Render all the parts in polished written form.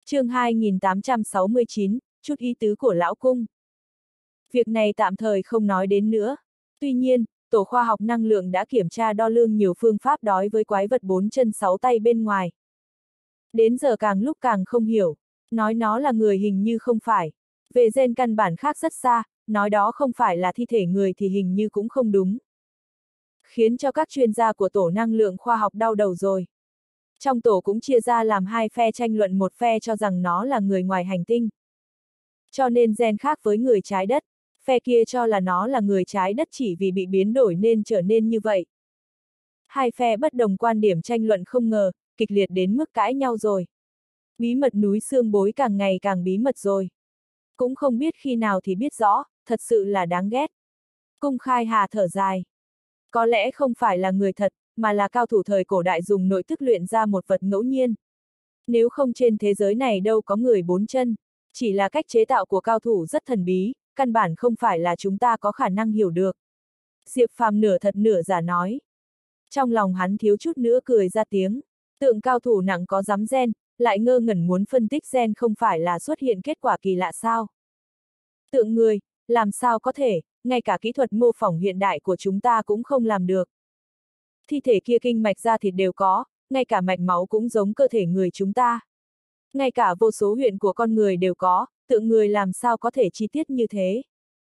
Chương 2869, chút ý tứ của lão cung. Việc này tạm thời không nói đến nữa. Tuy nhiên, tổ khoa học năng lượng đã kiểm tra đo lường nhiều phương pháp đối với quái vật 4 chân 6 tay bên ngoài. Đến giờ càng lúc càng không hiểu, nói nó là người hình như không phải. Về gen căn bản khác rất xa, nói đó không phải là thi thể người thì hình như cũng không đúng. Khiến cho các chuyên gia của tổ năng lượng khoa học đau đầu rồi. Trong tổ cũng chia ra làm hai phe tranh luận, một phe cho rằng nó là người ngoài hành tinh. Cho nên gen khác với người trái đất, phe kia cho là nó là người trái đất chỉ vì bị biến đổi nên trở nên như vậy. Hai phe bất đồng quan điểm tranh luận không ngờ, kịch liệt đến mức cãi nhau rồi. Bí mật núi xương bối càng ngày càng bí mật rồi. Cũng không biết khi nào thì biết rõ, thật sự là đáng ghét. Cung Khai Hà thở dài. Có lẽ không phải là người thật, mà là cao thủ thời cổ đại dùng nội thức luyện ra một vật ngẫu nhiên. Nếu không trên thế giới này đâu có người 4 chân, chỉ là cách chế tạo của cao thủ rất thần bí, căn bản không phải là chúng ta có khả năng hiểu được. Diệp Phàm nửa thật nửa giả nói. Trong lòng hắn thiếu chút nữa cười ra tiếng, tượng cao thủ nặng có dám gen, lại ngơ ngẩn muốn phân tích gen không phải là xuất hiện kết quả kỳ lạ sao? Tượng người, làm sao có thể, ngay cả kỹ thuật mô phỏng hiện đại của chúng ta cũng không làm được. Thi thể kia kinh mạch da thịt đều có, ngay cả mạch máu cũng giống cơ thể người chúng ta. Ngay cả vô số huyện của con người đều có, tượng người làm sao có thể chi tiết như thế.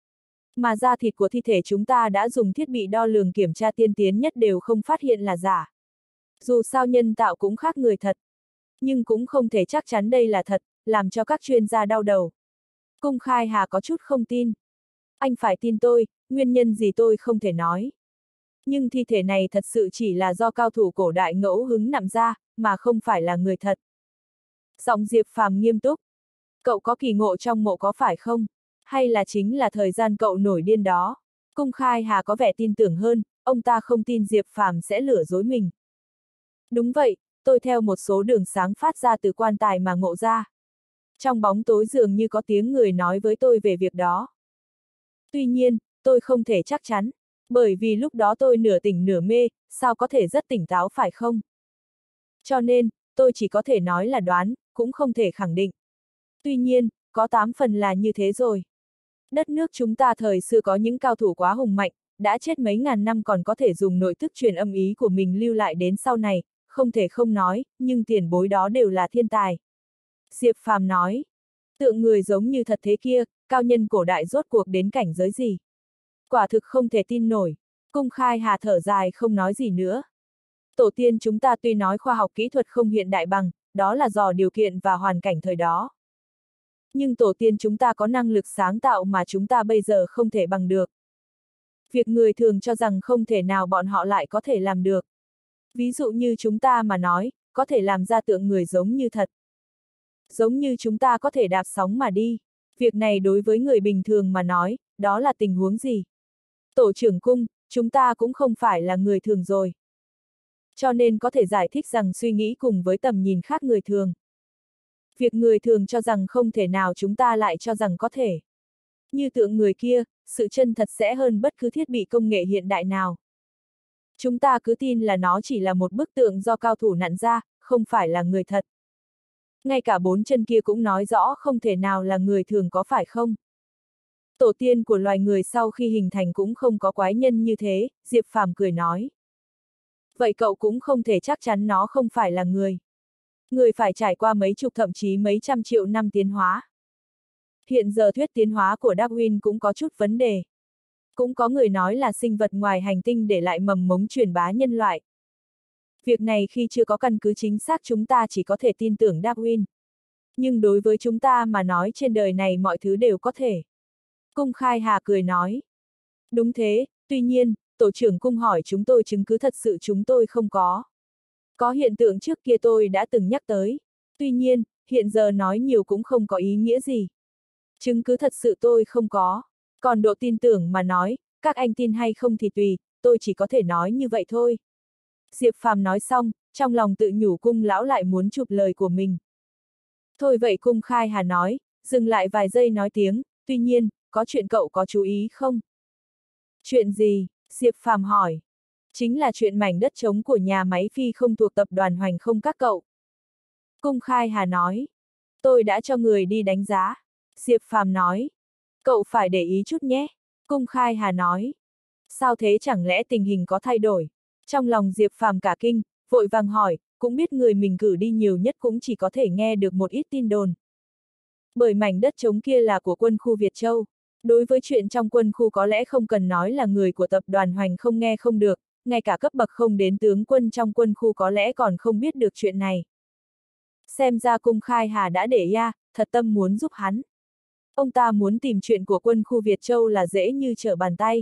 Mà da thịt của thi thể chúng ta đã dùng thiết bị đo lường kiểm tra tiên tiến nhất đều không phát hiện là giả. Dù sao nhân tạo cũng khác người thật. Nhưng cũng không thể chắc chắn đây là thật, làm cho các chuyên gia đau đầu. Cung Khai Hà có chút không tin. Anh phải tin tôi, nguyên nhân gì tôi không thể nói. Nhưng thi thể này thật sự chỉ là do cao thủ cổ đại ngẫu hứng nặn ra, mà không phải là người thật. Giọng Diệp Phàm nghiêm túc. Cậu có kỳ ngộ trong mộ có phải không? Hay là chính là thời gian cậu nổi điên đó? Cung Khai Hà có vẻ tin tưởng hơn, ông ta không tin Diệp Phàm sẽ lừa dối mình. Đúng vậy, tôi theo một số đường sáng phát ra từ quan tài mà ngộ ra. Trong bóng tối dường như có tiếng người nói với tôi về việc đó. Tuy nhiên, tôi không thể chắc chắn, bởi vì lúc đó tôi nửa tỉnh nửa mê, sao có thể rất tỉnh táo phải không? Cho nên, tôi chỉ có thể nói là đoán, cũng không thể khẳng định. Tuy nhiên, có 8 phần là như thế rồi. Đất nước chúng ta thời xưa có những cao thủ quá hùng mạnh, đã chết mấy ngàn năm còn có thể dùng nội thức truyền âm ý của mình lưu lại đến sau này, không thể không nói, nhưng tiền bối đó đều là thiên tài. Diệp Phàm nói, tượng người giống như thật thế kia, cao nhân cổ đại rốt cuộc đến cảnh giới gì? Quả thực không thể tin nổi. Cung Khai Hà thở dài không nói gì nữa. Tổ tiên chúng ta tuy nói khoa học kỹ thuật không hiện đại bằng, đó là do điều kiện và hoàn cảnh thời đó. Nhưng tổ tiên chúng ta có năng lực sáng tạo mà chúng ta bây giờ không thể bằng được. Việc người thường cho rằng không thể nào bọn họ lại có thể làm được. Ví dụ như chúng ta mà nói, có thể làm ra tượng người giống như thật. Giống như chúng ta có thể đạp sóng mà đi. Việc này đối với người bình thường mà nói, đó là tình huống gì? Tổ trưởng Cung, chúng ta cũng không phải là người thường rồi. Cho nên có thể giải thích rằng suy nghĩ cùng với tầm nhìn khác người thường. Việc người thường cho rằng không thể nào chúng ta lại cho rằng có thể. Như tượng người kia, sự chân thật sẽ hơn bất cứ thiết bị công nghệ hiện đại nào. Chúng ta cứ tin là nó chỉ là một bức tượng do cao thủ nặn ra, không phải là người thật. Ngay cả 4 chân kia cũng nói rõ không thể nào là người thường có phải không? Tổ tiên của loài người sau khi hình thành cũng không có quái nhân như thế, Diệp Phàm cười nói. Vậy cậu cũng không thể chắc chắn nó không phải là người. Người phải trải qua mấy chục thậm chí mấy trăm triệu năm tiến hóa. Hiện giờ thuyết tiến hóa của Darwin cũng có chút vấn đề. Cũng có người nói là sinh vật ngoài hành tinh để lại mầm mống truyền bá nhân loại. Việc này khi chưa có căn cứ chính xác chúng ta chỉ có thể tin tưởng Darwin. Nhưng đối với chúng ta mà nói trên đời này mọi thứ đều có thể. Cung Khai Hà cười nói. Đúng thế, tuy nhiên, tổ trưởng Cung hỏi chúng tôi chứng cứ thật sự chúng tôi không có. Có hiện tượng trước kia tôi đã từng nhắc tới. Tuy nhiên, hiện giờ nói nhiều cũng không có ý nghĩa gì. Chứng cứ thật sự tôi không có. Còn độ tin tưởng mà nói, các anh tin hay không thì tùy, tôi chỉ có thể nói như vậy thôi. Diệp Phàm nói xong, trong lòng tự nhủ Cung lão lại muốn chụp lời của mình. Thôi vậy Cung Khai Hà nói, dừng lại vài giây nói tiếng, tuy nhiên, có chuyện cậu có chú ý không? Chuyện gì? Diệp Phàm hỏi. Chính là chuyện mảnh đất trống của nhà máy phi không thuộc tập đoàn Hoành Không các cậu. Cung Khai Hà nói. Tôi đã cho người đi đánh giá. Diệp Phàm nói. Cậu phải để ý chút nhé. Cung Khai Hà nói. Sao thế, chẳng lẽ tình hình có thay đổi? Trong lòng Diệp Phàm cả kinh, vội vàng hỏi, cũng biết người mình cử đi nhiều nhất cũng chỉ có thể nghe được một ít tin đồn. Bởi mảnh đất trống kia là của quân khu Việt Châu. Đối với chuyện trong quân khu có lẽ không cần nói là người của tập đoàn Hoành không nghe không được, ngay cả cấp bậc không đến tướng quân trong quân khu có lẽ còn không biết được chuyện này. Xem ra Cung Khai Hà đã để ya, thật tâm muốn giúp hắn. Ông ta muốn tìm chuyện của quân khu Việt Châu là dễ như trở bàn tay.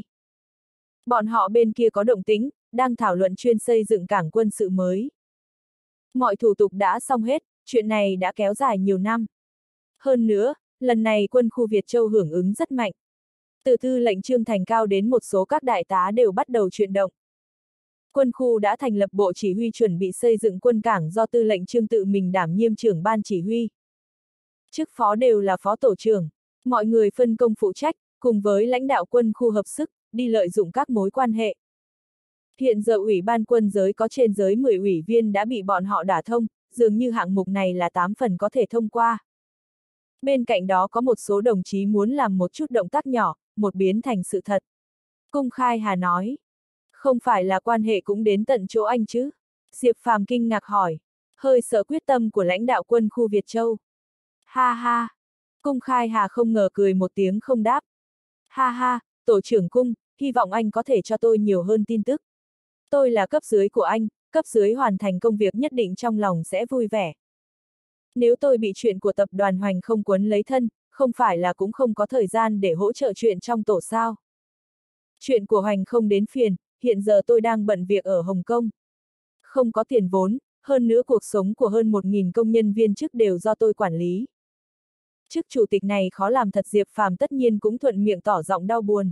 Bọn họ bên kia có động tĩnh, đang thảo luận chuyên xây dựng cảng quân sự mới. Mọi thủ tục đã xong hết, chuyện này đã kéo dài nhiều năm. Hơn nữa, lần này quân khu Việt Châu hưởng ứng rất mạnh. Từ tư lệnh Trương Thành Cao đến một số các đại tá đều bắt đầu chuyển động. Quân khu đã thành lập bộ chỉ huy chuẩn bị xây dựng quân cảng do tư lệnh Trương tự mình đảm nhiệm trưởng ban chỉ huy. Chức phó đều là phó tổ trưởng, mọi người phân công phụ trách, cùng với lãnh đạo quân khu hợp sức, đi lợi dụng các mối quan hệ. Hiện giờ Ủy ban quân giới có trên dưới 10 ủy viên đã bị bọn họ đả thông, dường như hạng mục này là 8 phần có thể thông qua. Bên cạnh đó có một số đồng chí muốn làm một chút động tác nhỏ, một biến thành sự thật. Cung Khai Hà nói. Không phải là quan hệ cũng đến tận chỗ anh chứ? Diệp Phàm kinh ngạc hỏi. Hơi sợ quyết tâm của lãnh đạo quân khu Việt Châu. Ha ha. Cung Khai Hà không ngờ cười một tiếng không đáp. Ha ha, tổ trưởng Cung, hy vọng anh có thể cho tôi nhiều hơn tin tức. Tôi là cấp dưới của anh, cấp dưới hoàn thành công việc nhất định trong lòng sẽ vui vẻ. Nếu tôi bị chuyện của tập đoàn Hoành không quấn lấy thân, không phải là cũng không có thời gian để hỗ trợ chuyện trong tổ sao. Chuyện của Hoành không đến phiền, hiện giờ tôi đang bận việc ở Hồng Kông. Không có tiền vốn, hơn nữa cuộc sống của hơn 1.000 công nhân viên chức đều do tôi quản lý. Chức chủ tịch này khó làm thật. Diệp Phàm tất nhiên cũng thuận miệng tỏ giọng đau buồn.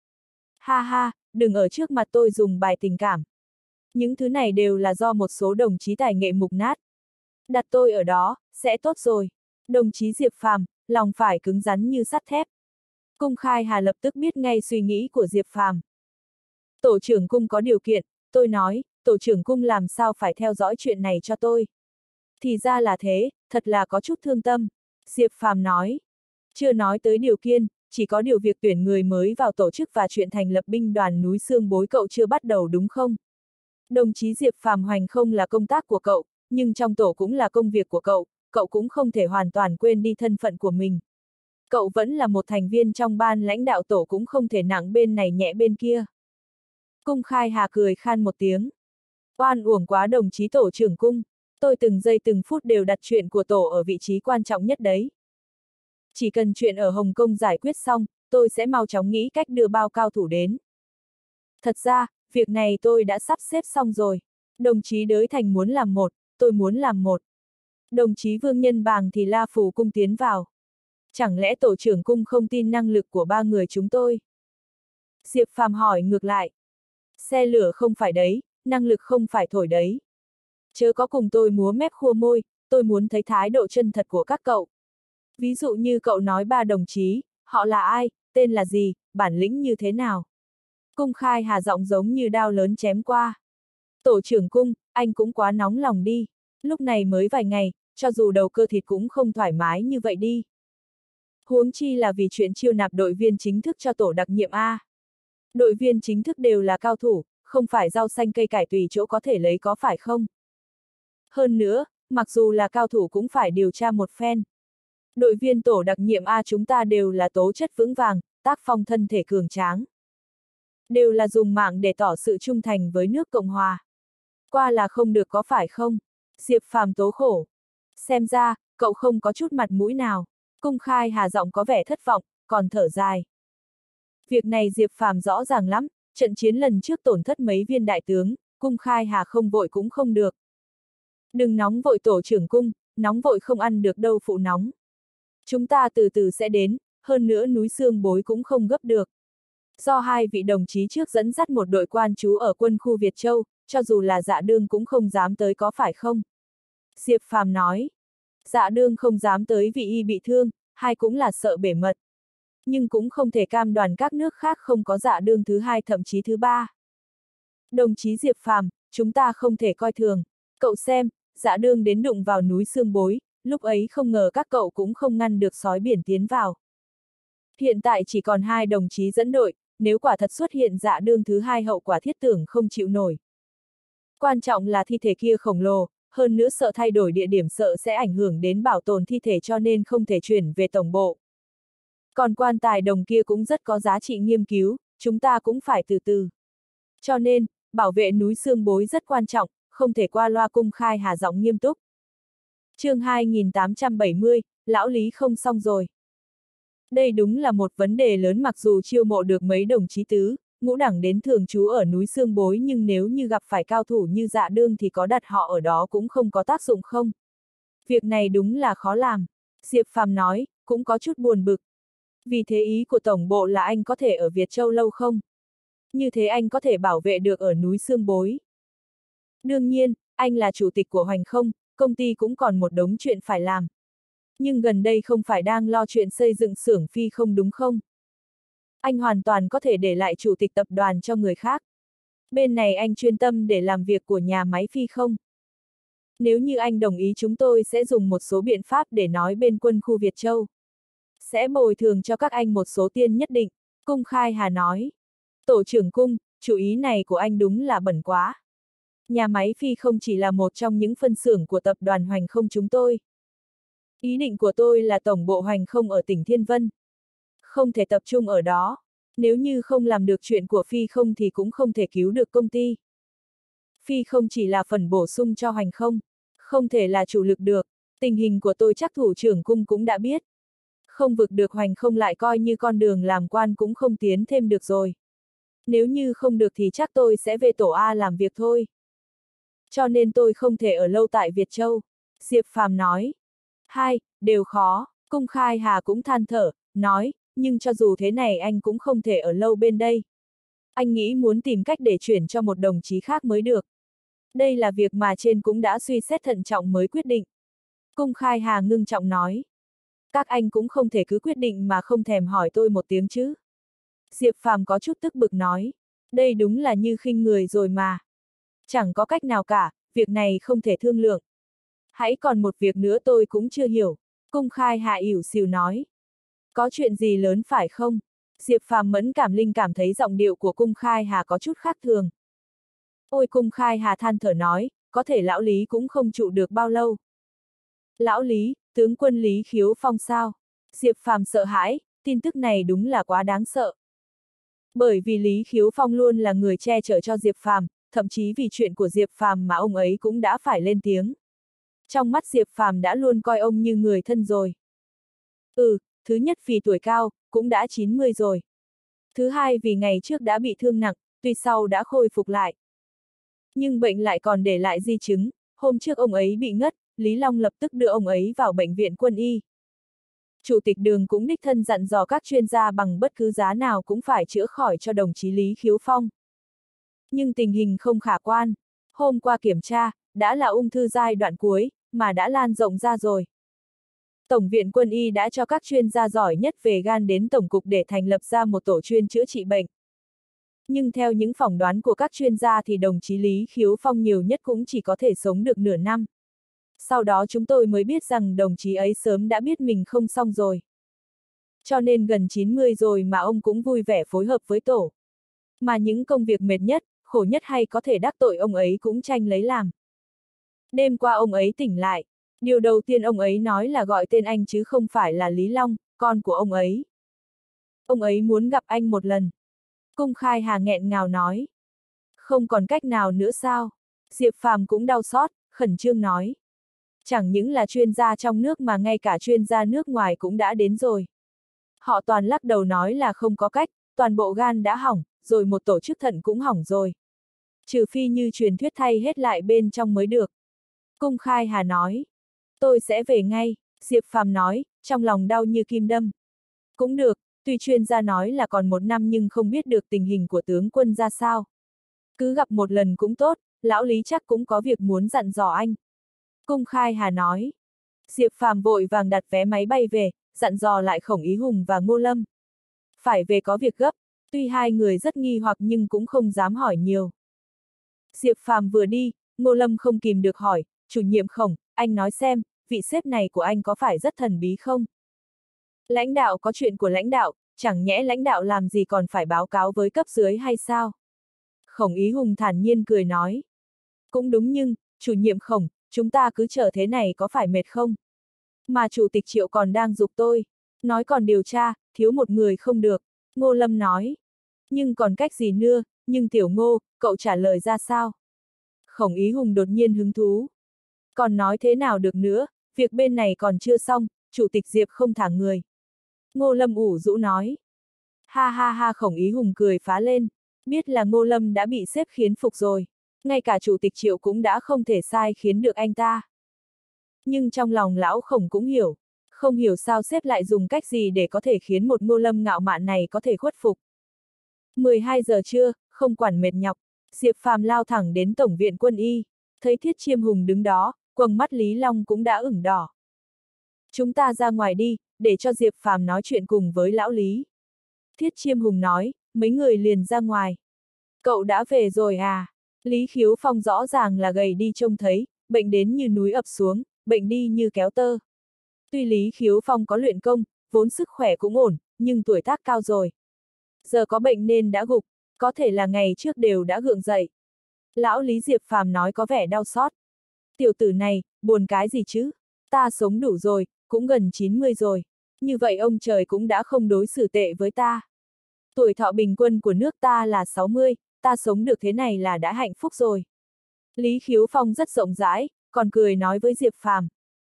Ha ha, đừng ở trước mặt tôi dùng bài tình cảm. Những thứ này đều là do một số đồng chí tài nghệ mục nát. Đặt tôi ở đó, sẽ tốt rồi. Đồng chí Diệp Phàm, lòng phải cứng rắn như sắt thép. Cung Khai Hà lập tức biết ngay suy nghĩ của Diệp Phàm. Tổ trưởng Cung có điều kiện, tôi nói, tổ trưởng Cung làm sao phải theo dõi chuyện này cho tôi. Thì ra là thế, thật là có chút thương tâm. Diệp Phàm nói. Chưa nói tới điều kiện, chỉ có điều việc tuyển người mới vào tổ chức và chuyện thành lập binh đoàn núi Xương Bối cậu chưa bắt đầu đúng không? Đồng chí Diệp Phàm Hoành không là công tác của cậu, nhưng trong tổ cũng là công việc của cậu cũng không thể hoàn toàn quên đi thân phận của mình. Cậu vẫn là một thành viên trong ban lãnh đạo tổ, cũng không thể nặng bên này nhẹ bên kia. Cung Khai Hà cười khan một tiếng. Oan uổng quá đồng chí tổ trưởng Cung, tôi từng giây từng phút đều đặt chuyện của tổ ở vị trí quan trọng nhất đấy. Chỉ cần chuyện ở Hồng Kông giải quyết xong, tôi sẽ mau chóng nghĩ cách đưa bao cao thủ đến. Thật ra, việc này tôi đã sắp xếp xong rồi. Đồng chí Đới Thành muốn làm một, tôi muốn làm một. Đồng chí Vương Nhân Bàng thì La Phủ Cung tiến vào. Chẳng lẽ tổ trưởng Cung không tin năng lực của ba người chúng tôi? Diệp Phàm hỏi ngược lại. Xe lửa không phải đấy, năng lực không phải thổi đấy. Chớ có cùng tôi múa mép khua môi, tôi muốn thấy thái độ chân thật của các cậu. Ví dụ như cậu nói ba đồng chí, họ là ai, tên là gì, bản lĩnh như thế nào? Cung Khai Hà giọng giống như đao lớn chém qua. Tổ trưởng Cung, anh cũng quá nóng lòng đi. Lúc này mới vài ngày, cho dù đầu cơ thịt cũng không thoải mái như vậy đi. Huống chi là vì chuyện chiêu nạp đội viên chính thức cho tổ đặc nhiệm A. Đội viên chính thức đều là cao thủ, không phải rau xanh cây cải tùy chỗ có thể lấy có phải không? Hơn nữa, mặc dù là cao thủ cũng phải điều tra một phen. Đội viên tổ đặc nhiệm A chúng ta đều là tố chất vững vàng, tác phong thân thể cường tráng. Đều là dùng mạng để tỏ sự trung thành với nước Cộng Hòa. Qua là không được có phải không? Diệp Phàm tố khổ. Xem ra, cậu không có chút mặt mũi nào. Cung Khai Hà giọng có vẻ thất vọng, còn thở dài. Việc này Diệp Phàm rõ ràng lắm, trận chiến lần trước tổn thất mấy viên đại tướng, Cung Khai Hà không vội cũng không được. Đừng nóng vội tổ trưởng Cung, nóng vội không ăn được đâu phụ nóng. Chúng ta từ từ sẽ đến, hơn nữa núi Xương Bối cũng không gấp được. Do hai vị đồng chí trước dẫn dắt một đội quan trú ở quân khu Việt Châu, cho dù là Dạ Đương cũng không dám tới có phải không? Diệp Phàm nói. Dạ Đương không dám tới vì y bị thương, hai cũng là sợ bể mật. Nhưng cũng không thể cam đoan các nước khác không có Dạ Đương thứ hai thậm chí thứ ba. Đồng chí Diệp Phàm, chúng ta không thể coi thường. Cậu xem, Dạ Đương đến đụng vào núi Xương Bối, lúc ấy không ngờ các cậu cũng không ngăn được sói biển tiến vào. Hiện tại chỉ còn 2 đồng chí dẫn đội, nếu quả thật xuất hiện Dạ Đương thứ hai hậu quả thiết tưởng không chịu nổi. Quan trọng là thi thể kia khổng lồ, hơn nữa sợ thay đổi địa điểm sợ sẽ ảnh hưởng đến bảo tồn thi thể cho nên không thể chuyển về tổng bộ. Còn quan tài đồng kia cũng rất có giá trị nghiên cứu, chúng ta cũng phải từ từ. Cho nên, bảo vệ núi Xương Bối rất quan trọng, không thể qua loa. Cung Khai Hà giọng nghiêm túc. Chương 2870, lão Lý không xong rồi. Đây đúng là một vấn đề lớn, mặc dù chiêu mộ được mấy đồng chí tứ, ngũ đẳng đến thường trú ở núi Xương Bối, nhưng nếu như gặp phải cao thủ như Dạ Đương thì có đặt họ ở đó cũng không có tác dụng không. Việc này đúng là khó làm. Diệp Phàm nói, cũng có chút buồn bực. Vì thế ý của tổng bộ là anh có thể ở Việt Châu lâu không? Như thế anh có thể bảo vệ được ở núi Xương Bối. Đương nhiên, anh là chủ tịch của Hoành Không, công ty cũng còn một đống chuyện phải làm. Nhưng gần đây không phải đang lo chuyện xây dựng xưởng phi không đúng không? Anh hoàn toàn có thể để lại chủ tịch tập đoàn cho người khác. Bên này anh chuyên tâm để làm việc của nhà máy phi không. Nếu như anh đồng ý, chúng tôi sẽ dùng một số biện pháp để nói bên quân khu Việt Châu. Sẽ bồi thường cho các anh một số tiền nhất định, Cung Khai Hà nói. Tổ trưởng Cung, chủ ý này của anh đúng là bẩn quá. Nhà máy phi không chỉ là một trong những phân xưởng của tập đoàn Hoành Không chúng tôi. Ý định của tôi là tổng bộ Hoành Không ở tỉnh Thiên Vân. Không thể tập trung ở đó. Nếu như không làm được chuyện của phi không thì cũng không thể cứu được công ty. Phi không chỉ là phần bổ sung cho Hoành Không, không thể là chủ lực được. Tình hình của tôi chắc thủ trưởng Cung cũng đã biết. Không vực được Hoành Không lại coi như con đường làm quan cũng không tiến thêm được rồi. Nếu như không được thì chắc tôi sẽ về tổ A làm việc thôi. Cho nên tôi không thể ở lâu tại Việt Châu, Diệp Phàm nói. Hai, đều khó, Cung Khai Hà cũng than thở, nói, nhưng cho dù thế này anh cũng không thể ở lâu bên đây. Anh nghĩ muốn tìm cách để chuyển cho một đồng chí khác mới được. Đây là việc mà trên cũng đã suy xét thận trọng mới quyết định. Cung Khai Hà ngưng trọng nói. Các anh cũng không thể cứ quyết định mà không thèm hỏi tôi một tiếng chứ. Diệp Phàm có chút tức bực nói. Đây đúng là như khinh người rồi mà. Chẳng có cách nào cả, việc này không thể thương lượng. Hãy còn một việc nữa tôi cũng chưa hiểu. Cung Khai Hà ỉu xìu nói. Có chuyện gì lớn phải không? Diệp Phàm mẫn cảm linh cảm thấy giọng điệu của Cung Khai Hà có chút khác thường. Ôi, Cung Khai Hà than thở nói, có thể lão Lý cũng không trụ được bao lâu. Lão Lý, tướng quân Lý Khiếu Phong sao? Diệp Phàm sợ hãi, tin tức này đúng là quá đáng sợ. Bởi vì Lý Khiếu Phong luôn là người che chở cho Diệp Phàm, thậm chí vì chuyện của Diệp Phàm mà ông ấy cũng đã phải lên tiếng. Trong mắt Diệp Phàm đã luôn coi ông như người thân rồi. Thứ nhất vì tuổi cao, cũng đã 90 rồi. Thứ hai vì ngày trước đã bị thương nặng, tuy sau đã khôi phục lại. Nhưng bệnh lại còn để lại di chứng, hôm trước ông ấy bị ngất, Lý Long lập tức đưa ông ấy vào bệnh viện quân y. Chủ tịch Đường cũng đích thân dặn dò các chuyên gia bằng bất cứ giá nào cũng phải chữa khỏi cho đồng chí Lý Khiếu Phong. Nhưng tình hình không khả quan. Hôm qua kiểm tra, đã là ung thư giai đoạn cuối, mà đã lan rộng ra rồi. Tổng viện quân y đã cho các chuyên gia giỏi nhất về gan đến tổng cục để thành lập ra một tổ chuyên chữa trị bệnh. Nhưng theo những phỏng đoán của các chuyên gia thì đồng chí Lý Khiếu Phong nhiều nhất cũng chỉ có thể sống được nửa năm. Sau đó chúng tôi mới biết rằng đồng chí ấy sớm đã biết mình không xong rồi. Cho nên gần 90 rồi mà ông cũng vui vẻ phối hợp với tổ. Mà những công việc mệt nhất, khổ nhất hay có thể đắc tội ông ấy cũng tranh lấy làm. Đêm qua ông ấy tỉnh lại, điều đầu tiên ông ấy nói là gọi tên anh chứ không phải là Lý Long, con của ông ấy. Ông ấy muốn gặp anh một lần. Cung Khai Hà nghẹn ngào nói. Không còn cách nào nữa sao? Diệp Phàm cũng đau xót, khẩn trương nói. Chẳng những là chuyên gia trong nước mà ngay cả chuyên gia nước ngoài cũng đã đến rồi. Họ toàn lắc đầu nói là không có cách, toàn bộ gan đã hỏng, rồi một tổ chức thận cũng hỏng rồi. Trừ phi như truyền thuyết thay hết lại bên trong mới được. Cung Khai Hà nói. Tôi sẽ về ngay, Diệp Phàm nói, trong lòng đau như kim đâm. Cũng được, tuy chuyên gia nói là còn 1 năm nhưng không biết được tình hình của tướng quân ra sao. Cứ gặp một lần cũng tốt, lão Lý chắc cũng có việc muốn dặn dò anh. Cung Khai Hà nói. Diệp Phàm vội vàng đặt vé máy bay về, dặn dò lại Khổng Ý Hùng và Ngô Lâm. Phải về có việc gấp, tuy hai người rất nghi hoặc nhưng cũng không dám hỏi nhiều. Diệp Phàm vừa đi, Ngô Lâm không kìm được hỏi, chủ nhiệm Khổng, anh nói xem, vị sếp này của anh có phải rất thần bí không? Lãnh đạo có chuyện của lãnh đạo, chẳng nhẽ lãnh đạo làm gì còn phải báo cáo với cấp dưới hay sao? Khổng Ý Hùng thản nhiên cười nói. Cũng đúng nhưng, chủ nhiệm Khổng, chúng ta cứ chờ thế này có phải mệt không? Mà chủ tịch Triệu còn đang giục tôi. Nói còn điều tra, thiếu một người không được. Ngô Lâm nói. Nhưng còn cách gì nữa, nhưng Tiểu Ngô, cậu trả lời ra sao? Khổng Ý Hùng đột nhiên hứng thú. Còn nói thế nào được nữa, việc bên này còn chưa xong, chủ tịch Diệp không thả người. Ngô Lâm ủ rũ nói. Ha ha ha, Khổng Ý Hùng cười phá lên. Biết là Ngô Lâm đã bị sếp khiến phục rồi. Ngay cả chủ tịch Triệu cũng đã không thể sai khiến được anh ta. Nhưng trong lòng lão Khổng cũng hiểu. Không hiểu sao sếp lại dùng cách gì để có thể khiến một Ngô Lâm ngạo mạn này có thể khuất phục. 12 giờ trưa, không quản mệt nhọc, Diệp Phàm lao thẳng đến Tổng viện Quân y. Thấy Thiết Chiêm Hùng đứng đó, quầng mắt Lý Long cũng đã ửng đỏ. Chúng ta ra ngoài đi, để cho Diệp Phàm nói chuyện cùng với lão Lý. Thiết Chiêm Hùng nói, mấy người liền ra ngoài. Cậu đã về rồi à? Lý Khiếu Phong rõ ràng là gầy đi trông thấy, bệnh đến như núi ập xuống, bệnh đi như kéo tơ. Tuy Lý Khiếu Phong có luyện công, vốn sức khỏe cũng ổn, nhưng tuổi tác cao rồi. Giờ có bệnh nên đã gục, có thể là ngày trước đều đã gượng dậy. Lão Lý Diệp Phàm nói có vẻ đau xót. Tiểu tử này, buồn cái gì chứ? Ta sống đủ rồi, cũng gần 90 rồi. Như vậy ông trời cũng đã không đối xử tệ với ta. Tuổi thọ bình quân của nước ta là 60, ta sống được thế này là đã hạnh phúc rồi. Lý Khiếu Phong rất rộng rãi, còn cười nói với Diệp Phàm.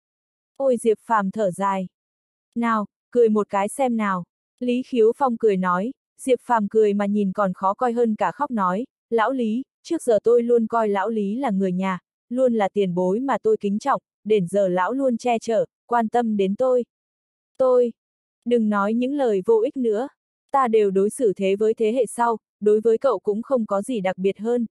Ôi Diệp Phàm thở dài. Nào, cười một cái xem nào. Lý Khiếu Phong cười nói, Diệp Phàm cười mà nhìn còn khó coi hơn cả khóc nói, lão Lý, trước giờ tôi luôn coi lão Lý là người nhà, luôn là tiền bối mà tôi kính trọng, đến giờ lão luôn che chở, quan tâm đến tôi. Đừng nói những lời vô ích nữa, ta đều đối xử thế với thế hệ sau, đối với cậu cũng không có gì đặc biệt hơn.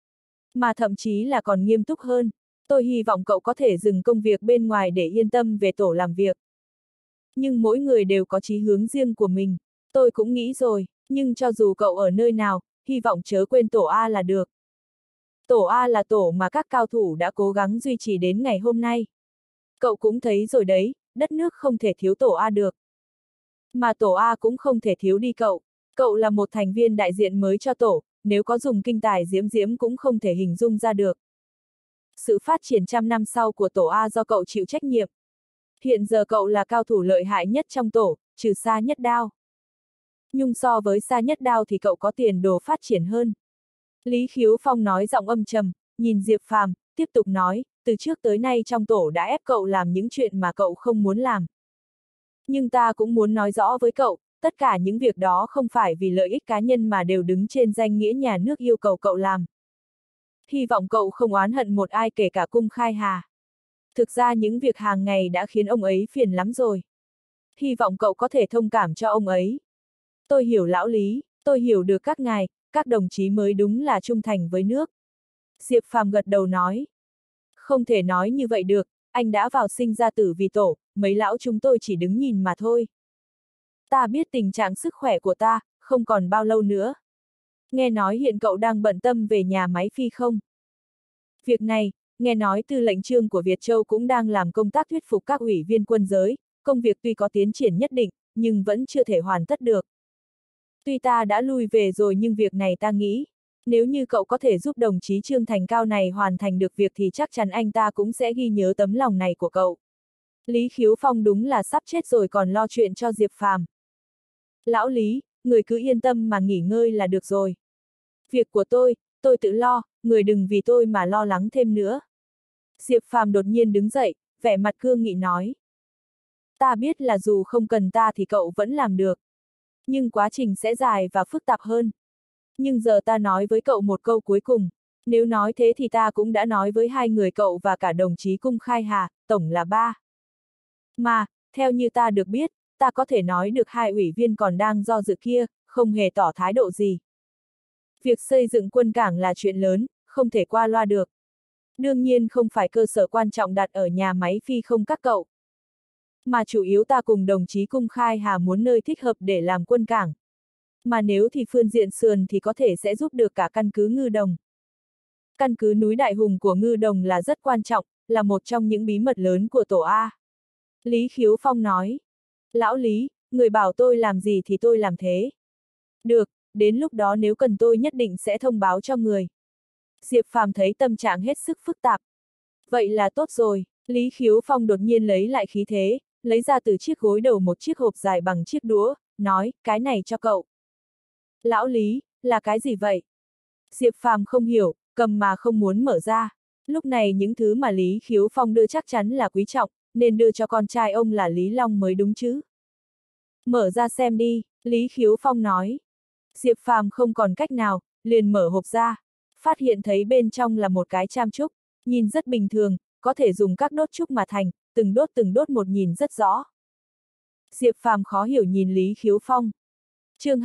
Mà thậm chí là còn nghiêm túc hơn, tôi hy vọng cậu có thể dừng công việc bên ngoài để yên tâm về tổ làm việc. Nhưng mỗi người đều có chí hướng riêng của mình, tôi cũng nghĩ rồi, nhưng cho dù cậu ở nơi nào, hy vọng chớ quên tổ A là được. Tổ A là tổ mà các cao thủ đã cố gắng duy trì đến ngày hôm nay. Cậu cũng thấy rồi đấy, đất nước không thể thiếu tổ A được. Mà tổ A cũng không thể thiếu đi cậu. Cậu là một thành viên đại diện mới cho tổ, nếu có dùng kinh tài diễm diễm cũng không thể hình dung ra được. Sự phát triển trăm năm sau của tổ A do cậu chịu trách nhiệm. Hiện giờ cậu là cao thủ lợi hại nhất trong tổ, trừ Sa Nhất Đao. Nhưng so với Sa Nhất Đao thì cậu có tiền đồ phát triển hơn. Lý Khiếu Phong nói giọng âm trầm, nhìn Diệp Phàm, tiếp tục nói, từ trước tới nay trong tổ đã ép cậu làm những chuyện mà cậu không muốn làm. Nhưng ta cũng muốn nói rõ với cậu, tất cả những việc đó không phải vì lợi ích cá nhân mà đều đứng trên danh nghĩa nhà nước yêu cầu cậu làm. Hy vọng cậu không oán hận một ai kể cả Cung Khai Hà. Thực ra những việc hàng ngày đã khiến ông ấy phiền lắm rồi. Hy vọng cậu có thể thông cảm cho ông ấy. Tôi hiểu lão Lý, tôi hiểu được các ngài, các đồng chí mới đúng là trung thành với nước. Diệp Phàm gật đầu nói. Không thể nói như vậy được, anh đã vào sinh ra tử vì tổ, mấy lão chúng tôi chỉ đứng nhìn mà thôi. Ta biết tình trạng sức khỏe của ta, không còn bao lâu nữa. Nghe nói hiện cậu đang bận tâm về nhà máy phi không? Việc này, nghe nói tư lệnh Trương của Việt Châu cũng đang làm công tác thuyết phục các ủy viên quân giới, công việc tuy có tiến triển nhất định, nhưng vẫn chưa thể hoàn tất được. Tuy ta đã lui về rồi nhưng việc này ta nghĩ, nếu như cậu có thể giúp đồng chí Trương Thành Cao này hoàn thành được việc thì chắc chắn anh ta cũng sẽ ghi nhớ tấm lòng này của cậu. Lý Khiếu Phong đúng là sắp chết rồi còn lo chuyện cho Diệp Phàm. Lão Lý, người cứ yên tâm mà nghỉ ngơi là được rồi. Việc của tôi tự lo, người đừng vì tôi mà lo lắng thêm nữa. Diệp Phàm đột nhiên đứng dậy, vẻ mặt cương nghị nói. Ta biết là dù không cần ta thì cậu vẫn làm được. Nhưng quá trình sẽ dài và phức tạp hơn. Nhưng giờ ta nói với cậu một câu cuối cùng. Nếu nói thế thì ta cũng đã nói với hai người cậu và cả đồng chí Cung Khai Hà, tổng là 3. Mà, theo như ta được biết, ta có thể nói được hai ủy viên còn đang do dự kia, không hề tỏ thái độ gì. Việc xây dựng quân cảng là chuyện lớn, không thể qua loa được. Đương nhiên không phải cơ sở quan trọng đặt ở nhà máy phi không các cậu. Mà chủ yếu ta cùng đồng chí Cung Khai Hà muốn nơi thích hợp để làm quân cảng. Mà nếu thì phương diện sườn thì có thể sẽ giúp được cả căn cứ Ngư Đồng. Căn cứ núi Đại Hùng của Ngư Đồng là rất quan trọng, là một trong những bí mật lớn của tổ A. Lý Khiếu Phong nói. Lão Lý, người bảo tôi làm gì thì tôi làm thế. Được, đến lúc đó nếu cần tôi nhất định sẽ thông báo cho người. Diệp Phàm thấy tâm trạng hết sức phức tạp. Vậy là tốt rồi, Lý Khiếu Phong đột nhiên lấy lại khí thế, lấy ra từ chiếc gối đầu một chiếc hộp dài bằng chiếc đũa, nói, cái này cho cậu. Lão Lý, là cái gì vậy? Diệp Phàm không hiểu, cầm mà không muốn mở ra. Lúc này những thứ mà Lý Khiếu Phong đưa chắc chắn là quý trọng, nên đưa cho con trai ông là Lý Long mới đúng chứ. Mở ra xem đi, Lý Khiếu Phong nói. Diệp Phàm không còn cách nào, liền mở hộp ra. Phát hiện thấy bên trong là một cái cham trúc, nhìn rất bình thường, có thể dùng các đốt trúc mà thành, từng đốt một nhìn rất rõ. Diệp Phàm khó hiểu nhìn Lý Khiếu Phong. Chương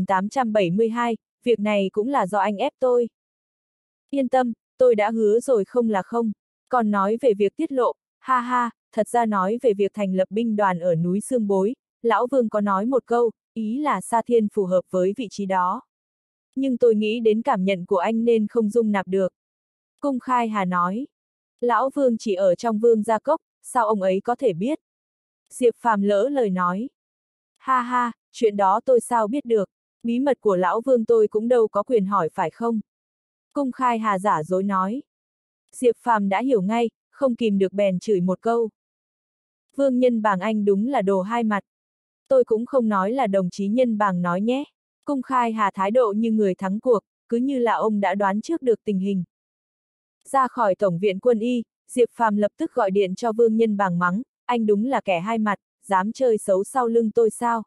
2872, việc này cũng là do anh ép tôi. Yên tâm, tôi đã hứa rồi không là không. Còn nói về việc tiết lộ, ha ha, thật ra nói về việc thành lập binh đoàn ở núi Sương Bối, Lão Vương có nói một câu, ý là Sa Thiên phù hợp với vị trí đó. Nhưng tôi nghĩ đến cảm nhận của anh nên không dung nạp được. Cung Khai Hà nói. Lão Vương chỉ ở trong Vương gia cốc, sao ông ấy có thể biết? Diệp Phàm lỡ lời nói. Ha ha, chuyện đó tôi sao biết được, bí mật của Lão Vương tôi cũng đâu có quyền hỏi phải không? Cung Khai Hà giả dối nói. Diệp Phàm đã hiểu ngay, không kìm được bèn chửi một câu. Vương Nhân Bàng anh đúng là đồ hai mặt. Tôi cũng không nói là đồng chí Nhân Bàng nói nhé. Cung Khai Hà thái độ như người thắng cuộc, cứ như là ông đã đoán trước được tình hình. Ra khỏi Tổng viện Quân y, Diệp Phàm lập tức gọi điện cho Vương Nhân Bàng mắng, anh đúng là kẻ hai mặt, dám chơi xấu sau lưng tôi sao?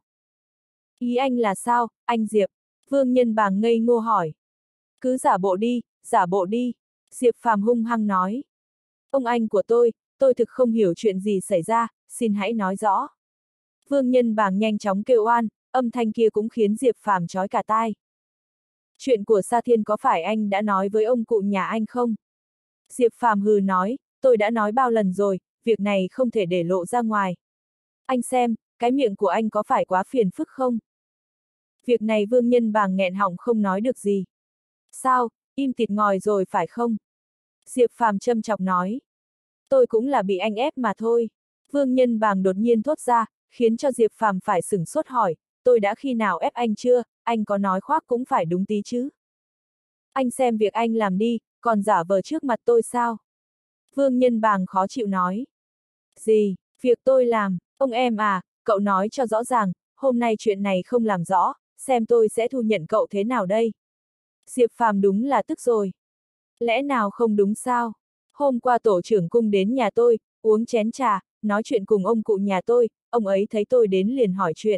Ý anh là sao, anh Diệp? Vương Nhân Bàng ngây ngô hỏi. Cứ giả bộ đi, giả bộ đi. Diệp Phàm hung hăng nói. Ông anh của tôi thực không hiểu chuyện gì xảy ra, xin hãy nói rõ. Vương Nhân Bàng nhanh chóng kêu oan, âm thanh kia cũng khiến Diệp Phàm chói cả tai. Chuyện của Sa Thiên có phải anh đã nói với ông cụ nhà anh không? Diệp Phàm hừ nói, tôi đã nói bao lần rồi, việc này không thể để lộ ra ngoài. Anh xem, cái miệng của anh có phải quá phiền phức không? Việc này Vương Nhân Bàng nghẹn họng không nói được gì. Sao, im tịt ngòi rồi phải không? Diệp Phàm châm chọc nói. Tôi cũng là bị anh ép mà thôi. Vương Nhân Bàng đột nhiên thốt ra, khiến cho Diệp Phàm phải sửng sốt hỏi, tôi đã khi nào ép anh chưa, anh có nói khoác cũng phải đúng tí chứ. Anh xem việc anh làm đi, còn giả vờ trước mặt tôi sao? Vương Nhân Bàng khó chịu nói. Gì, việc tôi làm, ông em à, cậu nói cho rõ ràng, hôm nay chuyện này không làm rõ, xem tôi sẽ thu nhận cậu thế nào đây? Diệp Phàm đúng là tức rồi. Lẽ nào không đúng sao? Hôm qua tổ trưởng cung đến nhà tôi, uống chén trà, nói chuyện cùng ông cụ nhà tôi, ông ấy thấy tôi đến liền hỏi chuyện.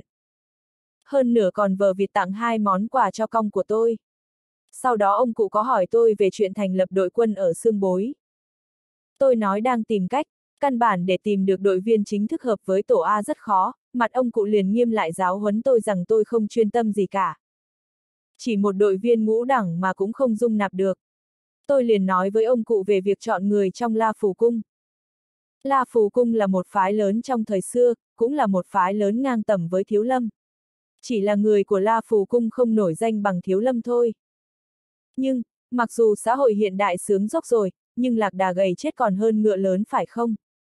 Hơn nửa còn vờ vịt tặng 2 món quà cho cong của tôi. Sau đó ông cụ có hỏi tôi về chuyện thành lập đội quân ở Sương Bối. Tôi nói đang tìm cách, căn bản để tìm được đội viên chính thức hợp với tổ A rất khó, mặt ông cụ liền nghiêm lại giáo huấn tôi rằng tôi không chuyên tâm gì cả. Chỉ một đội viên ngũ đẳng mà cũng không dung nạp được. Tôi liền nói với ông cụ về việc chọn người trong La Phủ Cung. La Phủ Cung là một phái lớn trong thời xưa, cũng là một phái lớn ngang tầm với Thiếu Lâm. Chỉ là người của La Phủ Cung không nổi danh bằng Thiếu Lâm thôi. Nhưng, mặc dù xã hội hiện đại sướng dốc rồi, nhưng lạc đà gầy chết còn hơn ngựa lớn phải không?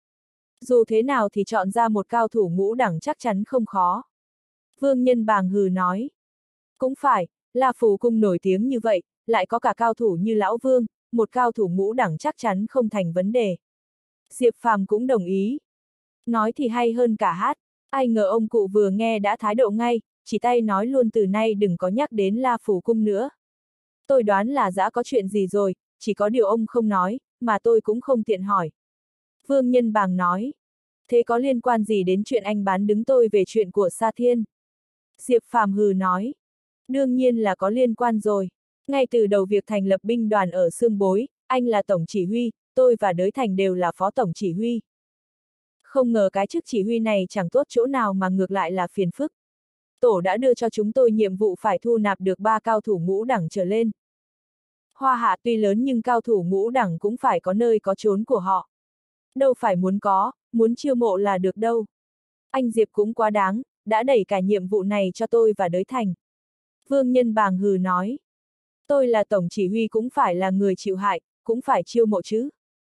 Dù thế nào thì chọn ra một cao thủ ngũ đẳng chắc chắn không khó. Vương Nhân Bàng hừ nói. Cũng phải, La Phủ Cung nổi tiếng như vậy, lại có cả cao thủ như Lão Vương, một cao thủ ngũ đẳng chắc chắn không thành vấn đề. Diệp Phàm cũng đồng ý. Nói thì hay hơn cả hát, ai ngờ ông cụ vừa nghe đã thái độ ngay, chỉ tay nói luôn từ nay đừng có nhắc đến La Phủ Cung nữa. Tôi đoán là đã có chuyện gì rồi, chỉ có điều ông không nói, mà tôi cũng không tiện hỏi. Vương Nhân Bàng nói. Thế có liên quan gì đến chuyện anh bán đứng tôi về chuyện của Sa Thiên? Diệp Phàm hừ nói. Đương nhiên là có liên quan rồi. Ngay từ đầu việc thành lập binh đoàn ở Sương Bối, anh là tổng chỉ huy, tôi và Đới Thành đều là phó tổng chỉ huy. Không ngờ cái chức chỉ huy này chẳng tốt chỗ nào mà ngược lại là phiền phức. Tổ đã đưa cho chúng tôi nhiệm vụ phải thu nạp được 3 cao thủ ngũ đẳng trở lên. Hoa Hạ tuy lớn nhưng cao thủ ngũ đẳng cũng phải có nơi có chốn của họ. Đâu phải muốn chiêu mộ là được đâu. Anh Diệp cũng quá đáng, đã đẩy cả nhiệm vụ này cho tôi và Đới Thành. Vương Nhân Bàng hừ nói. Tôi là tổng chỉ huy cũng phải là người chịu hại, cũng phải chiêu mộ chứ.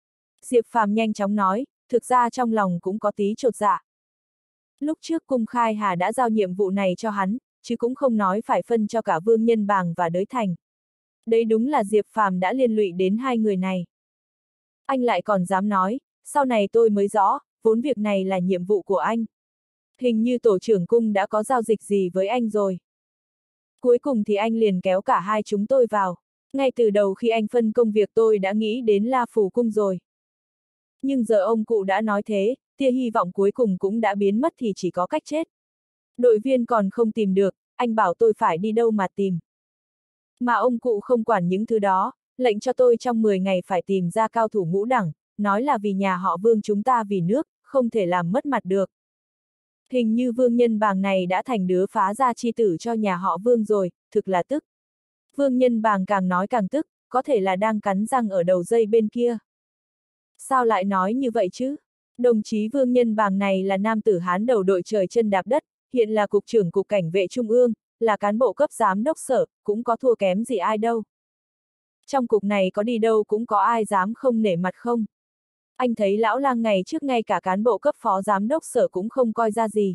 Diệp Phàm nhanh chóng nói, thực ra trong lòng cũng có tí chột dạ. Lúc trước Cung Khai Hà đã giao nhiệm vụ này cho hắn, chứ cũng không nói phải phân cho cả Vương Nhân Bàng và Đới Thành. Đấy đúng là Diệp Phàm đã liên lụy đến hai người này. Anh lại còn dám nói, sau này tôi mới rõ, vốn việc này là nhiệm vụ của anh. Hình như tổ trưởng cung đã có giao dịch gì với anh rồi. Cuối cùng thì anh liền kéo cả hai chúng tôi vào. Ngay từ đầu khi anh phân công việc tôi đã nghĩ đến La Phủ cung rồi. Nhưng giờ ông cụ đã nói thế, tia hy vọng cuối cùng cũng đã biến mất thì chỉ có cách chết. Đội viên còn không tìm được, anh bảo tôi phải đi đâu mà tìm. Mà ông cụ không quản những thứ đó, lệnh cho tôi trong 10 ngày phải tìm ra cao thủ ngũ đẳng, nói là vì nhà họ Vương chúng ta vì nước, không thể làm mất mặt được. Hình như Vương Nhân Bàng này đã thành đứa phá gia chi tử cho nhà họ Vương rồi, thực là tức. Vương Nhân Bàng càng nói càng tức, có thể là đang cắn răng ở đầu dây bên kia. Sao lại nói như vậy chứ? Đồng chí Vương Nhân Bàng này là nam tử Hán đầu đội trời chân đạp đất, hiện là cục trưởng cục cảnh vệ trung ương, là cán bộ cấp giám đốc sở, cũng có thua kém gì ai đâu. Trong cục này có đi đâu cũng có ai dám không nể mặt không? Anh thấy lão lang ngày trước ngay cả cán bộ cấp phó giám đốc sở cũng không coi ra gì.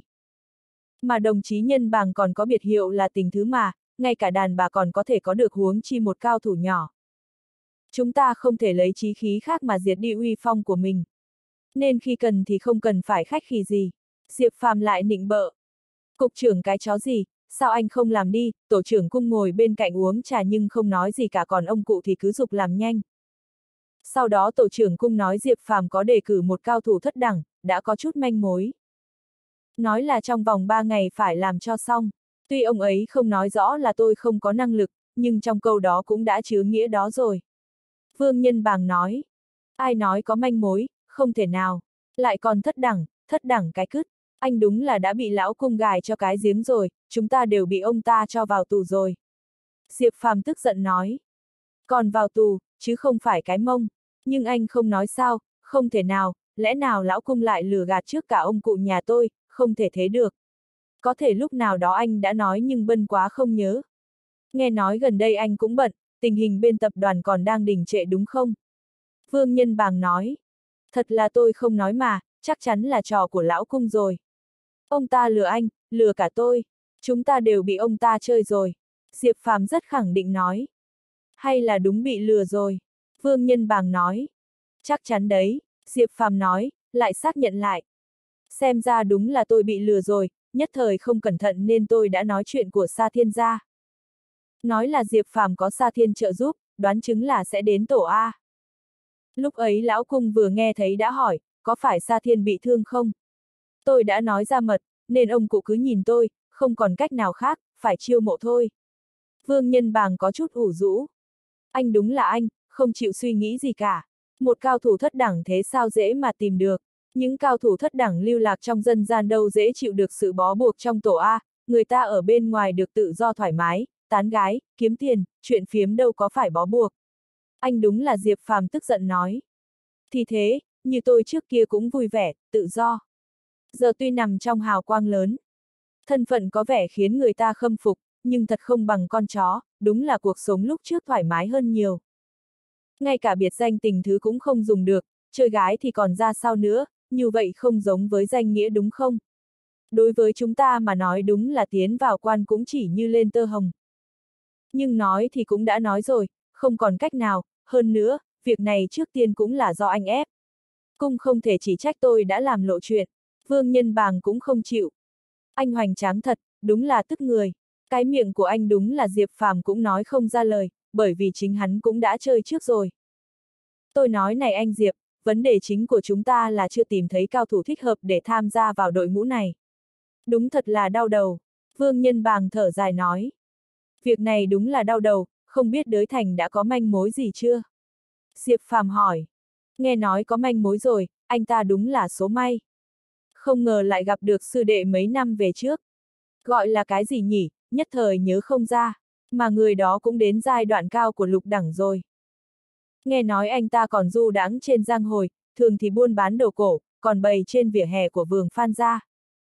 Mà đồng chí Nhân Bàng còn có biệt hiệu là tình thứ mà, ngay cả đàn bà còn có thể có được huống chi một cao thủ nhỏ. Chúng ta không thể lấy chí khí khác mà diệt đi uy phong của mình. Nên khi cần thì không cần phải khách khí gì. Diệp Phàm lại nịnh bợ. Cục trưởng cái chó gì, sao anh không làm đi, tổ trưởng cung ngồi bên cạnh uống trà nhưng không nói gì cả còn ông cụ thì cứ giục làm nhanh. Sau đó tổ trưởng cung nói Diệp Phàm có đề cử một cao thủ thất đẳng, đã có chút manh mối. Nói là trong vòng 3 ngày phải làm cho xong. Tuy ông ấy không nói rõ là tôi không có năng lực, nhưng trong câu đó cũng đã chứa nghĩa đó rồi. Vương Nhân Bàng nói. Ai nói có manh mối, không thể nào. Lại còn thất đẳng cái cứt. Anh đúng là đã bị lão cung gài cho cái giếng rồi, chúng ta đều bị ông ta cho vào tù rồi. Diệp Phàm tức giận nói. Còn vào tù, chứ không phải cái mông. Nhưng anh không nói sao, không thể nào, lẽ nào lão cung lại lừa gạt trước cả ông cụ nhà tôi, không thể thế được. Có thể lúc nào đó anh đã nói nhưng bân quá không nhớ. Nghe nói gần đây anh cũng bận, tình hình bên tập đoàn còn đang đình trệ đúng không? Vương Nhân Bàng nói. Thật là tôi không nói mà, chắc chắn là trò của lão cung rồi. Ông ta lừa anh, lừa cả tôi. Chúng ta đều bị ông ta chơi rồi. Diệp Phàm rất khẳng định nói. Hay là đúng bị lừa rồi? Vương Nhân Bàng nói. Chắc chắn đấy, Diệp Phàm nói, lại xác nhận lại. Xem ra đúng là tôi bị lừa rồi, nhất thời không cẩn thận nên tôi đã nói chuyện của Sa Thiên gia. Nói là Diệp Phàm có Sa Thiên trợ giúp, đoán chứng là sẽ đến tổ A. Lúc ấy lão cung vừa nghe thấy đã hỏi, có phải Sa Thiên bị thương không? Tôi đã nói ra mật, nên ông cụ cứ nhìn tôi, không còn cách nào khác, phải chiêu mộ thôi. Vương Nhân Bàng có chút ủ rũ. Anh đúng là anh, không chịu suy nghĩ gì cả. Một cao thủ thất đẳng thế sao dễ mà tìm được. Những cao thủ thất đẳng lưu lạc trong dân gian đâu dễ chịu được sự bó buộc trong tổ A, người ta ở bên ngoài được tự do thoải mái, tán gái, kiếm tiền, chuyện phiếm đâu có phải bó buộc. Anh đúng là Diệp Phàm tức giận nói. Thì thế, như tôi trước kia cũng vui vẻ, tự do. Giờ tuy nằm trong hào quang lớn. Thân phận có vẻ khiến người ta khâm phục, nhưng thật không bằng con chó, đúng là cuộc sống lúc trước thoải mái hơn nhiều. Ngay cả biệt danh tình thứ cũng không dùng được, chơi gái thì còn ra sao nữa, như vậy không giống với danh nghĩa đúng không? Đối với chúng ta mà nói đúng là tiến vào quan cũng chỉ như lên tơ hồng. Nhưng nói thì cũng đã nói rồi, không còn cách nào, hơn nữa, việc này trước tiên cũng là do anh ép. Cung không thể chỉ trách tôi đã làm lộ chuyện, Vương Nhân Bàng cũng không chịu. Anh hoành tráng thật, đúng là tức người. Cái miệng của anh đúng là Diệp Phàm cũng nói không ra lời, bởi vì chính hắn cũng đã chơi trước rồi. Tôi nói này anh Diệp, vấn đề chính của chúng ta là chưa tìm thấy cao thủ thích hợp để tham gia vào đội ngũ này. Đúng thật là đau đầu. Vương Nhân Bàng thở dài nói. Việc này đúng là đau đầu, không biết Đới Thành đã có manh mối gì chưa? Diệp Phàm hỏi. Nghe nói có manh mối rồi, anh ta đúng là số may. Không ngờ lại gặp được sư đệ mấy năm về trước. Gọi là cái gì nhỉ, nhất thời nhớ không ra, mà người đó cũng đến giai đoạn cao của lục đẳng rồi. Nghe nói anh ta còn du đãng trên giang hồ, thường thì buôn bán đồ cổ, còn bày trên vỉa hè của vườn Phan gia.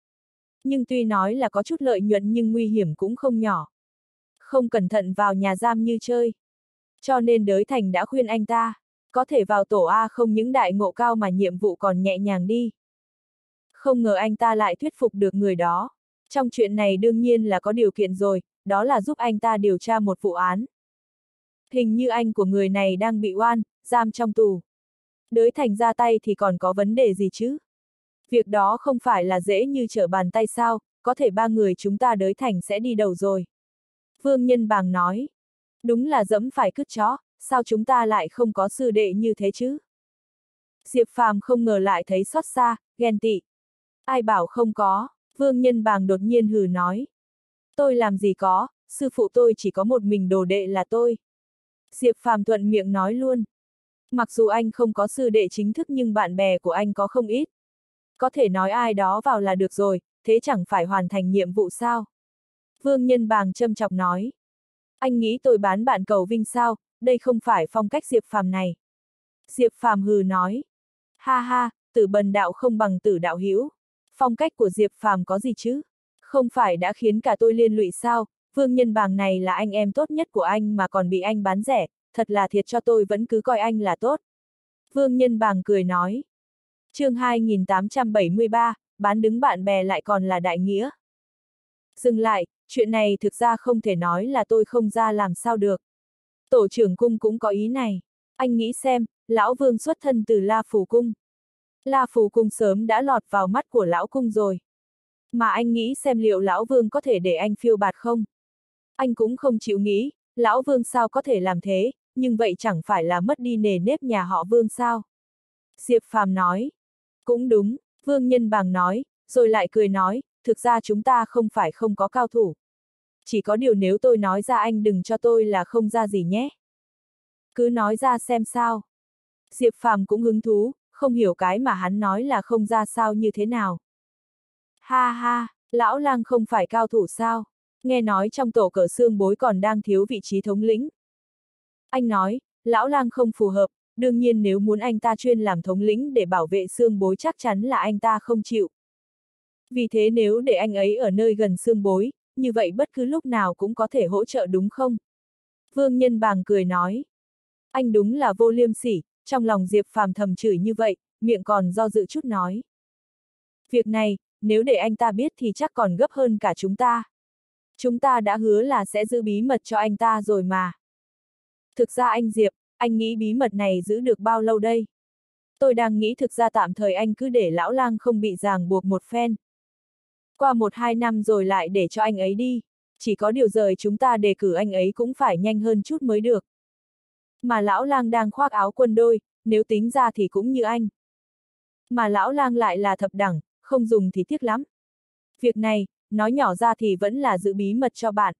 Nhưng tuy nói là có chút lợi nhuận nhưng nguy hiểm cũng không nhỏ. Không cẩn thận vào nhà giam như chơi. Cho nên Đới Thành đã khuyên anh ta. Có thể vào tổ A không những đại ngộ cao mà nhiệm vụ còn nhẹ nhàng đi. Không ngờ anh ta lại thuyết phục được người đó. Trong chuyện này đương nhiên là có điều kiện rồi, đó là giúp anh ta điều tra một vụ án. Hình như anh của người này đang bị oan, giam trong tù. Đới Thành ra tay thì còn có vấn đề gì chứ? Việc đó không phải là dễ như trở bàn tay sao, có thể 3 người chúng ta Đới Thành sẽ đi đầu rồi. Vương Nhân Bàng nói. Đúng là dẫm phải cứt chó, sao chúng ta lại không có sư đệ như thế chứ? Diệp Phàm không ngờ lại thấy xót xa, ghen tị. Ai bảo không có, Vương Nhân Bàng đột nhiên hừ nói. Tôi làm gì có, sư phụ tôi chỉ có một mình đồ đệ là tôi. Diệp Phàm thuận miệng nói luôn. Mặc dù anh không có sư đệ chính thức nhưng bạn bè của anh có không ít. Có thể nói ai đó vào là được rồi, thế chẳng phải hoàn thành nhiệm vụ sao? Vương Nhân Bàng châm chọc nói. Anh nghĩ tôi bán bạn cầu vinh sao, đây không phải phong cách Diệp Phàm này. Diệp Phàm hừ nói. Ha ha, tử bần đạo không bằng tử đạo hữu. Phong cách của Diệp Phàm có gì chứ? Không phải đã khiến cả tôi liên lụy sao, Vương Nhân Bàng này là anh em tốt nhất của anh mà còn bị anh bán rẻ, thật là thiệt cho tôi vẫn cứ coi anh là tốt. Vương Nhân Bàng cười nói. Chương 2873, bán đứng bạn bè lại còn là đại nghĩa. Dừng lại, chuyện này thực ra không thể nói là tôi không ra làm sao được. Tổ trưởng cung cũng có ý này. Anh nghĩ xem, lão Vương xuất thân từ La Phủ Cung. La Phủ Cung sớm đã lọt vào mắt của lão cung rồi. Mà anh nghĩ xem liệu lão Vương có thể để anh phiêu bạt không? Anh cũng không chịu nghĩ, lão Vương sao có thể làm thế, nhưng vậy chẳng phải là mất đi nề nếp nhà họ Vương sao? Diệp Phàm nói. Cũng đúng, Vương Nhân Bàng nói, rồi lại cười nói, thực ra chúng ta không phải không có cao thủ. Chỉ có điều nếu tôi nói ra anh đừng cho tôi là không ra gì nhé. Cứ nói ra xem sao. Diệp Phàm cũng hứng thú, không hiểu cái mà hắn nói là không ra sao như thế nào. Ha ha, lão lang không phải cao thủ sao? Nghe nói trong tổ cờ xương bối còn đang thiếu vị trí thống lĩnh. Anh nói, lão lang không phù hợp, đương nhiên nếu muốn anh ta chuyên làm thống lĩnh để bảo vệ xương bối chắc chắn là anh ta không chịu. Vì thế nếu để anh ấy ở nơi gần xương bối, như vậy bất cứ lúc nào cũng có thể hỗ trợ đúng không? Vương Nhân Bàng cười nói. Anh đúng là vô liêm sỉ, trong lòng Diệp Phàm thầm chửi như vậy, miệng còn do dự chút nói. Việc này, nếu để anh ta biết thì chắc còn gấp hơn cả chúng ta. Chúng ta đã hứa là sẽ giữ bí mật cho anh ta rồi mà. Thực ra anh Diệp, anh nghĩ bí mật này giữ được bao lâu đây? Tôi đang nghĩ thực ra tạm thời anh cứ để lão lang không bị ràng buộc một phen. Qua 1-2 năm rồi lại để cho anh ấy đi. Chỉ có điều rời chúng ta đề cử anh ấy cũng phải nhanh hơn chút mới được. Mà lão lang đang khoác áo quân đôi, nếu tính ra thì cũng như anh. Mà lão lang lại là thập đẳng, không dùng thì tiếc lắm. Việc này, nói nhỏ ra thì vẫn là giữ bí mật cho bạn.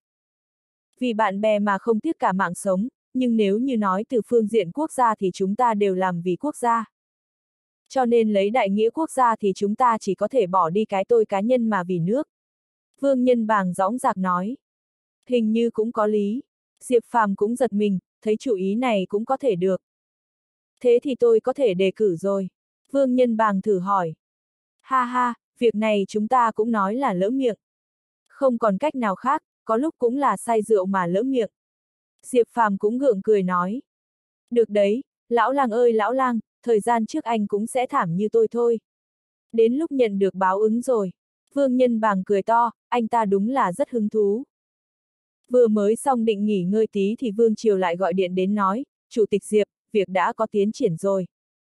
Vì bạn bè mà không tiếc cả mạng sống, nhưng nếu như nói từ phương diện quốc gia thì chúng ta đều làm vì quốc gia. Cho nên lấy đại nghĩa quốc gia thì chúng ta chỉ có thể bỏ đi cái tôi cá nhân mà vì nước. Vương Nhân Bàng dõng dạc nói. Hình như cũng có lý. Diệp Phàm cũng giật mình, thấy chủ ý này cũng có thể được. Thế thì tôi có thể đề cử rồi. Vương Nhân Bàng thử hỏi. Ha ha, việc này chúng ta cũng nói là lỡ miệng. Không còn cách nào khác, có lúc cũng là say rượu mà lỡ miệng. Diệp Phàm cũng gượng cười nói. Được đấy, lão lang ơi lão lang, thời gian trước anh cũng sẽ thảm như tôi thôi. Đến lúc nhận được báo ứng rồi. Vương Nhân Bàng cười to, anh ta đúng là rất hứng thú. Vừa mới xong định nghỉ ngơi tí thì Vương Triều lại gọi điện đến nói, Chủ tịch Diệp, việc đã có tiến triển rồi.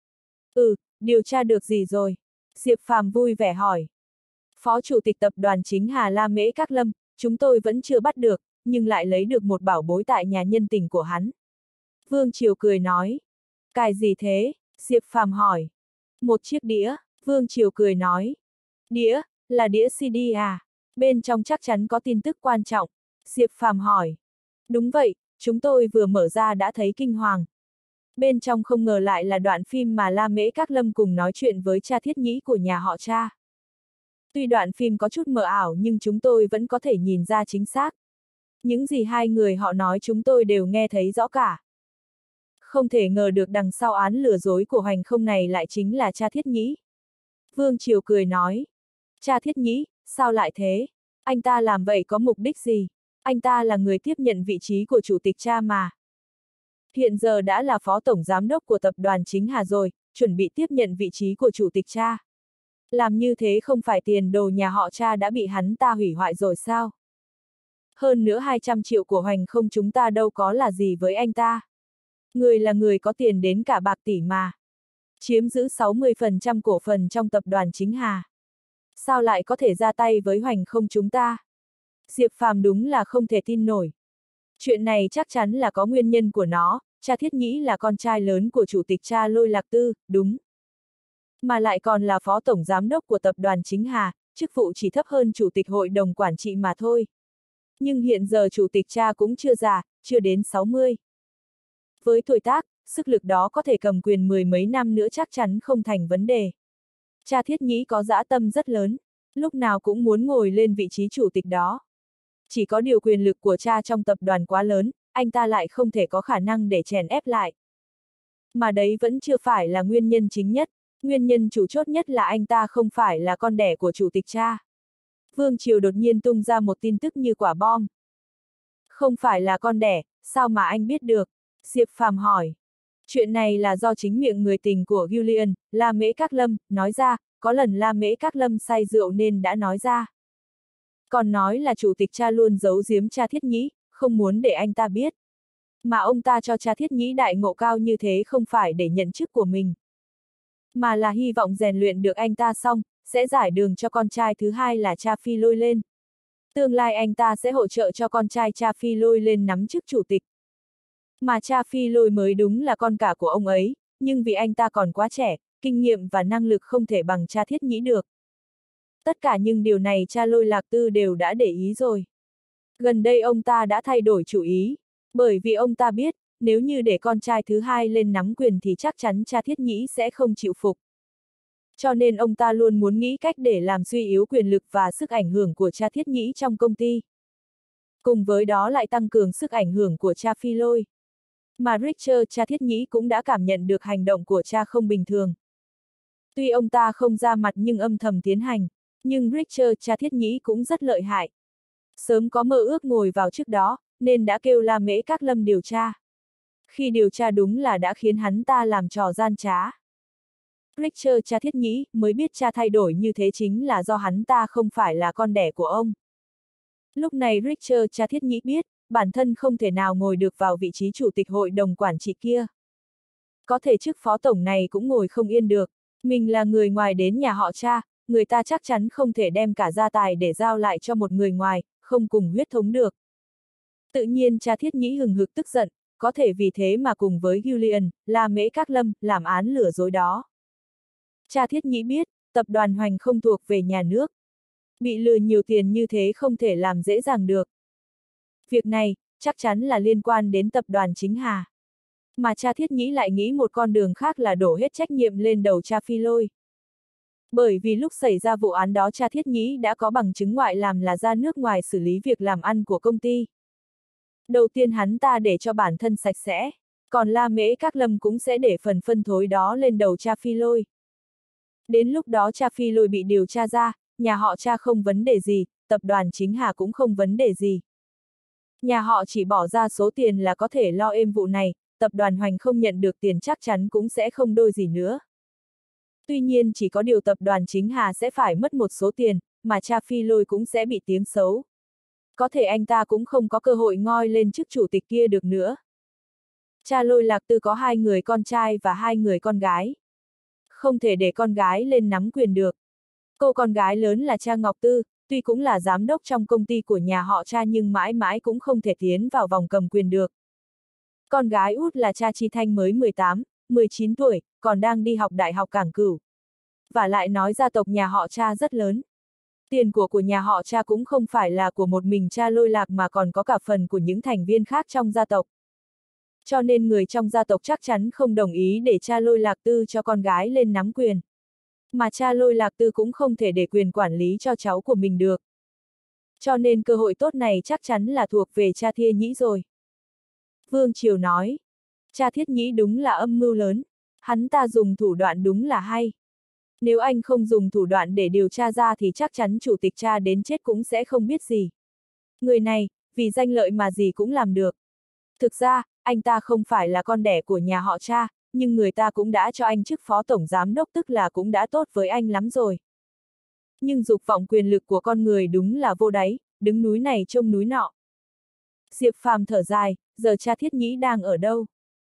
Điều tra được gì rồi? Diệp Phàm vui vẻ hỏi. Phó Chủ tịch tập đoàn chính Hà La Mễ Các Lâm, chúng tôi vẫn chưa bắt được, nhưng lại lấy được một bảo bối tại nhà nhân tình của hắn. Vương Triều cười nói. Cái gì thế? Diệp Phàm hỏi. Một chiếc đĩa, Vương Triều cười nói. Đĩa, là đĩa CD à? Bên trong chắc chắn có tin tức quan trọng. Diệp Phàm hỏi. Đúng vậy, chúng tôi vừa mở ra đã thấy kinh hoàng. Bên trong không ngờ lại là đoạn phim mà La Mễ Các Lâm cùng nói chuyện với cha thiết nhĩ của nhà họ cha. Tuy đoạn phim có chút mờ ảo nhưng chúng tôi vẫn có thể nhìn ra chính xác. Những gì hai người họ nói chúng tôi đều nghe thấy rõ cả. Không thể ngờ được đằng sau án lừa dối của Hoành Không này lại chính là cha thiết nhĩ. Vương Triều cười nói. Cha thiết nhĩ, sao lại thế? Anh ta làm vậy có mục đích gì? Anh ta là người tiếp nhận vị trí của chủ tịch cha mà. Hiện giờ đã là phó tổng giám đốc của tập đoàn Chính Hà rồi, chuẩn bị tiếp nhận vị trí của chủ tịch cha. Làm như thế không phải tiền đồ nhà họ cha đã bị hắn ta hủy hoại rồi sao? Hơn nữa 200 triệu của Hoành Không chúng ta đâu có là gì với anh ta. Người là người có tiền đến cả bạc tỷ mà. Chiếm giữ 60% cổ phần trong tập đoàn Chính Hà. Sao lại có thể ra tay với Hoành Không chúng ta? Diệp Phàm đúng là không thể tin nổi. Chuyện này chắc chắn là có nguyên nhân của nó, cha Thiết Nhĩ là con trai lớn của chủ tịch cha Lôi Lạc Tư, đúng. Mà lại còn là phó tổng giám đốc của tập đoàn Chính Hà, chức vụ chỉ thấp hơn chủ tịch hội đồng quản trị mà thôi. Nhưng hiện giờ chủ tịch cha cũng chưa già, chưa đến 60. Với tuổi tác, sức lực đó có thể cầm quyền mười mấy năm nữa chắc chắn không thành vấn đề. Cha Thiết Nhĩ có dã tâm rất lớn, lúc nào cũng muốn ngồi lên vị trí chủ tịch đó. Chỉ có điều quyền lực của cha trong tập đoàn quá lớn, anh ta lại không thể có khả năng để chèn ép lại. Mà đấy vẫn chưa phải là nguyên nhân chính nhất, nguyên nhân chủ chốt nhất là anh ta không phải là con đẻ của chủ tịch cha. Vương Triều đột nhiên tung ra một tin tức như quả bom. Không phải là con đẻ, sao mà anh biết được? Diệp Phàm hỏi. Chuyện này là do chính miệng người tình của Julian, La Mễ Các Lâm, nói ra, có lần La Mễ Các Lâm say rượu nên đã nói ra. Còn nói là chủ tịch cha luôn giấu giếm cha Thiết Nhĩ, không muốn để anh ta biết. Mà ông ta cho cha Thiết Nhĩ đại ngộ cao như thế không phải để nhận chức của mình. Mà là hy vọng rèn luyện được anh ta xong, sẽ giải đường cho con trai thứ hai là cha Phi Lôi lên. Tương lai anh ta sẽ hỗ trợ cho con trai cha Phi Lôi lên nắm chức chủ tịch. Mà cha Phi Lôi mới đúng là con cả của ông ấy, nhưng vì anh ta còn quá trẻ, kinh nghiệm và năng lực không thể bằng cha Thiết Nhĩ được. Tất cả những điều này cha Lôi Lạc Tư đều đã để ý rồi. Gần đây ông ta đã thay đổi chủ ý, bởi vì ông ta biết, nếu như để con trai thứ hai lên nắm quyền thì chắc chắn cha Thiết Nhĩ sẽ không chịu phục. Cho nên ông ta luôn muốn nghĩ cách để làm suy yếu quyền lực và sức ảnh hưởng của cha Thiết Nhĩ trong công ty. Cùng với đó lại tăng cường sức ảnh hưởng của cha Phi Lôi. Mà Richard cha Thiết Nhĩ cũng đã cảm nhận được hành động của cha không bình thường. Tuy ông ta không ra mặt nhưng âm thầm tiến hành, nhưng Richard cha Thiết Nhĩ cũng rất lợi hại. Sớm có mơ ước ngồi vào trước đó, nên đã kêu La Mễ Các Lâm điều tra. Khi điều tra đúng là đã khiến hắn ta làm trò gian trá. Richard cha Thiết Nhĩ mới biết cha thay đổi như thế chính là do hắn ta không phải là con đẻ của ông. Lúc này Richard cha Thiết Nhĩ biết, bản thân không thể nào ngồi được vào vị trí chủ tịch hội đồng quản trị kia. Có thể chức phó tổng này cũng ngồi không yên được, mình là người ngoài đến nhà họ cha, người ta chắc chắn không thể đem cả gia tài để giao lại cho một người ngoài, không cùng huyết thống được. Tự nhiên cha Thiết Nhĩ hừng hực tức giận, có thể vì thế mà cùng với Julian, La Mễ Các Lâm, làm án lừa dối đó. Cha Thiết Nhĩ biết, tập đoàn Hoành không thuộc về nhà nước. Bị lừa nhiều tiền như thế không thể làm dễ dàng được. Việc này, chắc chắn là liên quan đến tập đoàn Chính Hà. Mà cha Thiết Nhĩ lại nghĩ một con đường khác là đổ hết trách nhiệm lên đầu cha Phi Lôi. Bởi vì lúc xảy ra vụ án đó cha Thiết Nhĩ đã có bằng chứng ngoại làm là ra nước ngoài xử lý việc làm ăn của công ty. Đầu tiên hắn ta để cho bản thân sạch sẽ, còn La Mễ Các Lâm cũng sẽ để phần phân thối đó lên đầu cha Phi Lôi. Đến lúc đó cha Phi Lôi bị điều tra ra, nhà họ cha không vấn đề gì, tập đoàn Chính Hà cũng không vấn đề gì. Nhà họ chỉ bỏ ra số tiền là có thể lo êm vụ này, tập đoàn Hoành không nhận được tiền chắc chắn cũng sẽ không đôi gì nữa. Tuy nhiên chỉ có điều tập đoàn Chính Hà sẽ phải mất một số tiền, mà cha Phi Lôi cũng sẽ bị tiếng xấu. Có thể anh ta cũng không có cơ hội ngoi lên chức chủ tịch kia được nữa. Cha Lôi Lạc Tư có 2 người con trai và 2 người con gái. Không thể để con gái lên nắm quyền được. Cô con gái lớn là cha Ngọc Tư, tuy cũng là giám đốc trong công ty của nhà họ cha nhưng mãi mãi cũng không thể tiến vào vòng cầm quyền được. Con gái út là cha Chi Thanh mới 18, 19 tuổi, còn đang đi học đại học Cảng Cửu. Và lại nói gia tộc nhà họ cha rất lớn. Tiền của nhà họ cha cũng không phải là của một mình cha Lôi Lạc mà còn có cả phần của những thành viên khác trong gia tộc. Cho nên người trong gia tộc chắc chắn không đồng ý để cha Lôi Lạc Tư cho con gái lên nắm quyền. Mà cha Lôi Lạc Tư cũng không thể để quyền quản lý cho cháu của mình được. Cho nên cơ hội tốt này chắc chắn là thuộc về cha Thiết Nhĩ rồi. Vương Triều nói, cha Thiết Nhĩ đúng là âm mưu lớn, hắn ta dùng thủ đoạn đúng là hay. Nếu anh không dùng thủ đoạn để điều tra ra thì chắc chắn chủ tịch cha đến chết cũng sẽ không biết gì. Người này, vì danh lợi mà gì cũng làm được. Thực ra, anh ta không phải là con đẻ của nhà họ cha, nhưng người ta cũng đã cho anh chức phó tổng giám đốc, tức là cũng đã tốt với anh lắm rồi. Nhưng dục vọng quyền lực của con người đúng là vô đáy, đứng núi này trông núi nọ. Diệp Phàm thở dài, giờ cha Thiết Nhĩ đang ở đâu?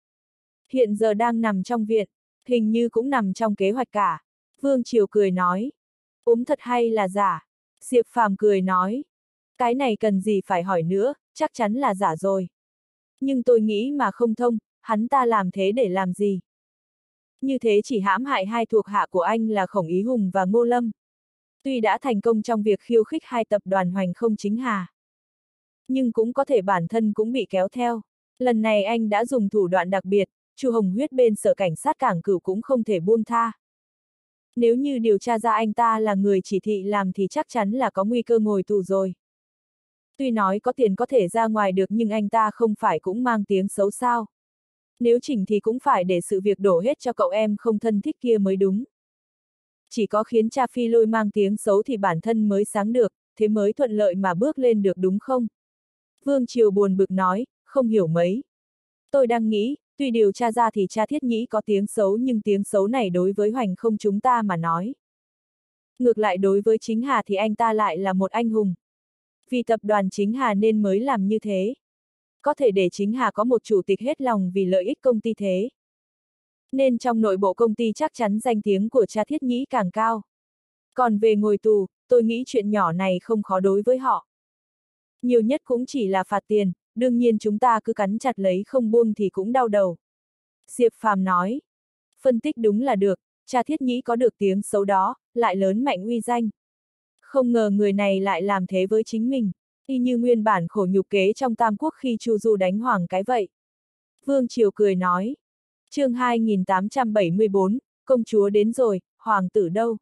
Hiện giờ đang nằm trong viện, hình như cũng nằm trong kế hoạch cả. Vương Triều cười nói. Thật hay là giả? Diệp Phàm cười nói. Cái này cần gì phải hỏi nữa, chắc chắn là giả rồi. Nhưng tôi nghĩ mà không thông, hắn ta làm thế để làm gì? Như thế chỉ hãm hại hai thuộc hạ của anh là Khổng Ý Hùng và Ngô Lâm. Tuy đã thành công trong việc khiêu khích hai tập đoàn Hoành Không Chính Hà, nhưng cũng có thể bản thân cũng bị kéo theo. Lần này anh đã dùng thủ đoạn đặc biệt, Chu Hồng Huyết bên sở cảnh sát Cảng Cửu cũng không thể buông tha. Nếu như điều tra ra anh ta là người chỉ thị làm thì chắc chắn là có nguy cơ ngồi tù rồi. Tuy nói có tiền có thể ra ngoài được nhưng anh ta không phải cũng mang tiếng xấu sao. Nếu chỉnh thì cũng phải để sự việc đổ hết cho cậu em không thân thích kia mới đúng. Chỉ có khiến cha Phi Lôi mang tiếng xấu thì bản thân mới sáng được, thế mới thuận lợi mà bước lên được đúng không? Vương Triều buồn bực nói, không hiểu mấy. Tôi đang nghĩ, tuy điều tra ra thì cha Thiết Nhĩ có tiếng xấu nhưng tiếng xấu này đối với Hoành Không chúng ta mà nói. Ngược lại đối với Chính Hà thì anh ta lại là một anh hùng. Vì tập đoàn Chính Hà nên mới làm như thế. Có thể để Chính Hà có một chủ tịch hết lòng vì lợi ích công ty thế. Nên trong nội bộ công ty chắc chắn danh tiếng của cha Thiết Nhĩ càng cao. Còn về ngồi tù, tôi nghĩ chuyện nhỏ này không khó đối với họ. Nhiều nhất cũng chỉ là phạt tiền, đương nhiên chúng ta cứ cắn chặt lấy không buông thì cũng đau đầu. Diệp Phàm nói. Phân tích đúng là được, cha Thiết Nhĩ có được tiếng xấu đó, lại lớn mạnh uy danh. Không ngờ người này lại làm thế với chính mình, y như nguyên bản khổ nhục kế trong Tam Quốc khi Chu Du đánh Hoàng cái vậy. Vương Triều cười nói. Chương 2874, công chúa đến rồi, hoàng tử đâu?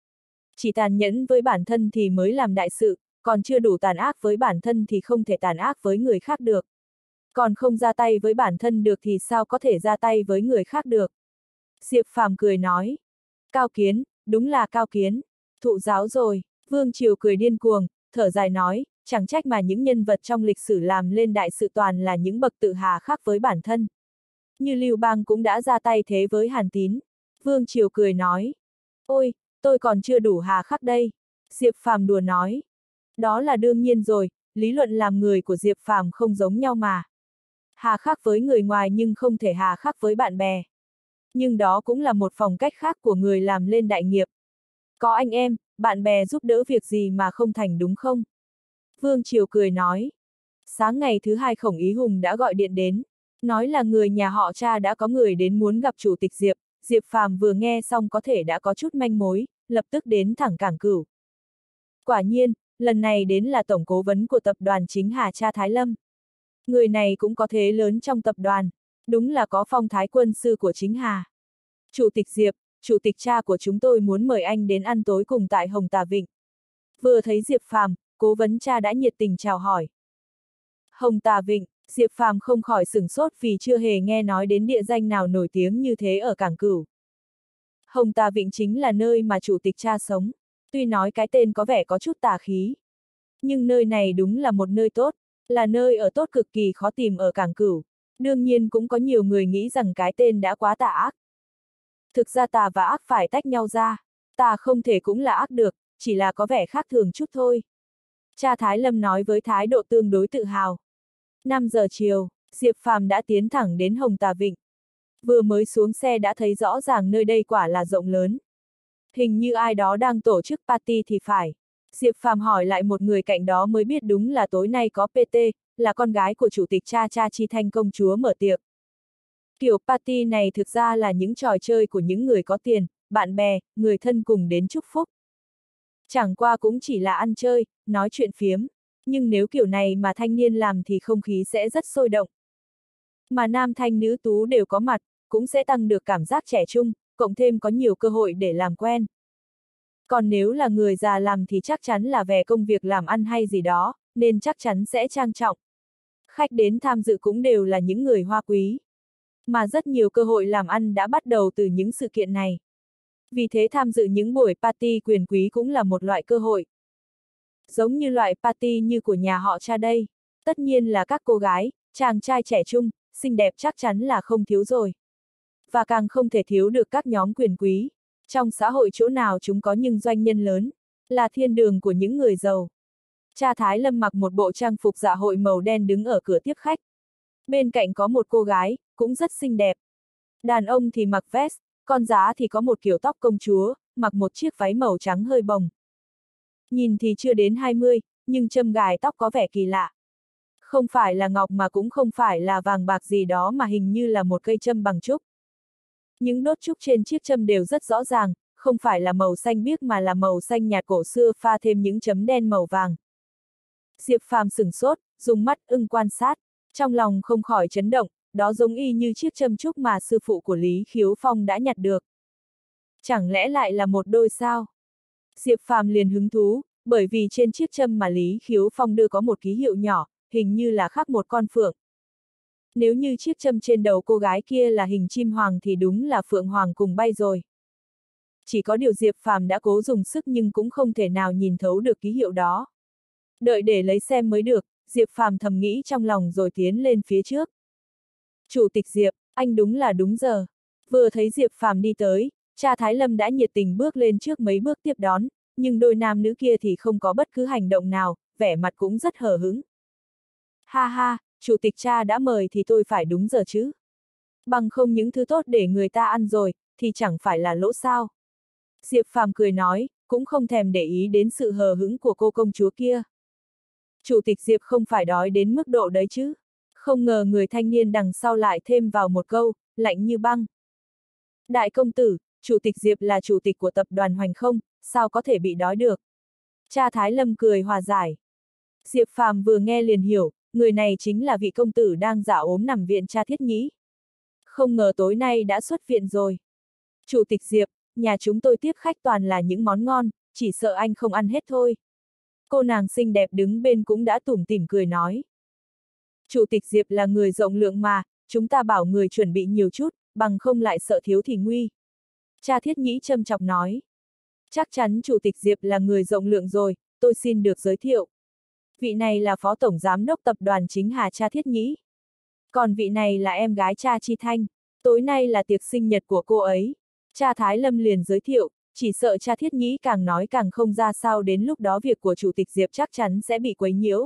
Chỉ tàn nhẫn với bản thân thì mới làm đại sự, còn chưa đủ tàn ác với bản thân thì không thể tàn ác với người khác được. Còn không ra tay với bản thân được thì sao có thể ra tay với người khác được? Diệp Phàm cười nói. Cao kiến, đúng là cao kiến. Thụ giáo rồi. Vương Triều cười điên cuồng, thở dài nói, chẳng trách mà những nhân vật trong lịch sử làm lên đại sự toàn là những bậc tự hà khắc với bản thân. Như Lưu Bang cũng đã ra tay thế với Hàn Tín. Vương Triều cười nói. Ôi, tôi còn chưa đủ hà khắc đây. Diệp Phàm đùa nói. Đó là đương nhiên rồi, lý luận làm người của Diệp Phàm không giống nhau mà. Hà khắc với người ngoài nhưng không thể hà khắc với bạn bè. Nhưng đó cũng là một phong cách khác của người làm lên đại nghiệp. Có anh em, bạn bè giúp đỡ việc gì mà không thành đúng không? Vương Triều cười nói. Sáng ngày thứ hai Khổng Ý Hùng đã gọi điện đến. Nói là người nhà họ cha đã có người đến muốn gặp chủ tịch Diệp. Diệp Phàm vừa nghe xong có thể đã có chút manh mối, lập tức đến thẳng Cảng Cửu. Quả nhiên, lần này đến là tổng cố vấn của tập đoàn Chính Hà cha Thái Lâm. Người này cũng có thế lớn trong tập đoàn, đúng là có phong thái quân sư của Chính Hà. Chủ tịch Diệp, chủ tịch cha của chúng tôi muốn mời anh đến ăn tối cùng tại Hồng Tà Vịnh. Vừa thấy Diệp Phàm, cố vấn cha đã nhiệt tình chào hỏi. Hồng Tà Vịnh, Diệp Phàm không khỏi sửng sốt vì chưa hề nghe nói đến địa danh nào nổi tiếng như thế ở Cảng Cửu. Hồng Tà Vịnh chính là nơi mà chủ tịch cha sống. Tuy nói cái tên có vẻ có chút tà khí, nhưng nơi này đúng là một nơi tốt, là nơi ở tốt cực kỳ khó tìm ở Cảng Cửu. Đương nhiên cũng có nhiều người nghĩ rằng cái tên đã quá tà ác. Thực ra tà và ác phải tách nhau ra. Tà không thể cũng là ác được, chỉ là có vẻ khác thường chút thôi. Cha Thái Lâm nói với thái độ tương đối tự hào. 5 giờ chiều, Diệp Phàm đã tiến thẳng đến Hồng Tà Vịnh. Vừa mới xuống xe đã thấy rõ ràng nơi đây quả là rộng lớn. Hình như ai đó đang tổ chức party thì phải. Diệp Phàm hỏi lại một người cạnh đó mới biết đúng là tối nay có PT, là con gái của chủ tịch cha Chi Thanh công chúa mở tiệc. Kiểu party này thực ra là những trò chơi của những người có tiền, bạn bè, người thân cùng đến chúc phúc. Chẳng qua cũng chỉ là ăn chơi, nói chuyện phiếm. Nhưng nếu kiểu này mà thanh niên làm thì không khí sẽ rất sôi động. Mà nam thanh nữ tú đều có mặt, cũng sẽ tăng được cảm giác trẻ trung, cộng thêm có nhiều cơ hội để làm quen. Còn nếu là người già làm thì chắc chắn là về công việc làm ăn hay gì đó, nên chắc chắn sẽ trang trọng. Khách đến tham dự cũng đều là những người hoa quý. Mà rất nhiều cơ hội làm ăn đã bắt đầu từ những sự kiện này. Vì thế tham dự những buổi party quyền quý cũng là một loại cơ hội. Giống như loại party như của nhà họ cha đây. Tất nhiên là các cô gái, chàng trai trẻ trung, xinh đẹp chắc chắn là không thiếu rồi. Và càng không thể thiếu được các nhóm quyền quý. Trong xã hội chỗ nào chúng có nhưng doanh nhân lớn, là thiên đường của những người giàu. Cha Thái Lâm mặc một bộ trang phục dạ hội màu đen đứng ở cửa tiếp khách. Bên cạnh có một cô gái, cũng rất xinh đẹp. Đàn ông thì mặc vest, con giá thì có một kiểu tóc công chúa, mặc một chiếc váy màu trắng hơi bồng. Nhìn thì chưa đến 20, nhưng châm gài tóc có vẻ kỳ lạ. Không phải là ngọc mà cũng không phải là vàng bạc gì đó mà hình như là một cây châm bằng trúc. Những đốt trúc trên chiếc châm đều rất rõ ràng, không phải là màu xanh biếc mà là màu xanh nhạt cổ xưa pha thêm những chấm đen màu vàng. Diệp Phàm sửng sốt, dùng mắt ưng quan sát, trong lòng không khỏi chấn động, đó giống y như chiếc châm trúc mà sư phụ của Lý Khiếu Phong đã nhặt được. Chẳng lẽ lại là một đôi sao? Diệp Phàm liền hứng thú, bởi vì trên chiếc châm mà Lý Khiếu Phong đưa có một ký hiệu nhỏ, hình như là khắc một con phượng. Nếu như chiếc châm trên đầu cô gái kia là hình chim hoàng thì đúng là phượng hoàng cùng bay rồi. Chỉ có điều Diệp Phàm đã cố dùng sức nhưng cũng không thể nào nhìn thấu được ký hiệu đó. Đợi để lấy xem mới được, Diệp Phàm thầm nghĩ trong lòng rồi tiến lên phía trước. Chủ tịch Diệp, anh đúng là đúng giờ. Vừa thấy Diệp Phàm đi tới, cha Thái Lâm đã nhiệt tình bước lên trước mấy bước tiếp đón, nhưng đôi nam nữ kia thì không có bất cứ hành động nào, vẻ mặt cũng rất hờ hững. Ha ha, chủ tịch cha đã mời thì tôi phải đúng giờ chứ. Bằng không những thứ tốt để người ta ăn rồi, thì chẳng phải là lỗ sao. Diệp Phàm cười nói, cũng không thèm để ý đến sự hờ hững của cô công chúa kia. Chủ tịch Diệp không phải đói đến mức độ đấy chứ. Không ngờ người thanh niên đằng sau lại thêm vào một câu, lạnh như băng. Đại công tử, chủ tịch Diệp là chủ tịch của tập đoàn Hoành Không, sao có thể bị đói được? Cha Thái Lâm cười hòa giải. Diệp Phàm vừa nghe liền hiểu, người này chính là vị công tử đang giả ốm nằm viện cha Thiết Nhĩ. Không ngờ tối nay đã xuất viện rồi. Chủ tịch Diệp, nhà chúng tôi tiếp khách toàn là những món ngon, chỉ sợ anh không ăn hết thôi. Cô nàng xinh đẹp đứng bên cũng đã tủm tỉm cười nói. Chủ tịch Diệp là người rộng lượng mà, chúng ta bảo người chuẩn bị nhiều chút, bằng không lại sợ thiếu thì nguy. Cha Thiết Nhĩ châm chọc nói. Chắc chắn chủ tịch Diệp là người rộng lượng rồi, tôi xin được giới thiệu. Vị này là phó tổng giám đốc tập đoàn Chính Hà cha Thiết Nhĩ. Còn vị này là em gái cha Chi Thanh, tối nay là tiệc sinh nhật của cô ấy. Cha Thái Lâm liền giới thiệu, chỉ sợ cha Thiết Nhĩ càng nói càng không ra sao, đến lúc đó việc của chủ tịch Diệp chắc chắn sẽ bị quấy nhiễu.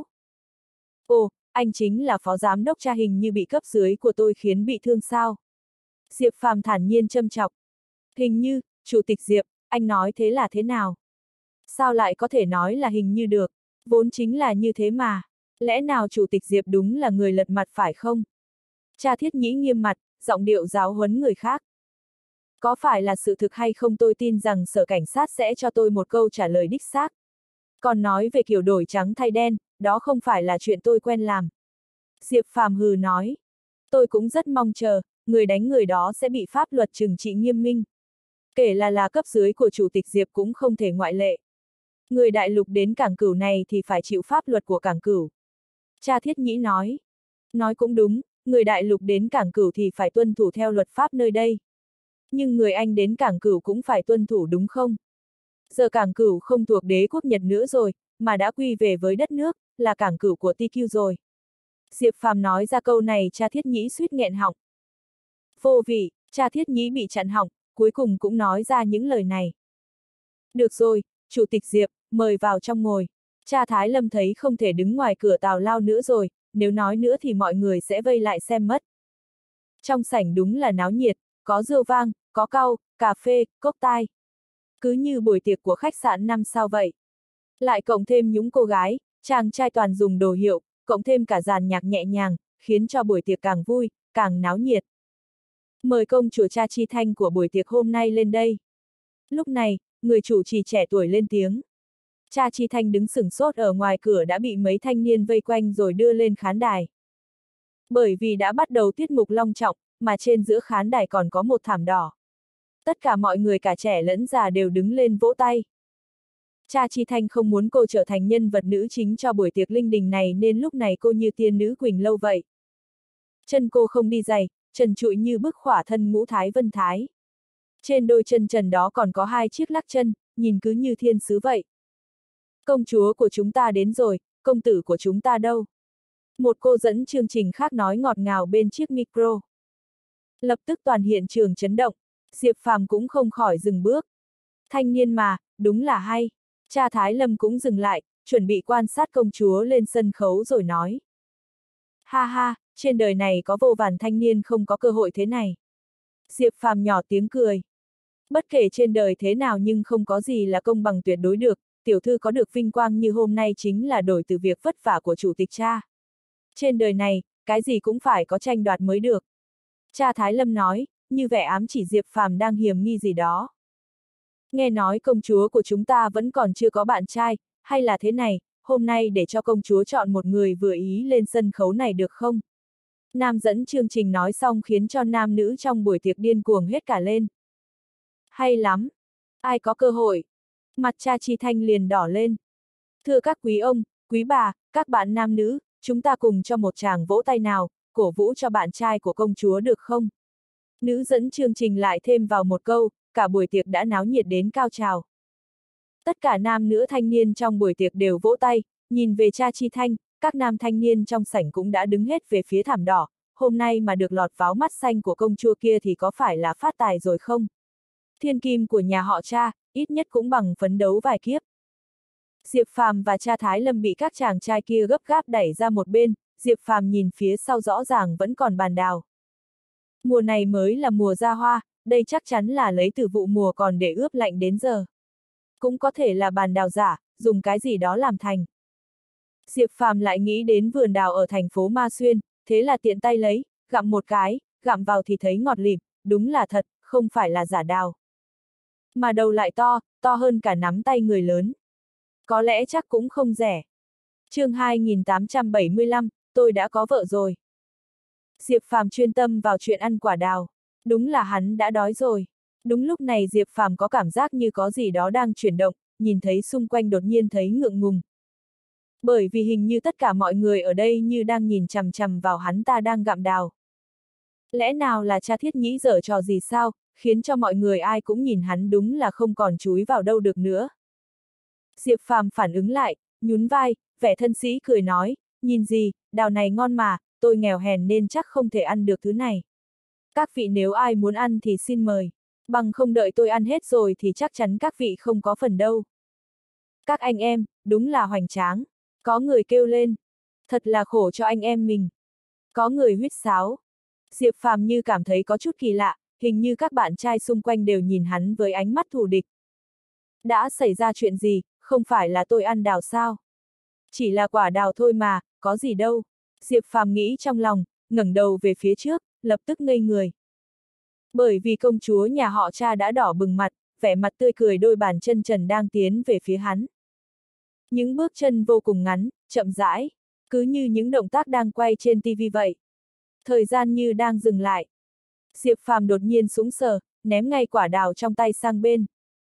Ồ, anh chính là phó giám đốc cha, hình như bị cấp dưới của tôi khiến bị thương sao? Diệp Phàm thản nhiên châm chọc. Hình như, chủ tịch Diệp, anh nói thế là thế nào? Sao lại có thể nói là hình như được? Vốn chính là như thế mà. Lẽ nào chủ tịch Diệp đúng là người lật mặt phải không? Cha Thiết Nhĩ nghiêm mặt, giọng điệu giáo huấn người khác. Có phải là sự thực hay không tôi tin rằng sở cảnh sát sẽ cho tôi một câu trả lời đích xác. Còn nói về kiểu đổi trắng thay đen, đó không phải là chuyện tôi quen làm. Diệp Phàm hừ nói. Tôi cũng rất mong chờ, người đánh người đó sẽ bị pháp luật trừng trị nghiêm minh. Kể là cấp dưới của chủ tịch Diệp cũng không thể ngoại lệ. Người đại lục đến Cảng Cửu này thì phải chịu pháp luật của Cảng Cửu. Cha Thiết Nhĩ nói. Nói cũng đúng, người đại lục đến Cảng Cửu thì phải tuân thủ theo luật pháp nơi đây. Nhưng người Anh đến Cảng Cửu cũng phải tuân thủ đúng không? Giờ Cảng Cửu không thuộc đế quốc Nhật nữa rồi, mà đã quy về với đất nước, là Cảng Cửu của TQ rồi. Diệp Phàm nói ra câu này cha Thiết Nhĩ suýt nghẹn họng. Vô vị, cha Thiết Nhĩ bị chặn họng, cuối cùng cũng nói ra những lời này. Được rồi, chủ tịch Diệp, mời vào trong ngồi. Cha Thái Lâm thấy không thể đứng ngoài cửa tào lao nữa rồi, nếu nói nữa thì mọi người sẽ vây lại xem mất. Trong sảnh đúng là náo nhiệt, có rượu vang, có cau, cà phê, cốc tai. Cứ như buổi tiệc của khách sạn 5 sao vậy. Lại cộng thêm những cô gái, chàng trai toàn dùng đồ hiệu, cộng thêm cả dàn nhạc nhẹ nhàng, khiến cho buổi tiệc càng vui, càng náo nhiệt. Mời công chúa cha Chi Thanh của buổi tiệc hôm nay lên đây. Lúc này, người chủ trì trẻ tuổi lên tiếng. Cha Chi Thanh đứng sửng sốt ở ngoài cửa đã bị mấy thanh niên vây quanh rồi đưa lên khán đài. Bởi vì đã bắt đầu tiết mục long trọng, mà trên giữa khán đài còn có một thảm đỏ. Tất cả mọi người cả trẻ lẫn già đều đứng lên vỗ tay. Cha Chi Thanh không muốn cô trở thành nhân vật nữ chính cho buổi tiệc linh đình này nên lúc này cô như tiên nữ Quỳnh Lâu vậy. Chân cô không đi giày, trần trụi như bức khỏa thân ngũ thái vân thái. Trên đôi chân trần đó còn có 2 chiếc lắc chân, nhìn cứ như thiên sứ vậy. Công chúa của chúng ta đến rồi, công tử của chúng ta đâu? Một cô dẫn chương trình khác nói ngọt ngào bên chiếc micro. Lập tức toàn hiện trường chấn động, Diệp Phàm cũng không khỏi dừng bước. Thanh niên mà, đúng là hay. Cha Thái Lâm cũng dừng lại, chuẩn bị quan sát công chúa lên sân khấu rồi nói. Ha ha, trên đời này có vô vàn thanh niên không có cơ hội thế này. Diệp Phàm nhỏ tiếng cười. Bất kể trên đời thế nào nhưng không có gì là công bằng tuyệt đối được, tiểu thư có được vinh quang như hôm nay chính là đổi từ việc vất vả của chủ tịch cha. Trên đời này, cái gì cũng phải có tranh đoạt mới được. Cha Thái Lâm nói, như vẻ ám chỉ Diệp Phàm đang hiềm nghi gì đó. Nghe nói công chúa của chúng ta vẫn còn chưa có bạn trai, hay là thế này, hôm nay để cho công chúa chọn một người vừa ý lên sân khấu này được không? Nam dẫn chương trình nói xong khiến cho nam nữ trong buổi tiệc điên cuồng hết cả lên. Hay lắm! Ai có cơ hội? Mặt cha Chi Thanh liền đỏ lên. Thưa các quý ông, quý bà, các bạn nam nữ, chúng ta cùng cho một tràng vỗ tay nào, cổ vũ cho bạn trai của công chúa được không? Nữ dẫn chương trình lại thêm vào một câu, cả buổi tiệc đã náo nhiệt đến cao trào. Tất cả nam nữ thanh niên trong buổi tiệc đều vỗ tay, nhìn về cha Chi Thanh, các nam thanh niên trong sảnh cũng đã đứng hết về phía thảm đỏ, hôm nay mà được lọt vào mắt xanh của công chúa kia thì có phải là phát tài rồi không? Thiên kim của nhà họ cha, ít nhất cũng bằng phấn đấu vài kiếp. Diệp Phàm và cha Thái Lâm bị các chàng trai kia gấp gáp đẩy ra một bên, Diệp Phàm nhìn phía sau rõ ràng vẫn còn bàn đào. Mùa này mới là mùa ra hoa, đây chắc chắn là lấy từ vụ mùa còn để ướp lạnh đến giờ. Cũng có thể là bàn đào giả, dùng cái gì đó làm thành. Diệp Phàm lại nghĩ đến vườn đào ở thành phố Ma Xuyên, thế là tiện tay lấy, gặm một cái, gặm vào thì thấy ngọt lịm, đúng là thật, không phải là giả đào. Mà đầu lại to, to hơn cả nắm tay người lớn. Có lẽ chắc cũng không rẻ. Chương 2875, tôi đã có vợ rồi. Diệp Phàm chuyên tâm vào chuyện ăn quả đào. Đúng là hắn đã đói rồi. Đúng lúc này Diệp Phàm có cảm giác như có gì đó đang chuyển động, nhìn thấy xung quanh đột nhiên thấy ngượng ngùng. Bởi vì hình như tất cả mọi người ở đây như đang nhìn chằm chằm vào hắn ta đang gặm đào. Lẽ nào là cha Thiết Nhĩ giở trò gì sao, khiến cho mọi người ai cũng nhìn hắn đúng là không còn chúi vào đâu được nữa. Diệp Phàm phản ứng lại, nhún vai, vẻ thân sĩ cười nói, nhìn gì, đào này ngon mà, tôi nghèo hèn nên chắc không thể ăn được thứ này. Các vị nếu ai muốn ăn thì xin mời, bằng không đợi tôi ăn hết rồi thì chắc chắn các vị không có phần đâu. Các anh em, đúng là hoành tráng. Có người kêu lên, thật là khổ cho anh em mình. Có người huýt sáo. Diệp Phàm như cảm thấy có chút kỳ lạ, hình như các bạn trai xung quanh đều nhìn hắn với ánh mắt thù địch. Đã xảy ra chuyện gì, không phải là tôi ăn đào sao? Chỉ là quả đào thôi mà, có gì đâu. Diệp Phàm nghĩ trong lòng, ngẩng đầu về phía trước, lập tức ngây người. Bởi vì công chúa nhà họ cha đã đỏ bừng mặt, vẻ mặt tươi cười đôi bàn chân trần đang tiến về phía hắn. Những bước chân vô cùng ngắn, chậm rãi, cứ như những động tác đang quay trên TV vậy. Thời gian như đang dừng lại. Diệp Phàm đột nhiên sững sờ, ném ngay quả đào trong tay sang bên.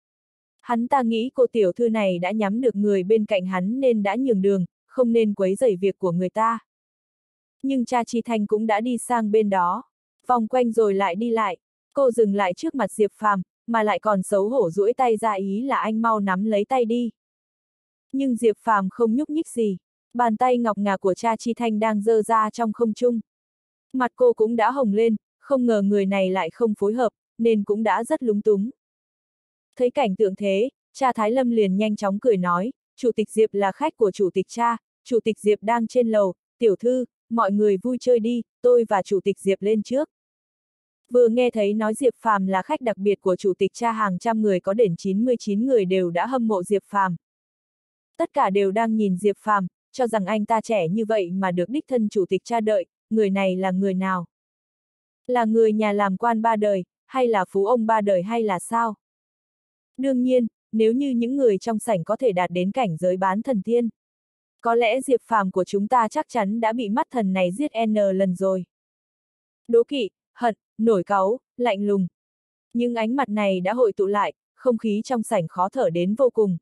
Hắn ta nghĩ cô tiểu thư này đã nhắm được người bên cạnh hắn nên đã nhường đường, không nên quấy rầy việc của người ta. Nhưng cha Chi Thanh cũng đã đi sang bên đó, vòng quanh rồi lại đi lại. Cô dừng lại trước mặt Diệp Phàm, mà lại còn xấu hổ duỗi tay ra ý là anh mau nắm lấy tay đi. Nhưng Diệp Phàm không nhúc nhích gì, bàn tay ngọc ngà của cha Chi Thanh đang giơ ra trong không trung. Mặt cô cũng đã hồng lên, không ngờ người này lại không phối hợp, nên cũng đã rất lúng túng. Thấy cảnh tượng thế, cha Thái Lâm liền nhanh chóng cười nói, Chủ tịch Diệp là khách của Chủ tịch cha, Chủ tịch Diệp đang trên lầu, tiểu thư, mọi người vui chơi đi, tôi và Chủ tịch Diệp lên trước. Vừa nghe thấy nói Diệp Phàm là khách đặc biệt của Chủ tịch cha, hàng trăm người có đến 99 người đều đã hâm mộ Diệp Phàm. Tất cả đều đang nhìn Diệp Phàm, cho rằng anh ta trẻ như vậy mà được đích thân Chủ tịch cha đợi, người này là người nào? Là người nhà làm quan ba đời, hay là phú ông ba đời hay là sao? Đương nhiên, nếu như những người trong sảnh có thể đạt đến cảnh giới bán thần tiên, có lẽ Diệp Phàm của chúng ta chắc chắn đã bị mắt thần này giết N lần rồi. Đố kỵ, hận, nổi cáu, lạnh lùng. Nhưng ánh mặt này đã hội tụ lại, không khí trong sảnh khó thở đến vô cùng.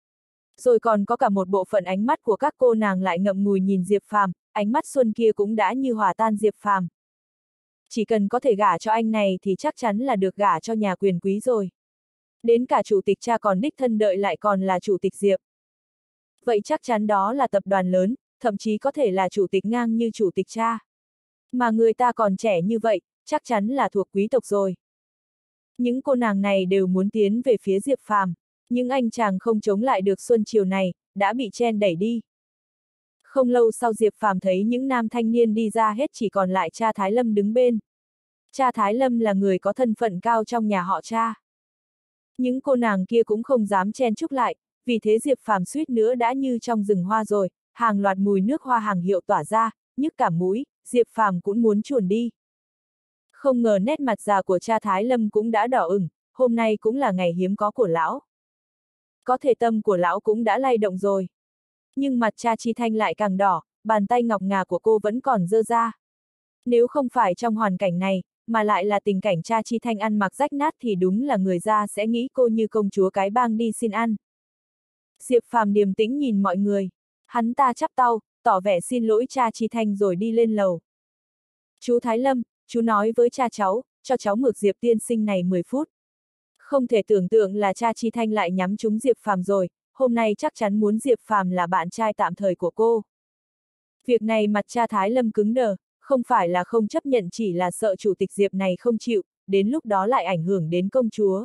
Rồi còn có cả một bộ phận ánh mắt của các cô nàng lại ngậm ngùi nhìn Diệp Phàm, ánh mắt xuân kia cũng đã như hòa tan Diệp Phàm. Chỉ cần có thể gả cho anh này thì chắc chắn là được gả cho nhà quyền quý rồi. Đến cả Chủ tịch cha còn đích thân đợi lại còn là Chủ tịch Diệp. Vậy chắc chắn đó là tập đoàn lớn, thậm chí có thể là chủ tịch ngang như chủ tịch cha. Mà người ta còn trẻ như vậy, chắc chắn là thuộc quý tộc rồi. Những cô nàng này đều muốn tiến về phía Diệp Phàm, nhưng anh chàng không chống lại được xuân chiều này, đã bị chen đẩy đi. Không lâu sau Diệp Phàm thấy những nam thanh niên đi ra hết, chỉ còn lại cha Thái Lâm đứng bên. Cha Thái Lâm là người có thân phận cao trong nhà họ cha. Những cô nàng kia cũng không dám chen chúc lại, vì thế Diệp Phàm suýt nữa đã như trong rừng hoa rồi, hàng loạt mùi nước hoa hàng hiệu tỏa ra, nhức cả mũi, Diệp Phàm cũng muốn chuồn đi. Không ngờ nét mặt già của cha Thái Lâm cũng đã đỏ ửng, hôm nay cũng là ngày hiếm có của lão. Có thể tâm của lão cũng đã lay động rồi. Nhưng mặt cha Chi Thanh lại càng đỏ, bàn tay ngọc ngà của cô vẫn còn giơ ra. Nếu không phải trong hoàn cảnh này, mà lại là tình cảnh cha Chi Thanh ăn mặc rách nát thì đúng là người ra sẽ nghĩ cô như công chúa cái bang đi xin ăn. Diệp Phàm điềm tĩnh nhìn mọi người. Hắn ta chắp tay, tỏ vẻ xin lỗi cha Chi Thanh rồi đi lên lầu. Chú Thái Lâm, chú nói với cha cháu, cho cháu mượn Diệp tiên sinh này 10 phút. Không thể tưởng tượng là cha Chi Thanh lại nhắm trúng Diệp Phàm rồi, hôm nay chắc chắn muốn Diệp Phàm là bạn trai tạm thời của cô. Việc này mặt cha Thái Lâm cứng đờ, không phải là không chấp nhận, chỉ là sợ chủ tịch Diệp này không chịu, đến lúc đó lại ảnh hưởng đến công chúa.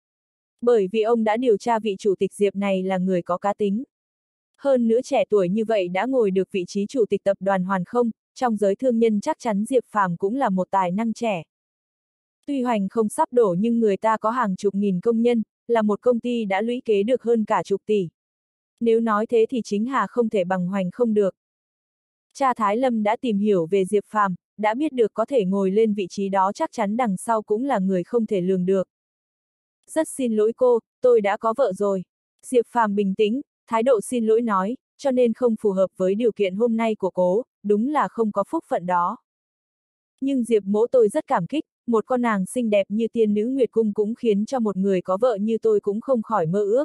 Bởi vì ông đã điều tra vị chủ tịch Diệp này là người có cá tính. Hơn nữa trẻ tuổi như vậy đã ngồi được vị trí chủ tịch tập đoàn Hoàn Không, trong giới thương nhân chắc chắn Diệp Phàm cũng là một tài năng trẻ. Tuy Hoành không sắp đổ nhưng người ta có hàng chục nghìn công nhân, là một công ty đã lũy kế được hơn cả chục tỷ. Nếu nói thế thì chính Hà không thể bằng Hoành không được. Cha Thái Lâm đã tìm hiểu về Diệp Phàm, đã biết được có thể ngồi lên vị trí đó chắc chắn đằng sau cũng là người không thể lường được. Rất xin lỗi cô, tôi đã có vợ rồi. Diệp Phàm bình tĩnh, thái độ xin lỗi nói, cho nên không phù hợp với điều kiện hôm nay của cô, đúng là không có phúc phận đó. Nhưng Diệp mỗ tôi rất cảm kích, một con nàng xinh đẹp như tiên nữ Nguyệt Cung cũng khiến cho một người có vợ như tôi cũng không khỏi mơ ước.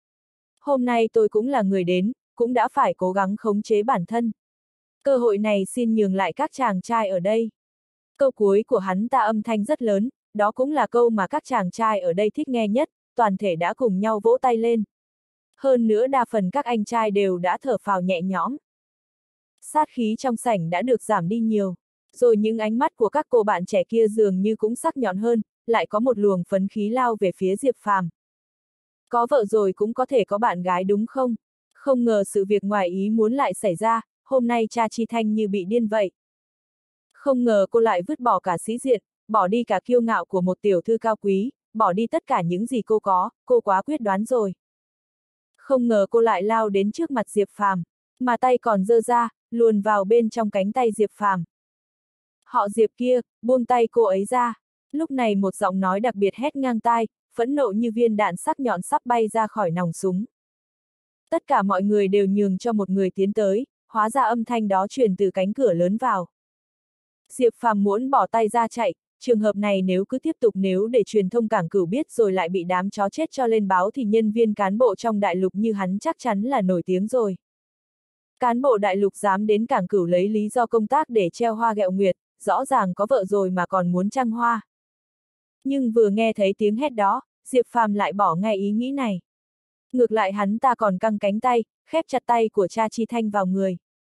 Hôm nay tôi cũng là người đến, cũng đã phải cố gắng khống chế bản thân. Cơ hội này xin nhường lại các chàng trai ở đây. Câu cuối của hắn ta âm thanh rất lớn, đó cũng là câu mà các chàng trai ở đây thích nghe nhất, toàn thể đã cùng nhau vỗ tay lên. Hơn nữa đa phần các anh trai đều đã thở phào nhẹ nhõm. Sát khí trong sảnh đã được giảm đi nhiều, rồi những ánh mắt của các cô bạn trẻ kia dường như cũng sắc nhọn hơn, lại có một luồng phấn khí lao về phía Diệp Phàm. Có vợ rồi cũng có thể có bạn gái đúng không? Không ngờ sự việc ngoài ý muốn lại xảy ra, hôm nay cha Chi Thanh như bị điên vậy. Không ngờ cô lại vứt bỏ cả sĩ diện, bỏ đi cả kiêu ngạo của một tiểu thư cao quý, bỏ đi tất cả những gì cô có, cô quá quyết đoán rồi. Không ngờ cô lại lao đến trước mặt Diệp Phàm, mà tay còn giơ ra, luồn vào bên trong cánh tay Diệp Phàm. Họ Diệp kia, buông tay cô ấy ra. Lúc này một giọng nói đặc biệt hét ngang tai, phẫn nộ như viên đạn sắc nhọn sắp bay ra khỏi nòng súng. Tất cả mọi người đều nhường cho một người tiến tới, hóa ra âm thanh đó truyền từ cánh cửa lớn vào. Diệp Phàm muốn bỏ tay ra chạy, trường hợp này nếu cứ tiếp tục, nếu để truyền thông Cảng Cửu biết rồi lại bị đám chó chết cho lên báo thì nhân viên cán bộ trong đại lục như hắn chắc chắn là nổi tiếng rồi. Cán bộ đại lục dám đến Cảng Cửu lấy lý do công tác để treo hoa ghẹo nguyệt, rõ ràng có vợ rồi mà còn muốn trăng hoa. Nhưng vừa nghe thấy tiếng hét đó, Diệp Phàm lại bỏ ngay ý nghĩ này. Ngược lại hắn ta còn căng cánh tay, khép chặt tay của cha Chi Thanh vào người.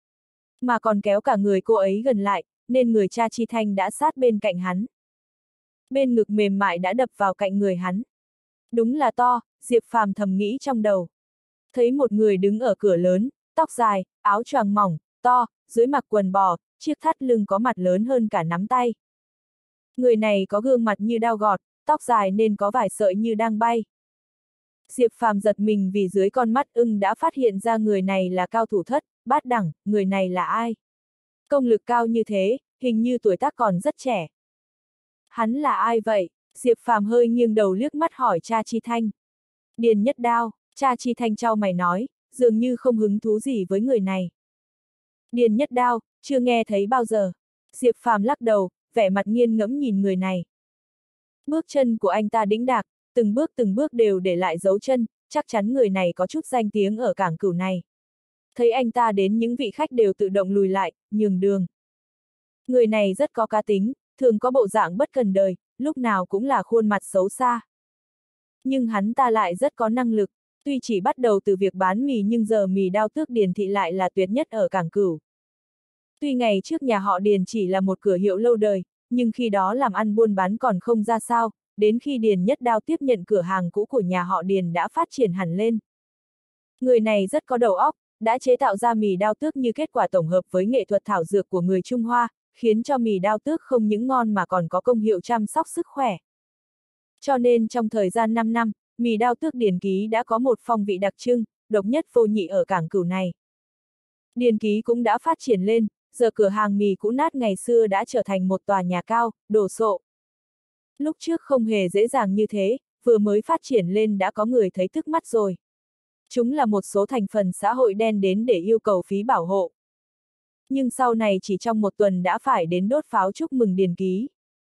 Mà còn kéo cả người cô ấy gần lại, nên người cha Chi Thanh đã sát bên cạnh hắn. Bên ngực mềm mại đã đập vào cạnh người hắn. Đúng là to, Diệp Phàm thầm nghĩ trong đầu. Thấy một người đứng ở cửa lớn, tóc dài, áo choàng mỏng, to, dưới mặc quần bò, chiếc thắt lưng có mặt lớn hơn cả nắm tay. Người này có gương mặt như dao gọt, tóc dài nên có vài sợi như đang bay. Diệp Phàm giật mình vì dưới con mắt ưng đã phát hiện ra người này là cao thủ thất, bát đẳng, người này là ai? Công lực cao như thế, hình như tuổi tác còn rất trẻ. Hắn là ai vậy? Diệp Phàm hơi nghiêng đầu liếc mắt hỏi cha Chi Thanh. Điền Nhất Đao, cha Chi Thanh chau mày nói, dường như không hứng thú gì với người này. Điền Nhất Đao, chưa nghe thấy bao giờ. Diệp Phàm lắc đầu, vẻ mặt nghiền ngẫm nhìn người này. Bước chân của anh ta đĩnh đạc, từng bước đều để lại dấu chân, chắc chắn người này có chút danh tiếng ở Cảng Cửu này. Thấy anh ta đến những vị khách đều tự động lùi lại, nhường đường. Người này rất có cá tính, thường có bộ dạng bất cần đời, lúc nào cũng là khuôn mặt xấu xa. Nhưng hắn ta lại rất có năng lực. Tuy chỉ bắt đầu từ việc bán mì nhưng giờ mì Đao Tước Điền thị lại là tuyệt nhất ở Cảng Cửu. Tuy ngày trước nhà họ Điền chỉ là một cửa hiệu lâu đời, nhưng khi đó làm ăn buôn bán còn không ra sao, đến khi Điền Nhất Đao tiếp nhận cửa hàng cũ của nhà họ Điền đã phát triển hẳn lên. Người này rất có đầu óc, đã chế tạo ra mì Đao Tước như kết quả tổng hợp với nghệ thuật thảo dược của người Trung Hoa, khiến cho mì Đao Tước không những ngon mà còn có công hiệu chăm sóc sức khỏe. Cho nên trong thời gian 5 năm, mì Đao Tước Điền Ký đã có một phong vị đặc trưng, độc nhất vô nhị ở Cảng Cửu này. Điền Ký cũng đã phát triển lên, giờ cửa hàng mì cũ nát ngày xưa đã trở thành một tòa nhà cao, đồ sộ. Lúc trước không hề dễ dàng như thế, vừa mới phát triển lên đã có người thấy thức mắt rồi. Chúng là một số thành phần xã hội đen đến để yêu cầu phí bảo hộ. Nhưng sau này chỉ trong một tuần đã phải đến đốt pháo chúc mừng Điền Ký.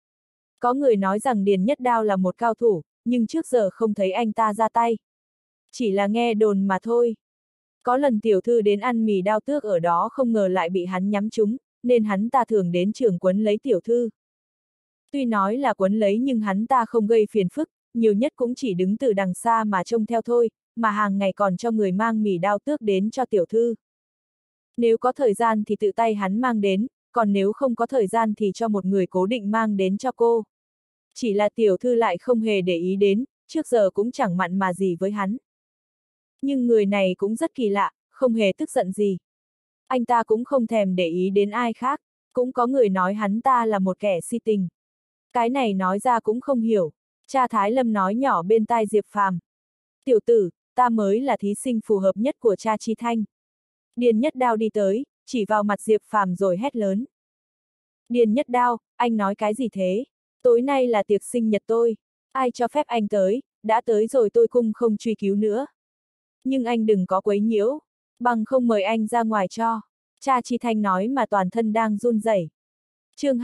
Có người nói rằng Điền Nhất Đao là một cao thủ, nhưng trước giờ không thấy anh ta ra tay. Chỉ là nghe đồn mà thôi. Có lần tiểu thư đến ăn mì Đao Tước ở đó không ngờ lại bị hắn nhắm trúng, nên hắn ta thường đến trường quấn lấy tiểu thư. Tuy nói là quấn lấy nhưng hắn ta không gây phiền phức, nhiều nhất cũng chỉ đứng từ đằng xa mà trông theo thôi, mà hàng ngày còn cho người mang mì Đao Tước đến cho tiểu thư. Nếu có thời gian thì tự tay hắn mang đến, còn nếu không có thời gian thì cho một người cố định mang đến cho cô. Chỉ là tiểu thư lại không hề để ý đến, trước giờ cũng chẳng mặn mà gì với hắn. Nhưng người này cũng rất kỳ lạ, không hề tức giận gì. Anh ta cũng không thèm để ý đến ai khác, cũng có người nói hắn ta là một kẻ si tình. Cái này nói ra cũng không hiểu. Cha Thái Lâm nói nhỏ bên tai Diệp Phàm. Tiểu tử, ta mới là thí sinh phù hợp nhất của cha Chi Thanh. Điền Nhất Đao đi tới, chỉ vào mặt Diệp Phàm rồi hét lớn. Điền Nhất Đao, anh nói cái gì thế? Tối nay là tiệc sinh nhật tôi. Ai cho phép anh tới, đã tới rồi tôi cũng không truy cứu nữa. Nhưng anh đừng có quấy nhiễu, bằng không mời anh ra ngoài cho. Cha Chi Thanh nói mà toàn thân đang run rẩy. Chương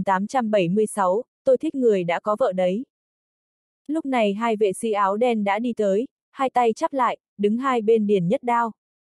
2876, tôi thích người đã có vợ đấy. Lúc này hai vệ sĩ áo đen đã đi tới, hai tay chắp lại, đứng hai bên Điền Nhất Đao.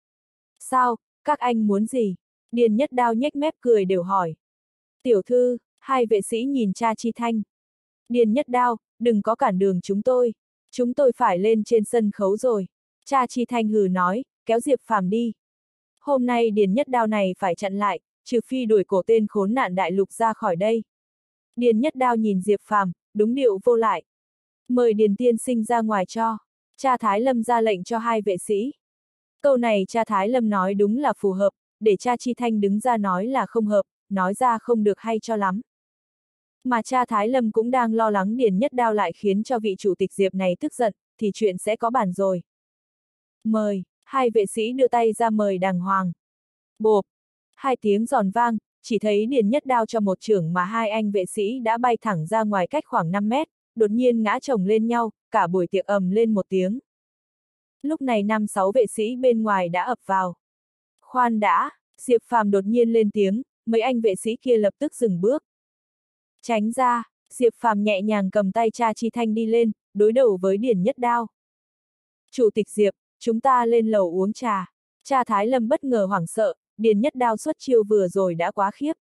Sao, các anh muốn gì? Điền Nhất Đao nhếch mép cười đều hỏi. Tiểu thư, hai vệ sĩ nhìn cha Chi Thanh. Điền Nhất Đao, đừng có cản đường chúng tôi. Chúng tôi phải lên trên sân khấu rồi. Cha Chi Thanh hừ nói, kéo Diệp Phàm đi. Hôm nay Điền Nhất Đao này phải chặn lại, trừ phi đuổi cổ tên khốn nạn đại lục ra khỏi đây. Điền Nhất Đao nhìn Diệp Phàm, đúng điệu vô lại. Mời Điền tiên sinh ra ngoài cho. Cha Thái Lâm ra lệnh cho hai vệ sĩ. Câu này cha Thái Lâm nói đúng là phù hợp, để cha Chi Thanh đứng ra nói là không hợp, nói ra không được hay cho lắm. Mà cha Thái Lâm cũng đang lo lắng Điền Nhất Đao lại khiến cho vị chủ tịch Diệp này tức giận, thì chuyện sẽ có bàn rồi. Mời, hai vệ sĩ đưa tay ra mời đàng hoàng. Bộp, hai tiếng giòn vang, chỉ thấy Điền Nhất Đao cho một chưởng mà hai anh vệ sĩ đã bay thẳng ra ngoài cách khoảng 5 mét, đột nhiên ngã chồng lên nhau, cả buổi tiệc ầm lên một tiếng. Lúc này 5-6 vệ sĩ bên ngoài đã ập vào. Khoan đã, Diệp Phàm đột nhiên lên tiếng, mấy anh vệ sĩ kia lập tức dừng bước. Tránh ra, Diệp Phàm nhẹ nhàng cầm tay cha Chi Thanh đi lên, đối đầu với Điền Nhất Đao. Chủ tịch Diệp, chúng ta lên lầu uống trà. Cha Thái Lâm bất ngờ hoảng sợ, Điền Nhất Đao xuất chiêu vừa rồi đã quá khiếp.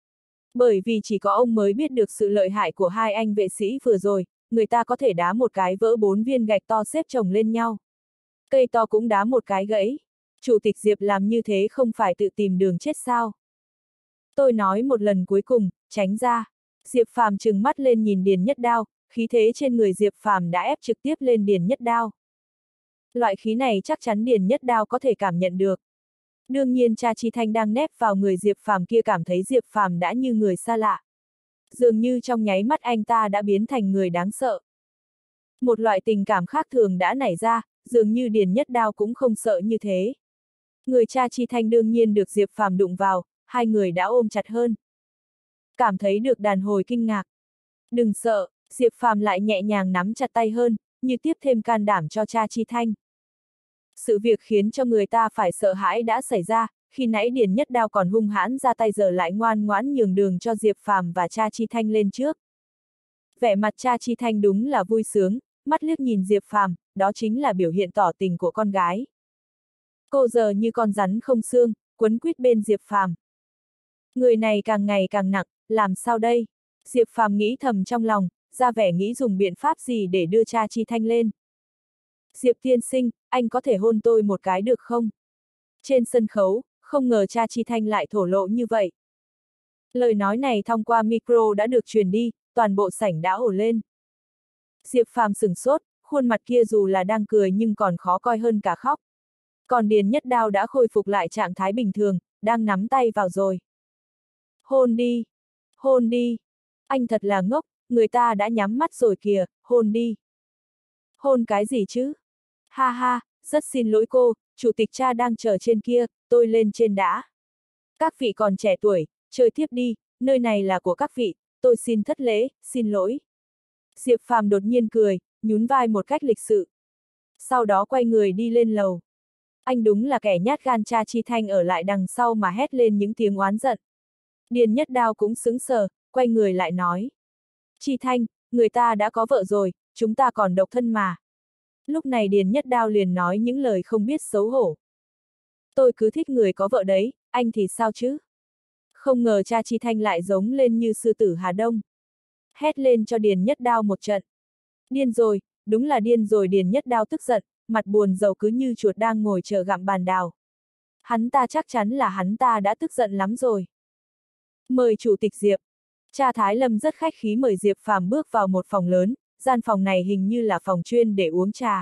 Bởi vì chỉ có ông mới biết được sự lợi hại của hai anh vệ sĩ vừa rồi, người ta có thể đá một cái vỡ 4 viên gạch to xếp chồng lên nhau. Cây to cũng đá một cái gãy. Chủ tịch Diệp làm như thế không phải tự tìm đường chết sao? Tôi nói một lần cuối cùng, tránh ra. Diệp Phàm trừng mắt lên nhìn Điền Nhất Đao, khí thế trên người Diệp Phàm đã ép trực tiếp lên Điền Nhất Đao. Loại khí này chắc chắn Điền Nhất Đao có thể cảm nhận được. Đương nhiên cha Chi Thanh đang nép vào người Diệp Phàm kia cảm thấy Diệp Phàm đã như người xa lạ. Dường như trong nháy mắt anh ta đã biến thành người đáng sợ. Một loại tình cảm khác thường đã nảy ra, dường như Điền Nhất Đao cũng không sợ như thế. Người cha Chi Thanh đương nhiên được Diệp Phàm đụng vào, hai người đã ôm chặt hơn. Cảm thấy được đàn hồi kinh ngạc. Đừng sợ, Diệp Phàm lại nhẹ nhàng nắm chặt tay hơn, như tiếp thêm can đảm cho cha Chi Thanh. Sự việc khiến cho người ta phải sợ hãi đã xảy ra, khi nãy Điền Nhất Đao còn hung hãn ra tay giờ lại ngoan ngoãn nhường đường cho Diệp Phàm và cha Chi Thanh lên trước. Vẻ mặt cha Chi Thanh đúng là vui sướng, mắt liếc nhìn Diệp Phàm, đó chính là biểu hiện tỏ tình của con gái. Cô giờ như con rắn không xương, quấn quýt bên Diệp Phàm. Người này càng ngày càng nặng, làm sao đây? Diệp Phàm nghĩ thầm trong lòng, ra vẻ nghĩ dùng biện pháp gì để đưa cha Chi Thanh lên. Diệp tiên sinh, anh có thể hôn tôi một cái được không? Trên sân khấu, không ngờ cha Chi Thanh lại thổ lộ như vậy. Lời nói này thông qua micro đã được truyền đi, toàn bộ sảnh đã ồ lên. Diệp Phàm sửng sốt, khuôn mặt kia dù là đang cười nhưng còn khó coi hơn cả khóc. Còn Điền Nhất Đao đã khôi phục lại trạng thái bình thường, đang nắm tay vào rồi. Hôn đi! Hôn đi! Anh thật là ngốc, người ta đã nhắm mắt rồi kìa, hôn đi! Hôn cái gì chứ? Ha ha, rất xin lỗi cô, chủ tịch cha đang chờ trên kia, tôi lên trên đã. Các vị còn trẻ tuổi, chơi tiếp đi, nơi này là của các vị, tôi xin thất lễ, xin lỗi. Diệp Phàm đột nhiên cười, nhún vai một cách lịch sự. Sau đó quay người đi lên lầu. Anh đúng là kẻ nhát gan, cha Chi Thanh ở lại đằng sau mà hét lên những tiếng oán giận. Điền Nhất Đao cũng sững sờ, quay người lại nói. Chi Thanh, người ta đã có vợ rồi, chúng ta còn độc thân mà. Lúc này Điền Nhất Đao liền nói những lời không biết xấu hổ. Tôi cứ thích người có vợ đấy, anh thì sao chứ? Không ngờ cha Chi Thanh lại giống lên như sư tử Hà Đông. Hét lên cho Điền Nhất Đao một trận. Điên rồi, đúng là điên rồi. Điền Nhất Đao tức giận, mặt buồn rầu cứ như chuột đang ngồi chờ gặm bàn đào. Hắn ta chắc chắn là hắn ta đã tức giận lắm rồi. Mời chủ tịch Diệp. Cha Thái Lâm rất khách khí mời Diệp Phàm bước vào một phòng lớn, gian phòng này hình như là phòng chuyên để uống trà.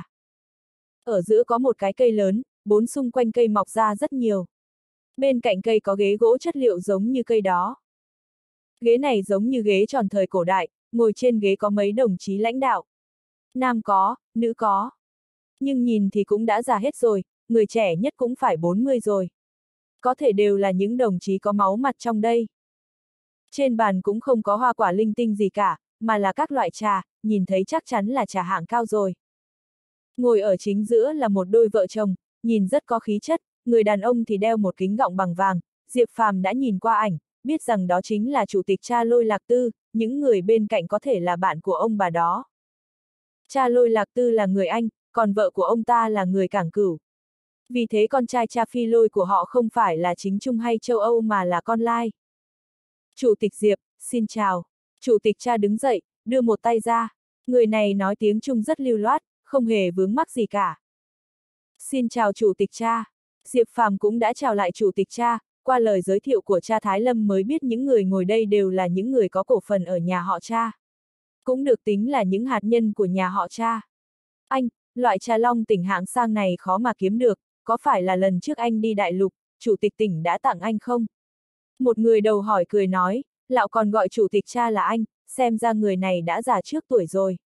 Ở giữa có một cái cây lớn, bốn xung quanh cây mọc ra rất nhiều. Bên cạnh cây có ghế gỗ chất liệu giống như cây đó. Ghế này giống như ghế tròn thời cổ đại, ngồi trên ghế có mấy đồng chí lãnh đạo. Nam có, nữ có. Nhưng nhìn thì cũng đã già hết rồi, người trẻ nhất cũng phải 40 rồi. Có thể đều là những đồng chí có máu mặt trong đây. Trên bàn cũng không có hoa quả linh tinh gì cả, mà là các loại trà, nhìn thấy chắc chắn là trà hạng cao rồi. Ngồi ở chính giữa là một đôi vợ chồng, nhìn rất có khí chất, người đàn ông thì đeo một kính gọng bằng vàng. Diệp Phàm đã nhìn qua ảnh, biết rằng đó chính là chủ tịch cha Lôi Lạc Tư, những người bên cạnh có thể là bạn của ông bà đó. Cha Lôi Lạc Tư là người Anh, còn vợ của ông ta là người Cảng Cửu. Vì thế con trai cha Phi Lôi của họ không phải là chính Trung hay châu Âu mà là con lai. Chủ tịch Diệp, xin chào. Chủ tịch cha đứng dậy, đưa một tay ra. Người này nói tiếng Trung rất lưu loát, không hề vướng mắc gì cả. Xin chào chủ tịch cha. Diệp Phàm cũng đã chào lại chủ tịch cha, qua lời giới thiệu của cha Thái Lâm mới biết những người ngồi đây đều là những người có cổ phần ở nhà họ cha. Cũng được tính là những hạt nhân của nhà họ cha. Anh, loại trà long tỉnh hạng sang này khó mà kiếm được, có phải là lần trước anh đi đại lục, chủ tịch tỉnh đã tặng anh không? Một người đầu hỏi cười nói, lão còn gọi chủ tịch cha là anh, xem ra người này đã già trước tuổi rồi.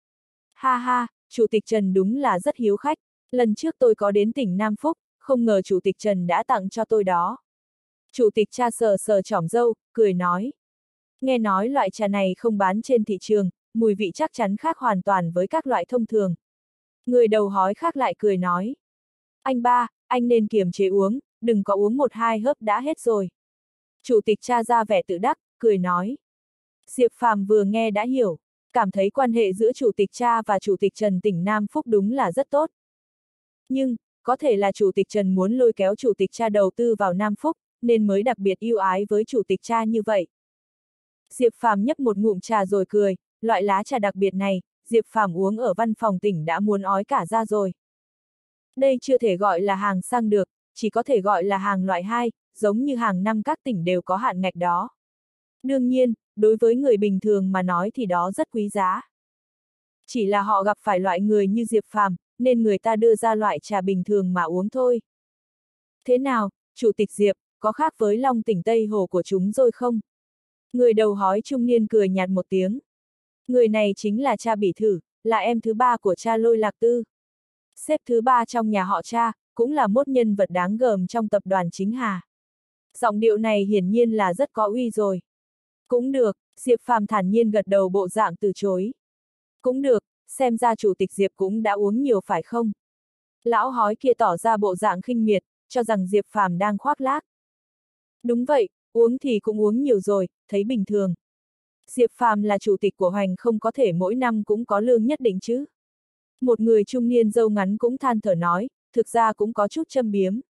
Ha ha, chủ tịch Trần đúng là rất hiếu khách, lần trước tôi có đến tỉnh Nam Phúc, không ngờ chủ tịch Trần đã tặng cho tôi đó. Chủ tịch cha sờ sờ chỏm râu, cười nói. Nghe nói loại trà này không bán trên thị trường, mùi vị chắc chắn khác hoàn toàn với các loại thông thường. Người đầu hói khác lại cười nói. Anh ba, anh nên kiềm chế uống, đừng có uống một hai hớp đã hết rồi. Chủ tịch cha ra vẻ tự đắc, cười nói. Diệp Phàm vừa nghe đã hiểu, cảm thấy quan hệ giữa chủ tịch cha và chủ tịch Trần tỉnh Nam Phúc đúng là rất tốt. Nhưng, có thể là chủ tịch Trần muốn lôi kéo chủ tịch cha đầu tư vào Nam Phúc, nên mới đặc biệt yêu ái với chủ tịch cha như vậy. Diệp Phàm nhấp một ngụm trà rồi cười, loại lá trà đặc biệt này, Diệp Phàm uống ở văn phòng tỉnh đã muốn ói cả ra rồi. Đây chưa thể gọi là hàng sang được, chỉ có thể gọi là hàng loại 2, giống như hàng năm các tỉnh đều có hạn ngạch đó. Đương nhiên, đối với người bình thường mà nói thì đó rất quý giá. Chỉ là họ gặp phải loại người như Diệp Phàm, nên người ta đưa ra loại trà bình thường mà uống thôi. Thế nào, chủ tịch Diệp, có khác với Long tỉnh Tây Hồ của chúng rồi không? Người đầu hói trung niên cười nhạt một tiếng. Người này chính là cha Bỉ Thử, là em thứ ba của cha Lôi Lạc Tư. Xếp thứ ba trong nhà họ cha, cũng là một nhân vật đáng gờm trong tập đoàn Chính Hà. Giọng điệu này hiển nhiên là rất có uy rồi. Cũng được, Diệp Phàm thản nhiên gật đầu bộ dạng từ chối. Cũng được, xem ra chủ tịch Diệp cũng đã uống nhiều phải không? Lão hói kia tỏ ra bộ dạng khinh miệt, cho rằng Diệp Phàm đang khoác lác. Đúng vậy, uống thì cũng uống nhiều rồi, thấy bình thường. Diệp Phàm là chủ tịch của Hoành không có thể mỗi năm cũng có lương nhất định chứ. Một người trung niên râu ngắn cũng than thở nói, thực ra cũng có chút châm biếm.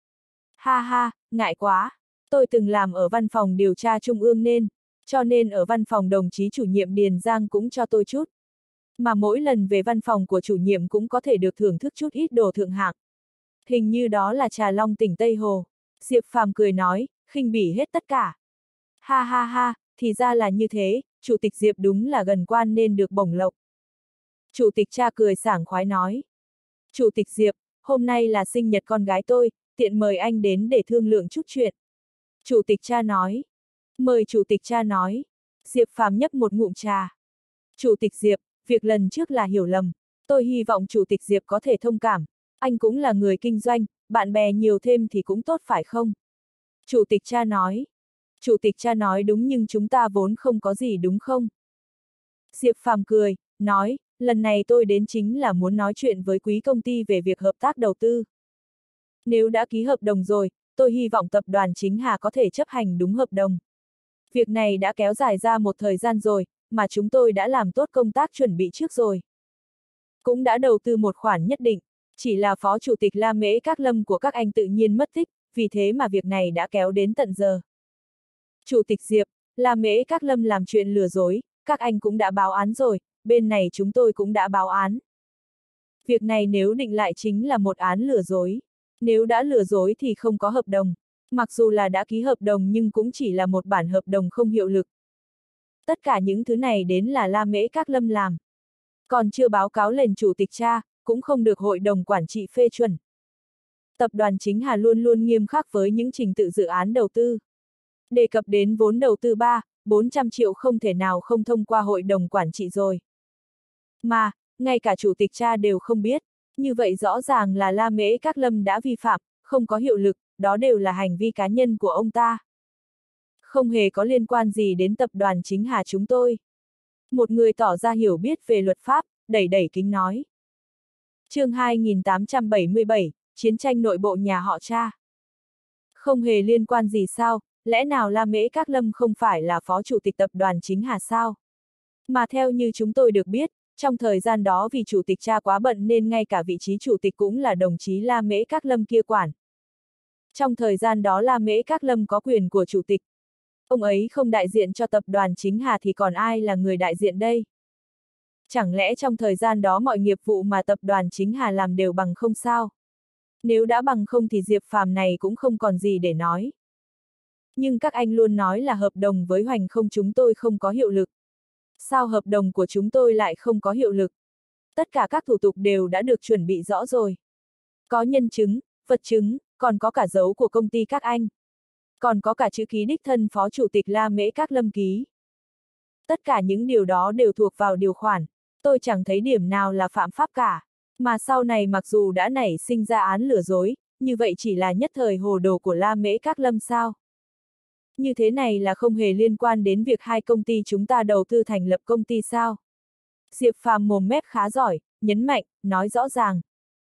Ha ha, ngại quá, tôi từng làm ở văn phòng điều tra trung ương cho nên ở văn phòng đồng chí chủ nhiệm Điền Giang cũng cho tôi chút. Mà mỗi lần về văn phòng của chủ nhiệm cũng có thể được thưởng thức chút ít đồ thượng hạng. Hình như đó là trà long tỉnh Tây Hồ. Diệp Phàm cười nói, khinh bỉ hết tất cả. Ha ha ha, thì ra là như thế, chủ tịch Diệp đúng là gần quan nên được bổng lộc. Chủ tịch Cha cười sảng khoái nói. Chủ tịch Diệp, hôm nay là sinh nhật con gái tôi, tiện mời anh đến để thương lượng chút chuyện. Chủ tịch Cha nói. Mời chủ tịch Cha nói. Diệp Phàm nhấp một ngụm trà. Chủ tịch Diệp, việc lần trước là hiểu lầm. Tôi hy vọng chủ tịch Diệp có thể thông cảm. Anh cũng là người kinh doanh, bạn bè nhiều thêm thì cũng tốt phải không? Chủ tịch Cha nói. Chủ tịch Cha nói đúng nhưng chúng ta vốn không có gì đúng không? Diệp Phàm cười, nói, lần này tôi đến chính là muốn nói chuyện với quý công ty về việc hợp tác đầu tư. Nếu đã ký hợp đồng rồi, tôi hy vọng tập đoàn Chính Hà có thể chấp hành đúng hợp đồng. Việc này đã kéo dài ra một thời gian rồi, mà chúng tôi đã làm tốt công tác chuẩn bị trước rồi. Cũng đã đầu tư một khoản nhất định, chỉ là phó chủ tịch La Mễ Các Lâm của các anh tự nhiên mất tích, vì thế mà việc này đã kéo đến tận giờ. Chủ tịch Diệp, La Mễ Các Lâm làm chuyện lừa dối, các anh cũng đã báo án rồi, bên này chúng tôi cũng đã báo án. Việc này nếu định lại chính là một án lừa dối. Nếu đã lừa dối thì không có hợp đồng. Mặc dù là đã ký hợp đồng nhưng cũng chỉ là một bản hợp đồng không hiệu lực. Tất cả những thứ này đến là La Mễ Các Lâm làm. Còn chưa báo cáo lên chủ tịch Cha, cũng không được hội đồng quản trị phê chuẩn. Tập đoàn Chính Hà luôn luôn nghiêm khắc với những trình tự dự án đầu tư. Đề cập đến vốn đầu tư 400 triệu không thể nào không thông qua hội đồng quản trị rồi. Mà, ngay cả chủ tịch Cha đều không biết, như vậy rõ ràng là La Mễ Các Lâm đã vi phạm, không có hiệu lực, đó đều là hành vi cá nhân của ông ta. Không hề có liên quan gì đến tập đoàn Chính Hà chúng tôi. Một người tỏ ra hiểu biết về luật pháp, đẩy kính nói. Chương 2877, Chiến tranh nội bộ nhà họ Cha. Không hề liên quan gì sao, lẽ nào La Mễ Các Lâm không phải là phó chủ tịch tập đoàn Chính Hà sao? Mà theo như chúng tôi được biết, trong thời gian đó vì chủ tịch Cha quá bận nên ngay cả vị trí chủ tịch cũng là đồng chí La Mễ Các Lâm kia quản. Trong thời gian đó La Mễ Các Lâm có quyền của chủ tịch. Ông ấy không đại diện cho tập đoàn Chính Hà thì còn ai là người đại diện đây? Chẳng lẽ trong thời gian đó mọi nghiệp vụ mà tập đoàn Chính Hà làm đều bằng không sao? Nếu đã bằng không thì Diệp Phàm này cũng không còn gì để nói. Nhưng các anh luôn nói là hợp đồng với Hoành Không chúng tôi không có hiệu lực. Sao hợp đồng của chúng tôi lại không có hiệu lực? Tất cả các thủ tục đều đã được chuẩn bị rõ rồi. Có nhân chứng, vật chứng, còn có cả dấu của công ty các anh. Còn có cả chữ ký đích thân phó chủ tịch La Mễ Các Lâm ký. Tất cả những điều đó đều thuộc vào điều khoản. Tôi chẳng thấy điểm nào là phạm pháp cả. Mà sau này mặc dù đã nảy sinh ra án lừa dối, như vậy chỉ là nhất thời hồ đồ của La Mễ Các Lâm sao? Như thế này là không hề liên quan đến việc hai công ty chúng ta đầu tư thành lập công ty sao? Diệp Phàm mồm mép khá giỏi, nhấn mạnh, nói rõ ràng.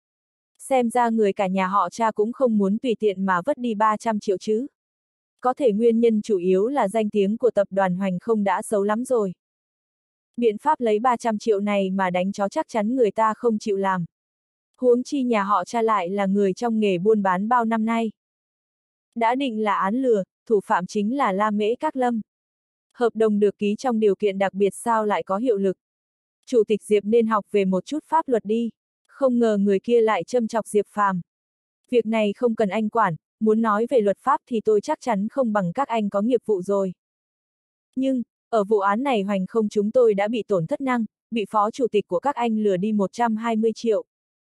Xem ra người cả nhà họ Cha cũng không muốn tùy tiện mà vất đi 300 triệu chứ. Có thể nguyên nhân chủ yếu là danh tiếng của tập đoàn Hoành Không đã xấu lắm rồi. Biện pháp lấy 300 triệu này mà đánh chó chắc chắn người ta không chịu làm. Huống chi nhà họ Cha lại là người trong nghề buôn bán bao năm nay. Đã định là án lừa, thủ phạm chính là La Mễ Các Lâm. Hợp đồng được ký trong điều kiện đặc biệt sao lại có hiệu lực. Chủ tịch Diệp nên học về một chút pháp luật đi. Không ngờ người kia lại châm chọc Diệp Phàm. Việc này không cần anh quản, muốn nói về luật pháp thì tôi chắc chắn không bằng các anh có nghiệp vụ rồi. Nhưng, ở vụ án này Hoành Không chúng tôi đã bị tổn thất nặng, bị phó chủ tịch của các anh lừa đi 120 triệu.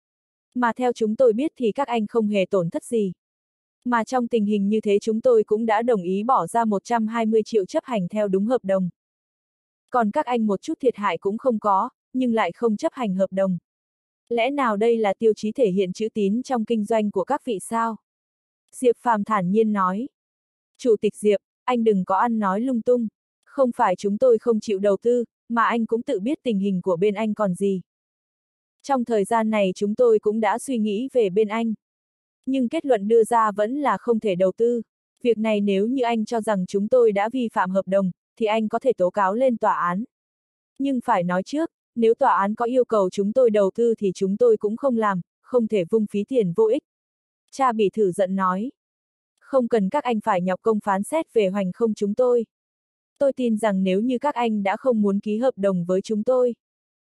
Mà theo chúng tôi biết thì các anh không hề tổn thất gì. Mà trong tình hình như thế chúng tôi cũng đã đồng ý bỏ ra 120 triệu chấp hành theo đúng hợp đồng. Còn các anh một chút thiệt hại cũng không có, nhưng lại không chấp hành hợp đồng. Lẽ nào đây là tiêu chí thể hiện chữ tín trong kinh doanh của các vị sao? Diệp Phàm thản nhiên nói. Chủ tịch Diệp, anh đừng có ăn nói lung tung. Không phải chúng tôi không chịu đầu tư, mà anh cũng tự biết tình hình của bên anh còn gì. Trong thời gian này chúng tôi cũng đã suy nghĩ về bên anh. Nhưng kết luận đưa ra vẫn là không thể đầu tư. Việc này nếu như anh cho rằng chúng tôi đã vi phạm hợp đồng, thì anh có thể tố cáo lên tòa án. Nhưng phải nói trước, nếu tòa án có yêu cầu chúng tôi đầu tư thì chúng tôi cũng không làm, không thể vung phí tiền vô ích. Cha Bỉ thử giận nói. Không cần các anh phải nhọc công phán xét về Hoành Không chúng tôi. Tôi tin rằng nếu như các anh đã không muốn ký hợp đồng với chúng tôi,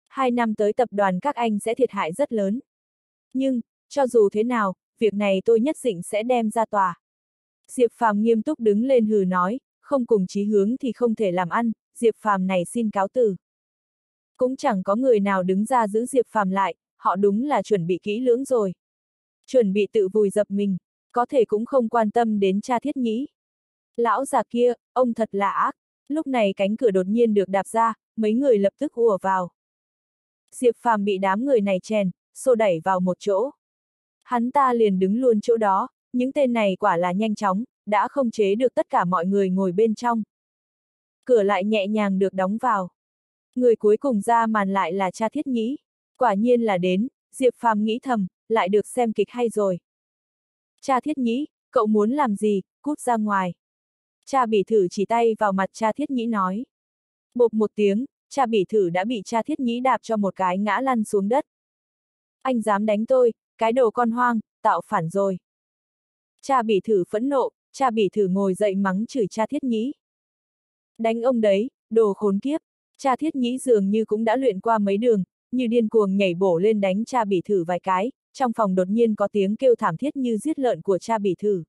2 năm tới tập đoàn các anh sẽ thiệt hại rất lớn. Nhưng, cho dù thế nào, việc này tôi nhất định sẽ đem ra tòa. Diệp Phàm nghiêm túc đứng lên hừ nói, không cùng chí hướng thì không thể làm ăn, Diệp Phàm này xin cáo từ. Cũng chẳng có người nào đứng ra giữ Diệp Phàm lại, họ đúng là chuẩn bị kỹ lưỡng rồi. Chuẩn bị tự vùi dập mình, có thể cũng không quan tâm đến cha Thiết Nhĩ. Lão già kia, ông thật là ác. Lúc này cánh cửa đột nhiên được đạp ra, mấy người lập tức ùa vào. Diệp Phàm bị đám người này chèn, xô đẩy vào một chỗ. Hắn ta liền đứng luôn chỗ đó, những tên này quả là nhanh chóng, đã không chế được tất cả mọi người ngồi bên trong. Cửa lại nhẹ nhàng được đóng vào. Người cuối cùng ra màn lại là cha Thiết Nhĩ. Quả nhiên là đến, Diệp Phàm nghĩ thầm, lại được xem kịch hay rồi. Cha Thiết Nhĩ, cậu muốn làm gì, cút ra ngoài. Cha Bỉ Thử chỉ tay vào mặt cha Thiết Nhĩ nói. Bộp một tiếng, cha Bỉ Thử đã bị cha Thiết Nhĩ đạp cho một cái ngã lăn xuống đất. Anh dám đánh tôi, cái đồ con hoang, tạo phản rồi. Cha Bỉ Thử phẫn nộ, cha Bỉ Thử ngồi dậy mắng chửi cha Thiết Nhĩ. Đánh ông đấy, đồ khốn kiếp. Cha Thiết Nhĩ dường như cũng đã luyện qua mấy đường, như điên cuồng nhảy bổ lên đánh cha Bỉ Thử vài cái, trong phòng đột nhiên có tiếng kêu thảm thiết như giết lợn của cha Bỉ Thử.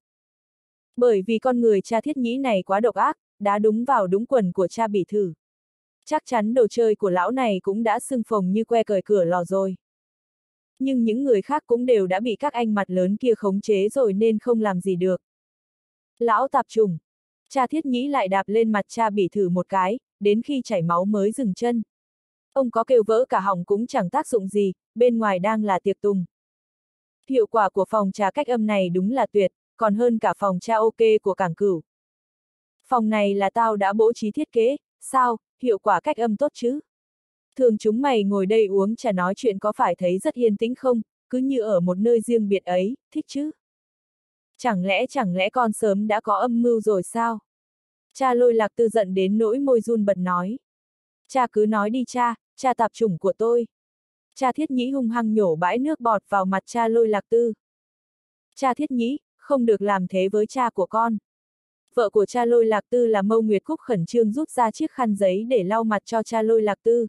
Bởi vì con người cha Thiết Nhĩ này quá độc ác, đã đúng vào đúng quần của cha Bỉ Thử. Chắc chắn đồ chơi của lão này cũng đã sưng phồng như que cởi cửa lò rồi. Nhưng những người khác cũng đều đã bị các anh mặt lớn kia khống chế rồi nên không làm gì được. Lão tạp chủng. Cha Thiết Nhĩ lại đạp lên mặt cha Bỉ Thử một cái, đến khi chảy máu mới dừng chân. Ông có kêu vỡ cả họng cũng chẳng tác dụng gì, bên ngoài đang là tiệc tùng. Hiệu quả của phòng trà cách âm này đúng là tuyệt, còn hơn cả phòng trà ok của Cảng Cửu. Phòng này là tao đã bố trí thiết kế, sao, hiệu quả cách âm tốt chứ? Thường chúng mày ngồi đây uống trà nói chuyện có phải thấy rất yên tĩnh không, cứ như ở một nơi riêng biệt ấy, thích chứ? Chẳng lẽ con sớm đã có âm mưu rồi sao? Cha Lôi Lạc Tư giận đến nỗi môi run bật nói. Cha cứ nói đi cha tạp chủng của tôi. Cha Thiết Nhĩ hung hăng nhổ bãi nước bọt vào mặt cha Lôi Lạc Tư. Cha Thiết Nhĩ, không được làm thế với cha của con. Vợ của cha Lôi Lạc Tư là Mâu Nguyệt Cúc khẩn trương rút ra chiếc khăn giấy để lau mặt cho cha Lôi Lạc Tư.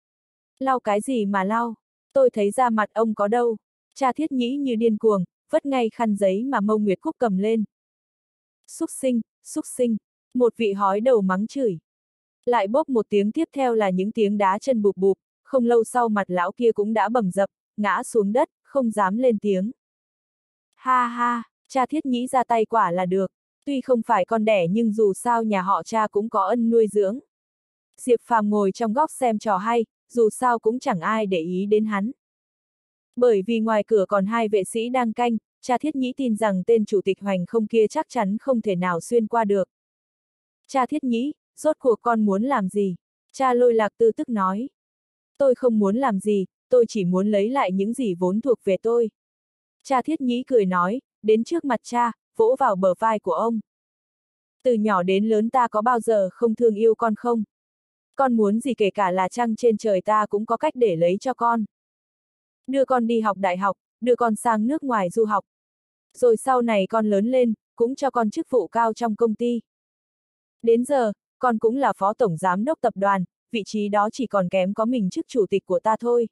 Lau cái gì mà lau? Tôi thấy da mặt ông có đâu. Cha Thiết Nhĩ như điên cuồng, vất ngay khăn giấy mà Mâu Nguyệt Cúc cầm lên. Xúc sinh, một vị hói đầu mắng chửi. Lại bốp một tiếng tiếp theo là những tiếng đá chân bụp bụp, không lâu sau mặt lão kia cũng đã bầm dập, ngã xuống đất, không dám lên tiếng. Ha ha, cha Thiết Nhĩ ra tay quả là được, tuy không phải con đẻ nhưng dù sao nhà họ cha cũng có ân nuôi dưỡng. Diệp Phàm ngồi trong góc xem trò hay, dù sao cũng chẳng ai để ý đến hắn. Bởi vì ngoài cửa còn 2 vệ sĩ đang canh, cha Thiết Nhĩ tin rằng tên chủ tịch Hoành Không kia chắc chắn không thể nào xuyên qua được. Cha Thiết Nhĩ, rốt cuộc con muốn làm gì? Cha Lôi Lạc Tư tức nói. Tôi không muốn làm gì, tôi chỉ muốn lấy lại những gì vốn thuộc về tôi. Cha Thiết Nhĩ cười nói, đến trước mặt cha, vỗ vào bờ vai của ông. Từ nhỏ đến lớn ta có bao giờ không thương yêu con không? Con muốn gì kể cả là trăng trên trời ta cũng có cách để lấy cho con. Đưa con đi học đại học, đưa con sang nước ngoài du học. Rồi sau này con lớn lên, cũng cho con chức vụ cao trong công ty. Đến giờ, con cũng là phó tổng giám đốc tập đoàn, vị trí đó chỉ còn kém có mình chức chủ tịch của ta thôi.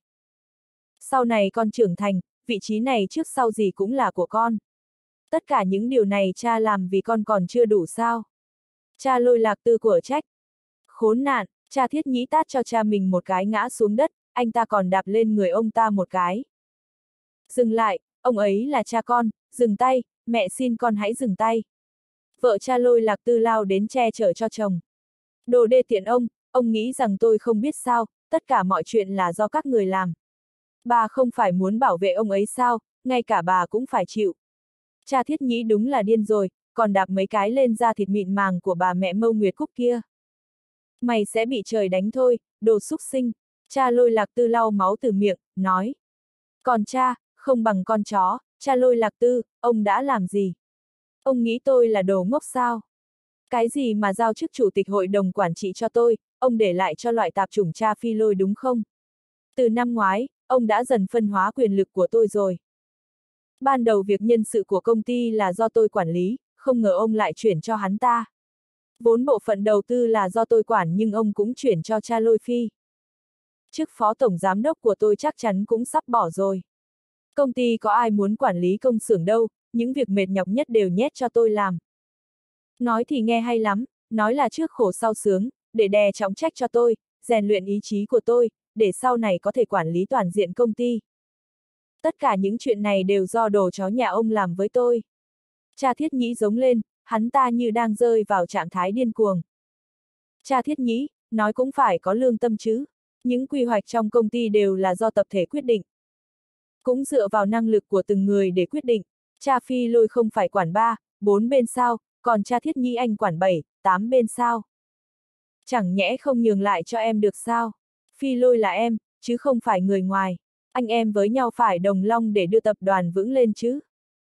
Sau này con trưởng thành, vị trí này trước sau gì cũng là của con. Tất cả những điều này cha làm vì con còn chưa đủ sao? Cha Lôi Lạc Tư của trách. Khốn nạn, cha Thiết Nhĩ tát cho cha mình một cái ngã xuống đất, anh ta còn đạp lên người ông ta một cái. Dừng lại, ông ấy là cha con, dừng tay, mẹ xin con hãy dừng tay. Vợ cha Lôi Lạc Tư lao đến che chở cho chồng. Đồ đê tiện ông nghĩ rằng tôi không biết sao, tất cả mọi chuyện là do các người làm. Bà không phải muốn bảo vệ ông ấy sao, ngay cả bà cũng phải chịu. Cha Thiết Nhĩ đúng là điên rồi, còn đạp mấy cái lên da thịt mịn màng của bà mẹ Mâu Nguyệt Cúc kia. Mày sẽ bị trời đánh thôi, đồ xúc sinh. Cha Lôi Lạc Tư lau máu từ miệng, nói. Còn cha, không bằng con chó, cha Lôi Lạc Tư, ông đã làm gì? Ông nghĩ tôi là đồ ngốc sao? Cái gì mà giao chức chủ tịch hội đồng quản trị cho tôi, ông để lại cho loại tạp chủng cha Phi Lôi đúng không? Từ năm ngoái, ông đã dần phân hóa quyền lực của tôi rồi. Ban đầu việc nhân sự của công ty là do tôi quản lý, không ngờ ông lại chuyển cho hắn ta. Vốn bộ phận đầu tư là do tôi quản nhưng ông cũng chuyển cho cha Lôi Phi. Chức phó tổng giám đốc của tôi chắc chắn cũng sắp bỏ rồi. Công ty có ai muốn quản lý công xưởng đâu, những việc mệt nhọc nhất đều nhét cho tôi làm. Nói thì nghe hay lắm, nói là trước khổ sau sướng, để đè trọng trách cho tôi, rèn luyện ý chí của tôi, để sau này có thể quản lý toàn diện công ty. Tất cả những chuyện này đều do đồ chó nhà ông làm với tôi. Cha Thiết Nhĩ giống lên, hắn ta như đang rơi vào trạng thái điên cuồng. Cha Thiết Nhĩ, nói cũng phải có lương tâm chứ. Những quy hoạch trong công ty đều là do tập thể quyết định. Cũng dựa vào năng lực của từng người để quyết định. Cha Phi Lôi không phải quản 3, 4 bên sao, còn cha Thiết Nhĩ anh quản 7, 8 bên sao. Chẳng nhẽ không nhường lại cho em được sao? Phi Lôi là em, chứ không phải người ngoài. Anh em với nhau phải đồng long để đưa tập đoàn vững lên chứ.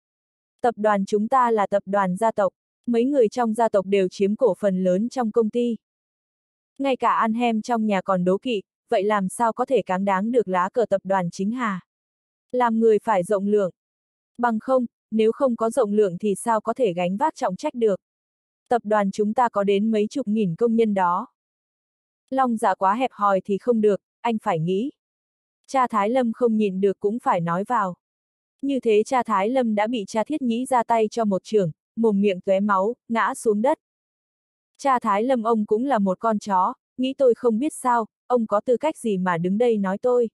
Tập đoàn chúng ta là tập đoàn gia tộc, mấy người trong gia tộc đều chiếm cổ phần lớn trong công ty. Ngay cả ăn hem trong nhà còn đố kỵ, vậy làm sao có thể cáng đáng được lá cờ tập đoàn chính hà? Làm người phải rộng lượng. Bằng không, nếu không có rộng lượng thì sao có thể gánh vác trọng trách được? Tập đoàn chúng ta có đến mấy chục nghìn công nhân đó. Long dạ quá hẹp hòi thì không được, anh phải nghĩ. Cha Thái Lâm không nhìn được cũng phải nói vào. Như thế cha Thái Lâm đã bị cha Thiết Nhĩ ra tay cho một chưởng, mồm miệng tóe máu, ngã xuống đất. Cha Thái Lâm ông cũng là một con chó, nghĩ tôi không biết sao, ông có tư cách gì mà đứng đây nói tôi.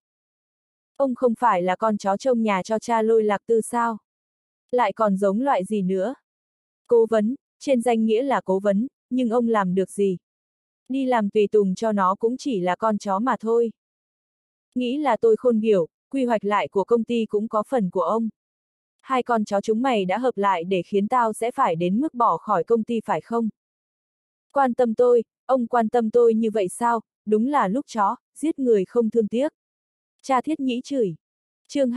Ông không phải là con chó trông nhà cho cha Lôi Lạc Tư sao? Lại còn giống loại gì nữa? Cố vấn, trên danh nghĩa là cố vấn, nhưng ông làm được gì? Đi làm tùy tùng cho nó cũng chỉ là con chó mà thôi. Nghĩ là tôi khôn hiểu, quy hoạch lại của công ty cũng có phần của ông. Hai con chó chúng mày đã hợp lại để khiến tao sẽ phải đến mức bỏ khỏi công ty phải không? Quan tâm tôi, ông quan tâm tôi như vậy sao, đúng là lúc chó, giết người không thương tiếc. Cha Thiết Nhĩ chửi. Chương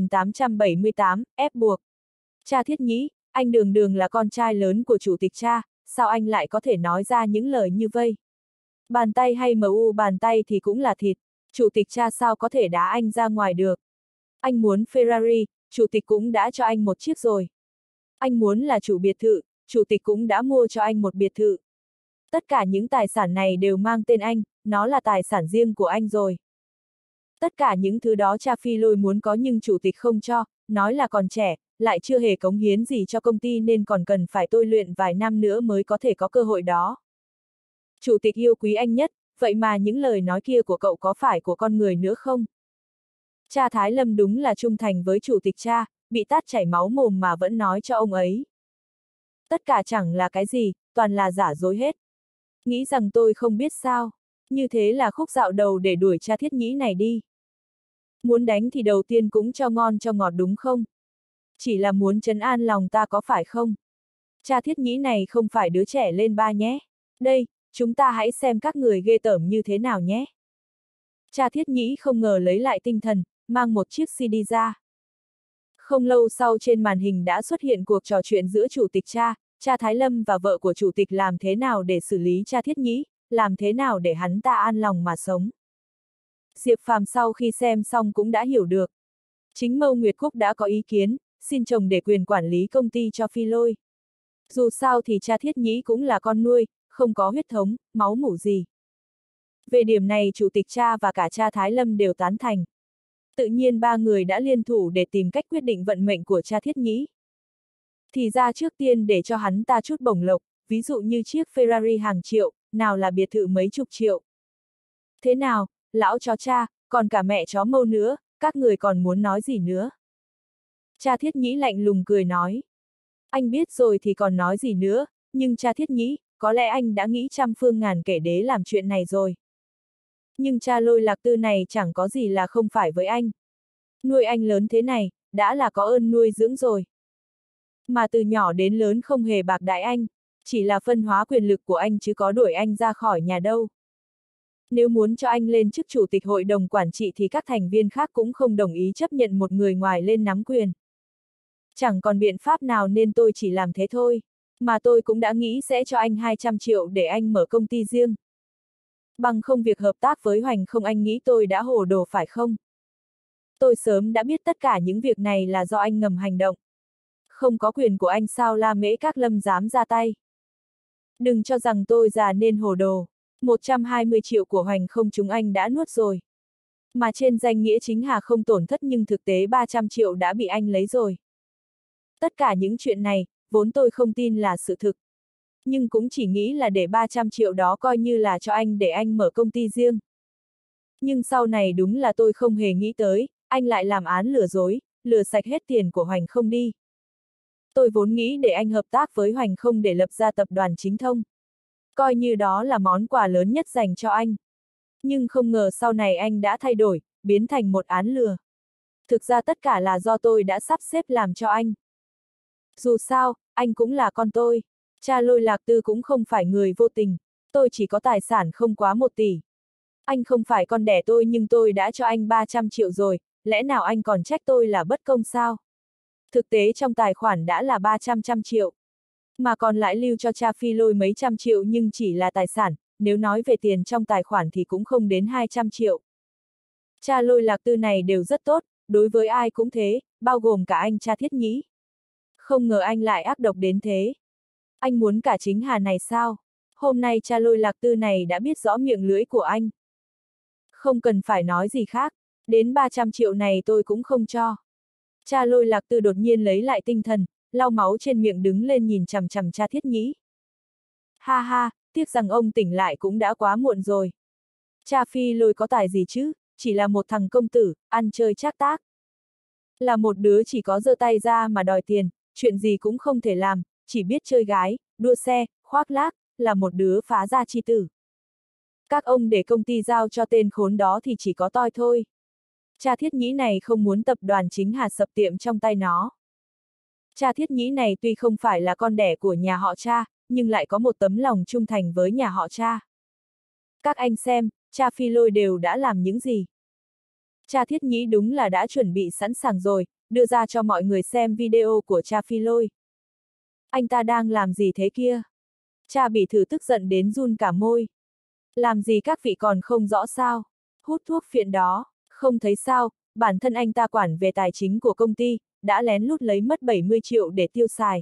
2878, ép buộc. Cha Thiết Nhĩ, anh đường đường là con trai lớn của chủ tịch cha, sao anh lại có thể nói ra những lời như vây? Bàn tay hay MU bàn tay thì cũng là thịt, chủ tịch cha sao có thể đá anh ra ngoài được? Anh muốn Ferrari, chủ tịch cũng đã cho anh một chiếc rồi. Anh muốn là chủ biệt thự, chủ tịch cũng đã mua cho anh một biệt thự. Tất cả những tài sản này đều mang tên anh, nó là tài sản riêng của anh rồi. Tất cả những thứ đó cha Phi Lôi muốn có nhưng chủ tịch không cho, nói là còn trẻ, lại chưa hề cống hiến gì cho công ty nên còn cần phải tôi luyện vài năm nữa mới có thể có cơ hội đó. Chủ tịch yêu quý anh nhất, vậy mà những lời nói kia của cậu có phải của con người nữa không? Cha Thái Lâm đúng là trung thành với chủ tịch cha, bị tát chảy máu mồm mà vẫn nói cho ông ấy. Tất cả chẳng là cái gì, toàn là giả dối hết. Nghĩ rằng tôi không biết sao, như thế là khúc dạo đầu để đuổi cha Thiết Nhĩ này đi. Muốn đánh thì đầu tiên cũng cho ngon cho ngọt đúng không? Chỉ là muốn trấn an lòng ta có phải không? Cha Thiết Nhĩ này không phải đứa trẻ lên ba nhé. Đây, chúng ta hãy xem các người ghê tởm như thế nào nhé. Cha Thiết Nhĩ không ngờ lấy lại tinh thần, mang một chiếc CD ra. Không lâu sau trên màn hình đã xuất hiện cuộc trò chuyện giữa chủ tịch cha Thái Lâm và vợ của chủ tịch làm thế nào để xử lý cha Thiết Nhĩ, làm thế nào để hắn ta an lòng mà sống. Diệp Phàm sau khi xem xong cũng đã hiểu được. Chính Mâu Nguyệt Cúc đã có ý kiến, xin chồng để quyền quản lý công ty cho Phi Lôi. Dù sao thì cha Thiết Nhĩ cũng là con nuôi, không có huyết thống, máu mủ gì. Về điểm này chủ tịch cha và cả cha Thái Lâm đều tán thành. Tự nhiên ba người đã liên thủ để tìm cách quyết định vận mệnh của cha Thiết Nhĩ. Thì ra trước tiên để cho hắn ta chút bổng lộc, ví dụ như chiếc Ferrari hàng triệu, nào là biệt thự mấy chục triệu. Thế nào, lão chó cha, còn cả mẹ chó Mâu nữa, các người còn muốn nói gì nữa? Cha Thiết Nhĩ lạnh lùng cười nói. Anh biết rồi thì còn nói gì nữa, nhưng cha Thiết Nhĩ, có lẽ anh đã nghĩ trăm phương ngàn kẻ đế làm chuyện này rồi. Nhưng cha Lôi Lạc Tư này chẳng có gì là không phải với anh. Nuôi anh lớn thế này, đã là có ơn nuôi dưỡng rồi. Mà từ nhỏ đến lớn không hề bạc đãi anh, chỉ là phân hóa quyền lực của anh chứ có đuổi anh ra khỏi nhà đâu. Nếu muốn cho anh lên chức chủ tịch hội đồng quản trị thì các thành viên khác cũng không đồng ý chấp nhận một người ngoài lên nắm quyền. Chẳng còn biện pháp nào nên tôi chỉ làm thế thôi, mà tôi cũng đã nghĩ sẽ cho anh 200 triệu để anh mở công ty riêng. Bằng không việc hợp tác với Hoành không anh nghĩ tôi đã hồ đồ phải không? Tôi sớm đã biết tất cả những việc này là do anh ngầm hành động. Không có quyền của anh sao La Mễ Các Lâm dám ra tay. Đừng cho rằng tôi già nên hồ đồ. 120 triệu của Hoành không chúng anh đã nuốt rồi. Mà trên danh nghĩa chính Hà không tổn thất nhưng thực tế 300 triệu đã bị anh lấy rồi. Tất cả những chuyện này, vốn tôi không tin là sự thực. Nhưng cũng chỉ nghĩ là để 300 triệu đó coi như là cho anh để anh mở công ty riêng. Nhưng sau này đúng là tôi không hề nghĩ tới, anh lại làm án lừa dối, lừa sạch hết tiền của Hoành Không đi. Tôi vốn nghĩ để anh hợp tác với Hoành Không để lập ra tập đoàn Chính Thông. Coi như đó là món quà lớn nhất dành cho anh. Nhưng không ngờ sau này anh đã thay đổi, biến thành một án lừa. Thực ra tất cả là do tôi đã sắp xếp làm cho anh. Dù sao, anh cũng là con tôi. Cha Lôi Lạc Tư cũng không phải người vô tình. Tôi chỉ có tài sản không quá 1 tỷ. Anh không phải con đẻ tôi nhưng tôi đã cho anh 300 triệu rồi, lẽ nào anh còn trách tôi là bất công sao? Thực tế trong tài khoản đã là 300 triệu. Mà còn lại lưu cho cha Phi Lôi mấy trăm triệu nhưng chỉ là tài sản, nếu nói về tiền trong tài khoản thì cũng không đến 200 triệu. Cha Lôi Lạc Tư này đều rất tốt, đối với ai cũng thế, bao gồm cả anh cha Thiết Nhĩ. Không ngờ anh lại ác độc đến thế. Anh muốn cả chính Hà này sao? Hôm nay cha Lôi Lạc Tư này đã biết rõ miệng lưỡi của anh. Không cần phải nói gì khác, đến 300 triệu này tôi cũng không cho. Cha Lôi Lạc Tư đột nhiên lấy lại tinh thần, lau máu trên miệng đứng lên nhìn chằm chằm cha Thiết Nhĩ. Ha ha, tiếc rằng ông tỉnh lại cũng đã quá muộn rồi. Cha Phi Lôi có tài gì chứ, chỉ là một thằng công tử, ăn chơi trác tác. Là một đứa chỉ có giơ tay ra mà đòi tiền, chuyện gì cũng không thể làm, chỉ biết chơi gái, đua xe, khoác lác, là một đứa phá gia chi tử. Các ông để công ty giao cho tên khốn đó thì chỉ có toi thôi. Cha Thiết Nhĩ này không muốn tập đoàn Chính Hà sập tiệm trong tay nó. Cha Thiết Nhĩ này tuy không phải là con đẻ của nhà họ cha, nhưng lại có một tấm lòng trung thành với nhà họ cha. Các anh xem, cha Phi Lôi đều đã làm những gì. Cha Thiết Nhĩ đúng là đã chuẩn bị sẵn sàng rồi, đưa ra cho mọi người xem video của cha Phi Lôi. Anh ta đang làm gì thế kia? Cha Bỉ Thử tức giận đến run cả môi. Làm gì các vị còn không rõ sao? Hút thuốc phiện đó, không thấy sao, bản thân anh ta quản về tài chính của công ty, đã lén lút lấy mất 70 triệu để tiêu xài.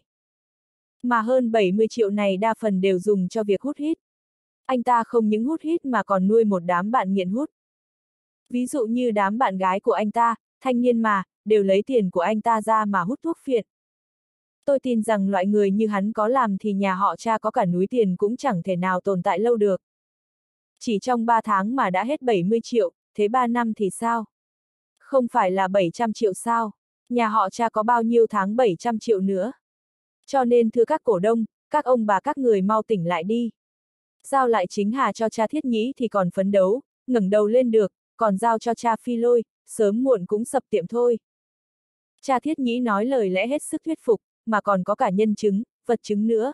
Mà hơn 70 triệu này đa phần đều dùng cho việc hút hít. Anh ta không những hút hít mà còn nuôi một đám bạn nghiện hút. Ví dụ như đám bạn gái của anh ta, thanh niên mà, đều lấy tiền của anh ta ra mà hút thuốc phiện. Tôi tin rằng loại người như hắn có làm thì nhà họ cha có cả núi tiền cũng chẳng thể nào tồn tại lâu được. Chỉ trong 3 tháng mà đã hết 70 triệu, thế 3 năm thì sao? Không phải là 700 triệu sao? Nhà họ cha có bao nhiêu tháng 700 triệu nữa? Cho nên thưa các cổ đông, các ông bà các người mau tỉnh lại đi. Giao lại Chính Hà cho cha Thiết Nhĩ thì còn phấn đấu, ngẩng đầu lên được, còn giao cho cha Phi Lôi, sớm muộn cũng sập tiệm thôi. Cha Thiết Nhĩ nói lời lẽ hết sức thuyết phục, mà còn có cả nhân chứng, vật chứng nữa.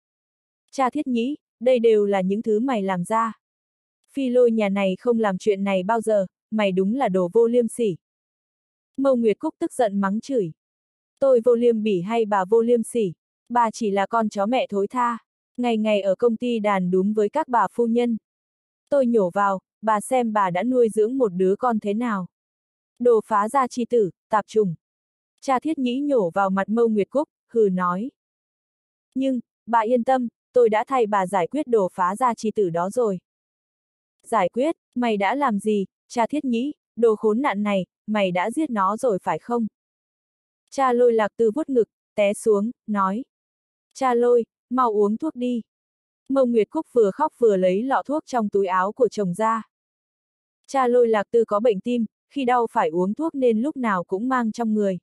Cha Thiết Nhĩ, đây đều là những thứ mày làm ra. Phi Lôi nhà này không làm chuyện này bao giờ, mày đúng là đồ vô liêm sỉ. Mâu Nguyệt Cúc tức giận mắng chửi. Tôi vô liêm bỉ hay bà vô liêm sỉ? Bà chỉ là con chó mẹ thối tha, ngày ngày ở công ty đàn đúm với các bà phu nhân. Tôi nhổ vào, bà xem bà đã nuôi dưỡng một đứa con thế nào. Đồ phá gia chi tử, tạp trùng. Cha Thiết Nhĩ nhổ vào mặt Mâu Nguyệt Cúc, hừ nói. Nhưng, bà yên tâm, tôi đã thay bà giải quyết đồ phá gia chi tử đó rồi. Giải quyết, mày đã làm gì, cha Thiết Nhĩ, đồ khốn nạn này, mày đã giết nó rồi phải không? Cha Lôi Lạc Tư vuốt ngực, té xuống, nói. Cha Lôi, mau uống thuốc đi. Mâu Nguyệt Cúc vừa khóc vừa lấy lọ thuốc trong túi áo của chồng ra. Cha Lôi Lạc Tư có bệnh tim, khi đau phải uống thuốc nên lúc nào cũng mang trong người.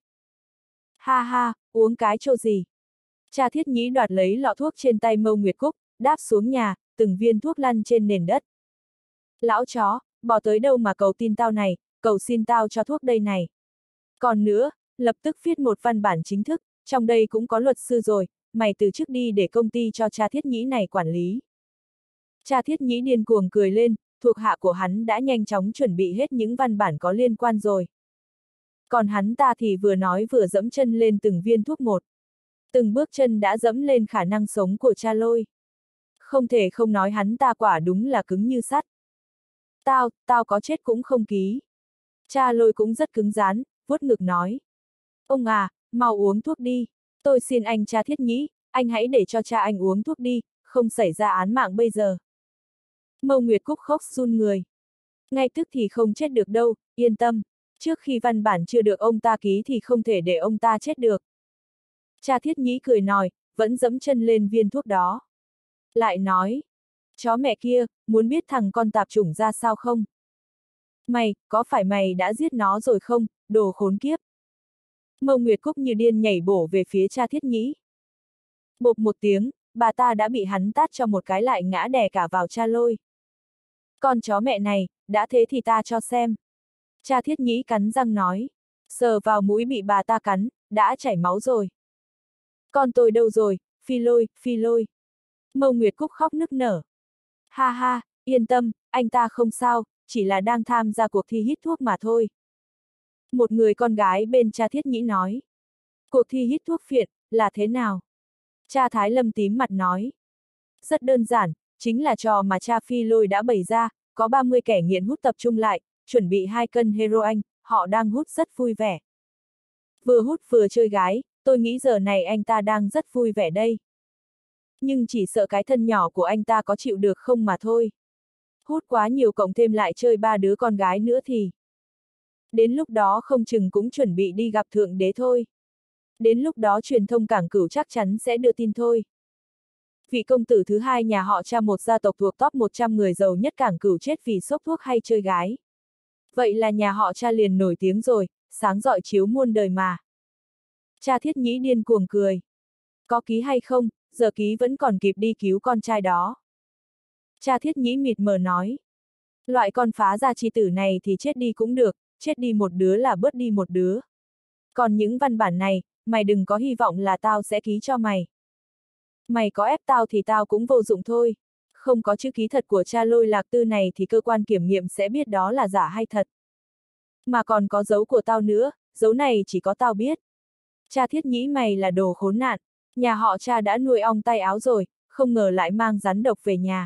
Ha ha, uống cái chỗ gì? Cha Thiết Nhĩ đoạt lấy lọ thuốc trên tay Mâu Nguyệt Cúc, đáp xuống nhà, từng viên thuốc lăn trên nền đất. Lão chó, bỏ tới đâu mà cầu tin tao này, cầu xin tao cho thuốc đây này. Còn nữa, lập tức viết một văn bản chính thức, trong đây cũng có luật sư rồi, mày từ chức đi để công ty cho cha Thiết Nhĩ này quản lý. Cha Thiết Nhĩ điên cuồng cười lên, thuộc hạ của hắn đã nhanh chóng chuẩn bị hết những văn bản có liên quan rồi. Còn hắn ta thì vừa nói vừa dẫm chân lên từng viên thuốc một. Từng bước chân đã dẫm lên khả năng sống của cha Lôi. Không thể không nói hắn ta quả đúng là cứng như sắt. Tao có chết cũng không ký. Cha Lôi cũng rất cứng rắn, vuốt ngực nói. Ông à, mau uống thuốc đi. Tôi xin anh cha Thiết Nhĩ, anh hãy để cho cha anh uống thuốc đi, không xảy ra án mạng bây giờ. Mâu Nguyệt Cúc khóc run người. Ngay tức thì không chết được đâu, yên tâm. Trước khi văn bản chưa được ông ta ký thì không thể để ông ta chết được. Cha Thiết Nhĩ cười nói, vẫn dẫm chân lên viên thuốc đó. Lại nói, chó mẹ kia, muốn biết thằng con tạp chủng ra sao không? Mày, có phải mày đã giết nó rồi không, đồ khốn kiếp? Mâu Nguyệt Cúc như điên nhảy bổ về phía cha Thiết Nhĩ. Bộp một tiếng, bà ta đã bị hắn tát cho một cái lại ngã đè cả vào cha Lôi. Con chó mẹ này, đã thế thì ta cho xem. Cha Thiết Nhĩ cắn răng nói. Sờ vào mũi bị bà ta cắn, đã chảy máu rồi. Con tôi đâu rồi, Phi Lôi, Phi Lôi. Mâu Nguyệt Cúc khóc nức nở. Ha ha, yên tâm, anh ta không sao, chỉ là đang tham gia cuộc thi hít thuốc mà thôi. Một người con gái bên cha Thiết Nhĩ nói. Cuộc thi hít thuốc phiện, là thế nào? Cha Thái Lâm tím mặt nói. Rất đơn giản, chính là trò mà cha Phi Lôi đã bày ra, có 30 kẻ nghiện hút tập trung lại, chuẩn bị 2 cân heroin, họ đang hút rất vui vẻ. Vừa hút vừa chơi gái, tôi nghĩ giờ này anh ta đang rất vui vẻ đây. Nhưng chỉ sợ cái thân nhỏ của anh ta có chịu được không mà thôi. Hút quá nhiều cộng thêm lại chơi 3 đứa con gái nữa thì. Đến lúc đó không chừng cũng chuẩn bị đi gặp Thượng Đế thôi. Đến lúc đó truyền thông Cảng Cửu chắc chắn sẽ đưa tin thôi. Vị công tử thứ hai nhà họ Cha, một gia tộc thuộc top 100 người giàu nhất Cảng Cửu, chết vì sốc thuốc hay chơi gái. Vậy là nhà họ Cha liền nổi tiếng rồi, sáng rọi chiếu muôn đời mà. Cha Thiết Nhĩ điên cuồng cười. Có ký hay không, giờ ký vẫn còn kịp đi cứu con trai đó. Cha Thiết Nhĩ mịt mờ nói. Loại con phá gia chi tử này thì chết đi cũng được, chết đi một đứa là bớt đi một đứa. Còn những văn bản này, mày đừng có hy vọng là tao sẽ ký cho mày. Mày có ép tao thì tao cũng vô dụng thôi. Không có chữ ký thật của cha Lôi Lạc Tư này thì cơ quan kiểm nghiệm sẽ biết đó là giả hay thật. Mà còn có dấu của tao nữa, dấu này chỉ có tao biết. Cha Thiết Nhĩ, mày là đồ khốn nạn. Nhà họ Cha đã nuôi ong tay áo rồi, không ngờ lại mang rắn độc về nhà.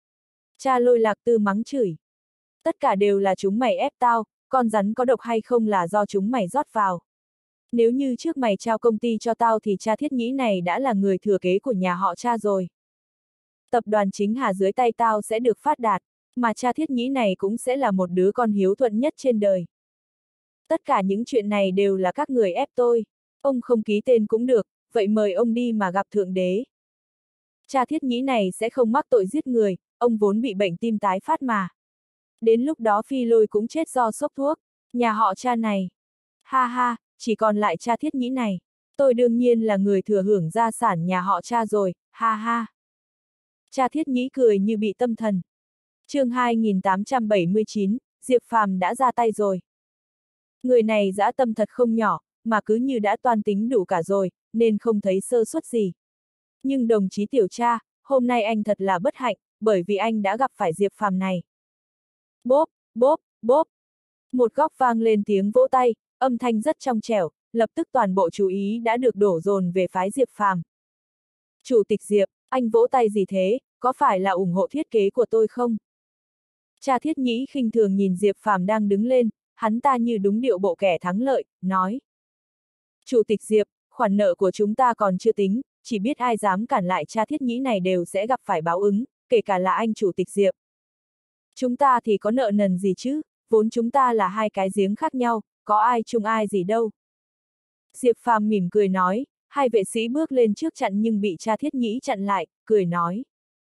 Cha Lôi Lạc Tư mắng chửi. Tất cả đều là chúng mày ép tao, con rắn có độc hay không là do chúng mày rót vào. Nếu như trước mày trao công ty cho tao thì cha Thiết Nhĩ này đã là người thừa kế của nhà họ Cha rồi. Tập đoàn Chính Hà dưới tay tao sẽ được phát đạt, mà cha Thiết Nhĩ này cũng sẽ là một đứa con hiếu thuận nhất trên đời. Tất cả những chuyện này đều là các người ép tôi. Ông không ký tên cũng được, vậy mời ông đi mà gặp Thượng Đế. Cha Thiết Nhĩ này sẽ không mắc tội giết người, ông vốn bị bệnh tim tái phát mà. Đến lúc đó Phi Lôi cũng chết do sốc thuốc, nhà họ Cha này. Ha ha, chỉ còn lại cha Thiết Nhĩ này. Tôi đương nhiên là người thừa hưởng gia sản nhà họ Cha rồi, ha ha. Cha Thiết Nhĩ cười như bị tâm thần. Chương 2879, Diệp Phàm đã ra tay rồi. Người này dã tâm thật không nhỏ, mà cứ như đã toan tính đủ cả rồi, nên không thấy sơ suất gì. Nhưng đồng chí tiểu cha, hôm nay anh thật là bất hạnh, bởi vì anh đã gặp phải Diệp Phàm này. Bốp, bốp, bốp. Một góc vang lên tiếng vỗ tay, âm thanh rất trong trẻo, lập tức toàn bộ chú ý đã được đổ dồn về phái Diệp Phàm. Chủ tịch Diệp, anh vỗ tay gì thế, có phải là ủng hộ thiết kế của tôi không? Cha Thiết Nhĩ khinh thường nhìn Diệp Phàm đang đứng lên, hắn ta như đúng điệu bộ kẻ thắng lợi, nói. Chủ tịch Diệp, khoản nợ của chúng ta còn chưa tính, chỉ biết ai dám cản lại cha Thiết Nhĩ này đều sẽ gặp phải báo ứng, kể cả là anh Chủ tịch Diệp. Chúng ta thì có nợ nần gì chứ, vốn chúng ta là hai cái giếng khác nhau, có ai chung ai gì đâu. Diệp Phàm mỉm cười nói, hai vệ sĩ bước lên trước chặn nhưng bị cha Thiết Nhĩ chặn lại, cười nói.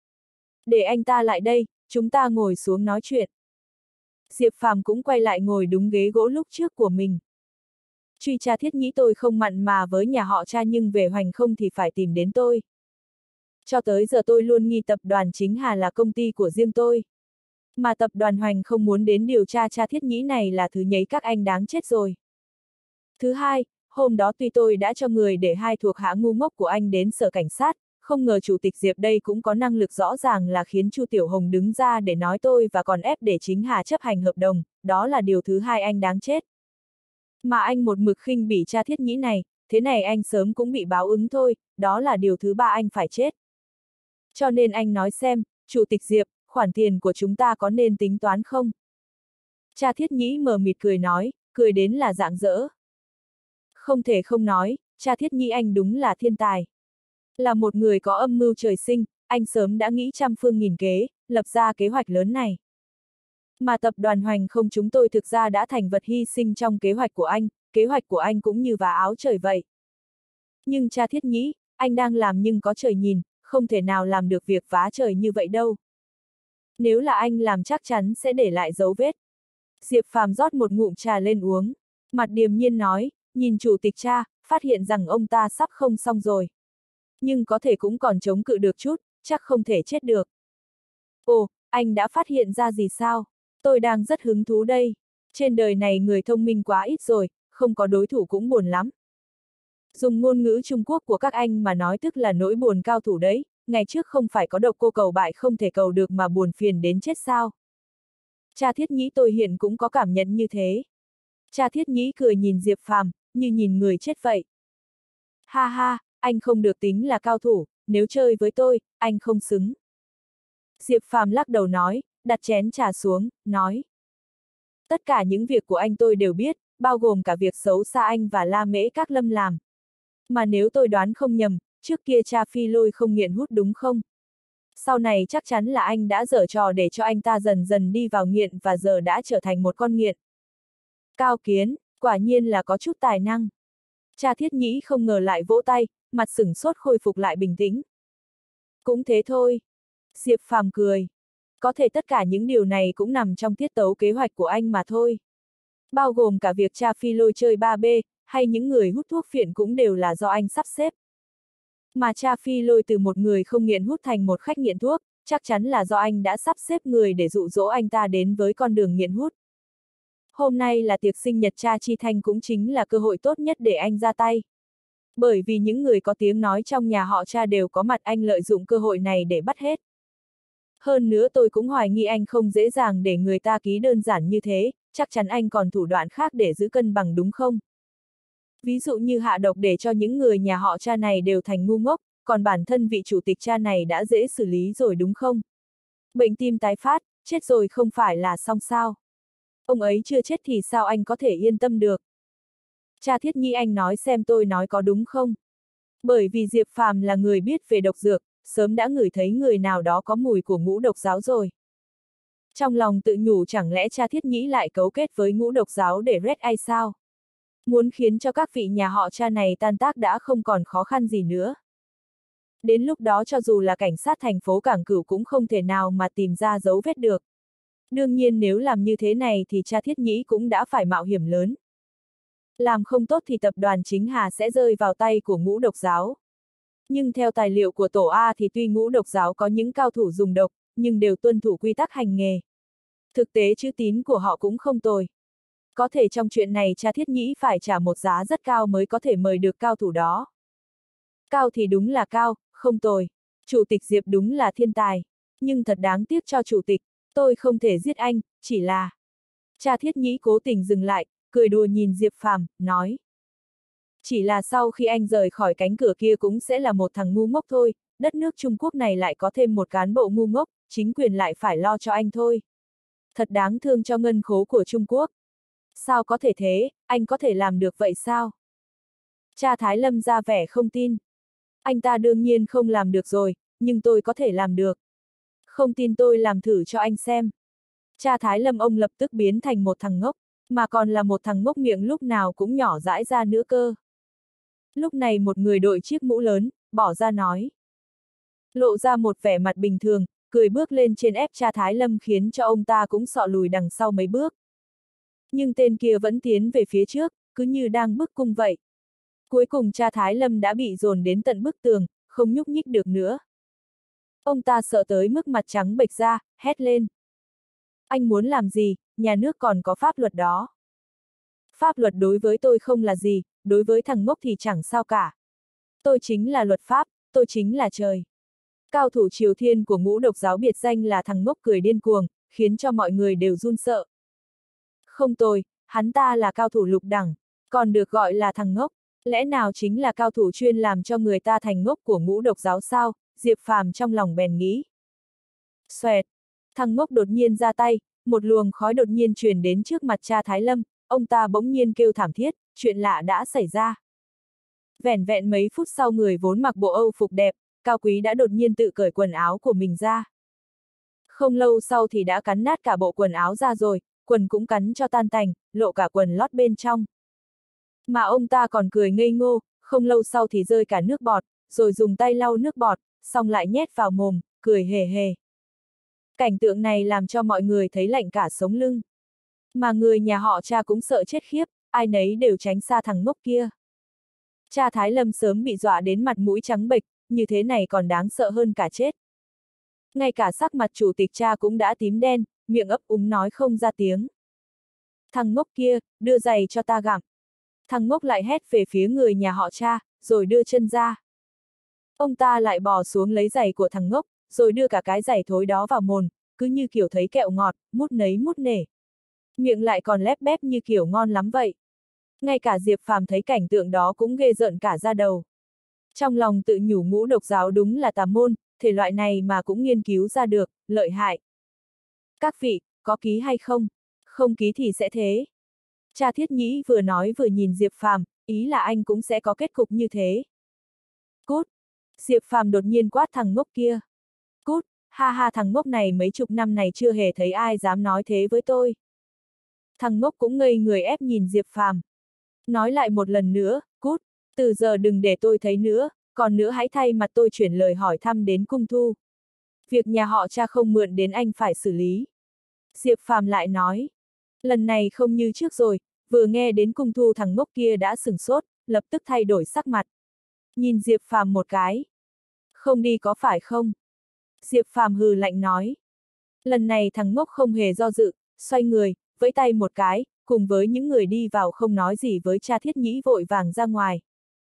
Để anh ta lại đây, chúng ta ngồi xuống nói chuyện. Diệp Phàm cũng quay lại ngồi đúng ghế gỗ lúc trước của mình. Truy cha Thiết Nhĩ tôi không mặn mà với nhà họ Cha, nhưng về hoành không thì phải tìm đến tôi. Cho tới giờ tôi luôn nghi tập đoàn Chính Hà là công ty của riêng tôi. Mà tập đoàn Hoành không muốn đến điều tra cha Thiết Nhĩ này là thứ nhấy các anh đáng chết rồi. Thứ hai, hôm đó tuy tôi đã cho người để hai thuộc hạ ngu ngốc của anh đến sở cảnh sát, không ngờ Chủ tịch Diệp đây cũng có năng lực rõ ràng là khiến Chu Tiểu Hồng đứng ra để nói tôi và còn ép để Chính Hà chấp hành hợp đồng, đó là điều thứ hai anh đáng chết. Mà anh một mực khinh bỉ cha Thiết Nhĩ này, thế này anh sớm cũng bị báo ứng thôi, đó là điều thứ ba anh phải chết. Cho nên anh nói xem, Chủ tịch Diệp, khoản tiền của chúng ta có nên tính toán không? Cha Thiết Nhĩ mờ mịt cười nói, cười đến là rạng rỡ. Không thể không nói, cha Thiết Nhĩ anh đúng là thiên tài. Là một người có âm mưu trời sinh, anh sớm đã nghĩ trăm phương nghìn kế, lập ra kế hoạch lớn này. Mà tập đoàn Hoành Không chúng tôi thực ra đã thành vật hy sinh trong kế hoạch của anh cũng như vá áo trời vậy. Nhưng cha Thiết Nhĩ, anh đang làm nhưng có trời nhìn, không thể nào làm được việc vá trời như vậy đâu. Nếu là anh làm chắc chắn sẽ để lại dấu vết. Diệp Phàm rót một ngụm trà lên uống, mặt điềm nhiên nói, nhìn chủ tịch cha, phát hiện rằng ông ta sắp không xong rồi. Nhưng có thể cũng còn chống cự được chút, chắc không thể chết được. Ồ, anh đã phát hiện ra gì sao? Tôi đang rất hứng thú đây. Trên đời này người thông minh quá ít rồi, không có đối thủ cũng buồn lắm. Dùng ngôn ngữ Trung Quốc của các anh mà nói tức là nỗi buồn cao thủ đấy, ngày trước không phải có độc cô cầu bại không thể cầu được mà buồn phiền đến chết sao? Cha Thiết Nhĩ tôi hiện cũng có cảm nhận như thế. Cha Thiết Nhĩ cười nhìn Diệp Phàm, như nhìn người chết vậy. Ha ha, anh không được tính là cao thủ, nếu chơi với tôi, anh không xứng. Diệp Phàm lắc đầu nói, đặt chén trà xuống, nói. Tất cả những việc của anh tôi đều biết, bao gồm cả việc xấu xa anh và La Mễ Các Lâm làm. Mà nếu tôi đoán không nhầm, trước kia cha Phi Lôi không nghiện hút đúng không? Sau này chắc chắn là anh đã giở trò để cho anh ta dần dần đi vào nghiện và giờ đã trở thành một con nghiện. Cao Kiến, quả nhiên là có chút tài năng. Cha Thiết Nhĩ không ngờ lại vỗ tay, mặt sửng sốt khôi phục lại bình tĩnh. Cũng thế thôi. Diệp Phàm cười. Có thể tất cả những điều này cũng nằm trong tiết tấu kế hoạch của anh mà thôi. Bao gồm cả việc cha Phi Lôi chơi 3B, hay những người hút thuốc phiện cũng đều là do anh sắp xếp. Mà cha Phi Lôi từ một người không nghiện hút thành một khách nghiện thuốc, chắc chắn là do anh đã sắp xếp người để dụ dỗ anh ta đến với con đường nghiện hút. Hôm nay là tiệc sinh nhật cha Chi Thanh cũng chính là cơ hội tốt nhất để anh ra tay. Bởi vì những người có tiếng nói trong nhà họ cha đều có mặt, anh lợi dụng cơ hội này để bắt hết. Hơn nữa tôi cũng hoài nghi anh không dễ dàng để người ta ký đơn giản như thế, chắc chắn anh còn thủ đoạn khác để giữ cân bằng đúng không? Ví dụ như hạ độc để cho những người nhà họ cha này đều thành ngu ngốc, còn bản thân vị chủ tịch cha này đã dễ xử lý rồi đúng không? Bệnh tim tái phát, chết rồi không phải là xong sao? Ông ấy chưa chết thì sao anh có thể yên tâm được? Cha Thiết Nhĩ anh nói xem tôi nói có đúng không? Bởi vì Diệp Phàm là người biết về độc dược, sớm đã ngửi thấy người nào đó có mùi của ngũ độc giáo rồi. Trong lòng tự nhủ chẳng lẽ cha Thiết Nhĩ lại cấu kết với ngũ độc giáo để rét ai sao? Muốn khiến cho các vị nhà họ cha này tan tác đã không còn khó khăn gì nữa. Đến lúc đó cho dù là cảnh sát thành phố Cảng Cửu cũng không thể nào mà tìm ra dấu vết được. Đương nhiên nếu làm như thế này thì cha Thiết Nhĩ cũng đã phải mạo hiểm lớn. Làm không tốt thì tập đoàn Chính Hà sẽ rơi vào tay của ngũ độc giáo. Nhưng theo tài liệu của tổ A thì tuy ngũ độc giáo có những cao thủ dùng độc, nhưng đều tuân thủ quy tắc hành nghề. Thực tế chữ tín của họ cũng không tồi. Có thể trong chuyện này cha Thiết Nhĩ phải trả một giá rất cao mới có thể mời được cao thủ đó. Cao thì đúng là cao, không tồi. Chủ tịch Diệp đúng là thiên tài. Nhưng thật đáng tiếc cho chủ tịch, tôi không thể giết anh, chỉ là... Cha Thiết Nhĩ cố tình dừng lại, cười đùa nhìn Diệp Phàm, nói. Chỉ là sau khi anh rời khỏi cánh cửa kia cũng sẽ là một thằng ngu ngốc thôi, đất nước Trung Quốc này lại có thêm một cán bộ ngu ngốc, chính quyền lại phải lo cho anh thôi. Thật đáng thương cho ngân khố của Trung Quốc. Sao có thể thế, anh có thể làm được vậy sao? Cha Thái Lâm ra vẻ không tin. Anh ta đương nhiên không làm được rồi, nhưng tôi có thể làm được. Không tin tôi làm thử cho anh xem. Cha Thái Lâm ông lập tức biến thành một thằng ngốc, mà còn là một thằng ngốc miệng lúc nào cũng nhỏ dãi ra nữa cơ. Lúc này một người đội chiếc mũ lớn, bỏ ra nói. Lộ ra một vẻ mặt bình thường, cười bước lên trên ép cha Thái Lâm khiến cho ông ta cũng sọ lùi đằng sau mấy bước. Nhưng tên kia vẫn tiến về phía trước, cứ như đang bức cung vậy. Cuối cùng cha Thái Lâm đã bị dồn đến tận bức tường, không nhúc nhích được nữa. Ông ta sợ tới mức mặt trắng bệch ra, hét lên. Anh muốn làm gì, nhà nước còn có pháp luật đó. Pháp luật đối với tôi không là gì, đối với thằng ngốc thì chẳng sao cả. Tôi chính là luật pháp, tôi chính là trời. Cao thủ Triều Thiên của ngũ độc giáo biệt danh là thằng ngốc cười điên cuồng, khiến cho mọi người đều run sợ. Không tồi, hắn ta là cao thủ lục đẳng, còn được gọi là thằng ngốc. Lẽ nào chính là cao thủ chuyên làm cho người ta thành ngốc của ngũ độc giáo sao? Diệp Phàm trong lòng bèn nghĩ. Xoẹt, thằng ngốc đột nhiên ra tay, một luồng khói đột nhiên truyền đến trước mặt cha Thái Lâm, ông ta bỗng nhiên kêu thảm thiết, chuyện lạ đã xảy ra. Vẻn vẹn mấy phút sau người vốn mặc bộ Âu phục đẹp, cao quý đã đột nhiên tự cởi quần áo của mình ra. Không lâu sau thì đã cắn nát cả bộ quần áo ra rồi, quần cũng cắn cho tan tành, lộ cả quần lót bên trong. Mà ông ta còn cười ngây ngô, không lâu sau thì rơi cả nước bọt, rồi dùng tay lau nước bọt, xong lại nhét vào mồm, cười hề hề. Cảnh tượng này làm cho mọi người thấy lạnh cả sống lưng. Mà người nhà họ Cha cũng sợ chết khiếp, ai nấy đều tránh xa thằng ngốc kia. Cha Thái Lâm sớm bị dọa đến mặt mũi trắng bệch, như thế này còn đáng sợ hơn cả chết. Ngay cả sắc mặt chủ tịch Cha cũng đã tím đen, miệng ấp úng nói không ra tiếng. Thằng ngốc kia, đưa giày cho ta gặm. Thằng ngốc lại hét về phía người nhà họ Cha, rồi đưa chân ra. Ông ta lại bò xuống lấy giày của thằng ngốc, rồi đưa cả cái giày thối đó vào mồm, cứ như kiểu thấy kẹo ngọt, mút nấy mút nể. Miệng lại còn lép bép như kiểu ngon lắm vậy. Ngay cả Diệp Phàm thấy cảnh tượng đó cũng ghê rợn cả da đầu. Trong lòng tự nhủ Ngũ Độc giáo đúng là tà môn, thể loại này mà cũng nghiên cứu ra được, lợi hại. Các vị, có ký hay không? Không ký thì sẽ thế. Cha Thiết Nhĩ vừa nói vừa nhìn Diệp Phàm, ý là anh cũng sẽ có kết cục như thế. Cút! Diệp Phàm đột nhiên quát thằng ngốc kia. Cút! Ha ha, thằng ngốc này mấy chục năm này chưa hề thấy ai dám nói thế với tôi. Thằng ngốc cũng ngây người ép nhìn Diệp Phàm. Nói lại một lần nữa, cút! Từ giờ đừng để tôi thấy nữa, còn nữa hãy thay mặt tôi chuyển lời hỏi thăm đến Cung Thu. Việc nhà họ Cha không mượn đến anh phải xử lý. Diệp Phàm lại nói. Lần này không như trước rồi, vừa nghe đến Cung Thu thằng ngốc kia đã sửng sốt, lập tức thay đổi sắc mặt. Nhìn Diệp Phàm một cái. Không đi có phải không? Diệp Phàm hừ lạnh nói. Lần này thằng ngốc không hề do dự, xoay người, vẫy tay một cái, cùng với những người đi vào không nói gì với Cha Thiết Nhĩ vội vàng ra ngoài.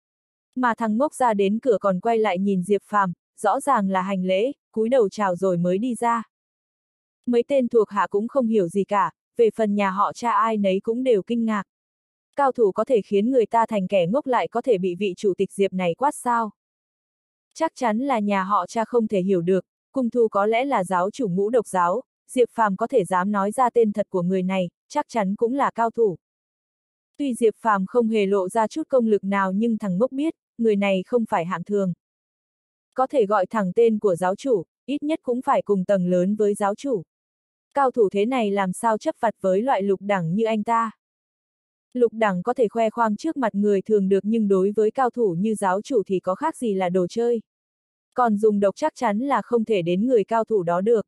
Mà thằng ngốc ra đến cửa còn quay lại nhìn Diệp Phàm, rõ ràng là hành lễ, cúi đầu chào rồi mới đi ra. Mấy tên thuộc hạ cũng không hiểu gì cả, về phần nhà họ Cha ai nấy cũng đều kinh ngạc. Cao thủ có thể khiến người ta thành kẻ ngốc lại có thể bị vị chủ tịch Diệp này quát sao? Chắc chắn là nhà họ Cha không thể hiểu được, Cung Thu có lẽ là giáo chủ Ngũ Độc giáo, Diệp Phàm có thể dám nói ra tên thật của người này, chắc chắn cũng là cao thủ. Tuy Diệp Phàm không hề lộ ra chút công lực nào nhưng thằng ngốc biết, người này không phải hạng thường. Có thể gọi thẳng tên của giáo chủ, ít nhất cũng phải cùng tầng lớn với giáo chủ. Cao thủ thế này làm sao chấp vặt với loại lục đẳng như anh ta. Lục đẳng có thể khoe khoang trước mặt người thường được nhưng đối với cao thủ như giáo chủ thì có khác gì là đồ chơi. Còn dùng độc chắc chắn là không thể đến người cao thủ đó được.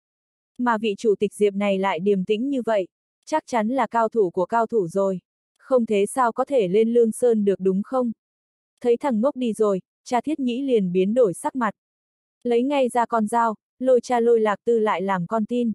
Mà vị chủ tịch Diệp này lại điềm tĩnh như vậy, chắc chắn là cao thủ của cao thủ rồi. Không thế sao có thể lên Lương Sơn được đúng không? Thấy thằng ngốc đi rồi, Cha Thiết Nhĩ liền biến đổi sắc mặt. Lấy ngay ra con dao, lôi cha lôi Lạc Tư lại làm con tin.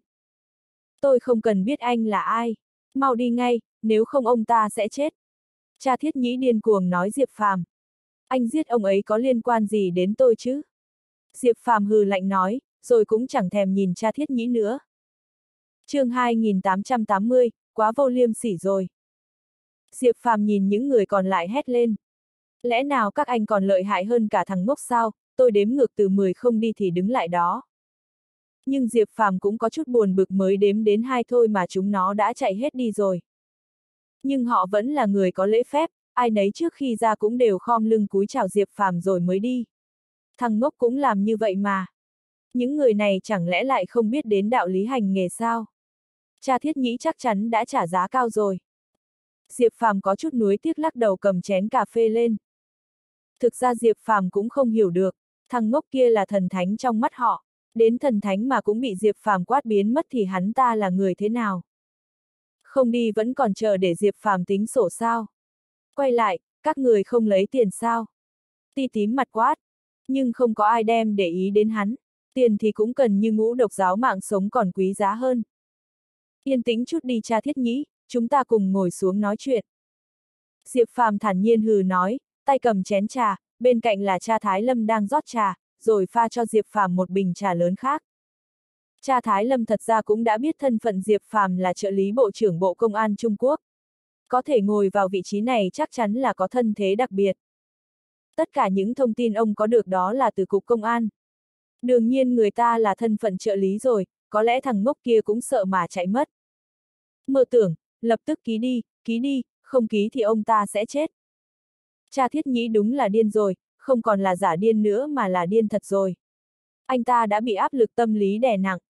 Tôi không cần biết anh là ai. Mau đi ngay, nếu không ông ta sẽ chết. Cha Thiết Nhĩ điên cuồng nói Diệp Phàm. Anh giết ông ấy có liên quan gì đến tôi chứ? Diệp Phàm hừ lạnh nói, rồi cũng chẳng thèm nhìn Cha Thiết Nhĩ nữa. Chương 2880, quá vô liêm sỉ rồi. Diệp Phàm nhìn những người còn lại hét lên. Lẽ nào các anh còn lợi hại hơn cả thằng ngốc sao, tôi đếm ngược từ 10 không đi thì đứng lại đó. Nhưng Diệp Phàm cũng có chút buồn bực mới đếm đến 2 thôi mà chúng nó đã chạy hết đi rồi. Nhưng họ vẫn là người có lễ phép, ai nấy trước khi ra cũng đều khom lưng cúi chào Diệp Phàm rồi mới đi. Thằng ngốc cũng làm như vậy mà. Những người này chẳng lẽ lại không biết đến đạo lý hành nghề sao? Cha Thiết Nhĩ chắc chắn đã trả giá cao rồi. Diệp Phàm có chút nuối tiếc lắc đầu cầm chén cà phê lên. Thực ra Diệp Phàm cũng không hiểu được, thằng ngốc kia là thần thánh trong mắt họ, đến thần thánh mà cũng bị Diệp Phàm quát biến mất thì hắn ta là người thế nào? Không đi vẫn còn chờ để Diệp Phàm tính sổ sao? Quay lại, các người không lấy tiền sao? Ti tím mặt quát, nhưng không có ai đem để ý đến hắn, tiền thì cũng cần như Ngũ Độc giáo mạng sống còn quý giá hơn. Yên tĩnh chút đi Cha Thiết Nhĩ, chúng ta cùng ngồi xuống nói chuyện. Diệp Phàm thản nhiên hừ nói, tay cầm chén trà, bên cạnh là Cha Thái Lâm đang rót trà, rồi pha cho Diệp Phàm một bình trà lớn khác. Cha Thái Lâm thật ra cũng đã biết thân phận Diệp Phàm là trợ lý Bộ trưởng Bộ Công an Trung Quốc. Có thể ngồi vào vị trí này chắc chắn là có thân thế đặc biệt. Tất cả những thông tin ông có được đó là từ Cục Công an. Đương nhiên người ta là thân phận trợ lý rồi, có lẽ thằng ngốc kia cũng sợ mà chạy mất. Mơ tưởng, lập tức ký đi, không ký thì ông ta sẽ chết. Cha Thiết Nhĩ đúng là điên rồi, không còn là giả điên nữa mà là điên thật rồi. Anh ta đã bị áp lực tâm lý đè nặng.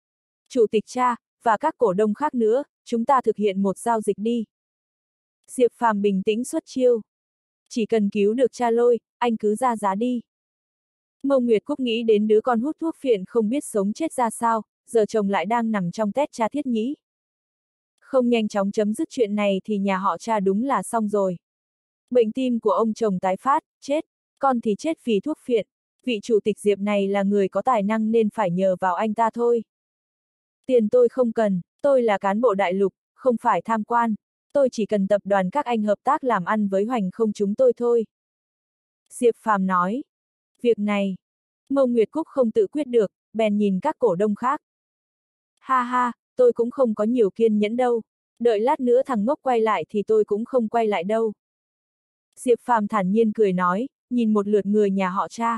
Chủ tịch cha, và các cổ đông khác nữa, chúng ta thực hiện một giao dịch đi. Diệp Phàm bình tĩnh xuất chiêu. Chỉ cần cứu được cha Lôi, anh cứ ra giá đi. Mâu Nguyệt Cúc nghĩ đến đứa con hút thuốc phiện không biết sống chết ra sao, giờ chồng lại đang nằm trong tét cha Thiết Nhĩ. Không nhanh chóng chấm dứt chuyện này thì nhà họ cha đúng là xong rồi. Bệnh tim của ông chồng tái phát, chết, con thì chết vì thuốc phiện. Vị chủ tịch Diệp này là người có tài năng nên phải nhờ vào anh ta thôi. Tiền tôi không cần, tôi là cán bộ đại lục, không phải tham quan. Tôi chỉ cần tập đoàn các anh hợp tác làm ăn với Hoành Không chúng tôi thôi. Diệp Phàm nói. Việc này, Mâu Nguyệt Cúc không tự quyết được, bèn nhìn các cổ đông khác. Ha ha, tôi cũng không có nhiều kiên nhẫn đâu. Đợi lát nữa thằng ngốc quay lại thì tôi cũng không quay lại đâu. Diệp Phàm thản nhiên cười nói, nhìn một lượt người nhà họ cha.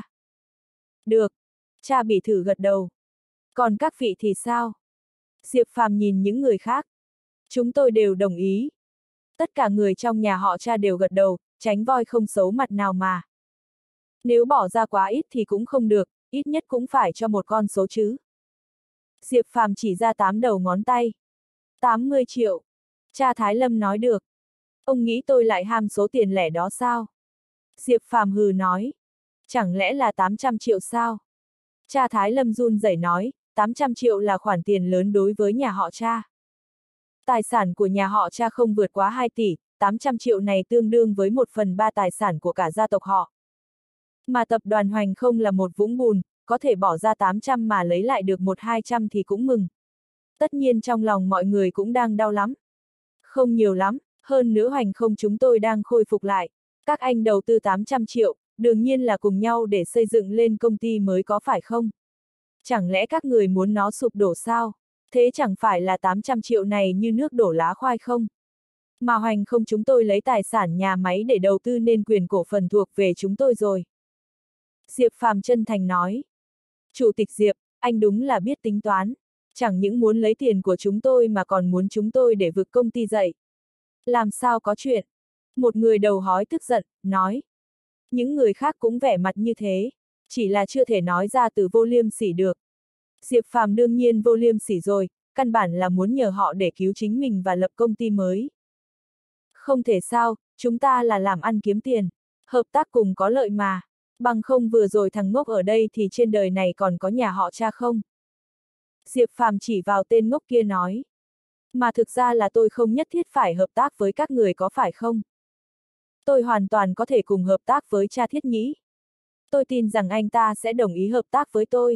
Được. Cha Bỉ Thử gật đầu. Còn các vị thì sao? Diệp Phàm nhìn những người khác. Chúng tôi đều đồng ý. Tất cả người trong nhà họ cha đều gật đầu, tránh voi không xấu mặt nào mà. Nếu bỏ ra quá ít thì cũng không được, ít nhất cũng phải cho một con số chứ. Diệp Phàm chỉ ra 8 đầu ngón tay. 80 triệu. Cha Thái Lâm nói được. Ông nghĩ tôi lại ham số tiền lẻ đó sao? Diệp Phàm hừ nói. Chẳng lẽ là 800 triệu sao? Cha Thái Lâm run rẩy nói, 800 triệu là khoản tiền lớn đối với nhà họ cha. Tài sản của nhà họ cha không vượt quá 2 tỷ, 800 triệu này tương đương với 1/3 tài sản của cả gia tộc họ. Mà tập đoàn Hoành Không là một vũng bùn, có thể bỏ ra 800 mà lấy lại được 1-200 thì cũng mừng. Tất nhiên trong lòng mọi người cũng đang đau lắm. Không nhiều lắm, hơn nữa Hoành Không chúng tôi đang khôi phục lại. Các anh đầu tư 800 triệu, đương nhiên là cùng nhau để xây dựng lên công ty mới có phải không? Chẳng lẽ các người muốn nó sụp đổ sao? Thế chẳng phải là 800 triệu này như nước đổ lá khoai không? Mà Hoành Không chúng tôi lấy tài sản nhà máy để đầu tư nên quyền cổ phần thuộc về chúng tôi rồi. Diệp Phàm chân thành nói. Chủ tịch Diệp, anh đúng là biết tính toán. Chẳng những muốn lấy tiền của chúng tôi mà còn muốn chúng tôi để vực công ty dậy. Làm sao có chuyện? Một người đầu hói tức giận, nói. Những người khác cũng vẻ mặt như thế, chỉ là chưa thể nói ra từ vô liêm sỉ được. Diệp Phàm đương nhiên vô liêm sỉ rồi, căn bản là muốn nhờ họ để cứu chính mình và lập công ty mới. Không thể sao, chúng ta là làm ăn kiếm tiền, hợp tác cùng có lợi mà. Bằng không vừa rồi thằng ngốc ở đây thì trên đời này còn có nhà họ cha không? Diệp Phàm chỉ vào tên ngốc kia nói. Mà thực ra là tôi không nhất thiết phải hợp tác với các người có phải không? Tôi hoàn toàn có thể cùng hợp tác với cha Thiết Nhĩ. Tôi tin rằng anh ta sẽ đồng ý hợp tác với tôi.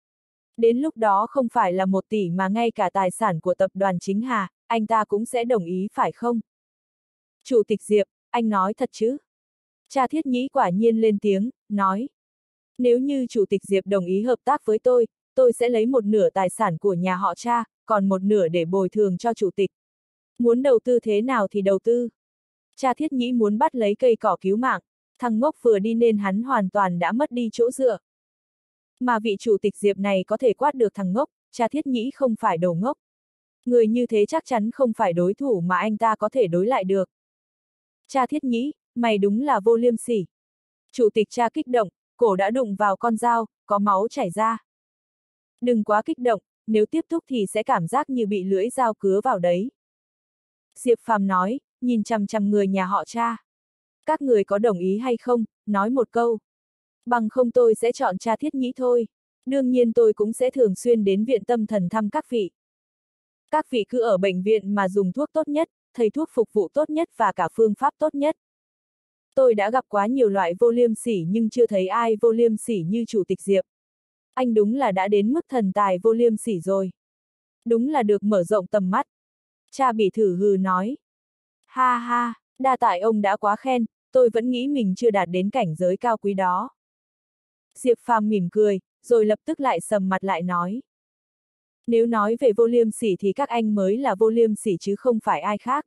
Đến lúc đó không phải là 1 tỷ mà ngay cả tài sản của tập đoàn Chính Hà, anh ta cũng sẽ đồng ý phải không? Chủ tịch Diệp, anh nói thật chứ? Cha Thiết Nhĩ quả nhiên lên tiếng, nói. Nếu như Chủ tịch Diệp đồng ý hợp tác với tôi sẽ lấy 1/2 tài sản của nhà họ cha, còn 1/2 để bồi thường cho Chủ tịch. Muốn đầu tư thế nào thì đầu tư. Cha Thiết Nhĩ muốn bắt lấy cây cỏ cứu mạng, thằng ngốc vừa đi nên hắn hoàn toàn đã mất đi chỗ dựa. Mà vị Chủ tịch Diệp này có thể quát được thằng ngốc, cha Thiết Nhĩ không phải đồ ngốc. Người như thế chắc chắn không phải đối thủ mà anh ta có thể đối lại được. Cha Thiết Nhĩ, mày đúng là vô liêm sỉ. Chủ tịch cha kích động, cổ đã đụng vào con dao, có máu chảy ra. Đừng quá kích động, nếu tiếp tục thì sẽ cảm giác như bị lưỡi dao cứa vào đấy. Diệp Phàm nói, nhìn chằm chằm người nhà họ cha. Các người có đồng ý hay không, nói một câu. Bằng không tôi sẽ chọn cha Thiết Nhĩ thôi. Đương nhiên tôi cũng sẽ thường xuyên đến viện tâm thần thăm các vị. Các vị cứ ở bệnh viện mà dùng thuốc tốt nhất, thầy thuốc phục vụ tốt nhất và cả phương pháp tốt nhất. Tôi đã gặp quá nhiều loại vô liêm sỉ nhưng chưa thấy ai vô liêm sỉ như Chủ tịch Diệp. Anh đúng là đã đến mức thần tài vô liêm sỉ rồi. Đúng là được mở rộng tầm mắt. Cha Bỉ Thử hừ nói. Ha ha, đa tại ông đã quá khen, tôi vẫn nghĩ mình chưa đạt đến cảnh giới cao quý đó. Diệp Phàm mỉm cười, rồi lập tức lại sầm mặt lại nói. Nếu nói về vô liêm sỉ thì các anh mới là vô liêm sỉ chứ không phải ai khác.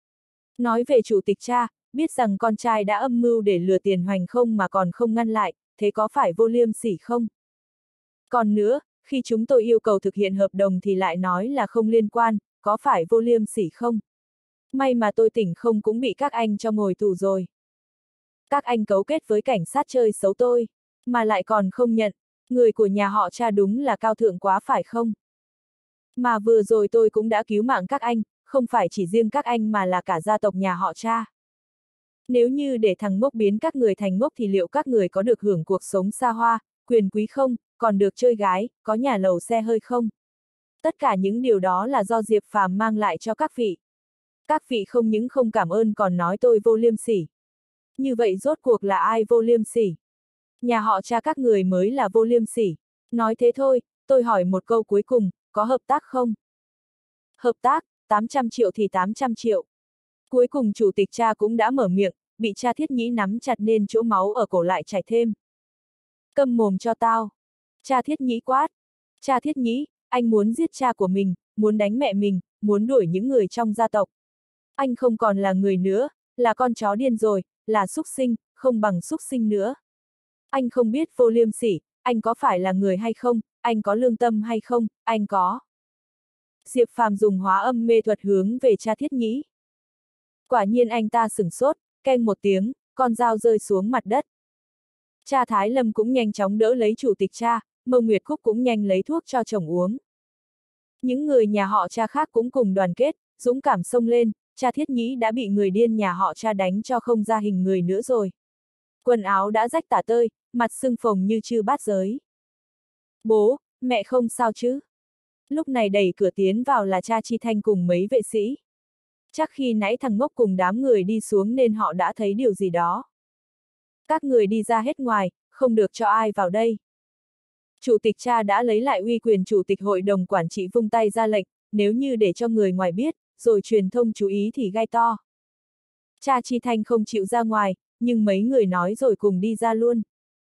Nói về Chủ tịch cha, biết rằng con trai đã âm mưu để lừa tiền Hoành Không mà còn không ngăn lại, thế có phải vô liêm sỉ không? Còn nữa, khi chúng tôi yêu cầu thực hiện hợp đồng thì lại nói là không liên quan, có phải vô liêm sỉ không? May mà tôi tỉnh không cũng bị các anh cho ngồi tù rồi. Các anh cấu kết với cảnh sát chơi xấu tôi, mà lại còn không nhận, người của nhà họ cha đúng là cao thượng quá phải không? Mà vừa rồi tôi cũng đã cứu mạng các anh, không phải chỉ riêng các anh mà là cả gia tộc nhà họ Cha. Nếu như để thằng ngốc biến các người thành ngốc thì liệu các người có được hưởng cuộc sống xa hoa, quyền quý không, còn được chơi gái, có nhà lầu xe hơi không? Tất cả những điều đó là do Diệp Phàm mang lại cho các vị. Các vị không những không cảm ơn còn nói tôi vô liêm sỉ. Như vậy rốt cuộc là ai vô liêm sỉ? Nhà họ Cha các người mới là vô liêm sỉ. Nói thế thôi, tôi hỏi một câu cuối cùng, có hợp tác không? Hợp tác, 800 triệu thì 800 triệu. Cuối cùng chủ tịch Cha cũng đã mở miệng, bị Cha Thiết Nhĩ nắm chặt nên chỗ máu ở cổ lại chảy thêm. Câm mồm cho tao. Cha Thiết Nhĩ quát. Cha Thiết Nhĩ, anh muốn giết cha của mình, muốn đánh mẹ mình, muốn đuổi những người trong gia tộc. Anh không còn là người nữa, là con chó điên rồi, là súc sinh, không bằng súc sinh nữa. Anh không biết vô liêm sỉ, anh có phải là người hay không, anh có lương tâm hay không, anh có. Diệp Phàm dùng hóa âm mê thuật hướng về Cha Thiết Nhĩ. Quả nhiên anh ta sửng sốt, keng một tiếng, con dao rơi xuống mặt đất. Cha Thái Lâm cũng nhanh chóng đỡ lấy chủ tịch Cha, Mơ Nguyệt Khúc cũng nhanh lấy thuốc cho chồng uống. Những người nhà họ Cha khác cũng cùng đoàn kết, dũng cảm xông lên, Cha Thiết Nhĩ đã bị người điên nhà họ Cha đánh cho không ra hình người nữa rồi. Quần áo đã rách tả tơi, mặt sưng phồng như chư bát giới. Bố, mẹ không sao chứ? Lúc này đẩy cửa tiến vào là Cha Chi Thanh cùng mấy vệ sĩ. Chắc khi nãy thằng ngốc cùng đám người đi xuống nên họ đã thấy điều gì đó. Các người đi ra hết ngoài, không được cho ai vào đây. Chủ tịch Cha đã lấy lại uy quyền chủ tịch hội đồng quản trị vung tay ra lệnh, nếu như để cho người ngoài biết, rồi truyền thông chú ý thì gai to. Cha Chi Thanh không chịu ra ngoài, nhưng mấy người nói rồi cùng đi ra luôn.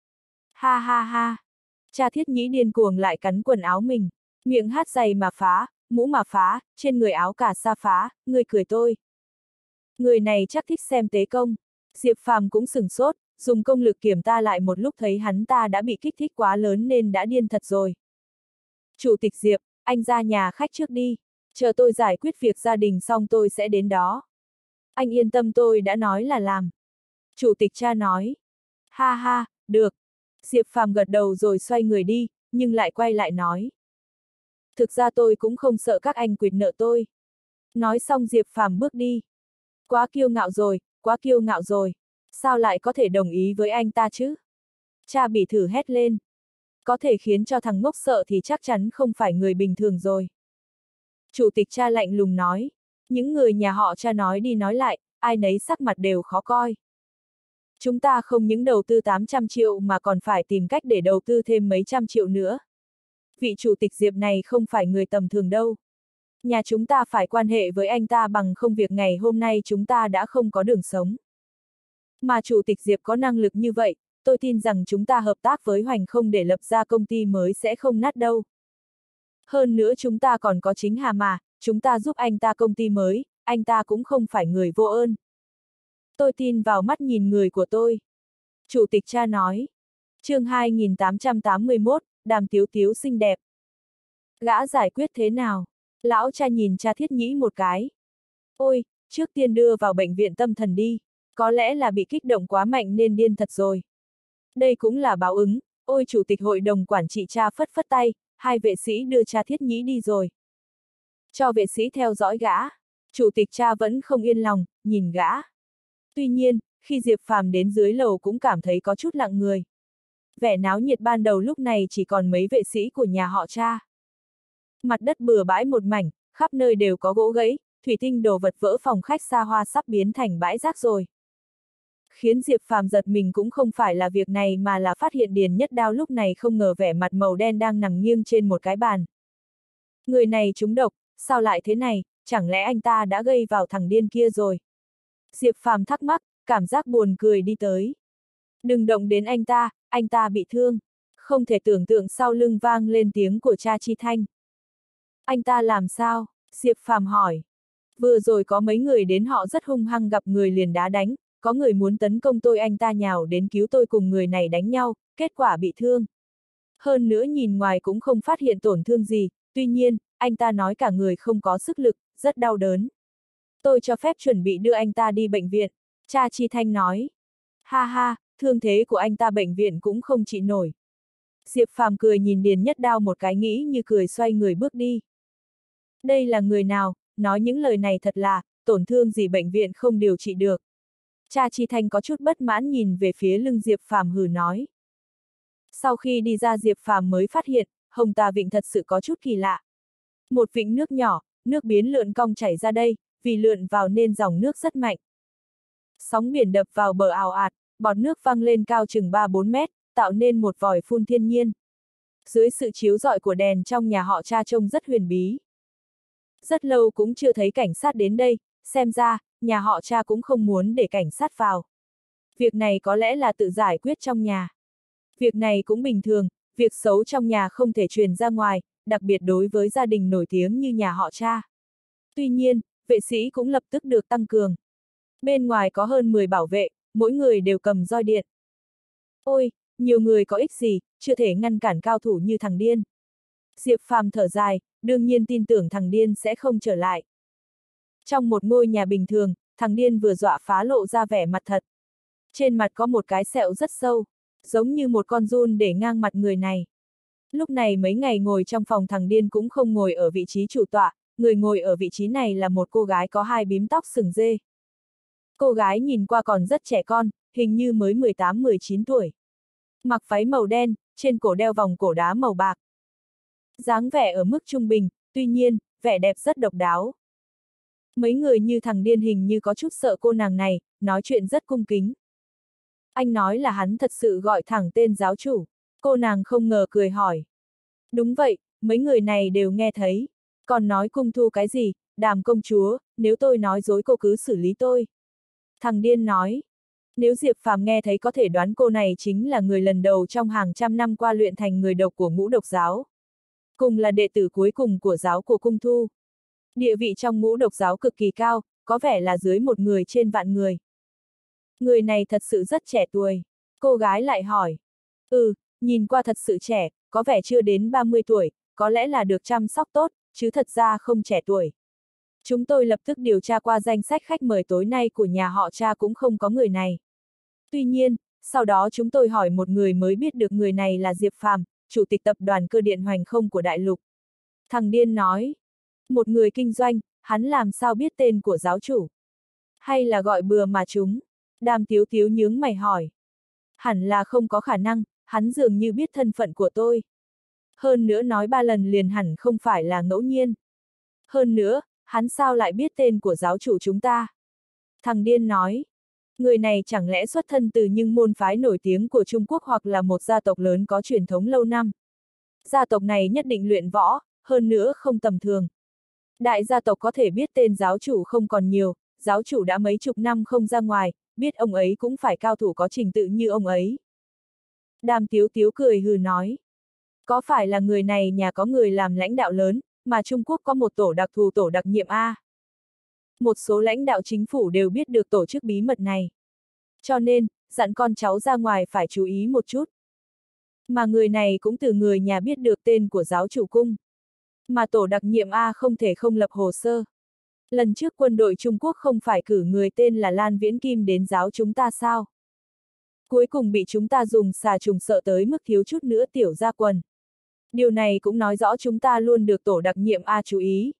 Ha ha ha. Cha Thiết Nhĩ điên cuồng lại cắn quần áo mình, miệng hát giày mà phá, mũ mà phá, trên người áo cả sa phá, người cười tôi. Người này chắc thích xem tế công. Diệp Phàm cũng sửng sốt, dùng công lực kiểm ta lại một lúc thấy hắn ta đã bị kích thích quá lớn nên đã điên thật rồi. Chủ tịch Diệp, anh ra nhà khách trước đi, chờ tôi giải quyết việc gia đình xong tôi sẽ đến đó. Anh yên tâm tôi đã nói là làm. Chủ tịch Cha nói. Ha ha, được. Diệp Phàm gật đầu rồi xoay người đi, nhưng lại quay lại nói. Thực ra tôi cũng không sợ các anh quỵt nợ tôi. Nói xong Diệp Phàm bước đi. Quá kiêu ngạo rồi, quá kiêu ngạo rồi. Sao lại có thể đồng ý với anh ta chứ? Cha Bỉ thử hét lên. Có thể khiến cho thằng ngốc sợ thì chắc chắn không phải người bình thường rồi. Chủ tịch Cha lạnh lùng nói. Những người nhà họ Cha nói đi nói lại, ai nấy sắc mặt đều khó coi. Chúng ta không những đầu tư 800 triệu mà còn phải tìm cách để đầu tư thêm mấy trăm triệu nữa. Vị chủ tịch Diệp này không phải người tầm thường đâu. Nhà chúng ta phải quan hệ với anh ta bằng không việc ngày hôm nay chúng ta đã không có đường sống. Mà chủ tịch Diệp có năng lực như vậy, tôi tin rằng chúng ta hợp tác với Hoành Không để lập ra công ty mới sẽ không nát đâu. Hơn nữa chúng ta còn có Chính Hà mà, chúng ta giúp anh ta công ty mới, anh ta cũng không phải người vô ơn. Tôi tin vào mắt nhìn người của tôi. Chủ tịch Cha nói. Chương 2881, Đàm Tiếu Tiếu xinh đẹp. Gã giải quyết thế nào? Lão Cha nhìn Cha Thiết Nhĩ một cái. Ôi, trước tiên đưa vào bệnh viện tâm thần đi. Có lẽ là bị kích động quá mạnh nên điên thật rồi. Đây cũng là báo ứng. Ôi chủ tịch hội đồng quản trị Cha phất phất tay, hai vệ sĩ đưa Cha Thiết Nhĩ đi rồi. Cho vệ sĩ theo dõi gã. Chủ tịch Cha vẫn không yên lòng, nhìn gã. Tuy nhiên, khi Diệp Phàm đến dưới lầu cũng cảm thấy có chút lặng người. Vẻ náo nhiệt ban đầu lúc này chỉ còn mấy vệ sĩ của nhà họ Cha. Mặt đất bừa bãi một mảnh, khắp nơi đều có gỗ gãy, thủy tinh đồ vật vỡ phòng khách xa hoa sắp biến thành bãi rác rồi. Khiến Diệp Phàm giật mình cũng không phải là việc này mà là phát hiện Điền Nhất Đao lúc này không ngờ vẻ mặt màu đen đang nằm nghiêng trên một cái bàn. Người này trúng độc, sao lại thế này, chẳng lẽ anh ta đã gây vào thằng điên kia rồi? Diệp Phàm thắc mắc, cảm giác buồn cười đi tới. Đừng động đến anh ta bị thương. Không thể tưởng tượng sau lưng vang lên tiếng của Cha Chi Thanh. Anh ta làm sao? Diệp Phàm hỏi. Vừa rồi có mấy người đến họ rất hung hăng gặp người liền đá đánh, có người muốn tấn công tôi anh ta nhào đến cứu tôi cùng người này đánh nhau, kết quả bị thương. Hơn nữa nhìn ngoài cũng không phát hiện tổn thương gì, tuy nhiên, anh ta nói cả người không có sức lực, rất đau đớn. Tôi cho phép chuẩn bị đưa anh ta đi bệnh viện, Cha Chi Thanh nói. Ha ha, thương thế của anh ta bệnh viện cũng không trị nổi. Diệp Phàm cười nhìn Điền Nhất Đao một cái nghĩ như cười xoay người bước đi. Đây là người nào, nói những lời này thật là, tổn thương gì bệnh viện không điều trị được. Cha Chi Thanh có chút bất mãn nhìn về phía lưng Diệp Phàm hừ nói. Sau khi đi ra Diệp Phàm mới phát hiện, Hồng Tà Vịnh thật sự có chút kỳ lạ. Một vịnh nước nhỏ, nước biến lượn cong chảy ra đây, vì lượn vào nên dòng nước rất mạnh. Sóng biển đập vào bờ ào ạt, bọt nước văng lên cao chừng 3-4 mét, tạo nên một vòi phun thiên nhiên. Dưới sự chiếu rọi của đèn trong nhà họ Cha trông rất huyền bí. Rất lâu cũng chưa thấy cảnh sát đến đây, xem ra, nhà họ Cha cũng không muốn để cảnh sát vào. Việc này có lẽ là tự giải quyết trong nhà. Việc này cũng bình thường, việc xấu trong nhà không thể truyền ra ngoài, đặc biệt đối với gia đình nổi tiếng như nhà họ Cha. Tuy nhiên, vệ sĩ cũng lập tức được tăng cường. Bên ngoài có hơn 10 bảo vệ, mỗi người đều cầm roi điện. Ôi, nhiều người có ích gì, chưa thể ngăn cản cao thủ như thằng điên. Diệp Phàm thở dài, đương nhiên tin tưởng thằng điên sẽ không trở lại. Trong một ngôi nhà bình thường, thằng điên vừa dọa phá lộ ra vẻ mặt thật. Trên mặt có một cái sẹo rất sâu, giống như một con giun để ngang mặt người này. Lúc này mấy ngày ngồi trong phòng thằng điên cũng không ngồi ở vị trí chủ tọa, người ngồi ở vị trí này là một cô gái có hai bím tóc sừng dê. Cô gái nhìn qua còn rất trẻ con, hình như mới 18-19 tuổi. Mặc váy màu đen, trên cổ đeo vòng cổ đá màu bạc. Dáng vẻ ở mức trung bình, tuy nhiên, vẻ đẹp rất độc đáo. Mấy người như thằng điên hình như có chút sợ cô nàng này, nói chuyện rất cung kính. Anh nói là hắn thật sự gọi thẳng tên giáo chủ. Cô nàng không ngờ cười hỏi. Đúng vậy, mấy người này đều nghe thấy. Còn nói cung thu cái gì, Đàm công chúa, nếu tôi nói dối cô cứ xử lý tôi. Thằng điên nói. Nếu Diệp Phàm nghe thấy có thể đoán cô này chính là người lần đầu trong hàng trăm năm qua luyện thành người độc của ngũ độc giáo. Cùng là đệ tử cuối cùng của giáo của cung thu. Địa vị trong ngũ độc giáo cực kỳ cao, có vẻ là dưới một người trên vạn người. Người này thật sự rất trẻ tuổi. Cô gái lại hỏi. Nhìn qua thật sự trẻ, có vẻ chưa đến 30 tuổi, có lẽ là được chăm sóc tốt, chứ thật ra không trẻ tuổi. Chúng tôi lập tức điều tra qua danh sách khách mời tối nay của nhà họ Cha cũng không có người này. Tuy nhiên, sau đó chúng tôi hỏi một người mới biết được người này là Diệp Phàm, chủ tịch tập đoàn cơ điện Hoành Không của Đại Lục. Thằng điên nói. Một người kinh doanh, hắn làm sao biết tên của giáo chủ? Hay là gọi bừa mà chúng? Đàm Tiếu Tiếu nhướng mày hỏi. Hẳn là không có khả năng, hắn dường như biết thân phận của tôi. Hơn nữa nói 3 lần liền hẳn không phải là ngẫu nhiên. Hơn nữa, hắn sao lại biết tên của giáo chủ chúng ta? Thằng điên nói. Người này chẳng lẽ xuất thân từ những môn phái nổi tiếng của Trung Quốc hoặc là một gia tộc lớn có truyền thống lâu năm. Gia tộc này nhất định luyện võ, hơn nữa không tầm thường. Đại gia tộc có thể biết tên giáo chủ không còn nhiều, giáo chủ đã mấy chục năm không ra ngoài, biết ông ấy cũng phải cao thủ có trình tự như ông ấy. Đàm Tiếu Tiếu cười hừ nói. Có phải là người này nhà có người làm lãnh đạo lớn, mà Trung Quốc có một tổ đặc thù tổ đặc nhiệm A? Một số lãnh đạo chính phủ đều biết được tổ chức bí mật này. Cho nên, dặn con cháu ra ngoài phải chú ý một chút. Mà người này cũng từ người nhà biết được tên của giáo chủ cung. Mà tổ đặc nhiệm A không thể không lập hồ sơ. Lần trước quân đội Trung Quốc không phải cử người tên là Lan Viễn Kim đến giáo chúng ta sao? Cuối cùng bị chúng ta dùng xà trùng sợ tới mức thiếu chút nữa tiểu ra quần. Điều này cũng nói rõ chúng ta luôn được tổ đặc nhiệm A chú ý.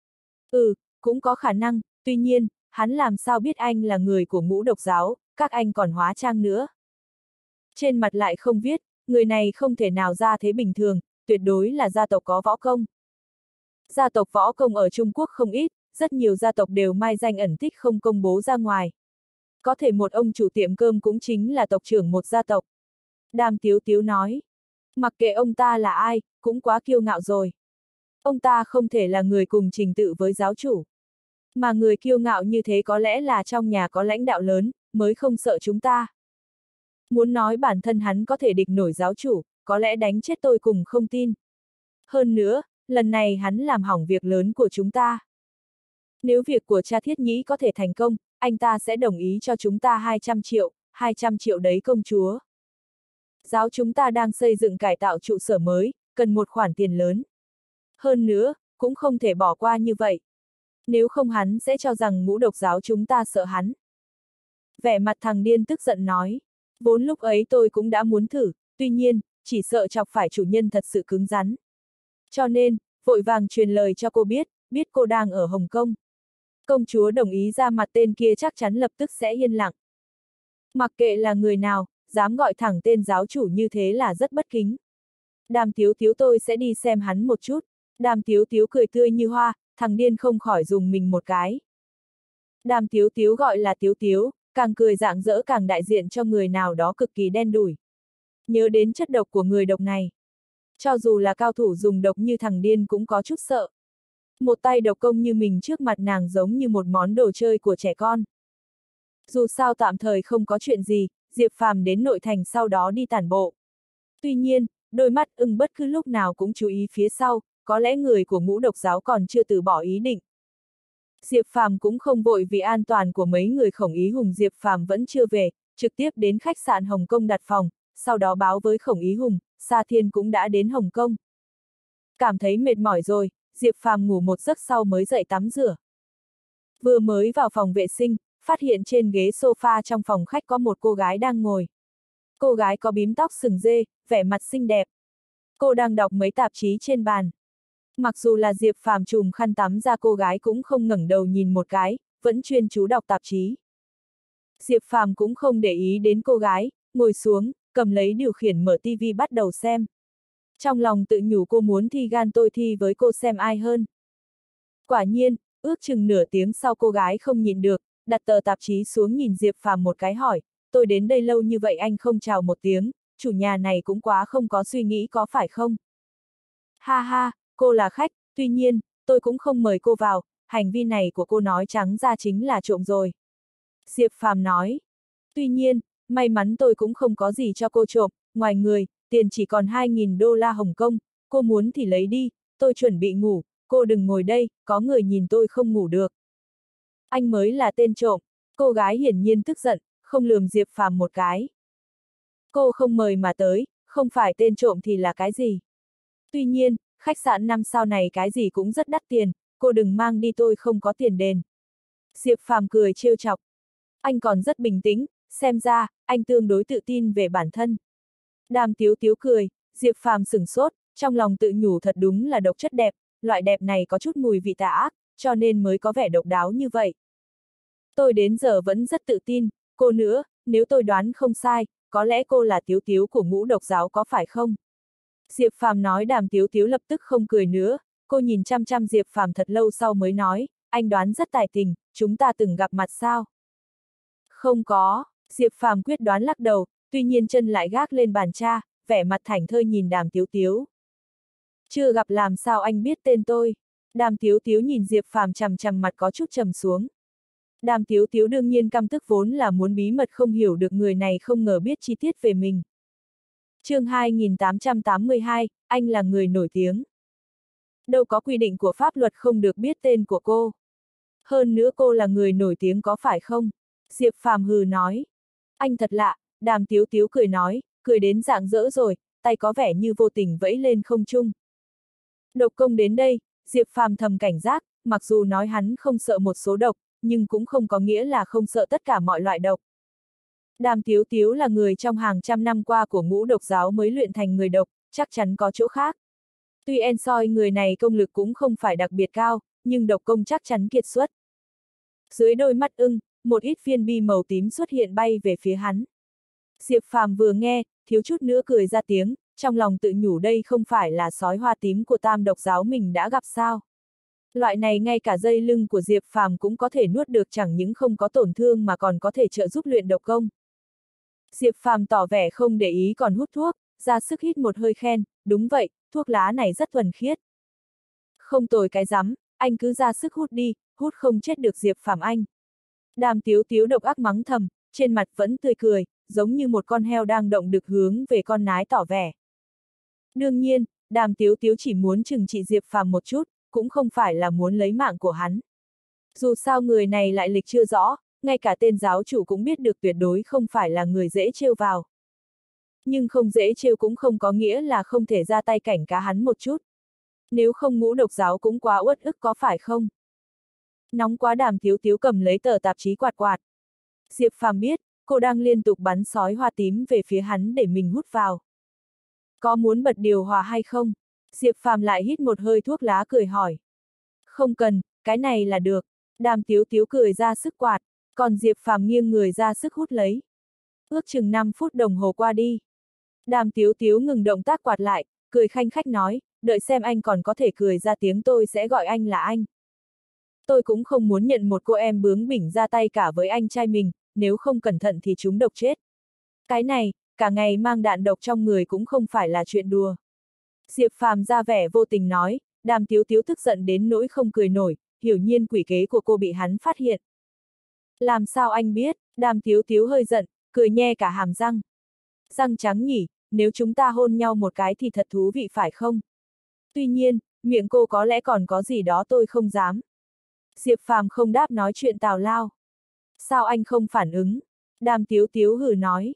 Cũng có khả năng, tuy nhiên, hắn làm sao biết anh là người của ngũ độc giáo, các anh còn hóa trang nữa. Trên mặt lại không viết, người này không thể nào ra thế bình thường, tuyệt đối là gia tộc có võ công. Gia tộc võ công ở Trung Quốc không ít, rất nhiều gia tộc đều mai danh ẩn tích không công bố ra ngoài. Có thể một ông chủ tiệm cơm cũng chính là tộc trưởng một gia tộc. Đàm Tiếu Tiếu nói. Mặc kệ ông ta là ai, cũng quá kiêu ngạo rồi. Ông ta không thể là người cùng trình tự với giáo chủ. Mà người kiêu ngạo như thế có lẽ là trong nhà có lãnh đạo lớn, mới không sợ chúng ta. Muốn nói bản thân hắn có thể địch nổi giáo chủ, có lẽ đánh chết tôi cùng không tin. Hơn nữa, lần này hắn làm hỏng việc lớn của chúng ta. Nếu việc của cha Thiết Nhĩ có thể thành công, anh ta sẽ đồng ý cho chúng ta 200 triệu, 200 triệu đấy công chúa. Giáo chúng ta đang xây dựng cải tạo trụ sở mới, cần một khoản tiền lớn. Hơn nữa, cũng không thể bỏ qua như vậy. Nếu không hắn sẽ cho rằng ngũ độc giáo chúng ta sợ hắn. Vẻ mặt thằng điên tức giận nói. Vốn lúc ấy tôi cũng đã muốn thử, tuy nhiên, chỉ sợ chọc phải chủ nhân thật sự cứng rắn. Cho nên, vội vàng truyền lời cho cô biết, biết cô đang ở Hồng Kông. Công chúa đồng ý ra mặt tên kia chắc chắn lập tức sẽ yên lặng. Mặc kệ là người nào, dám gọi thẳng tên giáo chủ như thế là rất bất kính. Đàm Tiếu Tiếu tôi sẽ đi xem hắn một chút. Đàm Tiếu Tiếu cười tươi như hoa, thằng điên không khỏi dùng mình một cái. Đàm Tiếu Tiếu gọi là Tiếu Tiếu, càng cười rạng rỡ càng đại diện cho người nào đó cực kỳ đen đủi. Nhớ đến chất độc của người độc này. Cho dù là cao thủ dùng độc như thằng điên cũng có chút sợ. Một tay độc công như mình trước mặt nàng giống như một món đồ chơi của trẻ con. Dù sao tạm thời không có chuyện gì, Diệp Phàm đến nội thành sau đó đi tản bộ. Tuy nhiên, đôi mắt ưng bất cứ lúc nào cũng chú ý phía sau, có lẽ người của Ngũ Độc giáo còn chưa từ bỏ ý định. Diệp Phàm cũng không vội vì an toàn của mấy người Khổng Ý Hùng. Diệp Phàm vẫn chưa về, trực tiếp đến khách sạn Hồng Kông đặt phòng, sau đó báo với Khổng Ý Hùng, Sa Thiên cũng đã đến Hồng Kông. Cảm thấy mệt mỏi rồi, Diệp Phàm ngủ một giấc sau mới dậy tắm rửa. Vừa mới vào phòng vệ sinh, phát hiện trên ghế sofa trong phòng khách có một cô gái đang ngồi. Cô gái có bím tóc sừng dê, vẻ mặt xinh đẹp. Cô đang đọc mấy tạp chí trên bàn. Mặc dù là Diệp Phàm trùm khăn tắm ra, cô gái cũng không ngẩng đầu nhìn một cái, vẫn chuyên chú đọc tạp chí. Diệp Phàm cũng không để ý đến cô gái, ngồi xuống, cầm lấy điều khiển mở tivi bắt đầu xem. Trong lòng tự nhủ cô muốn thi gan tôi thi với cô xem ai hơn. Quả nhiên, ước chừng nửa tiếng sau cô gái không nhịn được, đặt tờ tạp chí xuống nhìn Diệp Phàm một cái hỏi, tôi đến đây lâu như vậy anh không chào một tiếng, chủ nhà này cũng quá không có suy nghĩ có phải không? Ha ha, cô là khách, tuy nhiên, tôi cũng không mời cô vào, hành vi này của cô nói trắng ra chính là trộm rồi. Diệp Phàm nói, tuy nhiên, may mắn tôi cũng không có gì cho cô trộm, ngoài người, tiền chỉ còn 2.000 đô la Hồng Kông, cô muốn thì lấy đi, tôi chuẩn bị ngủ, cô đừng ngồi đây, có người nhìn tôi không ngủ được. Anh mới là tên trộm, cô gái hiển nhiên tức giận, không lườm Diệp Phàm một cái. Cô không mời mà tới, không phải tên trộm thì là cái gì? Tuy nhiên, khách sạn 5 sao này cái gì cũng rất đắt tiền, cô đừng mang đi tôi không có tiền đền. Diệp Phàm cười trêu chọc. Anh còn rất bình tĩnh, xem ra, anh tương đối tự tin về bản thân. Đàm Tiếu Tiếu cười, Diệp Phàm sửng sốt, trong lòng tự nhủ thật đúng là độc chất đẹp, loại đẹp này có chút mùi vị tà ác, cho nên mới có vẻ độc đáo như vậy. Tôi đến giờ vẫn rất tự tin, cô nữa, nếu tôi đoán không sai, có lẽ cô là Tiếu Tiếu của Ngũ Độc giáo có phải không? Diệp Phàm nói. Đàm Tiếu Tiếu lập tức không cười nữa, cô nhìn chăm chăm Diệp Phàm thật lâu sau mới nói, anh đoán rất tài tình, chúng ta từng gặp mặt sao? Không có, Diệp Phàm quyết đoán lắc đầu, tuy nhiên chân lại gác lên bàn trà, vẻ mặt thảnh thơi nhìn Đàm Tiếu Tiếu. Chưa gặp làm sao anh biết tên tôi? Đàm Tiếu Tiếu nhìn Diệp Phàm chằm chằm, mặt có chút trầm xuống. Đàm Tiếu Tiếu đương nhiên căm tức, vốn là muốn bí mật không hiểu được người này không ngờ biết chi tiết về mình. Chương 2882, anh là người nổi tiếng. Đâu có quy định của pháp luật không được biết tên của cô. Hơn nữa cô là người nổi tiếng có phải không? Diệp Phàm hừ nói. Anh thật lạ, Đàm Tiếu Tiếu cười nói, cười đến rạng rỡ rồi, tay có vẻ như vô tình vẫy lên không trung. Độc công đến đây, Diệp Phàm thầm cảnh giác, mặc dù nói hắn không sợ một số độc, nhưng cũng không có nghĩa là không sợ tất cả mọi loại độc. Đàm Tiếu Tiếu là người trong hàng trăm năm qua của Ngũ Độc giáo mới luyện thành người độc, chắc chắn có chỗ khác. Tuy en soi người này công lực cũng không phải đặc biệt cao, nhưng độc công chắc chắn kiệt xuất. Dưới đôi mắt ưng, một ít viên bi màu tím xuất hiện bay về phía hắn. Diệp Phàm vừa nghe, thiếu chút nữa cười ra tiếng, trong lòng tự nhủ đây không phải là sói hoa tím của Tam Độc giáo mình đã gặp sao. Loại này ngay cả dây lưng của Diệp Phàm cũng có thể nuốt được, chẳng những không có tổn thương mà còn có thể trợ giúp luyện độc công. Diệp Phàm tỏ vẻ không để ý còn hút thuốc, ra sức hít một hơi khen, đúng vậy, thuốc lá này rất thuần khiết. Không tồi cái rắm, anh cứ ra sức hút đi, hút không chết được Diệp Phàm anh. Đàm Tiếu Tiếu độc ác mắng thầm, trên mặt vẫn tươi cười, giống như một con heo đang động đực hướng về con nái tỏ vẻ. Đương nhiên, Đàm Tiếu Tiếu chỉ muốn trừng trị Diệp Phàm một chút, cũng không phải là muốn lấy mạng của hắn. Dù sao người này lại lịch chưa rõ, ngay cả tên giáo chủ cũng biết được tuyệt đối không phải là người dễ trêu vào. Nhưng không dễ trêu cũng không có nghĩa là không thể ra tay cảnh cáo hắn một chút. Nếu không Ngũ Độc giáo cũng quá uất ức có phải không? Nóng quá. Đàm Tiếu Tiếu cầm lấy tờ tạp chí quạt quạt. Diệp Phàm biết, cô đang liên tục bắn sói hoa tím về phía hắn để mình hút vào. Có muốn bật điều hòa hay không? Diệp Phàm lại hít một hơi thuốc lá cười hỏi. Không cần, cái này là được. Đàm Tiếu Tiếu cười ra sức quạt, còn Diệp Phàm nghiêng người ra sức hút lấy. Ước chừng 5 phút đồng hồ qua đi. Đàm Tiếu Tiếu ngừng động tác quạt lại, cười khanh khách nói, đợi xem anh còn có thể cười ra tiếng tôi sẽ gọi anh là anh. Tôi cũng không muốn nhận một cô em bướng bỉnh ra tay cả với anh trai mình, nếu không cẩn thận thì chúng độc chết. Cái này, cả ngày mang đạn độc trong người cũng không phải là chuyện đùa. Diệp Phàm ra vẻ vô tình nói, Đàm Tiếu Tiếu tức giận đến nỗi không cười nổi, hiển nhiên quỷ kế của cô bị hắn phát hiện. Làm sao anh biết? Đàm Tiếu Tiếu hơi giận, cười nhe cả hàm răng. Răng trắng nhỉ, nếu chúng ta hôn nhau một cái thì thật thú vị phải không? Tuy nhiên, miệng cô có lẽ còn có gì đó tôi không dám. Diệp Phàm không đáp nói chuyện tào lao. Sao anh không phản ứng? Đàm Tiếu Tiếu hừ nói.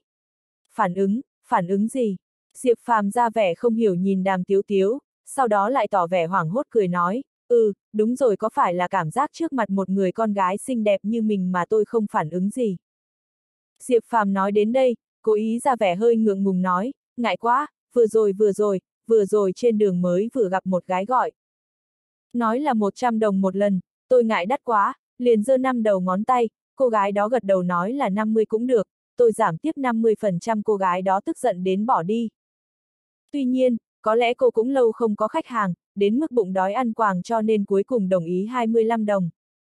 Phản ứng gì? Diệp Phàm ra vẻ không hiểu nhìn Đàm Tiếu Tiếu, sau đó lại tỏ vẻ hoảng hốt cười nói, đúng rồi, có phải là cảm giác trước mặt một người con gái xinh đẹp như mình mà tôi không phản ứng gì. Diệp Phàm nói đến đây, cố ý ra vẻ hơi ngượng ngùng nói, ngại quá, vừa rồi trên đường mới vừa gặp một gái gọi. Nói là 100 đồng một lần, tôi ngại đắt quá, liền giơ 5 đầu ngón tay, cô gái đó gật đầu nói là 50 cũng được, tôi giảm tiếp 50%, cô gái đó tức giận đến bỏ đi. Tuy nhiên, có lẽ cô cũng lâu không có khách hàng, đến mức bụng đói ăn quàng cho nên cuối cùng đồng ý 25 đồng.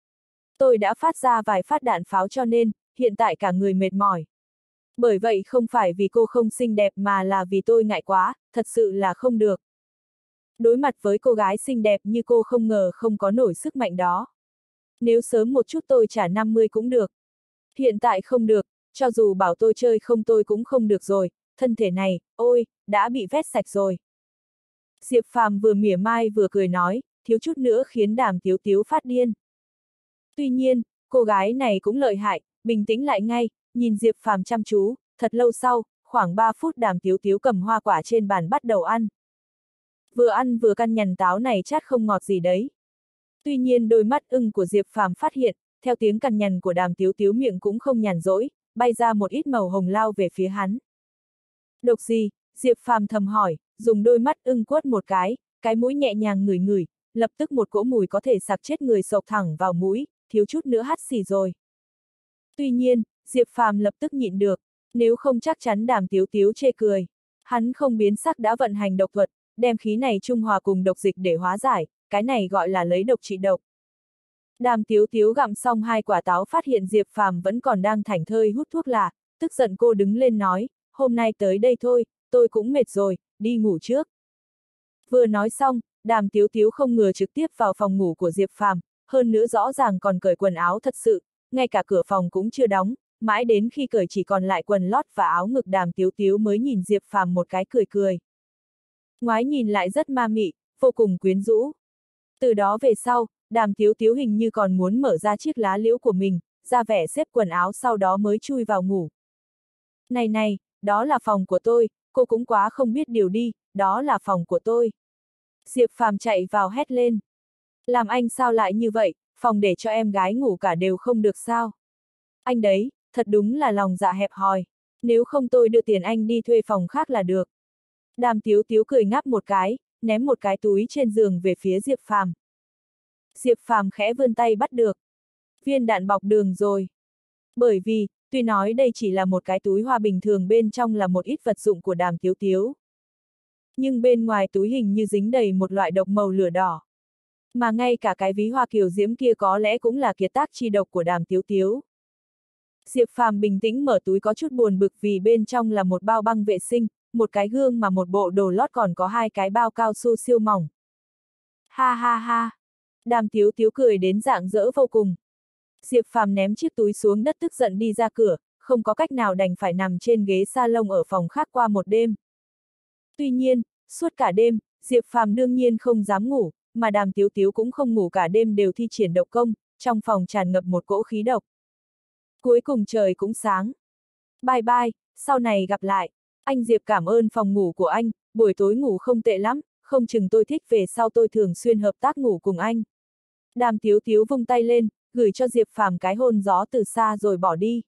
Tôi đã phát ra vài phát đạn pháo cho nên, hiện tại cả người mệt mỏi. Bởi vậy không phải vì cô không xinh đẹp mà là vì tôi ngại quá, thật sự là không được. Đối mặt với cô gái xinh đẹp như cô không ngờ không có nổi sức mạnh đó. Nếu sớm một chút tôi trả 50 cũng được. Hiện tại không được, cho dù bảo tôi chơi không tôi cũng không được rồi, thân thể này, ôi, đã bị vét sạch rồi. Diệp Phàm vừa mỉa mai vừa cười nói, thiếu chút nữa khiến Đàm Tiếu Tiếu phát điên. Tuy nhiên, cô gái này cũng lợi hại, bình tĩnh lại ngay, nhìn Diệp Phàm chăm chú, thật lâu sau, khoảng 3 phút Đàm Tiếu Tiếu cầm hoa quả trên bàn bắt đầu ăn. Vừa ăn vừa căn nhằn táo này chát không ngọt gì đấy. Tuy nhiên đôi mắt ưng của Diệp Phàm phát hiện, theo tiếng cằn nhằn của Đàm Tiếu Tiếu miệng cũng không nhàn rỗi, bay ra một ít màu hồng lao về phía hắn. Độc gì? Diệp Phàm thầm hỏi, dùng đôi mắt ưng quất một cái mũi nhẹ nhàng ngửi ngửi, lập tức một cỗ mùi có thể sặc chết người xộc thẳng vào mũi, thiếu chút nữa hắt xì rồi. Tuy nhiên, Diệp Phàm lập tức nhịn được, nếu không chắc chắn Đàm Tiếu Tiếu chê cười. Hắn không biến sắc đã vận hành độc thuật, đem khí này trung hòa cùng độc dịch để hóa giải, cái này gọi là lấy độc trị độc. Đàm Tiếu Tiếu gặm xong 2 quả táo phát hiện Diệp Phàm vẫn còn đang thảnh thơi hút thuốc lạ, tức giận cô đứng lên nói, hôm nay tới đây thôi, tôi cũng mệt rồi, đi ngủ trước. Vừa nói xong, Đàm Tiếu Tiếu không ngờ trực tiếp vào phòng ngủ của Diệp Phàm, hơn nữa rõ ràng còn cởi quần áo thật sự, ngay cả cửa phòng cũng chưa đóng, mãi đến khi cởi chỉ còn lại quần lót và áo ngực Đàm Tiếu Tiếu mới nhìn Diệp Phàm một cái cười cười. Ngoái nhìn lại rất ma mị, vô cùng quyến rũ. Từ đó về sau, Đàm Tiếu Tiếu hình như còn muốn mở ra chiếc lá liễu của mình, ra vẻ xếp quần áo sau đó mới chui vào ngủ. Này, đó là phòng của tôi, cô cũng quá không biết điều đi, đó là phòng của tôi. Diệp Phàm chạy vào hét lên. Làm anh sao lại như vậy, phòng để cho em gái ngủ cả đều không được sao? Anh đấy, thật đúng là lòng dạ hẹp hòi. Nếu không tôi đưa tiền anh đi thuê phòng khác là được. Đàm Tiếu Tiếu cười ngáp một cái, ném một cái túi trên giường về phía Diệp Phàm. Diệp Phàm khẽ vươn tay bắt được. Viên đạn bọc đường rồi. Bởi vì, tuy nói đây chỉ là một cái túi hoa bình thường, bên trong là một ít vật dụng của Đàm Tiếu Tiếu. Nhưng bên ngoài túi hình như dính đầy một loại độc màu lửa đỏ. Mà ngay cả cái ví hoa kiều diễm kia có lẽ cũng là kiệt tác chi độc của Đàm Tiếu Tiếu. Diệp Phàm bình tĩnh mở túi có chút buồn bực vì bên trong là một bao băng vệ sinh, một cái gương mà một bộ đồ lót còn có 2 cái bao cao su siêu mỏng. Ha ha ha! Đàm Tiếu Tiếu cười đến rạng rỡ vô cùng. Diệp Phàm ném chiếc túi xuống đất tức giận đi ra cửa, không có cách nào đành phải nằm trên ghế salon ở phòng khác qua một đêm. Tuy nhiên, suốt cả đêm, Diệp Phàm đương nhiên không dám ngủ, mà Đàm Tiếu Tiếu cũng không ngủ cả đêm đều thi triển độc công, trong phòng tràn ngập một cỗ khí độc. Cuối cùng trời cũng sáng. Bye bye, sau này gặp lại. Anh Diệp cảm ơn phòng ngủ của anh, buổi tối ngủ không tệ lắm, không chừng tôi thích về sau tôi thường xuyên hợp tác ngủ cùng anh. Đàm Tiếu Tiếu vung tay lên, gửi cho Diệp Phàm cái hôn gió từ xa rồi bỏ đi.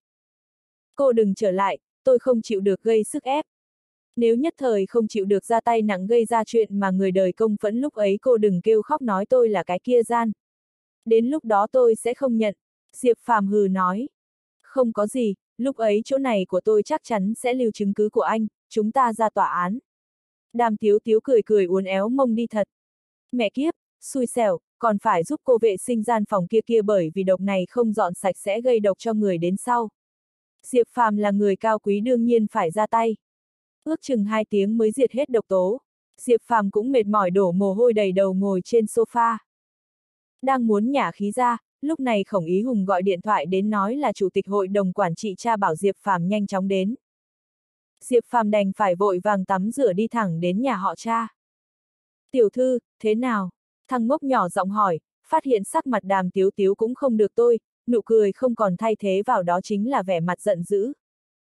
Cô đừng trở lại, tôi không chịu được gây sức ép. Nếu nhất thời không chịu được ra tay nặng gây ra chuyện mà người đời công phẫn lúc ấy cô đừng kêu khóc nói tôi là cái kia gian. Đến lúc đó tôi sẽ không nhận. Diệp Phàm hừ nói. Không có gì, lúc ấy chỗ này của tôi chắc chắn sẽ lưu chứng cứ của anh, chúng ta ra tòa án. Đàm Tiếu Tiếu cười cười uốn éo mông đi thật. Mẹ kiếp, xui xẻo, còn phải giúp cô vệ sinh gian phòng kia kia bởi vì độc này không dọn sạch sẽ gây độc cho người đến sau. Diệp Phàm là người cao quý đương nhiên phải ra tay. Ước chừng 2 tiếng mới diệt hết độc tố. Diệp Phàm cũng mệt mỏi đổ mồ hôi đầy đầu ngồi trên sofa. Đang muốn nhả khí ra, lúc này Khổng Ý Hùng gọi điện thoại đến nói là chủ tịch hội đồng quản trị tra bảo Diệp Phàm nhanh chóng đến. Diệp Phàm đành phải vội vàng tắm rửa đi thẳng đến nhà họ cha. Tiểu thư, thế nào? Thằng ngốc nhỏ giọng hỏi, phát hiện sắc mặt Đàm Tiếu Tiếu cũng không được tôi, nụ cười không còn thay thế vào đó chính là vẻ mặt giận dữ.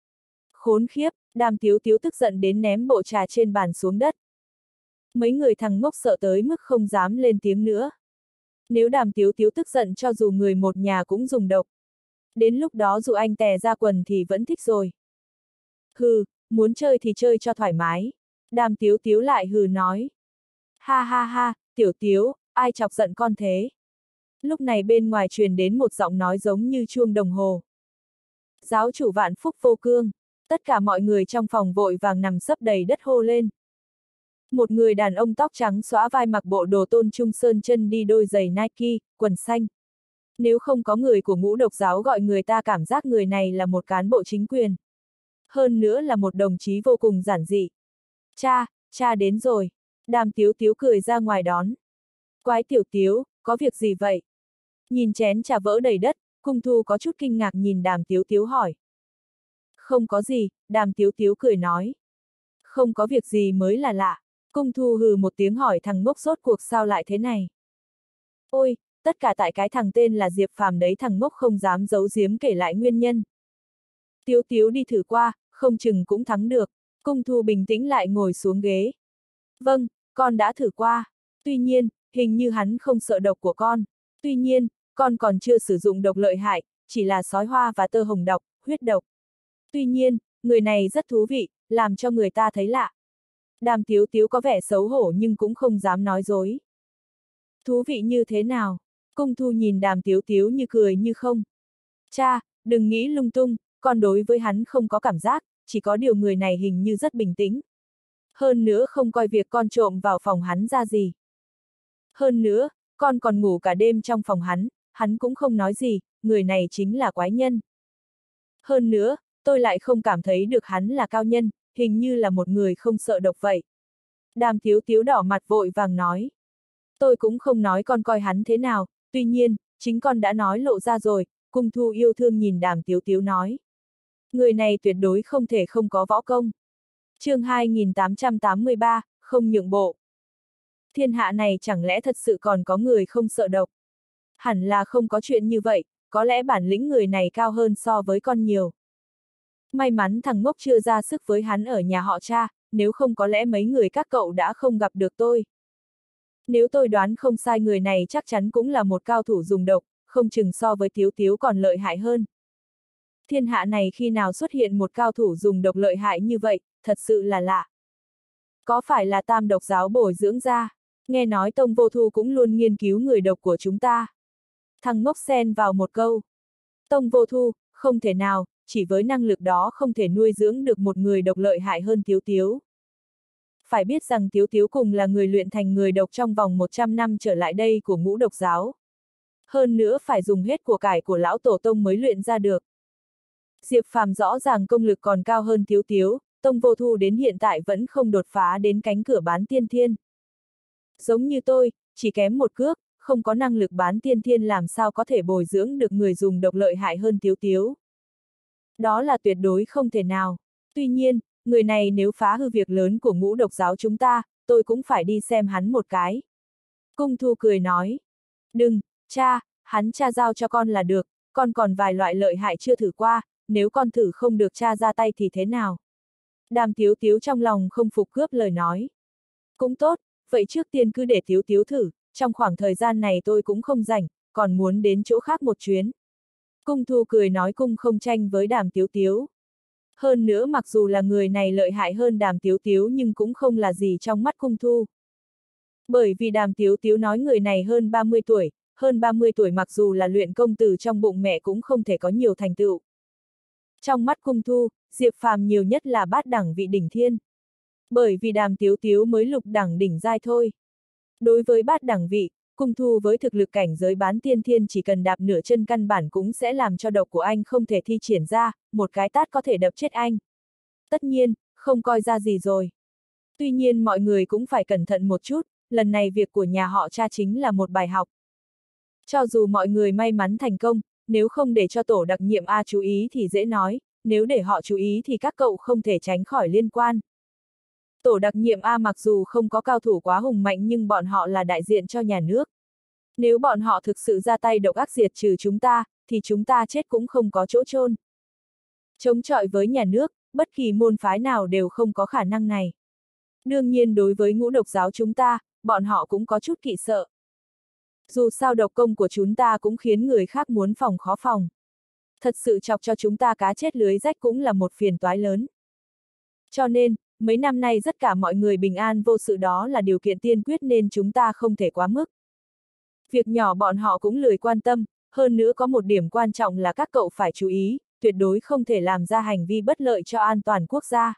Khốn khiếp, Đàm Tiếu Tiếu tức giận đến ném bộ trà trên bàn xuống đất. Mấy người thằng ngốc sợ tới mức không dám lên tiếng nữa. Nếu Đàm Tiếu Tiếu tức giận cho dù người một nhà cũng dùng độc. Đến lúc đó dù anh tè ra quần thì vẫn thích rồi. Hừ, muốn chơi thì chơi cho thoải mái. Đàm Tiếu Tiếu lại hừ nói. Ha ha ha, Tiểu Tiếu, ai chọc giận con thế? Lúc này bên ngoài truyền đến một giọng nói giống như chuông đồng hồ. Giáo chủ Vạn Phúc Vô Cương. Tất cả mọi người trong phòng vội vàng nằm sấp đầy đất hô lên. Một người đàn ông tóc trắng xõa vai mặc bộ đồ Tôn Trung Sơn chân đi đôi giày Nike, quần xanh. Nếu không có người của Ngũ Độc giáo gọi người ta cảm giác người này là một cán bộ chính quyền. Hơn nữa là một đồng chí vô cùng giản dị. Cha đến rồi. Đàm Tiếu Tiếu cười ra ngoài đón. Quái Tiểu Tiếu, có việc gì vậy? Nhìn chén trà vỡ đầy đất, Cung Thu có chút kinh ngạc nhìn Đàm Tiếu Tiếu hỏi. Không có gì, Đàm Tiếu Tiếu cười nói. Không có việc gì mới là lạ. Cung Thu hừ một tiếng hỏi thằng ngốc rốt cuộc sao lại thế này. Ôi, tất cả tại cái thằng tên là Diệp Phàm đấy, thằng ngốc không dám giấu giếm kể lại nguyên nhân. Tiếu Tiếu đi thử qua, không chừng cũng thắng được. Cung Thu bình tĩnh lại ngồi xuống ghế. Vâng, con đã thử qua. Tuy nhiên, hình như hắn không sợ độc của con. Tuy nhiên, con còn chưa sử dụng độc lợi hại, chỉ là sói hoa và tơ hồng độc, huyết độc. Tuy nhiên, người này rất thú vị, làm cho người ta thấy lạ. Đàm Tiếu Tiếu có vẻ xấu hổ nhưng cũng không dám nói dối. Thú vị như thế nào? Cung Thu nhìn Đàm Tiếu Tiếu như cười như không. Cha, đừng nghĩ lung tung, con đối với hắn không có cảm giác, chỉ có điều người này hình như rất bình tĩnh. Hơn nữa không coi việc con trộm vào phòng hắn ra gì. Hơn nữa, con còn ngủ cả đêm trong phòng hắn cũng không nói gì, người này chính là quái nhân. Hơn nữa, tôi lại không cảm thấy được hắn là cao nhân, hình như là một người không sợ độc vậy. Đàm Tiếu Tiếu đỏ mặt vội vàng nói. Tôi cũng không nói con coi hắn thế nào, tuy nhiên, chính con đã nói lộ ra rồi, Cung Thu yêu thương nhìn Đàm Tiếu Tiếu nói. Người này tuyệt đối không thể không có võ công. Chương 2883, không nhượng bộ. Thiên hạ này chẳng lẽ thật sự còn có người không sợ độc? Hẳn là không có chuyện như vậy, có lẽ bản lĩnh người này cao hơn so với con nhiều. May mắn thằng ngốc chưa ra sức với hắn ở nhà họ cha, nếu không có lẽ mấy người các cậu đã không gặp được tôi. Nếu tôi đoán không sai người này chắc chắn cũng là một cao thủ dùng độc, không chừng so với Tiếu Tiếu còn lợi hại hơn. Thiên hạ này khi nào xuất hiện một cao thủ dùng độc lợi hại như vậy, thật sự là lạ. Có phải là Tam Độc giáo bồi dưỡng ra? Nghe nói Tông Vô Thu cũng luôn nghiên cứu người độc của chúng ta. Thằng ngốc xen vào một câu. Tông Vô Thu, không thể nào, chỉ với năng lực đó không thể nuôi dưỡng được một người độc lợi hại hơn Tiếu Tiếu. Phải biết rằng Tiếu Tiếu cùng là người luyện thành người độc trong vòng 100 năm trở lại đây của Ngũ Độc giáo. Hơn nữa phải dùng hết của cải của lão tổ tông mới luyện ra được. Diệp Phàm rõ ràng công lực còn cao hơn Tiếu Tiếu, Tông Vô Thu đến hiện tại vẫn không đột phá đến cánh cửa bán tiên thiên. Giống như tôi, chỉ kém một cước, không có năng lực bán tiên thiên làm sao có thể bồi dưỡng được người dùng độc lợi hại hơn Tiếu Tiếu. Đó là tuyệt đối không thể nào. Tuy nhiên, người này nếu phá hư việc lớn của Ngũ Độc giáo chúng ta, tôi cũng phải đi xem hắn một cái. Cung Thu cười nói. Đừng, cha, hắn cha giao cho con là được, con còn vài loại lợi hại chưa thử qua, nếu con thử không được cha ra tay thì thế nào? Đàm Tiếu Tiếu trong lòng không phục cướp lời nói. Cũng tốt, vậy trước tiên cứ để Tiếu Tiếu thử, trong khoảng thời gian này tôi cũng không rảnh, còn muốn đến chỗ khác một chuyến. Cung Thu cười nói cung không tranh với Đàm Tiếu Tiếu. Hơn nữa mặc dù là người này lợi hại hơn Đàm Tiếu Tiếu nhưng cũng không là gì trong mắt Cung Thu. Bởi vì Đàm Tiếu Tiếu nói người này hơn 30 tuổi, hơn 30 tuổi mặc dù là luyện công từ trong bụng mẹ cũng không thể có nhiều thành tựu. Trong mắt Cung Thu, Diệp Phàm nhiều nhất là bát đẳng vị đỉnh thiên. Bởi vì Đàm Tiếu Tiếu mới lục đẳng đỉnh giai thôi. Đối với bát đẳng vị, Cung Thu với thực lực cảnh giới bán tiên thiên chỉ cần đạp nửa chân căn bản cũng sẽ làm cho độc của anh không thể thi triển ra, một cái tát có thể đập chết anh. Tất nhiên, không coi ra gì rồi. Tuy nhiên mọi người cũng phải cẩn thận một chút, lần này việc của nhà họ Cha chính là một bài học. Cho dù mọi người may mắn thành công, nếu không để cho tổ đặc nhiệm A chú ý thì dễ nói, nếu để họ chú ý thì các cậu không thể tránh khỏi liên quan. Tổ đặc nhiệm A mặc dù không có cao thủ quá hùng mạnh nhưng bọn họ là đại diện cho nhà nước. Nếu bọn họ thực sự ra tay độc ác diệt trừ chúng ta, thì chúng ta chết cũng không có chỗ chôn. Chống chọi với nhà nước, bất kỳ môn phái nào đều không có khả năng này. Đương nhiên đối với ngũ độc giáo chúng ta, bọn họ cũng có chút kỵ sợ. Dù sao độc công của chúng ta cũng khiến người khác muốn phòng khó phòng. Thật sự chọc cho chúng ta cá chết lưới rách cũng là một phiền toái lớn. Cho nên, mấy năm nay tất cả mọi người bình an vô sự đó là điều kiện tiên quyết nên chúng ta không thể quá mức. Việc nhỏ bọn họ cũng lười quan tâm, hơn nữa có một điểm quan trọng là các cậu phải chú ý, tuyệt đối không thể làm ra hành vi bất lợi cho an toàn quốc gia.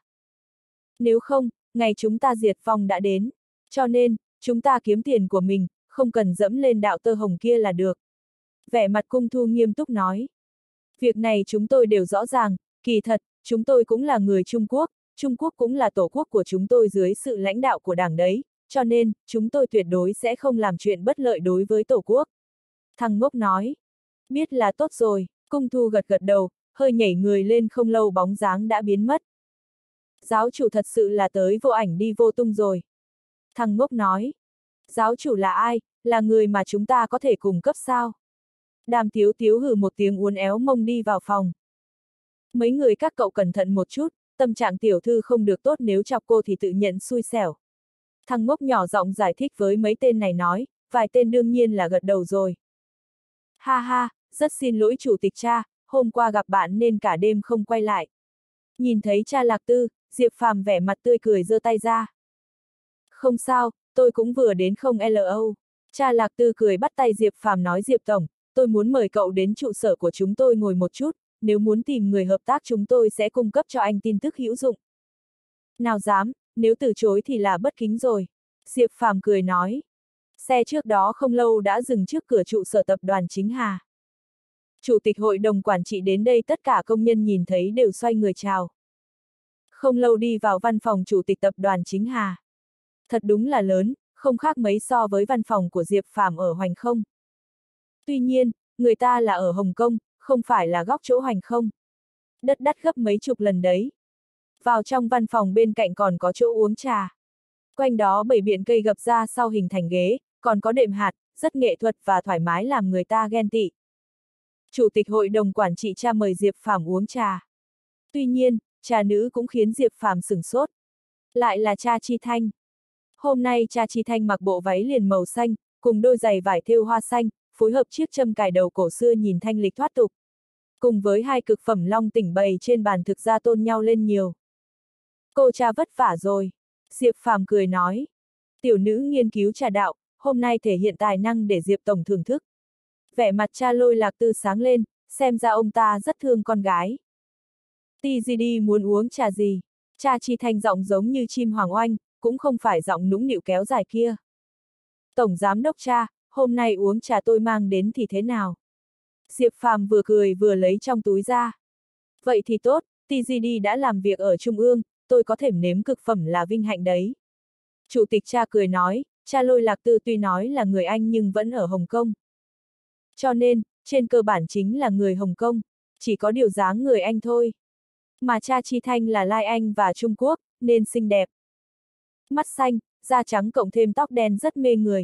Nếu không, ngày chúng ta diệt vong đã đến. Cho nên, chúng ta kiếm tiền của mình, không cần dẫm lên đạo tơ hồng kia là được. Vẻ mặt Cung Thu nghiêm túc nói. Việc này chúng tôi đều rõ ràng, kỳ thật, chúng tôi cũng là người Trung Quốc, Trung Quốc cũng là tổ quốc của chúng tôi dưới sự lãnh đạo của đảng đấy, cho nên, chúng tôi tuyệt đối sẽ không làm chuyện bất lợi đối với tổ quốc. Thằng ngốc nói. Biết là tốt rồi, Cung Thu gật gật đầu, hơi nhảy người lên không lâu bóng dáng đã biến mất. Giáo chủ thật sự là tới vô ảnh đi vô tung rồi. Thằng ngốc nói. Giáo chủ là ai, là người mà chúng ta có thể cùng cấp sao? Đàm Tiếu Tiếu hừ một tiếng uốn éo mông đi vào phòng. Mấy người các cậu cẩn thận một chút, tâm trạng tiểu thư không được tốt nếu chọc cô thì tự nhận xui xẻo. Thằng ngốc nhỏ giọng giải thích với mấy tên này nói, vài tên đương nhiên là gật đầu rồi. Ha ha, rất xin lỗi chủ tịch cha, hôm qua gặp bạn nên cả đêm không quay lại. Nhìn thấy cha Lạc Tư, Diệp Phàm vẻ mặt tươi cười giơ tay ra. Không sao, tôi cũng vừa đến không lo. Cha Lạc Tư cười bắt tay Diệp Phàm nói Diệp Tổng, tôi muốn mời cậu đến trụ sở của chúng tôi ngồi một chút, nếu muốn tìm người hợp tác chúng tôi sẽ cung cấp cho anh tin tức hữu dụng. Nào dám, nếu từ chối thì là bất kính rồi. Diệp Phàm cười nói. Xe trước đó không lâu đã dừng trước cửa trụ sở tập đoàn Chính Hà. Chủ tịch hội đồng quản trị đến đây tất cả công nhân nhìn thấy đều xoay người chào. Không lâu đi vào văn phòng chủ tịch tập đoàn Chính Hà. Thật đúng là lớn, không khác mấy so với văn phòng của Diệp Phàm ở Hoành Không. Tuy nhiên, người ta là ở Hồng Kông, không phải là góc chỗ Hoành Không. Đất đắt gấp mấy chục lần đấy. Vào trong văn phòng bên cạnh còn có chỗ uống trà. Quanh đó bày biện cây gập ra sau hình thành ghế, còn có đệm hạt, rất nghệ thuật và thoải mái làm người ta ghen tị. Chủ tịch hội đồng quản trị cha mời Diệp Phàm uống trà. Tuy nhiên, trà nữ cũng khiến Diệp Phàm sửng sốt. Lại là cha Chi Thanh. Hôm nay cha Chi Thanh mặc bộ váy liền màu xanh, cùng đôi giày vải thêu hoa xanh, phối hợp chiếc châm cài đầu cổ xưa nhìn thanh lịch thoát tục. Cùng với hai cực phẩm long tỉnh bày trên bàn thực ra tôn nhau lên nhiều. Cô cha vất vả rồi. Diệp Phàm cười nói. Tiểu nữ nghiên cứu trà đạo, hôm nay thể hiện tài năng để Diệp Tổng thưởng thức. Vẻ mặt cha Lôi Lạc Tư sáng lên, xem ra ông ta rất thương con gái. TGD muốn uống trà gì? Cha Chi Thanh giọng giống như chim hoàng oanh, cũng không phải giọng nũng nịu kéo dài kia. Tổng giám đốc cha, hôm nay uống trà tôi mang đến thì thế nào? Diệp Phàm vừa cười vừa lấy trong túi ra. Vậy thì tốt, TGD đã làm việc ở Trung ương, tôi có thể nếm cực phẩm là vinh hạnh đấy. Chủ tịch cha cười nói, cha Lôi Lạc Tư tuy nói là người Anh nhưng vẫn ở Hồng Kông. Cho nên, trên cơ bản chính là người Hồng Kông, chỉ có điều dáng người Anh thôi. Mà cha Chi Thanh là Lai Anh và Trung Quốc, nên xinh đẹp. Mắt xanh, da trắng cộng thêm tóc đen rất mê người.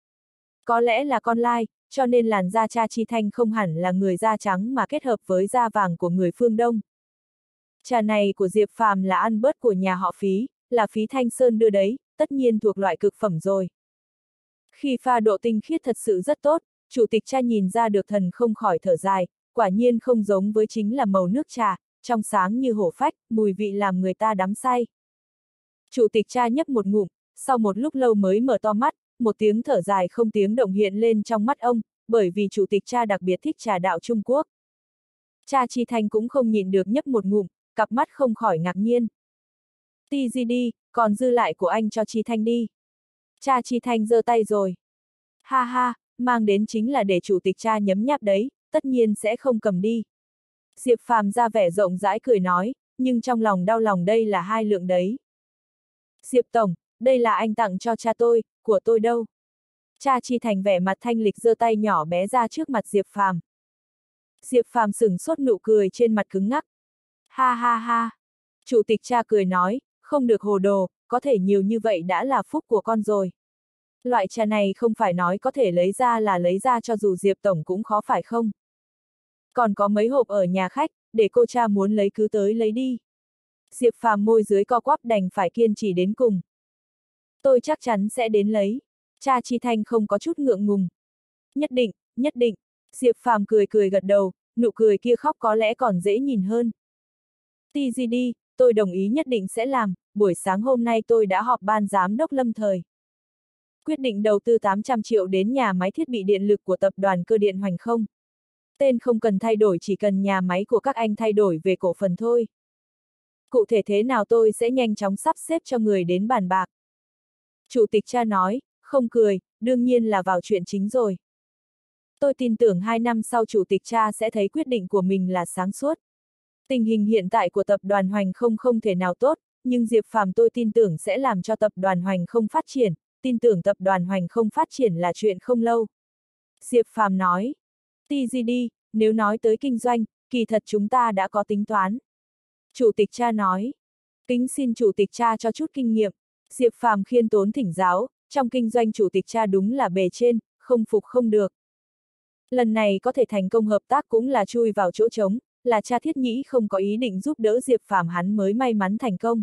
Có lẽ là con Lai, cho nên làn da cha Chi Thanh không hẳn là người da trắng mà kết hợp với da vàng của người phương Đông. Trà này của Diệp Phàm là ăn bớt của nhà họ Phí, là Phí Thanh Sơn đưa đấy, tất nhiên thuộc loại cực phẩm rồi. Khi pha độ tinh khiết thật sự rất tốt, chủ tịch cha nhìn ra được thần không khỏi thở dài, quả nhiên không giống với chính là màu nước trà, trong sáng như hổ phách, mùi vị làm người ta đắm say. Chủ tịch cha nhấp một ngụm, sau một lúc lâu mới mở to mắt, một tiếng thở dài không tiếng động hiện lên trong mắt ông, bởi vì chủ tịch cha đặc biệt thích trà đạo Trung Quốc. Cha Chi Thanh cũng không nhịn được nhấp một ngụm, cặp mắt không khỏi ngạc nhiên. TGD, còn dư lại của anh cho Chi Thanh đi. Cha Chi Thanh giơ tay rồi. Ha ha, mang đến chính là để chủ tịch cha nhấm nháp đấy, tất nhiên sẽ không cầm đi. Diệp Phàm ra vẻ rộng rãi cười nói, nhưng trong lòng đau lòng đây là 2 lượng đấy. Diệp Tổng, đây là anh tặng cho cha tôi, của tôi đâu. Cha Chi Thành vẻ mặt thanh lịch giơ tay nhỏ bé ra trước mặt Diệp Phàm. Diệp Phàm sửng sốt nụ cười trên mặt cứng ngắc. Ha ha ha. Chủ tịch cha cười nói, không được hồ đồ, có thể nhiều như vậy đã là phúc của con rồi. Loại trà này không phải nói có thể lấy ra là lấy ra cho dù Diệp Tổng cũng khó phải không? Còn có mấy hộp ở nhà khách, để cô cha muốn lấy cứ tới lấy đi. Diệp Phàm môi dưới co quắp đành phải kiên trì đến cùng. Tôi chắc chắn sẽ đến lấy. Cha Chi Thanh không có chút ngượng ngùng. Nhất định, nhất định. Diệp Phàm cười cười gật đầu, nụ cười kia khóc có lẽ còn dễ nhìn hơn. TGD, tôi đồng ý nhất định sẽ làm, buổi sáng hôm nay tôi đã họp ban giám đốc lâm thời. Quyết định đầu tư 800 triệu đến nhà máy thiết bị điện lực của tập đoàn Cơ điện Hoành Không. Tên không cần thay đổi, chỉ cần nhà máy của các anh thay đổi về cổ phần thôi. Cụ thể thế nào tôi sẽ nhanh chóng sắp xếp cho người đến bàn bạc. Chủ tịch cha nói, không cười, đương nhiên là vào chuyện chính rồi. Tôi tin tưởng 2 năm sau chủ tịch cha sẽ thấy quyết định của mình là sáng suốt. Tình hình hiện tại của tập đoàn Hoành Không không thể nào tốt, nhưng Diệp Phàm tôi tin tưởng sẽ làm cho tập đoàn Hoành Không phát triển, tin tưởng tập đoàn Hoành Không phát triển là chuyện không lâu. Diệp Phàm nói, TGD, nếu nói tới kinh doanh, kỳ thật chúng ta đã có tính toán. Chủ tịch cha nói, kính xin chủ tịch cha cho chút kinh nghiệm. Diệp Phàm khiêm tốn thỉnh giáo, trong kinh doanh chủ tịch cha đúng là bề trên, không phục không được. Lần này có thể thành công hợp tác cũng là chui vào chỗ trống, là cha thiết nghĩ không có ý định giúp đỡ Diệp Phàm hắn mới may mắn thành công.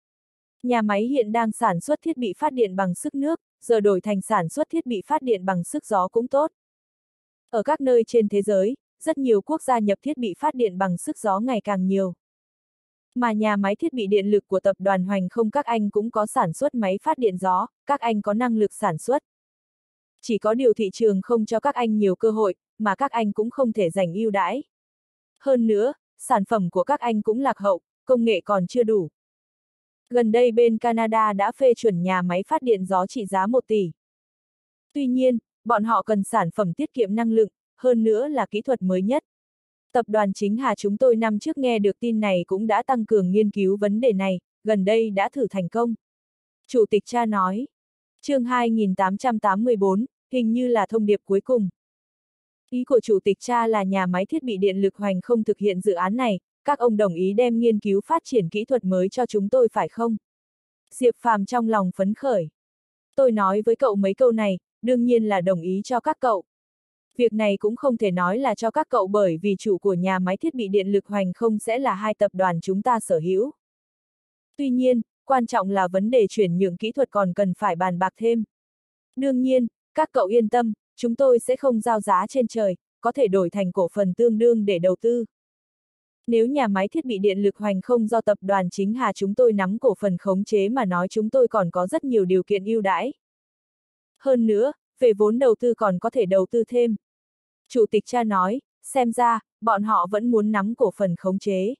Nhà máy hiện đang sản xuất thiết bị phát điện bằng sức nước, giờ đổi thành sản xuất thiết bị phát điện bằng sức gió cũng tốt. Ở các nơi trên thế giới, rất nhiều quốc gia nhập thiết bị phát điện bằng sức gió ngày càng nhiều. Mà nhà máy thiết bị điện lực của tập đoàn Hoành Không các anh cũng có sản xuất máy phát điện gió, các anh có năng lực sản xuất. Chỉ có điều thị trường không cho các anh nhiều cơ hội, mà các anh cũng không thể giành ưu đãi. Hơn nữa, sản phẩm của các anh cũng lạc hậu, công nghệ còn chưa đủ. Gần đây bên Canada đã phê chuẩn nhà máy phát điện gió trị giá 1 tỷ. Tuy nhiên, bọn họ cần sản phẩm tiết kiệm năng lượng, hơn nữa là kỹ thuật mới nhất. Tập đoàn Chính Hà chúng tôi năm trước nghe được tin này cũng đã tăng cường nghiên cứu vấn đề này, gần đây đã thử thành công. Chủ tịch cha nói. Chương 2884, hình như là thông điệp cuối cùng. Ý của chủ tịch cha là nhà máy thiết bị điện lực Hoành Không thực hiện dự án này, các ông đồng ý đem nghiên cứu phát triển kỹ thuật mới cho chúng tôi phải không? Diệp Phàm trong lòng phấn khởi. Tôi nói với cậu mấy câu này, đương nhiên là đồng ý cho các cậu. Việc này cũng không thể nói là cho các cậu bởi vì chủ của nhà máy thiết bị điện lực Hoành Không sẽ là 2 tập đoàn chúng ta sở hữu. Tuy nhiên, quan trọng là vấn đề chuyển nhượng kỹ thuật còn cần phải bàn bạc thêm. Đương nhiên, các cậu yên tâm, chúng tôi sẽ không giao giá trên trời, có thể đổi thành cổ phần tương đương để đầu tư. Nếu nhà máy thiết bị điện lực Hoành Không do tập đoàn Chính Hà chúng tôi nắm cổ phần khống chế mà nói chúng tôi còn có rất nhiều điều kiện ưu đãi. Hơn nữa, về vốn đầu tư còn có thể đầu tư thêm. Chủ tịch cha nói, xem ra, bọn họ vẫn muốn nắm cổ phần khống chế.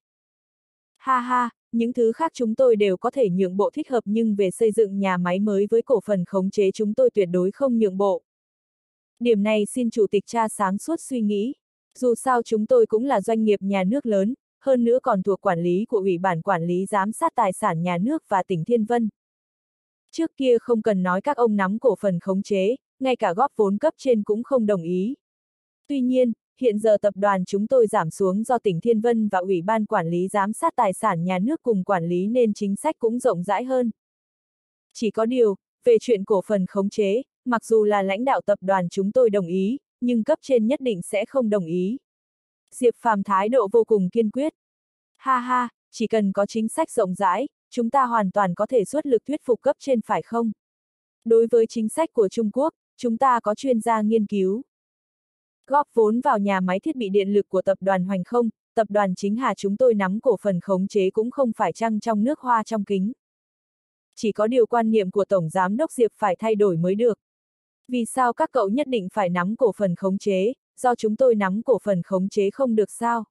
Ha ha, những thứ khác chúng tôi đều có thể nhượng bộ thích hợp nhưng về xây dựng nhà máy mới với cổ phần khống chế chúng tôi tuyệt đối không nhượng bộ. Điểm này xin chủ tịch cha sáng suốt suy nghĩ. Dù sao chúng tôi cũng là doanh nghiệp nhà nước lớn, hơn nữa còn thuộc quản lý của Ủy ban Quản lý Giám sát Tài sản Nhà nước và tỉnh Thiên Vân. Trước kia không cần nói các ông nắm cổ phần khống chế, ngay cả góp vốn cấp trên cũng không đồng ý. Tuy nhiên, hiện giờ tập đoàn chúng tôi giảm xuống do tỉnh Thiên Vân và Ủy ban Quản lý Giám sát Tài sản Nhà nước cùng quản lý nên chính sách cũng rộng rãi hơn. Chỉ có điều, về chuyện cổ phần khống chế, mặc dù là lãnh đạo tập đoàn chúng tôi đồng ý, nhưng cấp trên nhất định sẽ không đồng ý. Diệp Phàm thái độ vô cùng kiên quyết. Ha ha, chỉ cần có chính sách rộng rãi, chúng ta hoàn toàn có thể xuất lực thuyết phục cấp trên phải không? Đối với chính sách của Trung Quốc, chúng ta có chuyên gia nghiên cứu. Góp vốn vào nhà máy thiết bị điện lực của tập đoàn Hoành Không, tập đoàn Chính Hà chúng tôi nắm cổ phần khống chế cũng không phải trăng trong nước hoa trong kính. Chỉ có điều quan niệm của Tổng Giám đốc Diệp phải thay đổi mới được. Vì sao các cậu nhất định phải nắm cổ phần khống chế, do chúng tôi nắm cổ phần khống chế không được sao?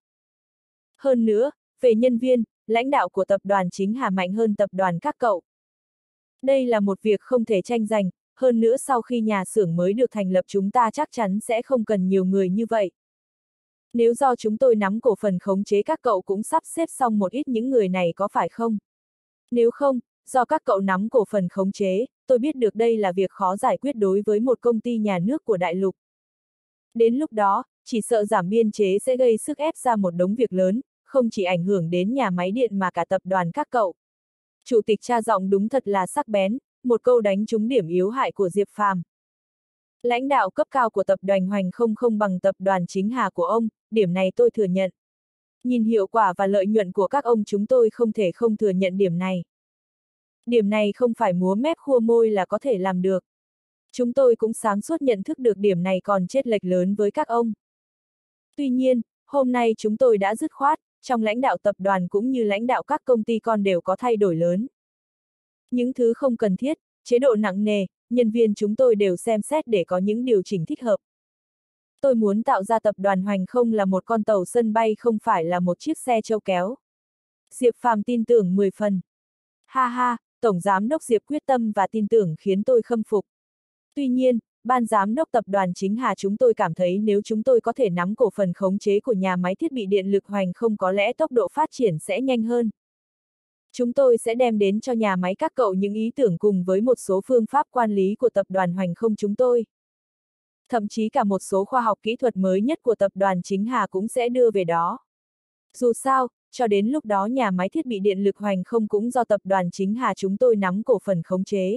Hơn nữa, về nhân viên, lãnh đạo của tập đoàn Chính Hà mạnh hơn tập đoàn các cậu. Đây là một việc không thể tranh giành, hơn nữa sau khi nhà xưởng mới được thành lập chúng ta chắc chắn sẽ không cần nhiều người như vậy. Nếu do chúng tôi nắm cổ phần khống chế các cậu cũng sắp xếp xong một ít những người này có phải không? Nếu không, do các cậu nắm cổ phần khống chế, tôi biết được đây là việc khó giải quyết đối với một công ty nhà nước của đại lục. Đến lúc đó, chỉ sợ giảm biên chế sẽ gây sức ép ra một đống việc lớn, không chỉ ảnh hưởng đến nhà máy điện mà cả tập đoàn các cậu. Chủ tịch tra giọng đúng thật là sắc bén, một câu đánh trúng điểm yếu hại của Diệp Phàm. Lãnh đạo cấp cao của tập đoàn Hoành không bằng tập đoàn Chính Hà của ông, điểm này tôi thừa nhận. Nhìn hiệu quả và lợi nhuận của các ông chúng tôi không thể không thừa nhận điểm này. Điểm này không phải múa mép khua môi là có thể làm được. Chúng tôi cũng sáng suốt nhận thức được điểm này còn chênh lệch lớn với các ông. Tuy nhiên, hôm nay chúng tôi đã dứt khoát, trong lãnh đạo tập đoàn cũng như lãnh đạo các công ty con đều có thay đổi lớn. Những thứ không cần thiết, chế độ nặng nề, nhân viên chúng tôi đều xem xét để có những điều chỉnh thích hợp. Tôi muốn tạo ra tập đoàn Hoành không là một con tàu sân bay không phải là một chiếc xe trâu kéo. Diệp Phàm tin tưởng 10 phần. Ha ha, Tổng Giám đốc Diệp quyết tâm và tin tưởng khiến tôi khâm phục. Tuy nhiên, Ban Giám đốc Tập đoàn Chính Hà chúng tôi cảm thấy nếu chúng tôi có thể nắm cổ phần khống chế của nhà máy thiết bị điện lực Hoành không có lẽ tốc độ phát triển sẽ nhanh hơn. Chúng tôi sẽ đem đến cho nhà máy các cậu những ý tưởng cùng với một số phương pháp quản lý của tập đoàn Hoành không chúng tôi. Thậm chí cả một số khoa học kỹ thuật mới nhất của tập đoàn Chính Hà cũng sẽ đưa về đó. Dù sao, cho đến lúc đó nhà máy thiết bị điện lực Hoành không cũng do tập đoàn Chính Hà chúng tôi nắm cổ phần khống chế.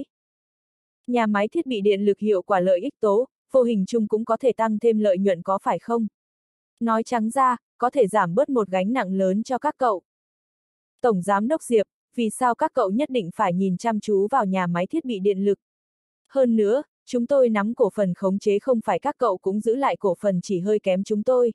Nhà máy thiết bị điện lực hiệu quả lợi ích tố, vô hình chung cũng có thể tăng thêm lợi nhuận có phải không? Nói trắng ra, có thể giảm bớt một gánh nặng lớn cho các cậu. Tổng Giám đốc Diệp, vì sao các cậu nhất định phải nhìn chăm chú vào nhà máy thiết bị điện lực? Hơn nữa, chúng tôi nắm cổ phần khống chế không phải các cậu cũng giữ lại cổ phần chỉ hơi kém chúng tôi.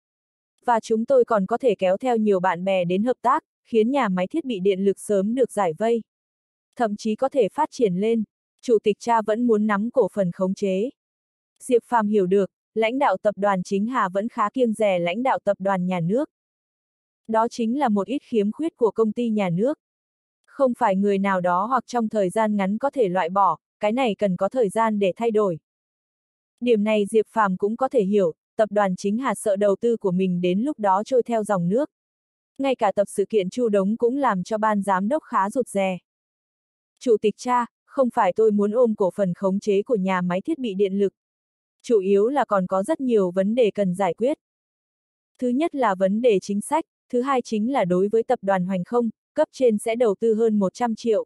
Và chúng tôi còn có thể kéo theo nhiều bạn bè đến hợp tác, khiến nhà máy thiết bị điện lực sớm được giải vây. Thậm chí có thể phát triển lên, Chủ tịch cha vẫn muốn nắm cổ phần khống chế. Diệp Phàm hiểu được, lãnh đạo tập đoàn Chính Hà vẫn khá kiêng dè lãnh đạo tập đoàn nhà nước. Đó chính là một ít khiếm khuyết của công ty nhà nước. Không phải người nào đó hoặc trong thời gian ngắn có thể loại bỏ, cái này cần có thời gian để thay đổi. Điểm này Diệp Phàm cũng có thể hiểu, tập đoàn Chính Hà sợ đầu tư của mình đến lúc đó trôi theo dòng nước. Ngay cả tập sự kiện Chu Đống cũng làm cho ban giám đốc khá rụt rè. Chủ tịch cha, không phải tôi muốn ôm cổ phần khống chế của nhà máy thiết bị điện lực. Chủ yếu là còn có rất nhiều vấn đề cần giải quyết. Thứ nhất là vấn đề chính sách, thứ hai chính là đối với tập đoàn Hoành không, cấp trên sẽ đầu tư hơn 100 triệu.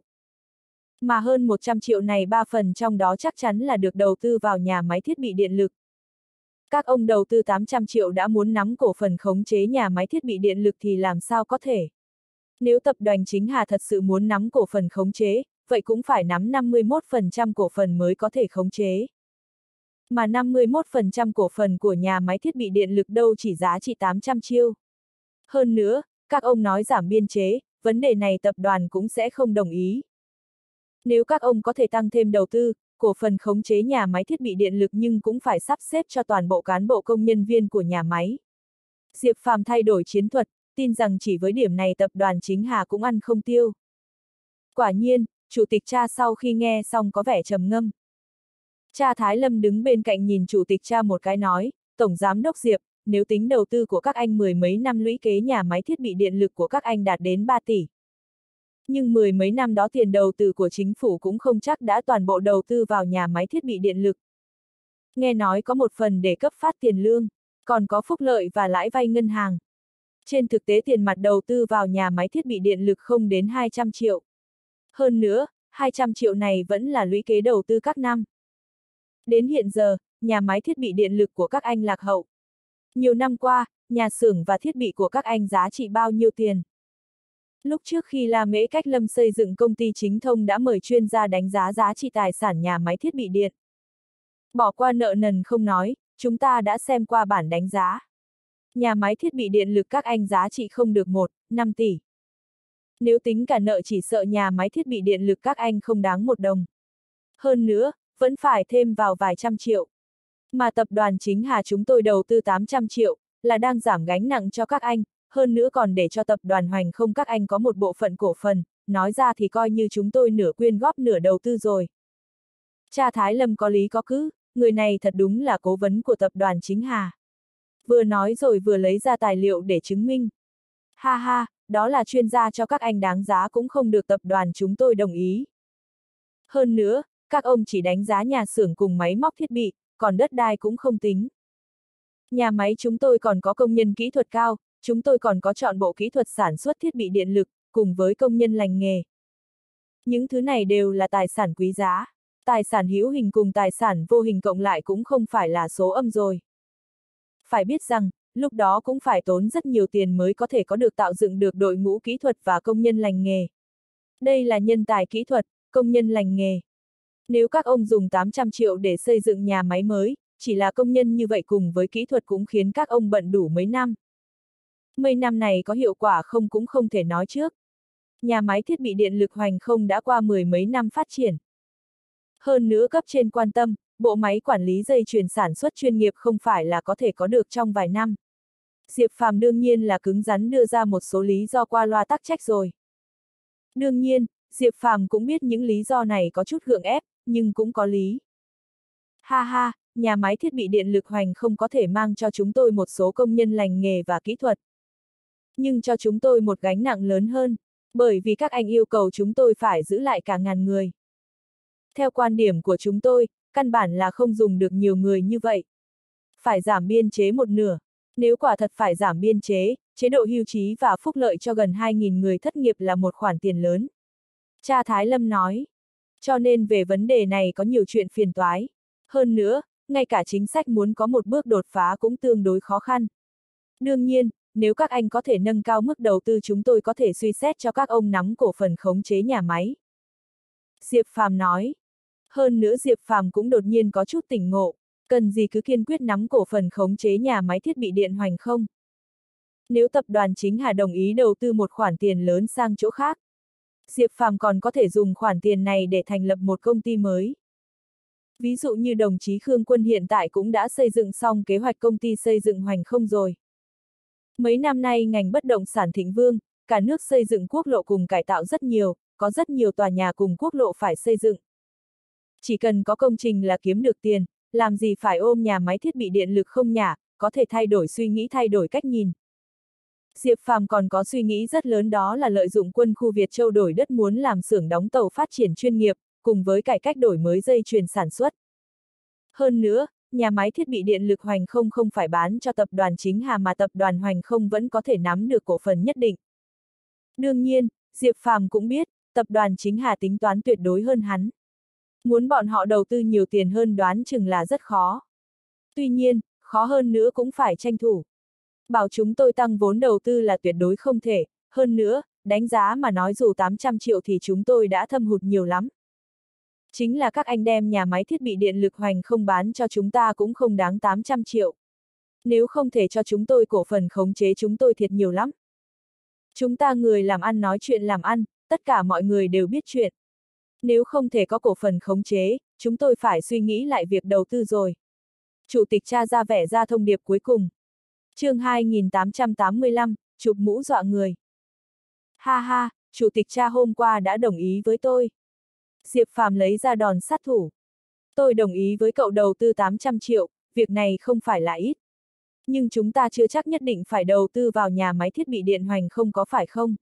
Mà hơn 100 triệu này 3 phần trong đó chắc chắn là được đầu tư vào nhà máy thiết bị điện lực. Các ông đầu tư 800 triệu đã muốn nắm cổ phần khống chế nhà máy thiết bị điện lực thì làm sao có thể? Nếu tập đoàn Chính Hà thật sự muốn nắm cổ phần khống chế, vậy cũng phải nắm 51% cổ phần mới có thể khống chế. Mà 51% cổ phần của nhà máy thiết bị điện lực đâu chỉ giá trị 800 triệu. Hơn nữa, các ông nói giảm biên chế, vấn đề này tập đoàn cũng sẽ không đồng ý. Nếu các ông có thể tăng thêm đầu tư, cổ phần khống chế nhà máy thiết bị điện lực nhưng cũng phải sắp xếp cho toàn bộ cán bộ công nhân viên của nhà máy. Diệp Phàm thay đổi chiến thuật, tin rằng chỉ với điểm này tập đoàn Chính Hà cũng ăn không tiêu. Quả nhiên, chủ tịch cha sau khi nghe xong có vẻ trầm ngâm. Cha Thái Lâm đứng bên cạnh nhìn chủ tịch cha một cái nói, Tổng Giám đốc Diệp, nếu tính đầu tư của các anh 10 mấy năm lũy kế nhà máy thiết bị điện lực của các anh đạt đến 3 tỷ. Nhưng 10 mấy năm đó tiền đầu tư của chính phủ cũng không chắc đã toàn bộ đầu tư vào nhà máy thiết bị điện lực. Nghe nói có một phần để cấp phát tiền lương, còn có phúc lợi và lãi vay ngân hàng. Trên thực tế tiền mặt đầu tư vào nhà máy thiết bị điện lực không đến 200 triệu. Hơn nữa, 200 triệu này vẫn là lũy kế đầu tư các năm. Đến hiện giờ, nhà máy thiết bị điện lực của các anh lạc hậu. Nhiều năm qua, nhà xưởng và thiết bị của các anh giá trị bao nhiêu tiền? Lúc trước khi La Mễ Cách Lâm xây dựng công ty chính thông đã mời chuyên gia đánh giá giá trị tài sản nhà máy thiết bị điện. Bỏ qua nợ nần không nói, chúng ta đã xem qua bản đánh giá. Nhà máy thiết bị điện lực các anh giá trị không được 1,5 tỷ. Nếu tính cả nợ chỉ sợ nhà máy thiết bị điện lực các anh không đáng 1 đồng. Hơn nữa, vẫn phải thêm vào vài trăm triệu. Mà tập đoàn Chính Hà chúng tôi đầu tư 800 triệu, là đang giảm gánh nặng cho các anh, hơn nữa còn để cho tập đoàn Hoành Không các anh có một bộ phận cổ phần, nói ra thì coi như chúng tôi nửa quyên góp nửa đầu tư rồi. Cha Thái Lâm có lý có cứ, người này thật đúng là cố vấn của tập đoàn Chính Hà. Vừa nói rồi vừa lấy ra tài liệu để chứng minh. Ha ha, đó là chuyên gia cho các anh đáng giá cũng không được tập đoàn chúng tôi đồng ý. Hơn nữa, các ông chỉ đánh giá nhà xưởng cùng máy móc thiết bị, còn đất đai cũng không tính. Nhà máy chúng tôi còn có công nhân kỹ thuật cao, chúng tôi còn có trọn bộ kỹ thuật sản xuất thiết bị điện lực, cùng với công nhân lành nghề. Những thứ này đều là tài sản quý giá. Tài sản hữu hình cùng tài sản vô hình cộng lại cũng không phải là số âm rồi. Phải biết rằng, lúc đó cũng phải tốn rất nhiều tiền mới có thể có được tạo dựng được đội ngũ kỹ thuật và công nhân lành nghề. Đây là nhân tài kỹ thuật, công nhân lành nghề. Nếu các ông dùng 800 triệu để xây dựng nhà máy mới, chỉ là công nhân như vậy cùng với kỹ thuật cũng khiến các ông bận đủ mấy năm. Mấy năm này có hiệu quả không cũng không thể nói trước. Nhà máy thiết bị điện lực Hoành Không đã qua 10 mấy năm phát triển. Hơn nữa cấp trên quan tâm, bộ máy quản lý dây chuyền sản xuất chuyên nghiệp không phải là có thể có được trong vài năm. Diệp Phàm đương nhiên là cứng rắn đưa ra một số lý do qua loa tắc trách rồi. Đương nhiên, Diệp Phàm cũng biết những lý do này có chút gượng ép, nhưng cũng có lý. Ha ha, nhà máy thiết bị điện lực Hoành Không có thể mang cho chúng tôi một số công nhân lành nghề và kỹ thuật. Nhưng cho chúng tôi một gánh nặng lớn hơn, bởi vì các anh yêu cầu chúng tôi phải giữ lại cả ngàn người. Theo quan điểm của chúng tôi, căn bản là không dùng được nhiều người như vậy. Phải giảm biên chế một nửa. Nếu quả thật phải giảm biên chế, chế độ hưu trí và phúc lợi cho gần 2.000 người thất nghiệp là một khoản tiền lớn. Cha Thái Lâm nói. Cho nên về vấn đề này có nhiều chuyện phiền toái. Hơn nữa, ngay cả chính sách muốn có một bước đột phá cũng tương đối khó khăn. Đương nhiên, nếu các anh có thể nâng cao mức đầu tư chúng tôi có thể suy xét cho các ông nắm cổ phần khống chế nhà máy. Diệp Phàm nói. Hơn nữa Diệp Phàm cũng đột nhiên có chút tỉnh ngộ, cần gì cứ kiên quyết nắm cổ phần khống chế nhà máy thiết bị điện Hoành Không. Nếu tập đoàn Chính Hà đồng ý đầu tư một khoản tiền lớn sang chỗ khác, Diệp Phàm còn có thể dùng khoản tiền này để thành lập một công ty mới. Ví dụ như đồng chí Khương Quân hiện tại cũng đã xây dựng xong kế hoạch công ty xây dựng Hoành Không rồi. Mấy năm nay ngành bất động sản thịnh vượng, cả nước xây dựng quốc lộ cùng cải tạo rất nhiều, có rất nhiều tòa nhà cùng quốc lộ phải xây dựng. Chỉ cần có công trình là kiếm được tiền, làm gì phải ôm nhà máy thiết bị điện lực không nhả, có thể thay đổi suy nghĩ thay đổi cách nhìn. Diệp Phàm còn có suy nghĩ rất lớn đó là lợi dụng quân khu Việt Châu đổi đất muốn làm xưởng đóng tàu phát triển chuyên nghiệp, cùng với cải cách đổi mới dây chuyền sản xuất. Hơn nữa, nhà máy thiết bị điện lực Hoành Không không phải bán cho tập đoàn Chính Hà mà tập đoàn Hoành Không vẫn có thể nắm được cổ phần nhất định. Đương nhiên, Diệp Phàm cũng biết, tập đoàn Chính Hà tính toán tuyệt đối hơn hắn. Muốn bọn họ đầu tư nhiều tiền hơn đoán chừng là rất khó. Tuy nhiên, khó hơn nữa cũng phải tranh thủ. Bảo chúng tôi tăng vốn đầu tư là tuyệt đối không thể, hơn nữa, đánh giá mà nói dù 800 triệu thì chúng tôi đã thâm hụt nhiều lắm. Chính là các anh đem nhà máy thiết bị điện lực Hoành Không bán cho chúng ta cũng không đáng 800 triệu. Nếu không thể cho chúng tôi cổ phần khống chế chúng tôi thiệt nhiều lắm. Chúng ta người làm ăn nói chuyện làm ăn, tất cả mọi người đều biết chuyện. Nếu không thể có cổ phần khống chế, chúng tôi phải suy nghĩ lại việc đầu tư rồi. Chủ tịch Cha ra vẻ ra thông điệp cuối cùng. Chương 2885, chụp mũ dọa người. Ha ha, Chủ tịch Cha hôm qua đã đồng ý với tôi. Diệp Phàm lấy ra đòn sát thủ. Tôi đồng ý với cậu đầu tư 800 triệu, việc này không phải là ít. Nhưng chúng ta chưa chắc nhất định phải đầu tư vào nhà máy thiết bị điện Hoành Không có phải không?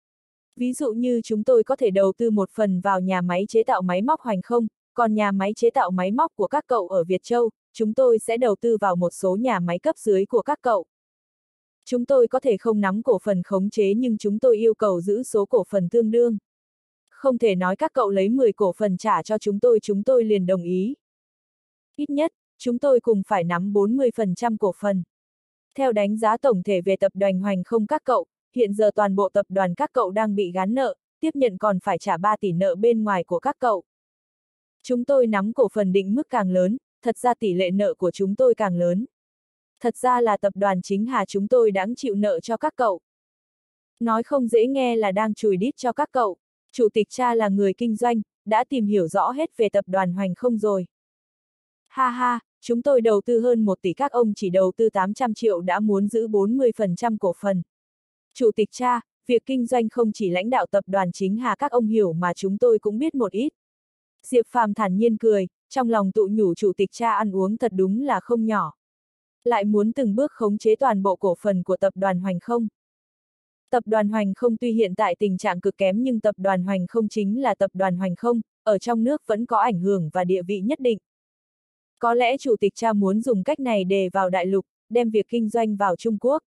Ví dụ như chúng tôi có thể đầu tư một phần vào nhà máy chế tạo máy móc Hoành Không, còn nhà máy chế tạo máy móc của các cậu ở Việt Châu, chúng tôi sẽ đầu tư vào một số nhà máy cấp dưới của các cậu. Chúng tôi có thể không nắm cổ phần khống chế nhưng chúng tôi yêu cầu giữ số cổ phần tương đương. Không thể nói các cậu lấy 10 cổ phần trả cho chúng tôi liền đồng ý. Ít nhất, chúng tôi cùng phải nắm 40% cổ phần. Theo đánh giá tổng thể về tập đoàn Hoành Không các cậu, hiện giờ toàn bộ tập đoàn các cậu đang bị gán nợ, tiếp nhận còn phải trả 3 tỷ nợ bên ngoài của các cậu. Chúng tôi nắm cổ phần định mức càng lớn, thật ra tỷ lệ nợ của chúng tôi càng lớn. Thật ra là tập đoàn Chính Hà chúng tôi đáng chịu nợ cho các cậu. Nói không dễ nghe là đang chùi đít cho các cậu. Chủ tịch Cha là người kinh doanh, đã tìm hiểu rõ hết về tập đoàn Hoành Không rồi. Ha ha, chúng tôi đầu tư hơn 1 tỷ, các ông chỉ đầu tư 800 triệu đã muốn giữ 40% cổ phần. Chủ tịch Cha, việc kinh doanh không chỉ lãnh đạo tập đoàn Chính Hà các ông hiểu mà chúng tôi cũng biết một ít. Diệp Phàm thản nhiên cười, trong lòng tự nhủ chủ tịch Cha ăn uống thật đúng là không nhỏ. Lại muốn từng bước khống chế toàn bộ cổ phần của tập đoàn Hoành Không. Tập đoàn Hoành Không tuy hiện tại tình trạng cực kém nhưng tập đoàn Hoành Không chính là tập đoàn Hoành Không, ở trong nước vẫn có ảnh hưởng và địa vị nhất định. Có lẽ chủ tịch Cha muốn dùng cách này để vào đại lục, đem việc kinh doanh vào Trung Quốc.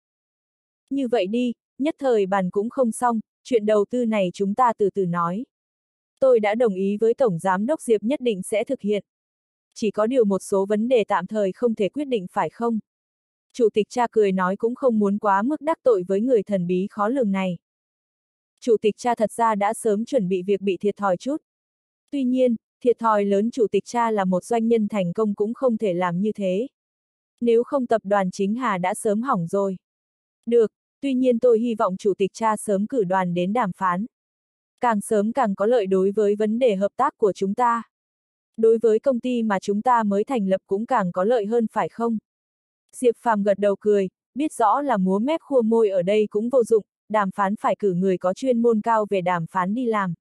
Như vậy đi, nhất thời bàn cũng không xong, chuyện đầu tư này chúng ta từ từ nói. Tôi đã đồng ý với Tổng Giám đốc Diệp nhất định sẽ thực hiện. Chỉ có điều một số vấn đề tạm thời không thể quyết định phải không? Chủ tịch Cha cười nói cũng không muốn quá mức đắc tội với người thần bí khó lường này. Chủ tịch Cha thật ra đã sớm chuẩn bị việc bị thiệt thòi chút. Tuy nhiên, thiệt thòi lớn chủ tịch Cha là một doanh nhân thành công cũng không thể làm như thế. Nếu không tập đoàn Chính Hà đã sớm hỏng rồi. Được, tuy nhiên tôi hy vọng chủ tịch Cha sớm cử đoàn đến đàm phán. Càng sớm càng có lợi đối với vấn đề hợp tác của chúng ta. Đối với công ty mà chúng ta mới thành lập cũng càng có lợi hơn phải không? Diệp Phàm gật đầu cười, biết rõ là múa mép khua môi ở đây cũng vô dụng, đàm phán phải cử người có chuyên môn cao về đàm phán đi làm.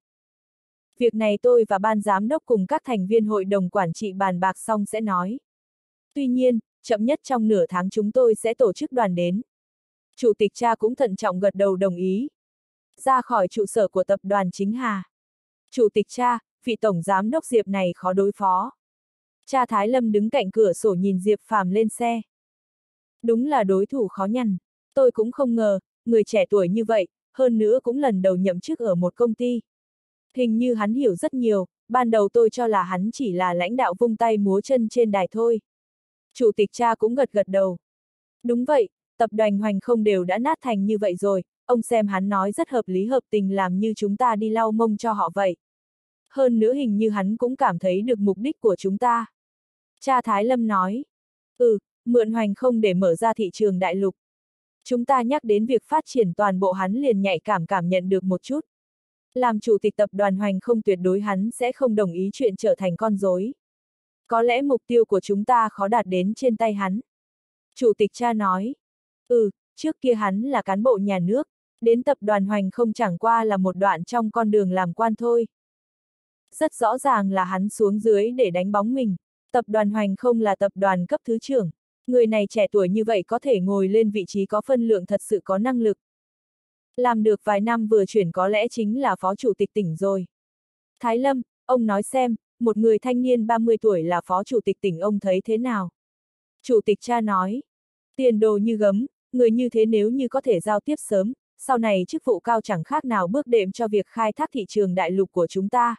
Việc này tôi và ban giám đốc cùng các thành viên hội đồng quản trị bàn bạc xong sẽ nói. Tuy nhiên, chậm nhất trong nửa tháng chúng tôi sẽ tổ chức đoàn đến. Chủ tịch Cha cũng thận trọng gật đầu đồng ý. Ra khỏi trụ sở của tập đoàn Chính Hà. Chủ tịch Cha, vị tổng giám đốc Diệp này khó đối phó. Cha Thái Lâm đứng cạnh cửa sổ nhìn Diệp Phàm lên xe. Đúng là đối thủ khó nhằn. Tôi cũng không ngờ, người trẻ tuổi như vậy, hơn nữa cũng lần đầu nhậm chức ở một công ty. Hình như hắn hiểu rất nhiều, ban đầu tôi cho là hắn chỉ là lãnh đạo vung tay múa chân trên đài thôi. Chủ tịch Cha cũng gật gật đầu. Đúng vậy, tập đoàn Hoành Không đều đã nát thành như vậy rồi, ông xem hắn nói rất hợp lý hợp tình làm như chúng ta đi lau mông cho họ vậy. Hơn nữa hình như hắn cũng cảm thấy được mục đích của chúng ta. Cha Thái Lâm nói. Mượn Hoành Không để mở ra thị trường đại lục. Chúng ta nhắc đến việc phát triển toàn bộ hắn liền nhạy cảm nhận được một chút. Làm chủ tịch tập đoàn Hoành Không tuyệt đối hắn sẽ không đồng ý chuyện trở thành con rối. Có lẽ mục tiêu của chúng ta khó đạt đến trên tay hắn. Chủ tịch Cha nói. Trước kia hắn là cán bộ nhà nước, đến tập đoàn Hoành Không chẳng qua là một đoạn trong con đường làm quan thôi. Rất rõ ràng là hắn xuống dưới để đánh bóng mình. Tập đoàn Hoành Không là tập đoàn cấp thứ trưởng. Người này trẻ tuổi như vậy có thể ngồi lên vị trí có phân lượng thật sự có năng lực. Làm được vài năm vừa chuyển có lẽ chính là phó chủ tịch tỉnh rồi. Thái Lâm, ông nói xem, một người thanh niên 30 tuổi là phó chủ tịch tỉnh ông thấy thế nào? Chủ tịch Cha nói, tiền đồ như gấm, người như thế nếu như có thể giao tiếp sớm, sau này chức vụ cao chẳng khác nào bước đệm cho việc khai thác thị trường đại lục của chúng ta.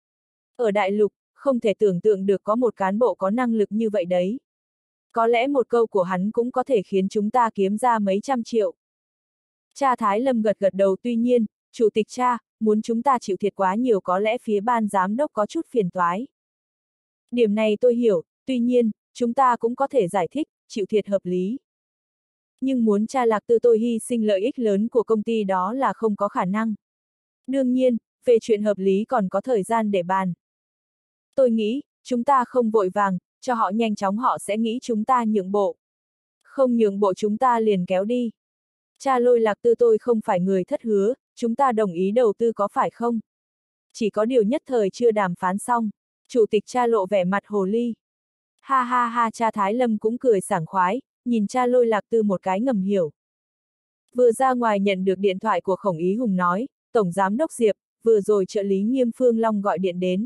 Ở đại lục, không thể tưởng tượng được có một cán bộ có năng lực như vậy đấy. Có lẽ một câu của hắn cũng có thể khiến chúng ta kiếm ra mấy trăm triệu. Cha Thái Lâm gật gật đầu tuy nhiên, chủ tịch Cha, muốn chúng ta chịu thiệt quá nhiều có lẽ phía ban giám đốc có chút phiền toái. Điểm này tôi hiểu, tuy nhiên, chúng ta cũng có thể giải thích, chịu thiệt hợp lý. Nhưng muốn Cha Lạc Tư tôi hy sinh lợi ích lớn của công ty đó là không có khả năng. Đương nhiên, về chuyện hợp lý còn có thời gian để bàn. Tôi nghĩ, chúng ta không vội vàng, cho họ nhanh chóng họ sẽ nghĩ chúng ta nhượng bộ. Không nhượng bộ chúng ta liền kéo đi. Cha Lôi Lạc Tư tôi không phải người thất hứa, chúng ta đồng ý đầu tư có phải không? Chỉ có điều nhất thời chưa đàm phán xong. Chủ tịch Cha lộ vẻ mặt hồ ly. Ha ha ha Cha Thái Lâm cũng cười sảng khoái, nhìn Cha Lôi Lạc Tư một cái ngầm hiểu. Vừa ra ngoài nhận được điện thoại của Khổng Ý Hùng nói, Tổng Giám đốc Diệp, vừa rồi trợ lý Nghiêm Phương Long gọi điện đến.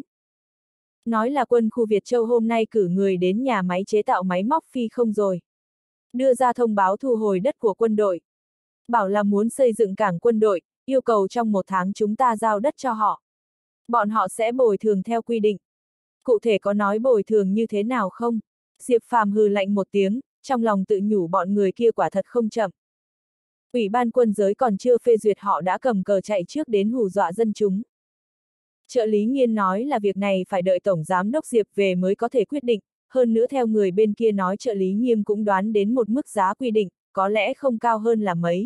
Nói là quân khu Việt Châu hôm nay cử người đến nhà máy chế tạo máy móc phi không rồi. Đưa ra thông báo thu hồi đất của quân đội. Bảo là muốn xây dựng cảng quân đội, yêu cầu trong 1 tháng chúng ta giao đất cho họ. Bọn họ sẽ bồi thường theo quy định. Cụ thể có nói bồi thường như thế nào không? Diệp Phàm hừ lạnh một tiếng, trong lòng tự nhủ bọn người kia quả thật không chậm. Ủy ban quân giới còn chưa phê duyệt họ đã cầm cờ chạy trước đến hù dọa dân chúng. Trợ lý Nghiên nói là việc này phải đợi Tổng Giám đốc Diệp về mới có thể quyết định, hơn nữa theo người bên kia nói trợ lý Nghiêm cũng đoán đến một mức giá quy định, có lẽ không cao hơn là mấy.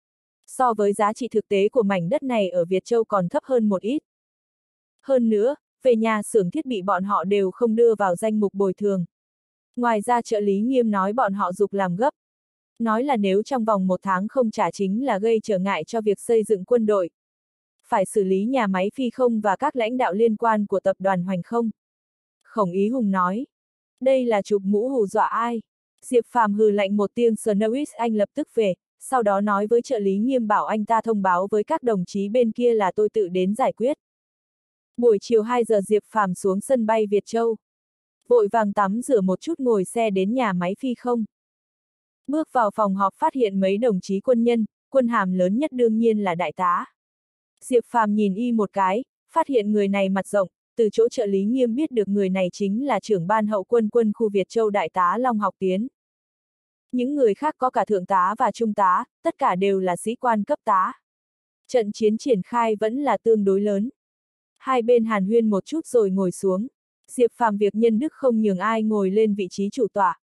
So với giá trị thực tế của mảnh đất này ở Việt Châu còn thấp hơn một ít. Hơn nữa, về nhà xưởng thiết bị bọn họ đều không đưa vào danh mục bồi thường. Ngoài ra trợ lý Nghiêm nói bọn họ giục làm gấp. Nói là nếu trong vòng 1 tháng không trả chính là gây trở ngại cho việc xây dựng quân đội. Phải xử lý nhà máy phi không và các lãnh đạo liên quan của tập đoàn Hoành Không. Khổng Ý Hùng nói. Đây là chụp mũ hù dọa ai? Diệp Phàm hừ lạnh một tiếng Snowick anh lập tức về, sau đó nói với trợ lý Nghiêm bảo anh ta thông báo với các đồng chí bên kia là tôi tự đến giải quyết. Buổi chiều 2 giờ Diệp Phàm xuống sân bay Việt Châu. Vội vàng tắm rửa một chút ngồi xe đến nhà máy phi không. Bước vào phòng họp phát hiện mấy đồng chí quân nhân, quân hàm lớn nhất đương nhiên là đại tá. Diệp Phàm nhìn y một cái, phát hiện người này mặt rộng, từ chỗ trợ lý Nghiêm biết được người này chính là trưởng ban hậu quân quân khu Việt Châu đại tá Long Học Tiến. Những người khác có cả thượng tá và trung tá, tất cả đều là sĩ quan cấp tá. Trận chiến triển khai vẫn là tương đối lớn. Hai bên hàn huyên một chút rồi ngồi xuống. Diệp Phàm việc nhân đức không nhường ai ngồi lên vị trí chủ tọa.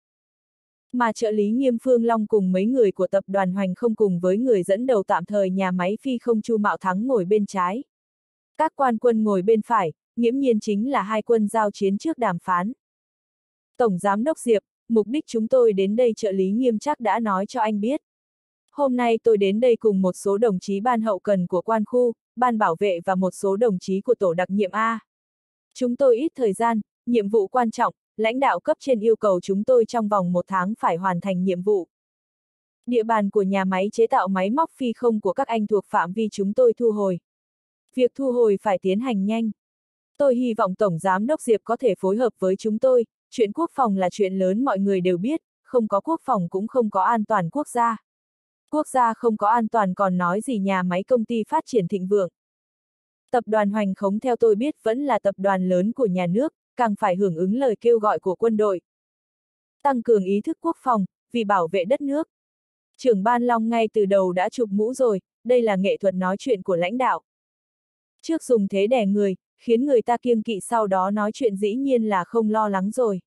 Mà trợ lý Nghiêm Phương Long cùng mấy người của tập đoàn Hoành Không cùng với người dẫn đầu tạm thời nhà máy phi không Chu Mạo Thắng ngồi bên trái. Các quan quân ngồi bên phải, nghiễm nhiên chính là hai quân giao chiến trước đàm phán. Tổng Giám đốc Diệp, mục đích chúng tôi đến đây trợ lý Nghiêm chắc đã nói cho anh biết. Hôm nay tôi đến đây cùng một số đồng chí ban hậu cần của quan khu, ban bảo vệ và một số đồng chí của tổ đặc nhiệm A. Chúng tôi ít thời gian, nhiệm vụ quan trọng, lãnh đạo cấp trên yêu cầu chúng tôi trong vòng 1 tháng phải hoàn thành nhiệm vụ. Địa bàn của nhà máy chế tạo máy móc phi không của các anh thuộc phạm vi chúng tôi thu hồi. Việc thu hồi phải tiến hành nhanh. Tôi hy vọng Tổng Giám đốc Diệp có thể phối hợp với chúng tôi, chuyện quốc phòng là chuyện lớn mọi người đều biết, không có quốc phòng cũng không có an toàn quốc gia. Quốc gia không có an toàn còn nói gì nhà máy công ty phát triển thịnh vượng. Tập đoàn Hoành Không theo tôi biết vẫn là tập đoàn lớn của nhà nước, càng phải hưởng ứng lời kêu gọi của quân đội. Tăng cường ý thức quốc phòng, vì bảo vệ đất nước. Trưởng ban Long ngay từ đầu đã chụp mũ rồi, đây là nghệ thuật nói chuyện của lãnh đạo. Trước dùng thế đè người, khiến người ta kiêng kỵ sau đó nói chuyện dĩ nhiên là không lo lắng rồi.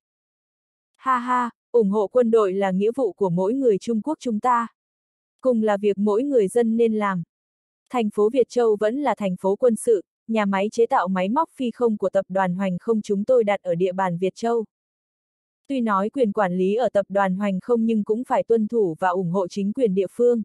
Ha ha, ủng hộ quân đội là nghĩa vụ của mỗi người Trung Quốc chúng ta. Cùng là việc mỗi người dân nên làm. Thành phố Việt Châu vẫn là thành phố quân sự, nhà máy chế tạo máy móc phi không của tập đoàn Hoành Không chúng tôi đặt ở địa bàn Việt Châu. Tuy nói quyền quản lý ở tập đoàn Hoành Không nhưng cũng phải tuân thủ và ủng hộ chính quyền địa phương.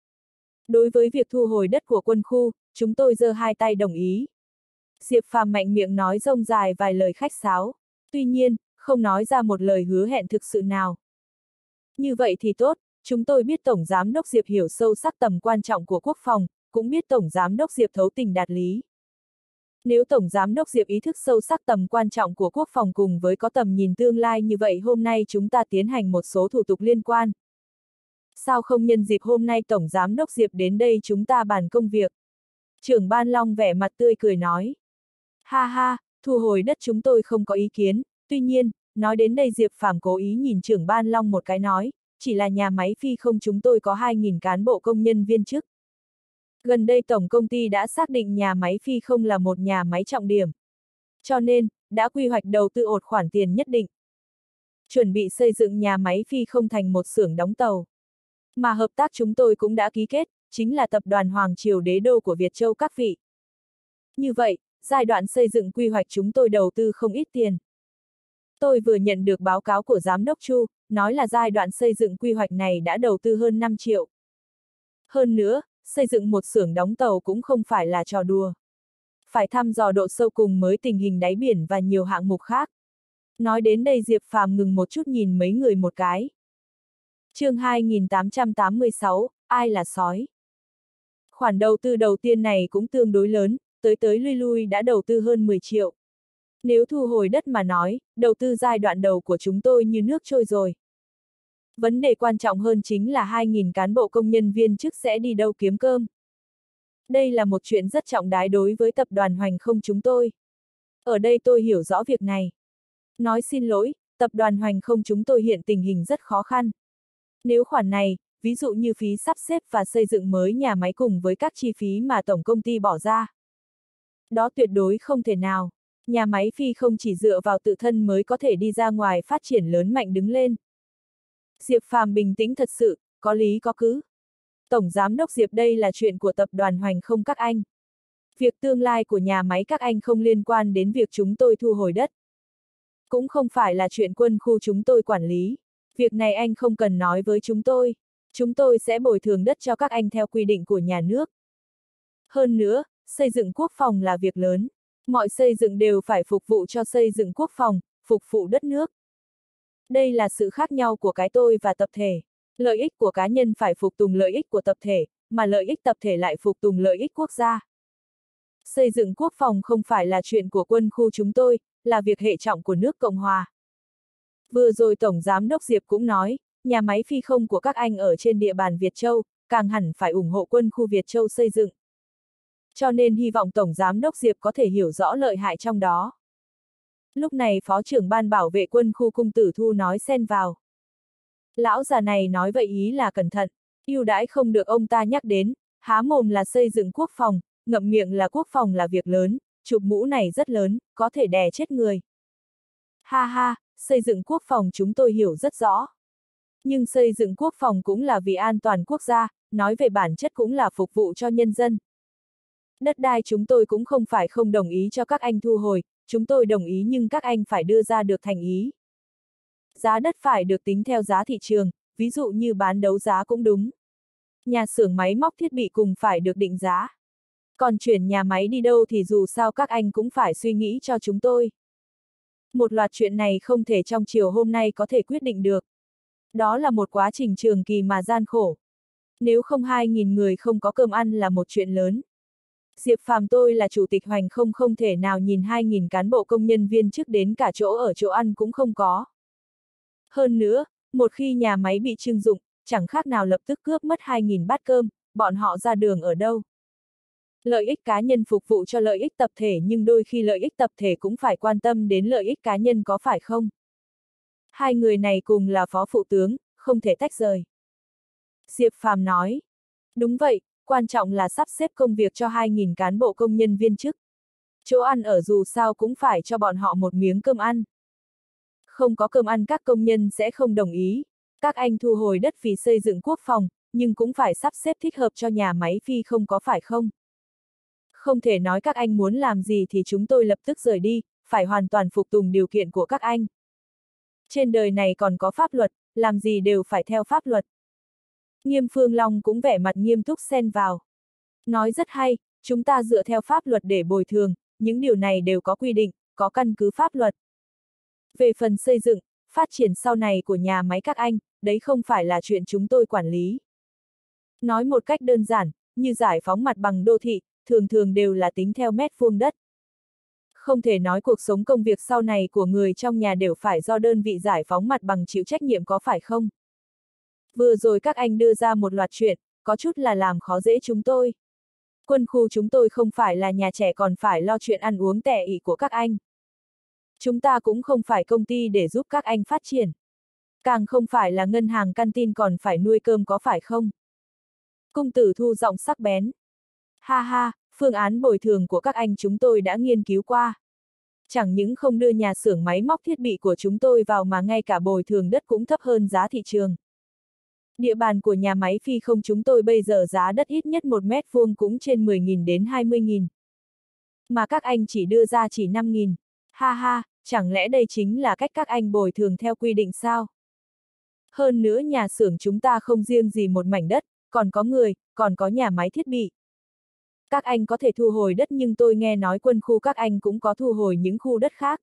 Đối với việc thu hồi đất của quân khu, chúng tôi giơ hai tay đồng ý. Diệp Phàm mạnh miệng nói rông dài vài lời khách sáo, tuy nhiên, không nói ra một lời hứa hẹn thực sự nào. Như vậy thì tốt, chúng tôi biết Tổng Giám đốc Diệp hiểu sâu sắc tầm quan trọng của quốc phòng, cũng biết Tổng Giám đốc Diệp thấu tình đạt lý. Nếu Tổng Giám đốc Diệp ý thức sâu sắc tầm quan trọng của quốc phòng cùng với có tầm nhìn tương lai như vậy hôm nay chúng ta tiến hành một số thủ tục liên quan. Sao không nhân dịp hôm nay Tổng Giám đốc Diệp đến đây chúng ta bàn công việc? Trưởng ban Long vẻ mặt tươi cười nói. Ha ha, thu hồi đất chúng tôi không có ý kiến, tuy nhiên, nói đến đây Diệp Phàm cố ý nhìn trưởng ban Long một cái nói, chỉ là nhà máy phi không chúng tôi có 2.000 cán bộ công nhân viên chức. Gần đây tổng công ty đã xác định nhà máy phi không là một nhà máy trọng điểm. Cho nên, đã quy hoạch đầu tư một khoản tiền nhất định. Chuẩn bị xây dựng nhà máy phi không thành một xưởng đóng tàu. Mà hợp tác chúng tôi cũng đã ký kết, chính là tập đoàn Hoàng Triều Đế Đô của Việt Châu các vị. Như vậy, giai đoạn xây dựng quy hoạch chúng tôi đầu tư không ít tiền. Tôi vừa nhận được báo cáo của Giám đốc Chu, nói là giai đoạn xây dựng quy hoạch này đã đầu tư hơn 5 triệu. Hơn nữa, xây dựng một xưởng đóng tàu cũng không phải là trò đùa. Phải thăm dò độ sâu cùng mới tình hình đáy biển và nhiều hạng mục khác. Nói đến đây Diệp Phàm ngừng một chút nhìn mấy người một cái. Chương 2886, ai là sói? Khoản đầu tư đầu tiên này cũng tương đối lớn, tới lui lui đã đầu tư hơn 10 triệu. Nếu thu hồi đất mà nói, đầu tư giai đoạn đầu của chúng tôi như nước trôi rồi. Vấn đề quan trọng hơn chính là 2.000 cán bộ công nhân viên chức sẽ đi đâu kiếm cơm. Đây là một chuyện rất trọng đại đối với tập đoàn Hoành Không chúng tôi. Ở đây tôi hiểu rõ việc này. Nói xin lỗi, tập đoàn Hoành Không chúng tôi hiện tình hình rất khó khăn. Nếu khoản này, ví dụ như phí sắp xếp và xây dựng mới nhà máy cùng với các chi phí mà tổng công ty bỏ ra. Đó tuyệt đối không thể nào. Nhà máy phi không chỉ dựa vào tự thân mới có thể đi ra ngoài phát triển lớn mạnh đứng lên. Diệp Phàm bình tĩnh thật sự, có lý có cứ. Tổng Giám đốc Diệp đây là chuyện của tập đoàn Hoành Không các anh. Việc tương lai của nhà máy các anh không liên quan đến việc chúng tôi thu hồi đất. Cũng không phải là chuyện quân khu chúng tôi quản lý. Việc này anh không cần nói với chúng tôi. Chúng tôi sẽ bồi thường đất cho các anh theo quy định của nhà nước. Hơn nữa, xây dựng quốc phòng là việc lớn. Mọi xây dựng đều phải phục vụ cho xây dựng quốc phòng, phục vụ đất nước. Đây là sự khác nhau của cái tôi và tập thể. Lợi ích của cá nhân phải phục tùng lợi ích của tập thể, mà lợi ích tập thể lại phục tùng lợi ích quốc gia. Xây dựng quốc phòng không phải là chuyện của quân khu chúng tôi, là việc hệ trọng của nước Cộng Hòa. Vừa rồi Tổng Giám đốc Diệp cũng nói, nhà máy phi không của các anh ở trên địa bàn Việt Châu, càng hẳn phải ủng hộ quân khu Việt Châu xây dựng. Cho nên hy vọng Tổng Giám đốc Diệp có thể hiểu rõ lợi hại trong đó. Lúc này Phó trưởng ban bảo vệ quân khu Cung Tử Thu nói xen vào. Lão già này nói vậy ý là cẩn thận, ưu đãi không được ông ta nhắc đến, há mồm là xây dựng quốc phòng, ngậm miệng là quốc phòng là việc lớn, chụp mũ này rất lớn, có thể đè chết người. Ha ha, xây dựng quốc phòng chúng tôi hiểu rất rõ. Nhưng xây dựng quốc phòng cũng là vì an toàn quốc gia, nói về bản chất cũng là phục vụ cho nhân dân. Đất đai chúng tôi cũng không phải không đồng ý cho các anh thu hồi, chúng tôi đồng ý nhưng các anh phải đưa ra được thành ý. Giá đất phải được tính theo giá thị trường, ví dụ như bán đấu giá cũng đúng. Nhà xưởng máy móc thiết bị cùng phải được định giá. Còn chuyển nhà máy đi đâu thì dù sao các anh cũng phải suy nghĩ cho chúng tôi. Một loạt chuyện này không thể trong chiều hôm nay có thể quyết định được. Đó là một quá trình trường kỳ mà gian khổ. Nếu không 2.000 người không có cơm ăn là một chuyện lớn. Diệp Phàm tôi là chủ tịch Hoành không thể nào nhìn 2.000 cán bộ công nhân viên chức đến cả chỗ ở chỗ ăn cũng không có. Hơn nữa, một khi nhà máy bị trưng dụng, chẳng khác nào lập tức cướp mất 2.000 bát cơm, bọn họ ra đường ở đâu. Lợi ích cá nhân phục vụ cho lợi ích tập thể nhưng đôi khi lợi ích tập thể cũng phải quan tâm đến lợi ích cá nhân có phải không? Hai người này cùng là phó phụ tướng, không thể tách rời. Diệp Phàm nói. Đúng vậy, quan trọng là sắp xếp công việc cho 2.000 cán bộ công nhân viên chức. Chỗ ăn ở dù sao cũng phải cho bọn họ một miếng cơm ăn. Không có cơm ăn các công nhân sẽ không đồng ý. Các anh thu hồi đất vì xây dựng quốc phòng, nhưng cũng phải sắp xếp thích hợp cho nhà máy phi không có phải không? Không thể nói các anh muốn làm gì thì chúng tôi lập tức rời đi, phải hoàn toàn phục tùng điều kiện của các anh. Trên đời này còn có pháp luật, làm gì đều phải theo pháp luật. Nghiêm Phương Long cũng vẻ mặt nghiêm túc xen vào. Nói rất hay, chúng ta dựa theo pháp luật để bồi thường, những điều này đều có quy định, có căn cứ pháp luật. Về phần xây dựng, phát triển sau này của nhà máy các anh, đấy không phải là chuyện chúng tôi quản lý. Nói một cách đơn giản, như giải phóng mặt bằng đô thị, thường thường đều là tính theo mét vuông đất. Không thể nói cuộc sống công việc sau này của người trong nhà đều phải do đơn vị giải phóng mặt bằng chịu trách nhiệm có phải không? Vừa rồi các anh đưa ra một loạt chuyện, có chút là làm khó dễ chúng tôi. Quân khu chúng tôi không phải là nhà trẻ còn phải lo chuyện ăn uống tẻ ị của các anh. Chúng ta cũng không phải công ty để giúp các anh phát triển. Càng không phải là ngân hàng canteen còn phải nuôi cơm có phải không? Cung Tử Thu giọng sắc bén. Ha ha, phương án bồi thường của các anh chúng tôi đã nghiên cứu qua. Chẳng những không đưa nhà xưởng máy móc thiết bị của chúng tôi vào mà ngay cả bồi thường đất cũng thấp hơn giá thị trường. Địa bàn của nhà máy phi không chúng tôi bây giờ giá đất ít nhất 1 mét vuông cũng trên 10.000 đến 20.000. Mà các anh chỉ đưa ra chỉ 5.000. Ha ha, chẳng lẽ đây chính là cách các anh bồi thường theo quy định sao? Hơn nữa nhà xưởng chúng ta không riêng gì một mảnh đất, còn có người, còn có nhà máy thiết bị. Các anh có thể thu hồi đất nhưng tôi nghe nói quân khu các anh cũng có thu hồi những khu đất khác.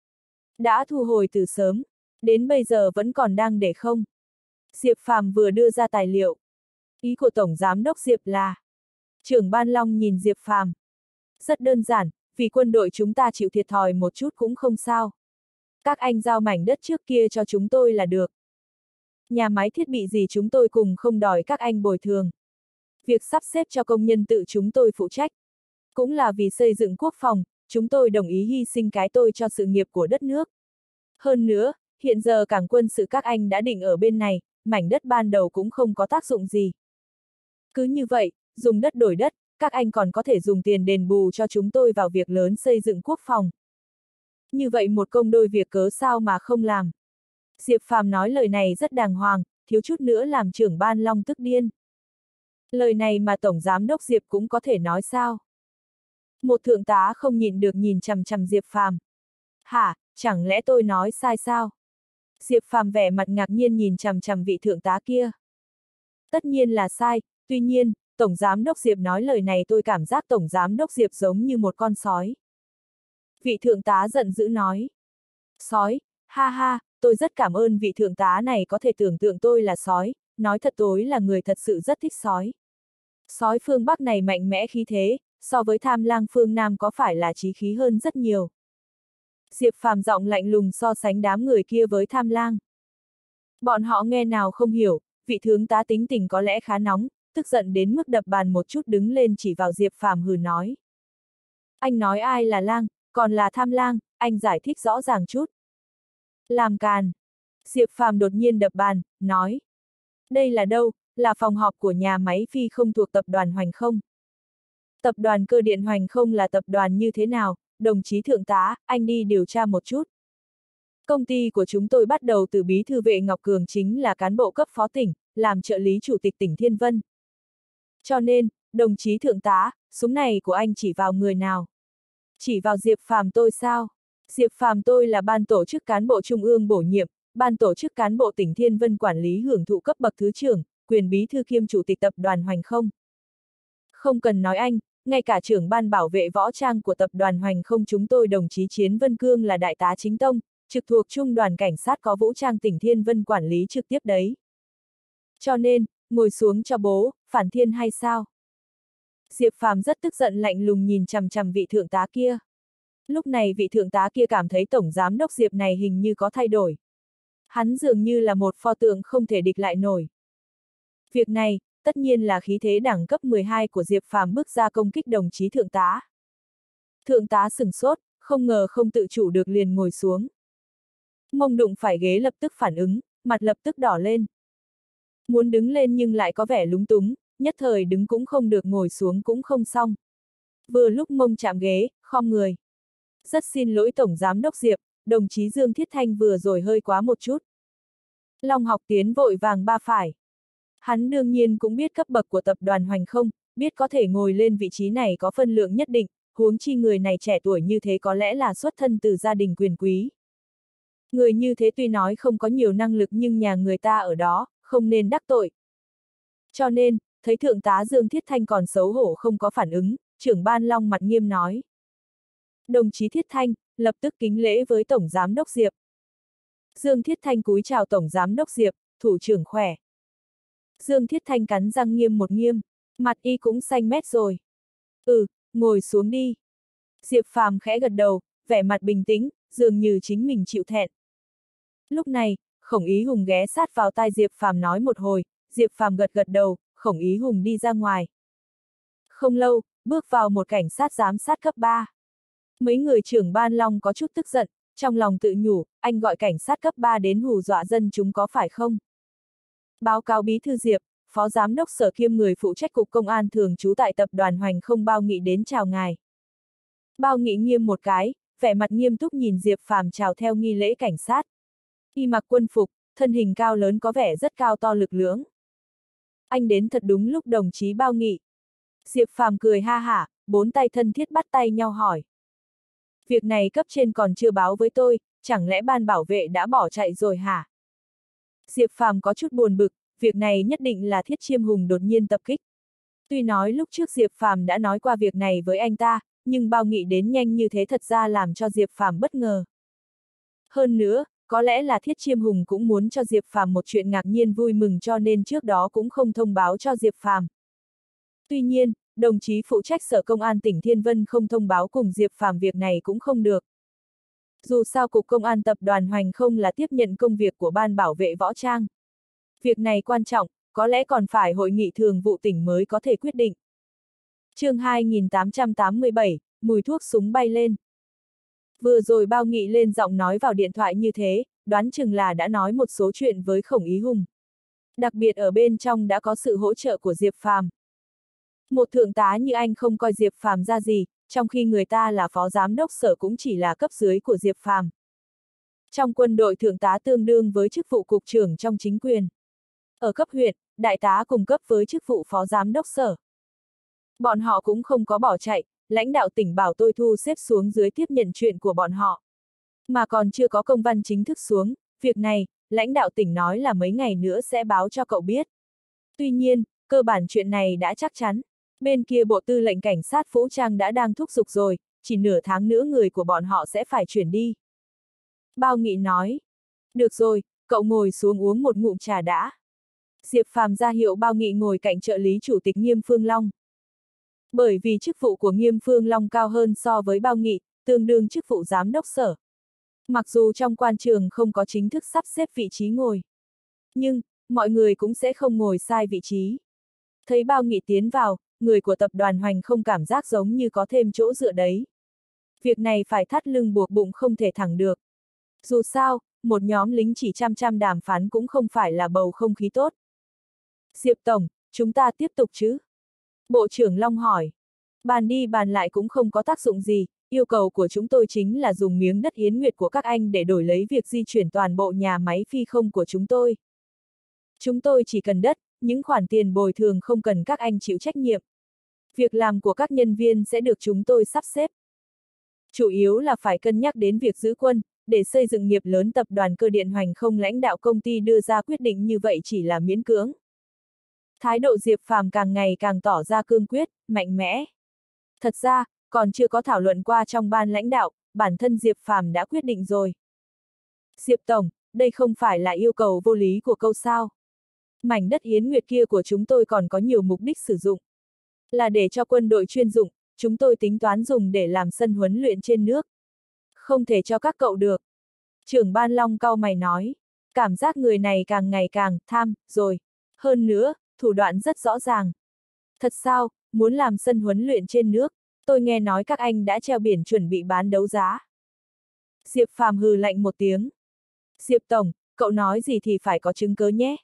Đã thu hồi từ sớm, đến bây giờ vẫn còn đang để không. Diệp Phàm vừa đưa ra tài liệu. Ý của Tổng Giám đốc Diệp là. Trưởng Ban Long nhìn Diệp Phàm. Rất đơn giản, vì quân đội chúng ta chịu thiệt thòi một chút cũng không sao. Các anh giao mảnh đất trước kia cho chúng tôi là được. Nhà máy thiết bị gì chúng tôi cùng không đòi các anh bồi thường. Việc sắp xếp cho công nhân tự chúng tôi phụ trách. Cũng là vì xây dựng quốc phòng, chúng tôi đồng ý hy sinh cái tôi cho sự nghiệp của đất nước. Hơn nữa, hiện giờ cảng quân sự các anh đã định ở bên này, mảnh đất ban đầu cũng không có tác dụng gì. Cứ như vậy, dùng đất đổi đất, các anh còn có thể dùng tiền đền bù cho chúng tôi vào việc lớn xây dựng quốc phòng. Như vậy một công đôi việc cớ sao mà không làm. Diệp Phàm nói lời này rất đàng hoàng, thiếu chút nữa làm trưởng Ban Long tức điên. Lời này mà Tổng Giám đốc Diệp cũng có thể nói sao? Một thượng tá không nhịn được nhìn chằm chằm Diệp Phàm. Hả, chẳng lẽ tôi nói sai sao? Diệp Phàm vẻ mặt ngạc nhiên nhìn chằm chằm vị thượng tá kia. Tất nhiên là sai, tuy nhiên, Tổng Giám đốc Diệp nói lời này tôi cảm giác Tổng Giám đốc Diệp giống như một con sói. Vị thượng tá giận dữ nói. Sói, ha ha, tôi rất cảm ơn vị thượng tá này có thể tưởng tượng tôi là sói, nói thật tôi là người thật sự rất thích sói. Sói phương Bắc này mạnh mẽ khí thế, so với tham lang phương Nam có phải là chí khí hơn rất nhiều. Diệp Phàm giọng lạnh lùng so sánh đám người kia với tham lang. Bọn họ nghe nào không hiểu, vị thượng tá tính tình có lẽ khá nóng, tức giận đến mức đập bàn một chút đứng lên chỉ vào Diệp Phàm hừ nói. Anh nói ai là lang, còn là tham lang, anh giải thích rõ ràng chút. Làm càn. Diệp Phàm đột nhiên đập bàn, nói. Đây là đâu, là phòng họp của nhà máy phi không thuộc tập đoàn Hoành Không. Tập đoàn Cơ điện Hoành Không là tập đoàn như thế nào, đồng chí thượng tá, anh đi điều tra một chút. Công ty của chúng tôi bắt đầu từ bí thư vệ Ngọc Cường chính là cán bộ cấp phó tỉnh, làm trợ lý chủ tịch tỉnh Thiên Vân. Cho nên, đồng chí thượng tá, súng này của anh chỉ vào người nào? Chỉ vào Diệp Phàm tôi sao? Diệp Phàm tôi là ban tổ chức cán bộ trung ương bổ nhiệm, ban tổ chức cán bộ tỉnh Thiên Vân quản lý hưởng thụ cấp bậc thứ trưởng, quyền bí thư kiêm chủ tịch tập đoàn Hoành Không. Không cần nói anh, ngay cả trưởng ban bảo vệ võ trang của tập đoàn Hoành Không chúng tôi đồng chí Chiến Vân Cương là đại tá chính tông, trực thuộc trung đoàn cảnh sát có vũ trang tỉnh Thiên Vân quản lý trực tiếp đấy. Cho nên, ngồi xuống cho bố, phản thiên hay sao? Diệp Phàm rất tức giận lạnh lùng nhìn chằm chằm vị thượng tá kia. Lúc này vị thượng tá kia cảm thấy tổng giám đốc Diệp này hình như có thay đổi. Hắn dường như là một pho tượng không thể địch lại nổi. Việc này, tất nhiên là khí thế đẳng cấp 12 của Diệp Phàm bước ra công kích đồng chí thượng tá. Thượng tá sửng sốt, không ngờ không tự chủ được liền ngồi xuống. Mông đụng phải ghế lập tức phản ứng, mặt lập tức đỏ lên. Muốn đứng lên nhưng lại có vẻ lúng túng, nhất thời đứng cũng không được ngồi xuống cũng không xong. Vừa lúc mông chạm ghế, khom người. Rất xin lỗi Tổng Giám đốc Diệp, đồng chí Dương Thiết Thanh vừa rồi hơi quá một chút. Long Học Tiến vội vàng ba phải. Hắn đương nhiên cũng biết cấp bậc của tập đoàn Hoành Không, biết có thể ngồi lên vị trí này có phân lượng nhất định, huống chi người này trẻ tuổi như thế có lẽ là xuất thân từ gia đình quyền quý. Người như thế tuy nói không có nhiều năng lực nhưng nhà người ta ở đó, không nên đắc tội. Cho nên, thấy thượng tá Dương Thiết Thanh còn xấu hổ không có phản ứng, trưởng ban Long mặt nghiêm nói. Đồng chí Thiết Thanh, lập tức kính lễ với Tổng Giám đốc Diệp. Dương Thiết Thanh cúi chào Tổng Giám đốc Diệp, thủ trưởng khỏe. Dương Thiết Thanh cắn răng nghiêm một nghiêm, mặt y cũng xanh mét rồi. Ngồi xuống đi. Diệp Phàm khẽ gật đầu, vẻ mặt bình tĩnh, dường như chính mình chịu thẹn. Lúc này, Khổng Ý Hùng ghé sát vào tai Diệp Phàm nói một hồi, Diệp Phàm gật gật đầu, Khổng Ý Hùng đi ra ngoài. Không lâu, bước vào một cảnh sát giám sát cấp 3. Mấy người trưởng ban Long có chút tức giận, trong lòng tự nhủ, anh gọi cảnh sát cấp 3 đến hù dọa dân chúng có phải không? Báo cáo bí thư Diệp, phó giám đốc sở kiêm người phụ trách cục công an thường trú tại tập đoàn Hoành Không Bao Nghị đến chào ngài. Bao Nghị nghiêm một cái, vẻ mặt nghiêm túc nhìn Diệp Phàm chào theo nghi lễ cảnh sát. Y mặc quân phục, thân hình cao lớn có vẻ rất cao to lực lưỡng. Anh đến thật đúng lúc đồng chí Bao Nghị. Diệp Phàm cười ha hả, bốn tay thân thiết bắt tay nhau hỏi. Việc này cấp trên còn chưa báo với tôi, chẳng lẽ ban bảo vệ đã bỏ chạy rồi hả? Diệp Phàm có chút buồn bực, việc này nhất định là Thiết Chiêm Hùng đột nhiên tập kích. Tuy nói lúc trước Diệp Phàm đã nói qua việc này với anh ta, nhưng Bao Nghị đến nhanh như thế thật ra làm cho Diệp Phàm bất ngờ. Hơn nữa, có lẽ là Thiết Chiêm Hùng cũng muốn cho Diệp Phàm một chuyện ngạc nhiên vui mừng cho nên trước đó cũng không thông báo cho Diệp Phàm. Tuy nhiên, đồng chí phụ trách sở công an tỉnh Thiên Vân không thông báo cùng Diệp Phàm việc này cũng không được. Dù sao cục công an tập đoàn Hoành Không là tiếp nhận công việc của ban bảo vệ võ trang. Việc này quan trọng, có lẽ còn phải hội nghị thường vụ tỉnh mới có thể quyết định. Chương 2887, mùi thuốc súng bay lên. Vừa rồi Bao Nghị lên giọng nói vào điện thoại như thế, đoán chừng là đã nói một số chuyện với Khổng Ý Hùng. Đặc biệt ở bên trong đã có sự hỗ trợ của Diệp Phàm. Một thượng tá như anh không coi Diệp Phàm ra gì, trong khi người ta là phó giám đốc sở cũng chỉ là cấp dưới của Diệp Phàm. Trong quân đội thượng tá tương đương với chức vụ cục trưởng trong chính quyền. Ở cấp huyện, đại tá cùng cấp với chức vụ phó giám đốc sở. Bọn họ cũng không có bỏ chạy, lãnh đạo tỉnh bảo tôi thu xếp xuống dưới tiếp nhận chuyện của bọn họ. Mà còn chưa có công văn chính thức xuống, việc này, lãnh đạo tỉnh nói là mấy ngày nữa sẽ báo cho cậu biết. Tuy nhiên, cơ bản chuyện này đã chắc chắn. Bên kia Bộ Tư lệnh Cảnh sát Vũ trang đã đang thúc giục rồi, chỉ nửa tháng nữa người của bọn họ sẽ phải chuyển đi. Bao Nghị nói. Được rồi, cậu ngồi xuống uống một ngụm trà đã. Diệp Phàm ra hiệu Bao Nghị ngồi cạnh trợ lý chủ tịch Nghiêm Phương Long. Bởi vì chức vụ của Nghiêm Phương Long cao hơn so với Bao Nghị, tương đương chức vụ giám đốc sở. Mặc dù trong quan trường không có chính thức sắp xếp vị trí ngồi, nhưng, mọi người cũng sẽ không ngồi sai vị trí. Thấy Bao Nghị tiến vào, người của tập đoàn Hoành không cảm giác giống như có thêm chỗ dựa đấy. Việc này phải thắt lưng buộc bụng không thể thẳng được. Dù sao, một nhóm lính chỉ chăm đàm phán cũng không phải là bầu không khí tốt. Diệp Tổng, chúng ta tiếp tục chứ? Bộ trưởng Long hỏi. Bàn đi bàn lại cũng không có tác dụng gì, yêu cầu của chúng tôi chính là dùng miếng đất Yến Nguyệt của các anh để đổi lấy việc di chuyển toàn bộ nhà máy phi không của chúng tôi. Chúng tôi chỉ cần đất, những khoản tiền bồi thường không cần các anh chịu trách nhiệm. Việc làm của các nhân viên sẽ được chúng tôi sắp xếp. Chủ yếu là phải cân nhắc đến việc giữ quân, để xây dựng nghiệp lớn. Tập đoàn Cơ điện Hoành không lãnh đạo công ty đưa ra quyết định như vậy chỉ là miễn cưỡng. Thái độ Diệp Phàm càng ngày càng tỏ ra cương quyết, mạnh mẽ. Thật ra, còn chưa có thảo luận qua trong ban lãnh đạo, bản thân Diệp Phàm đã quyết định rồi. Diệp Tổng, đây không phải là yêu cầu vô lý của câu sao. Mảnh đất Yến Nguyệt kia của chúng tôi còn có nhiều mục đích sử dụng. Là để cho quân đội chuyên dụng, chúng tôi tính toán dùng để làm sân huấn luyện trên nước. Không thể cho các cậu được. Trưởng ban Long cau mày nói, cảm giác người này càng ngày càng tham, rồi. Hơn nữa, thủ đoạn rất rõ ràng. Thật sao, muốn làm sân huấn luyện trên nước, tôi nghe nói các anh đã treo biển chuẩn bị bán đấu giá. Diệp Phàm hừ lạnh một tiếng. Diệp Tổng, cậu nói gì thì phải có chứng cớ nhé.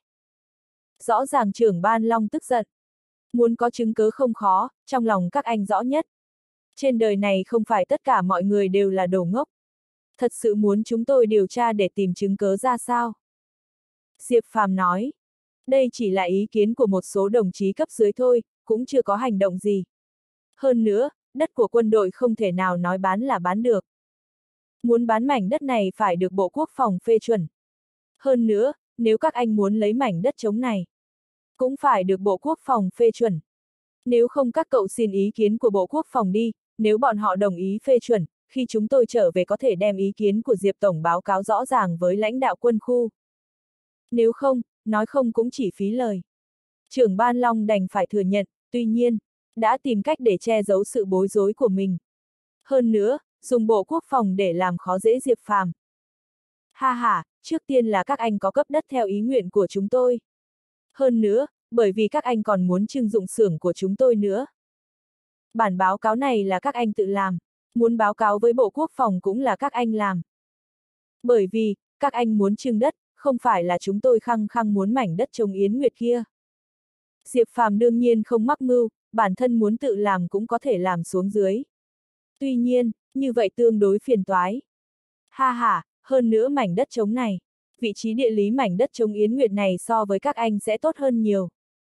Rõ ràng trưởng ban Long tức giận. Muốn có chứng cớ không khó, trong lòng các anh rõ nhất. Trên đời này không phải tất cả mọi người đều là đồ ngốc. Thật sự muốn chúng tôi điều tra để tìm chứng cớ ra sao? Diệp Phàm nói. Đây chỉ là ý kiến của một số đồng chí cấp dưới thôi, cũng chưa có hành động gì. Hơn nữa, đất của quân đội không thể nào nói bán là bán được. Muốn bán mảnh đất này phải được Bộ Quốc phòng phê chuẩn. Hơn nữa, nếu các anh muốn lấy mảnh đất trống này, cũng phải được Bộ Quốc phòng phê chuẩn. Nếu không các cậu xin ý kiến của Bộ Quốc phòng đi, nếu bọn họ đồng ý phê chuẩn, khi chúng tôi trở về có thể đem ý kiến của Diệp Tổng báo cáo rõ ràng với lãnh đạo quân khu. Nếu không, nói không cũng chỉ phí lời. Trưởng ban Long đành phải thừa nhận, tuy nhiên, đã tìm cách để che giấu sự bối rối của mình. Hơn nữa, dùng Bộ Quốc phòng để làm khó dễ Diệp Phàm. Ha ha, trước tiên là các anh có cấp đất theo ý nguyện của chúng tôi. Hơn nữa, bởi vì các anh còn muốn trưng dụng xưởng của chúng tôi nữa. Bản báo cáo này là các anh tự làm, muốn báo cáo với Bộ Quốc phòng cũng là các anh làm. Bởi vì, các anh muốn trưng đất, không phải là chúng tôi khăng khăng muốn mảnh đất trồng Yến Nguyệt kia. Diệp Phàm đương nhiên không mắc mưu, bản thân muốn tự làm cũng có thể làm xuống dưới. Tuy nhiên, như vậy tương đối phiền toái. Ha ha, hơn nữa mảnh đất trống này, vị trí địa lý mảnh đất trống Yến Nguyệt này so với các anh sẽ tốt hơn nhiều.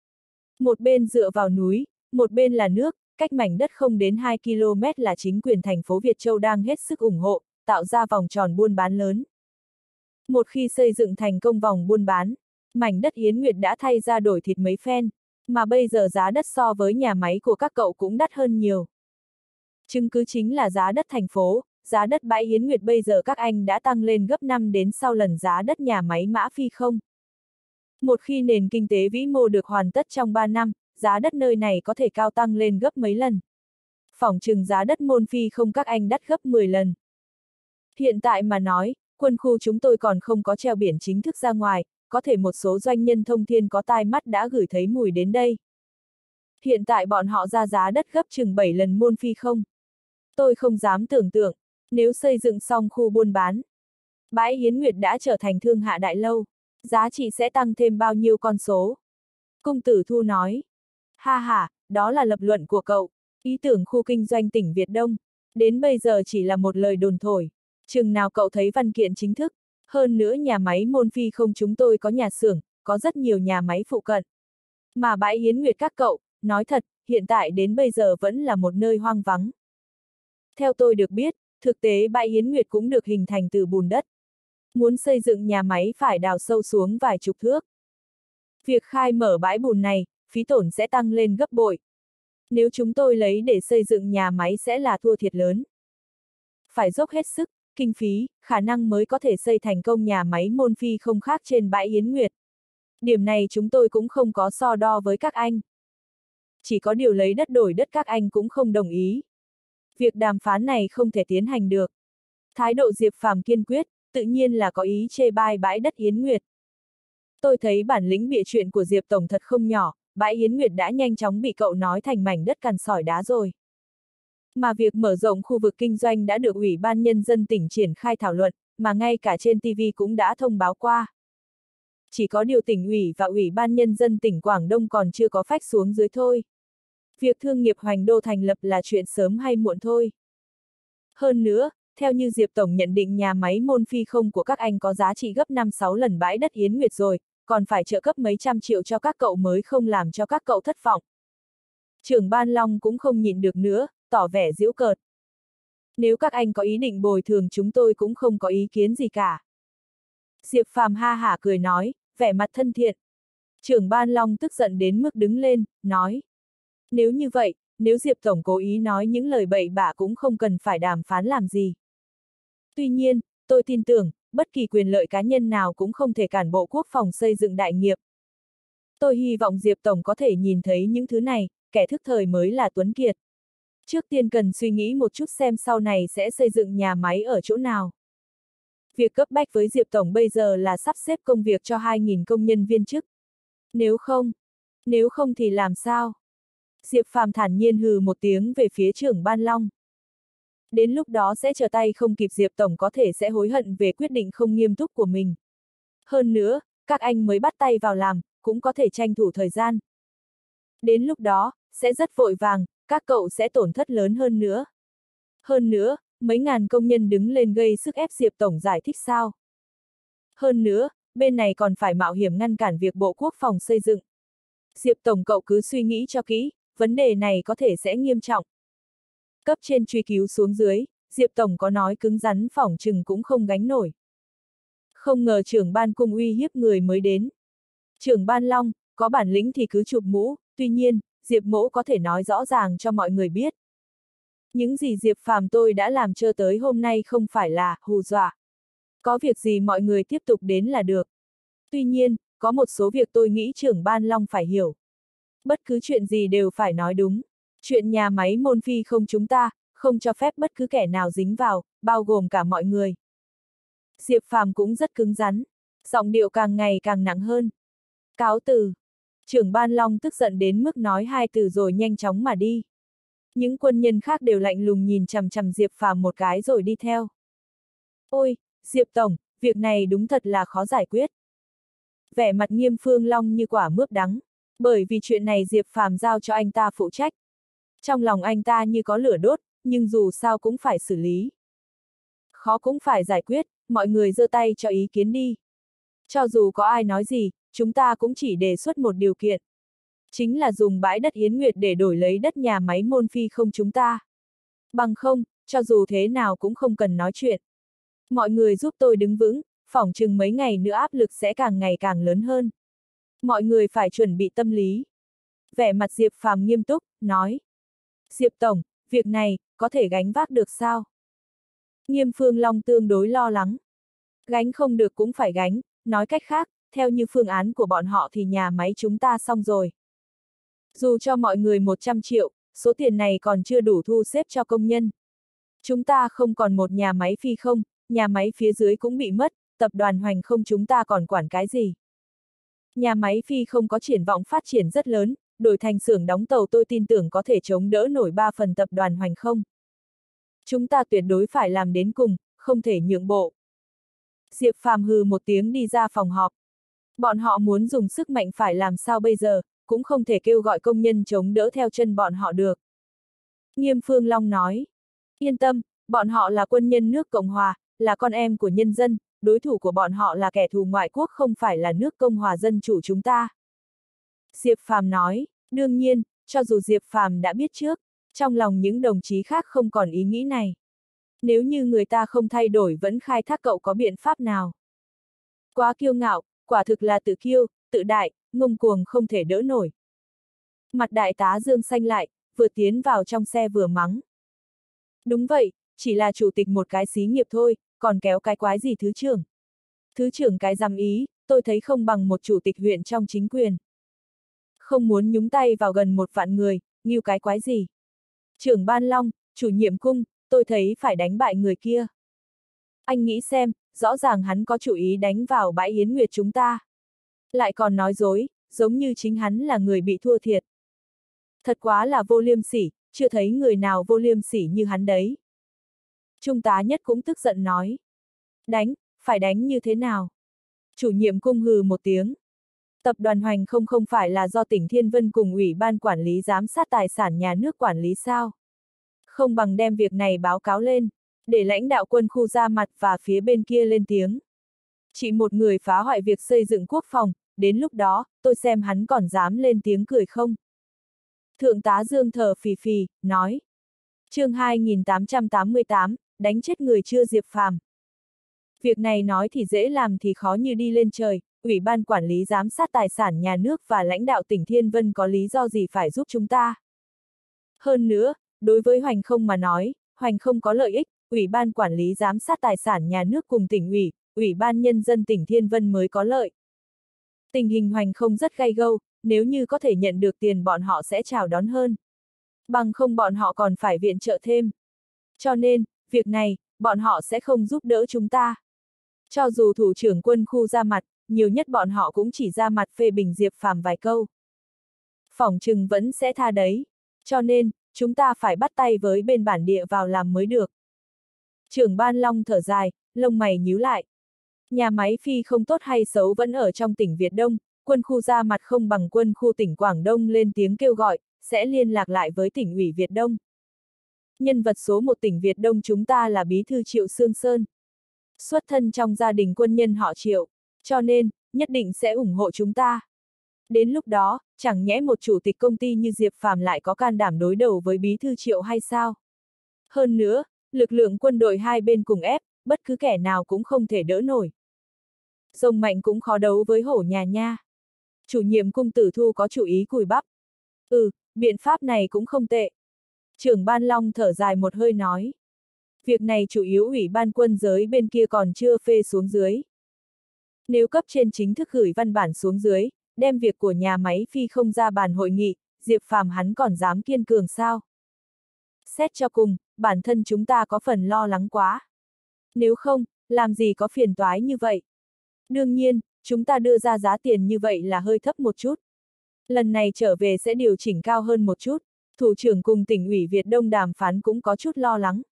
Một bên dựa vào núi, một bên là nước, cách mảnh đất không đến 2 km là chính quyền thành phố Việt Châu đang hết sức ủng hộ, tạo ra vòng tròn buôn bán lớn. Một khi xây dựng thành công vòng buôn bán, mảnh đất Yến Nguyệt đã thay ra đổi thịt mấy phen, mà bây giờ giá đất so với nhà máy của các cậu cũng đắt hơn nhiều. Chứng cứ chính là giá đất thành phố, giá đất bãi Yến Nguyệt bây giờ các anh đã tăng lên gấp 5 đến 6 lần giá đất nhà máy Mã Phi không. Một khi nền kinh tế vĩ mô được hoàn tất trong 3 năm, giá đất nơi này có thể cao tăng lên gấp mấy lần. Phỏng chừng giá đất Môn Phi không các anh đắt gấp 10 lần. Hiện tại mà nói, quân khu chúng tôi còn không có treo biển chính thức ra ngoài, có thể một số doanh nhân thông thiên có tai mắt đã gửi thấy mùi đến đây. Hiện tại bọn họ ra giá đất gấp chừng 7 lần Môn Phi không. Tôi không dám tưởng tượng, nếu xây dựng xong khu buôn bán, bãi Yến Nguyệt đã trở thành thương hạ đại lâu, giá trị sẽ tăng thêm bao nhiêu con số. Cung Tử Thu nói, ha ha, đó là lập luận của cậu, ý tưởng khu kinh doanh tỉnh Việt Đông, đến bây giờ chỉ là một lời đồn thổi, chừng nào cậu thấy văn kiện chính thức, hơn nữa nhà máy Môn Phi không chúng tôi có nhà xưởng, có rất nhiều nhà máy phụ cận. Mà bãi Yến Nguyệt các cậu, nói thật, hiện tại đến bây giờ vẫn là một nơi hoang vắng. Theo tôi được biết, thực tế bãi Yến Nguyệt cũng được hình thành từ bùn đất. Muốn xây dựng nhà máy phải đào sâu xuống vài chục thước. Việc khai mở bãi bùn này, phí tổn sẽ tăng lên gấp bội. Nếu chúng tôi lấy để xây dựng nhà máy sẽ là thua thiệt lớn. Phải dốc hết sức, kinh phí, khả năng mới có thể xây thành công nhà máy môn phi không khác trên bãi Yến Nguyệt. Điểm này chúng tôi cũng không có so đo với các anh. Chỉ có điều lấy đất đổi đất các anh cũng không đồng ý. Việc đàm phán này không thể tiến hành được. Thái độ Diệp Phàm kiên quyết, tự nhiên là có ý chê bai bãi đất Yến Nguyệt. Tôi thấy bản lĩnh bịa chuyện của Diệp Tổng thật không nhỏ, bãi Yến Nguyệt đã nhanh chóng bị cậu nói thành mảnh đất cằn sỏi đá rồi. Mà việc mở rộng khu vực kinh doanh đã được Ủy ban Nhân dân tỉnh triển khai thảo luận, mà ngay cả trên TV cũng đã thông báo qua. Chỉ có điều tỉnh ủy và Ủy ban Nhân dân tỉnh Quảng Đông còn chưa có phách xuống dưới thôi. Việc thương nghiệp Hoành Đô thành lập là chuyện sớm hay muộn thôi. Hơn nữa, theo như Diệp Tổng nhận định nhà máy môn phi không của các anh có giá trị gấp 5-6 lần bãi đất Yến Nguyệt rồi, còn phải trợ cấp mấy trăm triệu cho các cậu mới không làm cho các cậu thất vọng. Trưởng ban Long cũng không nhịn được nữa, tỏ vẻ giễu cợt. Nếu các anh có ý định bồi thường chúng tôi cũng không có ý kiến gì cả. Diệp Phàm ha hả cười nói, vẻ mặt thân thiện. Trưởng ban Long tức giận đến mức đứng lên, nói. Nếu như vậy, nếu Diệp Tổng cố ý nói những lời bậy bạ cũng không cần phải đàm phán làm gì. Tuy nhiên, tôi tin tưởng, bất kỳ quyền lợi cá nhân nào cũng không thể cản Bộ Quốc phòng xây dựng đại nghiệp. Tôi hy vọng Diệp Tổng có thể nhìn thấy những thứ này, kẻ thức thời mới là tuấn kiệt. Trước tiên cần suy nghĩ một chút xem sau này sẽ xây dựng nhà máy ở chỗ nào. Việc cấp bách với Diệp Tổng bây giờ là sắp xếp công việc cho 2.000 công nhân viên chức. Nếu không thì làm sao? Diệp Phàm thản nhiên hừ một tiếng về phía trưởng ban Long. Đến lúc đó sẽ trở tay không kịp, Diệp Tổng có thể sẽ hối hận về quyết định không nghiêm túc của mình. Hơn nữa, các anh mới bắt tay vào làm, cũng có thể tranh thủ thời gian. Đến lúc đó, sẽ rất vội vàng, các cậu sẽ tổn thất lớn hơn nữa. Hơn nữa, mấy ngàn công nhân đứng lên gây sức ép, Diệp Tổng giải thích sao? Hơn nữa, bên này còn phải mạo hiểm ngăn cản việc Bộ Quốc phòng xây dựng. Diệp Tổng cậu cứ suy nghĩ cho kỹ, vấn đề này có thể sẽ nghiêm trọng. Cấp trên truy cứu xuống dưới, Diệp Tổng có nói cứng rắn phỏng chừng cũng không gánh nổi. Không ngờ trưởng ban cung uy hiếp người mới đến. Trưởng ban Long, có bản lĩnh thì cứ chụp mũ, tuy nhiên, Diệp Mỗ có thể nói rõ ràng cho mọi người biết. Những gì Diệp Phàm tôi đã làm cho tới hôm nay không phải là hù dọa. Có việc gì mọi người tiếp tục đến là được. Tuy nhiên, có một số việc tôi nghĩ trưởng ban Long phải hiểu. Bất cứ chuyện gì đều phải nói đúng. Chuyện nhà máy môn phi không chúng ta, không cho phép bất cứ kẻ nào dính vào, bao gồm cả mọi người. Diệp Phàm cũng rất cứng rắn, giọng điệu càng ngày càng nặng hơn. Cáo từ. Trưởng ban Long tức giận đến mức nói 2 từ rồi nhanh chóng mà đi. Những quân nhân khác đều lạnh lùng nhìn chằm chằm Diệp Phàm một cái rồi đi theo. Ôi, Diệp Tổng, việc này đúng thật là khó giải quyết. Vẻ mặt Nghiêm Phương Long như quả mướp đắng, bởi vì chuyện này Diệp Phàm giao cho anh ta phụ trách. Trong lòng anh ta như có lửa đốt, nhưng dù sao cũng phải xử lý. Khó cũng phải giải quyết, mọi người giơ tay cho ý kiến đi. Cho dù có ai nói gì, chúng ta cũng chỉ đề xuất một điều kiện. Chính là dùng bãi đất Yến Nguyệt để đổi lấy đất nhà máy môn phi không chúng ta. Bằng không, cho dù thế nào cũng không cần nói chuyện. Mọi người giúp tôi đứng vững, phỏng chừng mấy ngày nữa áp lực sẽ càng ngày càng lớn hơn. Mọi người phải chuẩn bị tâm lý. Vẻ mặt Diệp Phàm nghiêm túc, nói. Diệp Tổng, việc này, có thể gánh vác được sao? Nghiêm Phương Long tương đối lo lắng. Gánh không được cũng phải gánh, nói cách khác, theo như phương án của bọn họ thì nhà máy chúng ta xong rồi. Dù cho mọi người 100 triệu, số tiền này còn chưa đủ thu xếp cho công nhân. Chúng ta không còn một nhà máy phi không, nhà máy phía dưới cũng bị mất, tập đoàn Hoành Không chúng ta còn quản cái gì? Nhà máy phi không có triển vọng phát triển rất lớn, đổi thành xưởng đóng tàu tôi tin tưởng có thể chống đỡ nổi 3 phần tập đoàn Hoành Không. Chúng ta tuyệt đối phải làm đến cùng, không thể nhượng bộ. Diệp Phàm hừ một tiếng đi ra phòng họp. Bọn họ muốn dùng sức mạnh phải làm sao bây giờ, cũng không thể kêu gọi công nhân chống đỡ theo chân bọn họ được. Nghiêm Phương Long nói, yên tâm, bọn họ là quân nhân nước Cộng Hòa, là con em của nhân dân, đối thủ của bọn họ là kẻ thù ngoại quốc không phải là nước Cộng Hòa Dân Chủ chúng ta. Diệp Phàm nói, đương nhiên, cho dù Diệp Phàm đã biết trước, Trong lòng những đồng chí khác không còn ý nghĩ này. Nếu như người ta không thay đổi vẫn khai thác, cậu có biện pháp nào? Quá kiêu ngạo, quả thực là tự kiêu, tự đại, ngông cuồng không thể đỡ nổi. Mặt đại tá Dương xanh lại, vừa tiến vào trong xe vừa mắng. Đúng vậy, chỉ là chủ tịch một cái xí nghiệp thôi, còn kéo cái quái gì thứ trưởng. Thứ trưởng cái dám ý, tôi thấy không bằng một chủ tịch huyện trong chính quyền. Không muốn nhúng tay vào gần 1 vạn người, nghiêu cái quái gì. Trưởng ban Long, chủ nhiệm cung, tôi thấy phải đánh bại người kia. Anh nghĩ xem, rõ ràng hắn có chủ ý đánh vào bãi Yến Nguyệt chúng ta. Lại còn nói dối, giống như chính hắn là người bị thua thiệt. Thật quá là vô liêm sỉ, chưa thấy người nào vô liêm sỉ như hắn đấy. Trung tá Nhất cũng tức giận nói. Đánh, phải đánh như thế nào? Chủ nhiệm cung hừ một tiếng. Tập đoàn Hoành không phải là do tỉnh Thiên Vân cùng Ủy ban Quản lý giám sát tài sản nhà nước quản lý sao? Không bằng đem việc này báo cáo lên, để lãnh đạo quân khu ra mặt và phía bên kia lên tiếng. Chỉ một người phá hoại việc xây dựng quốc phòng, đến lúc đó, tôi xem hắn còn dám lên tiếng cười không? Thượng tá Dương thở phì phì, nói. Chương 2888, đánh chết người chưa Diệp Phàm. Việc này nói thì dễ làm thì khó như đi lên trời, Ủy ban Quản lý giám sát tài sản nhà nước và lãnh đạo tỉnh Thiên Vân có lý do gì phải giúp chúng ta? Hơn nữa, đối với Hoành không mà nói, Hoành không có lợi ích, Ủy ban Quản lý giám sát tài sản nhà nước cùng tỉnh ủy, Ủy ban Nhân dân tỉnh Thiên Vân mới có lợi. Tình hình Hoành không rất gay gâu, nếu như có thể nhận được tiền bọn họ sẽ chào đón hơn. Bằng không bọn họ còn phải viện trợ thêm. Cho nên, việc này, bọn họ sẽ không giúp đỡ chúng ta. Cho dù thủ trưởng quân khu ra mặt, nhiều nhất bọn họ cũng chỉ ra mặt phê bình Diệp Phàm vài câu. Phỏng chừng vẫn sẽ tha đấy. Cho nên, chúng ta phải bắt tay với bên bản địa vào làm mới được. Trưởng ban Long thở dài, lông mày nhíu lại. Nhà máy phi không tốt hay xấu vẫn ở trong tỉnh Việt Đông, quân khu ra mặt không bằng quân khu tỉnh Quảng Đông lên tiếng kêu gọi, sẽ liên lạc lại với tỉnh ủy Việt Đông. Nhân vật số 1 tỉnh Việt Đông chúng ta là Bí thư Triệu Sương Sơn. Xuất thân trong gia đình quân nhân họ Triệu, cho nên, nhất định sẽ ủng hộ chúng ta. Đến lúc đó, chẳng nhẽ một chủ tịch công ty như Diệp Phàm lại có can đảm đối đầu với Bí thư Triệu hay sao? Hơn nữa, lực lượng quân đội hai bên cùng ép, bất cứ kẻ nào cũng không thể đỡ nổi. Rồng mạnh cũng khó đấu với hổ nhà nha. Chủ nhiệm cung Tử Thu có chủ ý cùi bắp. Biện pháp này cũng không tệ. Trưởng ban Long thở dài một hơi nói. Việc này chủ yếu Ủy ban quân giới bên kia còn chưa phê xuống dưới. Nếu cấp trên chính thức gửi văn bản xuống dưới, đem việc của nhà máy phi không ra bàn hội nghị, Diệp Phàm hắn còn dám kiên cường sao? Xét cho cùng, bản thân chúng ta có phần lo lắng quá. Nếu không, làm gì có phiền toái như vậy? Đương nhiên, chúng ta đưa ra giá tiền như vậy là hơi thấp một chút. Lần này trở về sẽ điều chỉnh cao hơn một chút, thủ trưởng cùng tỉnh ủy Việt Đông đàm phán cũng có chút lo lắng.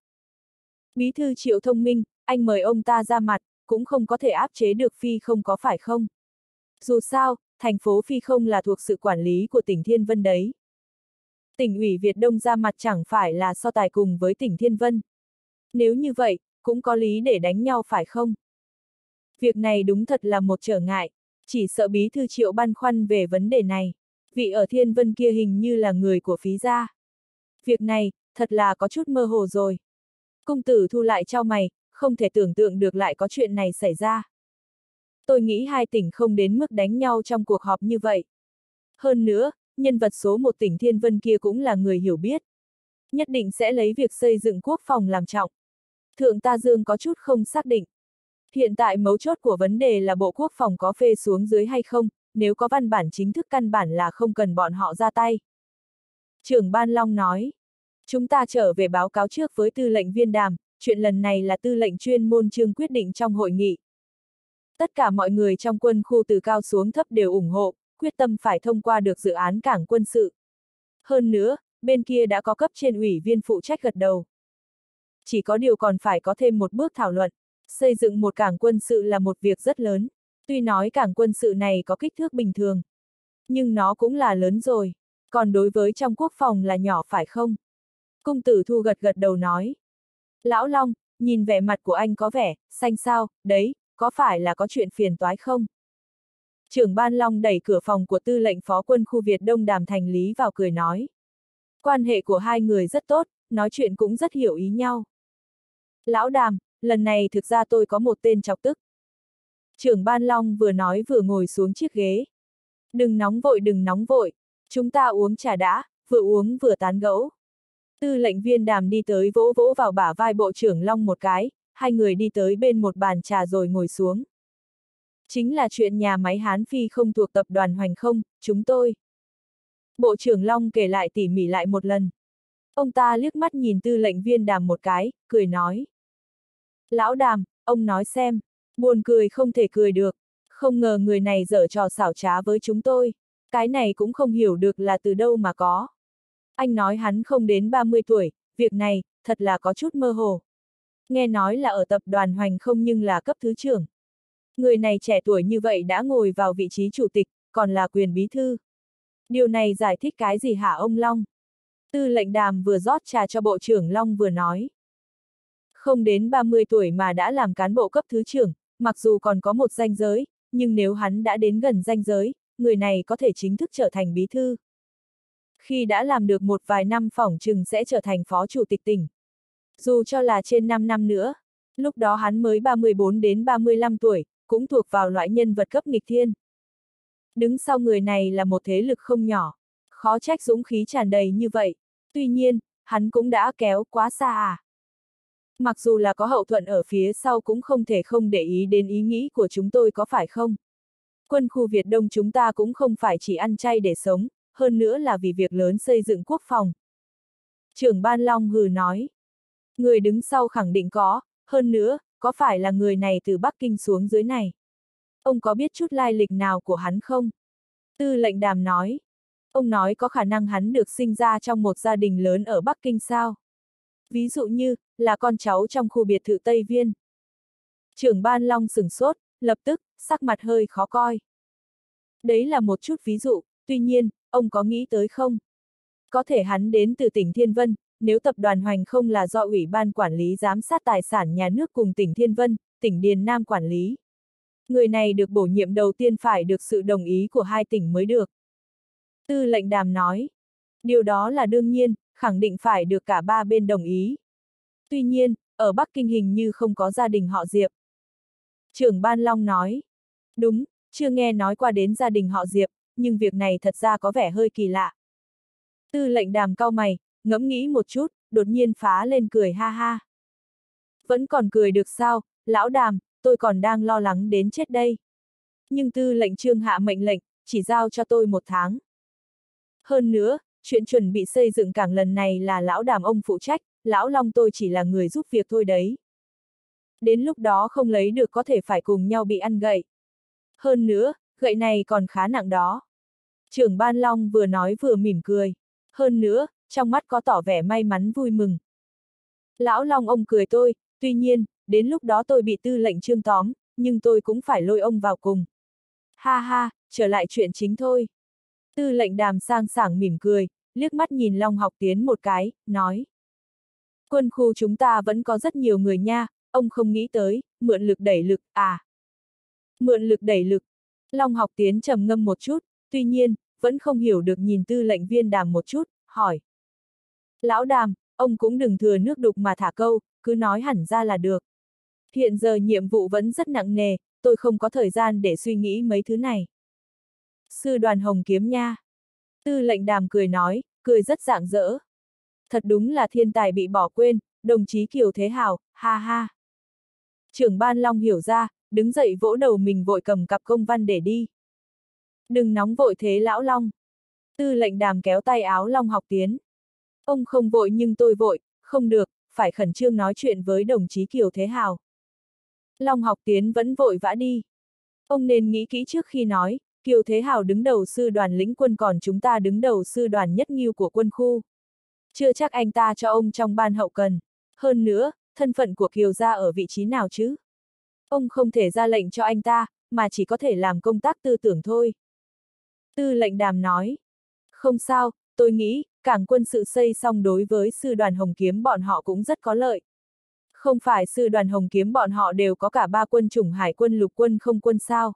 Bí thư Triệu thông minh, anh mời ông ta ra mặt, cũng không có thể áp chế được phi không có phải không? Dù sao, thành phố phi không là thuộc sự quản lý của tỉnh Thiên Vân đấy. Tỉnh ủy Việt Đông ra mặt chẳng phải là so tài cùng với tỉnh Thiên Vân. Nếu như vậy, cũng có lý để đánh nhau phải không? Việc này đúng thật là một trở ngại, chỉ sợ Bí thư Triệu băn khoăn về vấn đề này. Vị ở Thiên Vân kia hình như là người của phí gia. Việc này, thật là có chút mơ hồ rồi. Cung Tử Thu lại chau mày, không thể tưởng tượng được lại có chuyện này xảy ra. Tôi nghĩ hai tỉnh không đến mức đánh nhau trong cuộc họp như vậy. Hơn nữa, nhân vật số 1 tỉnh Thiên Vân kia cũng là người hiểu biết. Nhất định sẽ lấy việc xây dựng quốc phòng làm trọng. Thượng tá Dương có chút không xác định. Hiện tại mấu chốt của vấn đề là Bộ Quốc phòng có phê xuống dưới hay không, nếu có văn bản chính thức căn bản là không cần bọn họ ra tay. Trưởng ban Long nói, chúng ta trở về báo cáo trước với tư lệnh Viên Đàm, chuyện lần này là tư lệnh chuyên môn Trương quyết định trong hội nghị. Tất cả mọi người trong quân khu từ cao xuống thấp đều ủng hộ, quyết tâm phải thông qua được dự án cảng quân sự. Hơn nữa, bên kia đã có cấp trên ủy viên phụ trách gật đầu. Chỉ có điều còn phải có thêm một bước thảo luận, xây dựng một cảng quân sự là một việc rất lớn. Tuy nói cảng quân sự này có kích thước bình thường, nhưng nó cũng là lớn rồi, còn đối với trong quốc phòng là nhỏ phải không? Cung Tử Thu gật gật đầu nói. Lão Long, nhìn vẻ mặt của anh có vẻ, xanh xao, đấy, có phải là có chuyện phiền toái không? Trưởng ban Long đẩy cửa phòng của tư lệnh phó quân khu Việt Đông Đàm Thành Lý vào cười nói. Quan hệ của hai người rất tốt, nói chuyện cũng rất hiểu ý nhau. Lão Đàm, lần này thực ra tôi có một tên chọc tức. Trưởng Ban Long vừa nói vừa ngồi xuống chiếc ghế. Đừng nóng vội, chúng ta uống trà đã, vừa uống vừa tán gẫu. Tư lệnh Viên Đàm đi tới vỗ vỗ vào bả vai Bộ trưởng Long một cái, hai người đi tới bên một bàn trà rồi ngồi xuống. Chính là chuyện nhà máy Hán Phi không thuộc tập đoàn Hoành Không, chúng tôi. Bộ trưởng Long kể lại tỉ mỉ lại một lần. Ông ta liếc mắt nhìn Tư lệnh Viên Đàm một cái, cười nói. Lão Đàm, ông nói xem, buồn cười không thể cười được, không ngờ người này giở trò xảo trá với chúng tôi. Cái này cũng không hiểu được là từ đâu mà có. Anh nói hắn không đến 30 tuổi, việc này, thật là có chút mơ hồ. Nghe nói là ở tập đoàn Hoành Không nhưng là cấp thứ trưởng. Người này trẻ tuổi như vậy đã ngồi vào vị trí chủ tịch, còn là quyền bí thư. Điều này giải thích cái gì hả ông Long? Tư lệnh Đàm vừa rót trà cho Bộ trưởng Long vừa nói. Không đến 30 tuổi mà đã làm cán bộ cấp thứ trưởng, mặc dù còn có một ranh giới, nhưng nếu hắn đã đến gần ranh giới, người này có thể chính thức trở thành bí thư. Khi đã làm được một vài năm phỏng chừng sẽ trở thành phó chủ tịch tỉnh. Dù cho là trên 5 năm nữa, lúc đó hắn mới 34 đến 35 tuổi, cũng thuộc vào loại nhân vật cấp nghịch thiên. Đứng sau người này là một thế lực không nhỏ, khó trách dũng khí tràn đầy như vậy. Tuy nhiên, hắn cũng đã kéo quá xa à. Mặc dù là có hậu thuẫn ở phía sau cũng không thể không để ý đến ý nghĩ của chúng tôi có phải không? Quân khu Việt Đông chúng ta cũng không phải chỉ ăn chay để sống, hơn nữa là vì việc lớn xây dựng quốc phòng. Trưởng Ban Long hừ nói. Người đứng sau khẳng định có, hơn nữa, có phải là người này từ Bắc Kinh xuống dưới này? Ông có biết chút lai lịch nào của hắn không? Tư lệnh Đàm nói. Ông nói có khả năng hắn được sinh ra trong một gia đình lớn ở Bắc Kinh sao? Ví dụ như, là con cháu trong khu biệt thự Tây Viên. Trưởng Ban Long sửng sốt, lập tức, sắc mặt hơi khó coi. Đấy là một chút ví dụ, tuy nhiên, ông có nghĩ tới không? Có thể hắn đến từ tỉnh Thiên Vân, nếu tập đoàn Hoành Không là do Ủy ban Quản lý Giám sát Tài sản Nhà nước cùng tỉnh Thiên Vân, tỉnh Điền Nam quản lý. Người này được bổ nhiệm đầu tiên phải được sự đồng ý của hai tỉnh mới được. Tư lệnh Đàm nói. Điều đó là đương nhiên, khẳng định phải được cả ba bên đồng ý. Tuy nhiên, ở Bắc Kinh hình như không có gia đình họ Diệp. Trưởng Ban Long nói. Đúng, chưa nghe nói qua đến gia đình họ Diệp, nhưng việc này thật ra có vẻ hơi kỳ lạ. Tư lệnh Đàm cau mày, ngẫm nghĩ một chút, đột nhiên phá lên cười ha ha. Vẫn còn cười được sao, lão Đàm, tôi còn đang lo lắng đến chết đây. Nhưng tư lệnh Trương hạ mệnh lệnh, chỉ giao cho tôi 1 tháng. Hơn nữa, chuyện chuẩn bị xây dựng cảng lần này là lão Đàm ông phụ trách, lão Long tôi chỉ là người giúp việc thôi đấy. Đến lúc đó không lấy được có thể phải cùng nhau bị ăn gậy. Hơn nữa, gậy này còn khá nặng đó. Trưởng Ban Long vừa nói vừa mỉm cười. Hơn nữa, trong mắt có tỏ vẻ may mắn vui mừng. Lão Long ông cười tôi, tuy nhiên, đến lúc đó tôi bị tư lệnh Trương tóm, nhưng tôi cũng phải lôi ông vào cùng. Ha ha, trở lại chuyện chính thôi. Tư lệnh Đàm sang sảng mỉm cười, liếc mắt nhìn Long Học Tiến một cái, nói. Quân khu chúng ta vẫn có rất nhiều người nha, ông không nghĩ tới, mượn lực đẩy lực, à. Mượn lực đẩy lực. Long Học Tiến trầm ngâm một chút, tuy nhiên, vẫn không hiểu được nhìn tư lệnh Viên Đàm một chút, hỏi. Lão Đàm, ông cũng đừng thừa nước đục mà thả câu, cứ nói hẳn ra là được. Hiện giờ nhiệm vụ vẫn rất nặng nề, tôi không có thời gian để suy nghĩ mấy thứ này. Sư đoàn Hồng Kiếm nha. Tư lệnh Đàm cười nói, cười rất rạng rỡ. Thật đúng là thiên tài bị bỏ quên, đồng chí Kiều Thế Hào, ha ha. Trưởng Ban Long hiểu ra, đứng dậy vỗ đầu mình vội cầm cặp công văn để đi. Đừng nóng vội thế lão Long. Tư lệnh Đàm kéo tay áo Long Học Tiến. Ông không vội nhưng tôi vội, không được, phải khẩn trương nói chuyện với đồng chí Kiều Thế Hào. Long Học Tiến vẫn vội vã đi. Ông nên nghĩ kỹ trước khi nói, Kiều Thế Hào đứng đầu sư đoàn lĩnh quân còn chúng ta đứng đầu sư đoàn nhất nghiêu của quân khu. Chưa chắc anh ta cho ông trong ban hậu cần. Hơn nữa, thân phận của Kiều gia ở vị trí nào chứ? Ông không thể ra lệnh cho anh ta, mà chỉ có thể làm công tác tư tưởng thôi. Tư lệnh Đàm nói. Không sao, tôi nghĩ, cảng quân sự xây xong đối với sư đoàn Hồng Kiếm bọn họ cũng rất có lợi. Không phải sư đoàn Hồng Kiếm bọn họ đều có cả 3 quân chủng hải quân lục quân không quân sao?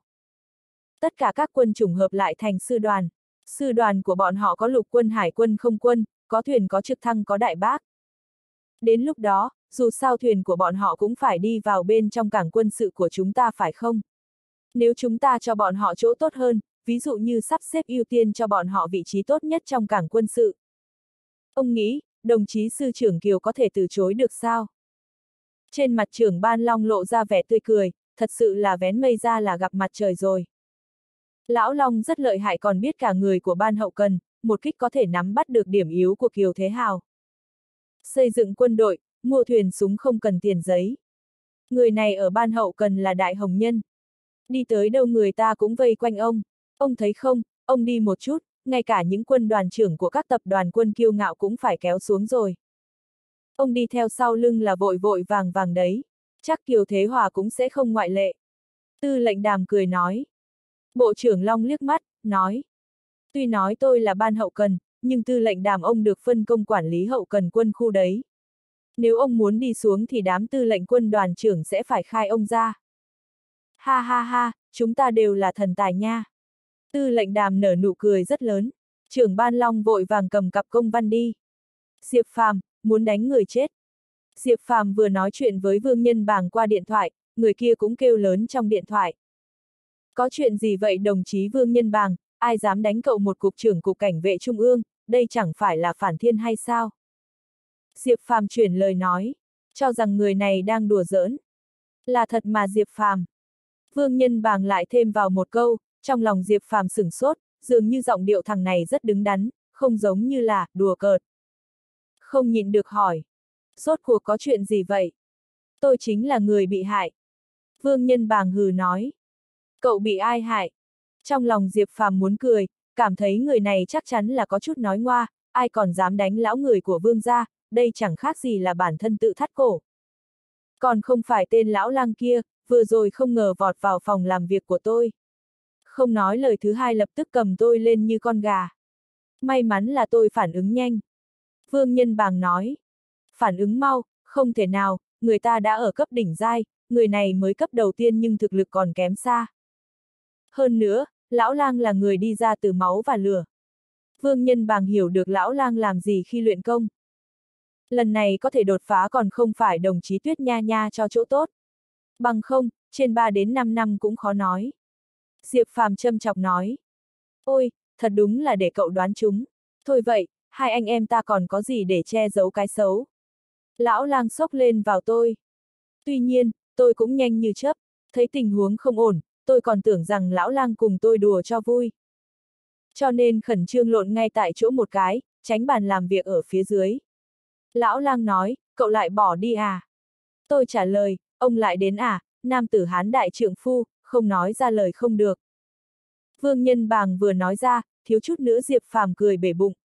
Tất cả các quân chủng hợp lại thành sư đoàn. Sư đoàn của bọn họ có lục quân hải quân không quân, có thuyền có trực thăng có đại bác. Đến lúc đó, dù sao thuyền của bọn họ cũng phải đi vào bên trong cảng quân sự của chúng ta phải không? Nếu chúng ta cho bọn họ chỗ tốt hơn, ví dụ như sắp xếp ưu tiên cho bọn họ vị trí tốt nhất trong cảng quân sự. Ông nghĩ, đồng chí sư trưởng Kiều có thể từ chối được sao? Trên mặt trưởng Ban Long lộ ra vẻ tươi cười, thật sự là vén mây ra là gặp mặt trời rồi. Lão Long rất lợi hại, còn biết cả người của ban hậu cần, một kích có thể nắm bắt được điểm yếu của Kiều Thế Hào. Xây dựng quân đội, mua thuyền súng không cần tiền giấy. Người này ở ban hậu cần là đại hồng nhân. Đi tới đâu người ta cũng vây quanh ông. Ông thấy không, ông đi một chút, ngay cả những quân đoàn trưởng của các tập đoàn quân kiêu ngạo cũng phải kéo xuống rồi. Ông đi theo sau lưng là vội vội vàng vàng đấy. Chắc Kiều Thế Hòa cũng sẽ không ngoại lệ. Tư lệnh Đàm cười nói. Bộ trưởng Long liếc mắt, nói. Tuy nói tôi là ban hậu cần, nhưng tư lệnh Đàm ông được phân công quản lý hậu cần quân khu đấy. Nếu ông muốn đi xuống thì đám tư lệnh quân đoàn trưởng sẽ phải khai ông ra. Ha ha ha, chúng ta đều là thần tài nha. Tư lệnh Đàm nở nụ cười rất lớn. Trưởng Ban Long vội vàng cầm cặp công văn đi. Diệp Phàm, muốn đánh người chết. Diệp Phàm vừa nói chuyện với Vương Nhân Bàng qua điện thoại, người kia cũng kêu lớn trong điện thoại. Có chuyện gì vậy đồng chí Vương Nhân Bàng, ai dám đánh cậu một cục trưởng cục cảnh vệ trung ương, đây chẳng phải là phản thiên hay sao? Diệp Phàm chuyển lời nói, cho rằng người này đang đùa giỡn. Là thật mà Diệp Phàm. Vương Nhân Bàng lại thêm vào một câu, trong lòng Diệp Phàm sửng sốt, dường như giọng điệu thằng này rất đứng đắn, không giống như là đùa cợt. Không nhịn được hỏi, rốt cuộc có chuyện gì vậy? Tôi chính là người bị hại. Vương Nhân Bàng hừ nói. Cậu bị ai hại? Trong lòng Diệp Phàm muốn cười, cảm thấy người này chắc chắn là có chút nói ngoa, ai còn dám đánh lão người của Vương gia, đây chẳng khác gì là bản thân tự thắt cổ. Còn không phải tên lão lang kia, vừa rồi không ngờ vọt vào phòng làm việc của tôi. Không nói lời thứ hai lập tức cầm tôi lên như con gà. May mắn là tôi phản ứng nhanh. Vương Nhân Bàng nói. Phản ứng mau, không thể nào, người ta đã ở cấp đỉnh giai, người này mới cấp đầu tiên nhưng thực lực còn kém xa. Hơn nữa, lão lang là người đi ra từ máu và lửa. Vương Nhân Bàng hiểu được lão lang làm gì khi luyện công. Lần này có thể đột phá còn không phải đồng chí Tuyết Nha Nha cho chỗ tốt. Bằng không, trên 3 đến 5 năm cũng khó nói. Diệp Phàm châm chọc nói. Ôi, thật đúng là để cậu đoán chúng. Thôi vậy, hai anh em ta còn có gì để che giấu cái xấu. Lão lang xốc lên vào tôi. Tuy nhiên, tôi cũng nhanh như chớp, thấy tình huống không ổn, tôi còn tưởng rằng lão lang cùng tôi đùa cho vui. Cho nên khẩn trương lộn ngay tại chỗ một cái, tránh bàn làm việc ở phía dưới. Lão lang nói, cậu lại bỏ đi à? Tôi trả lời, ông lại đến à, nam tử Hán đại trượng phu, không nói ra lời không được. Vương Nhân Bàng vừa nói ra, thiếu chút nữa Diệp Phàm cười bể bụng.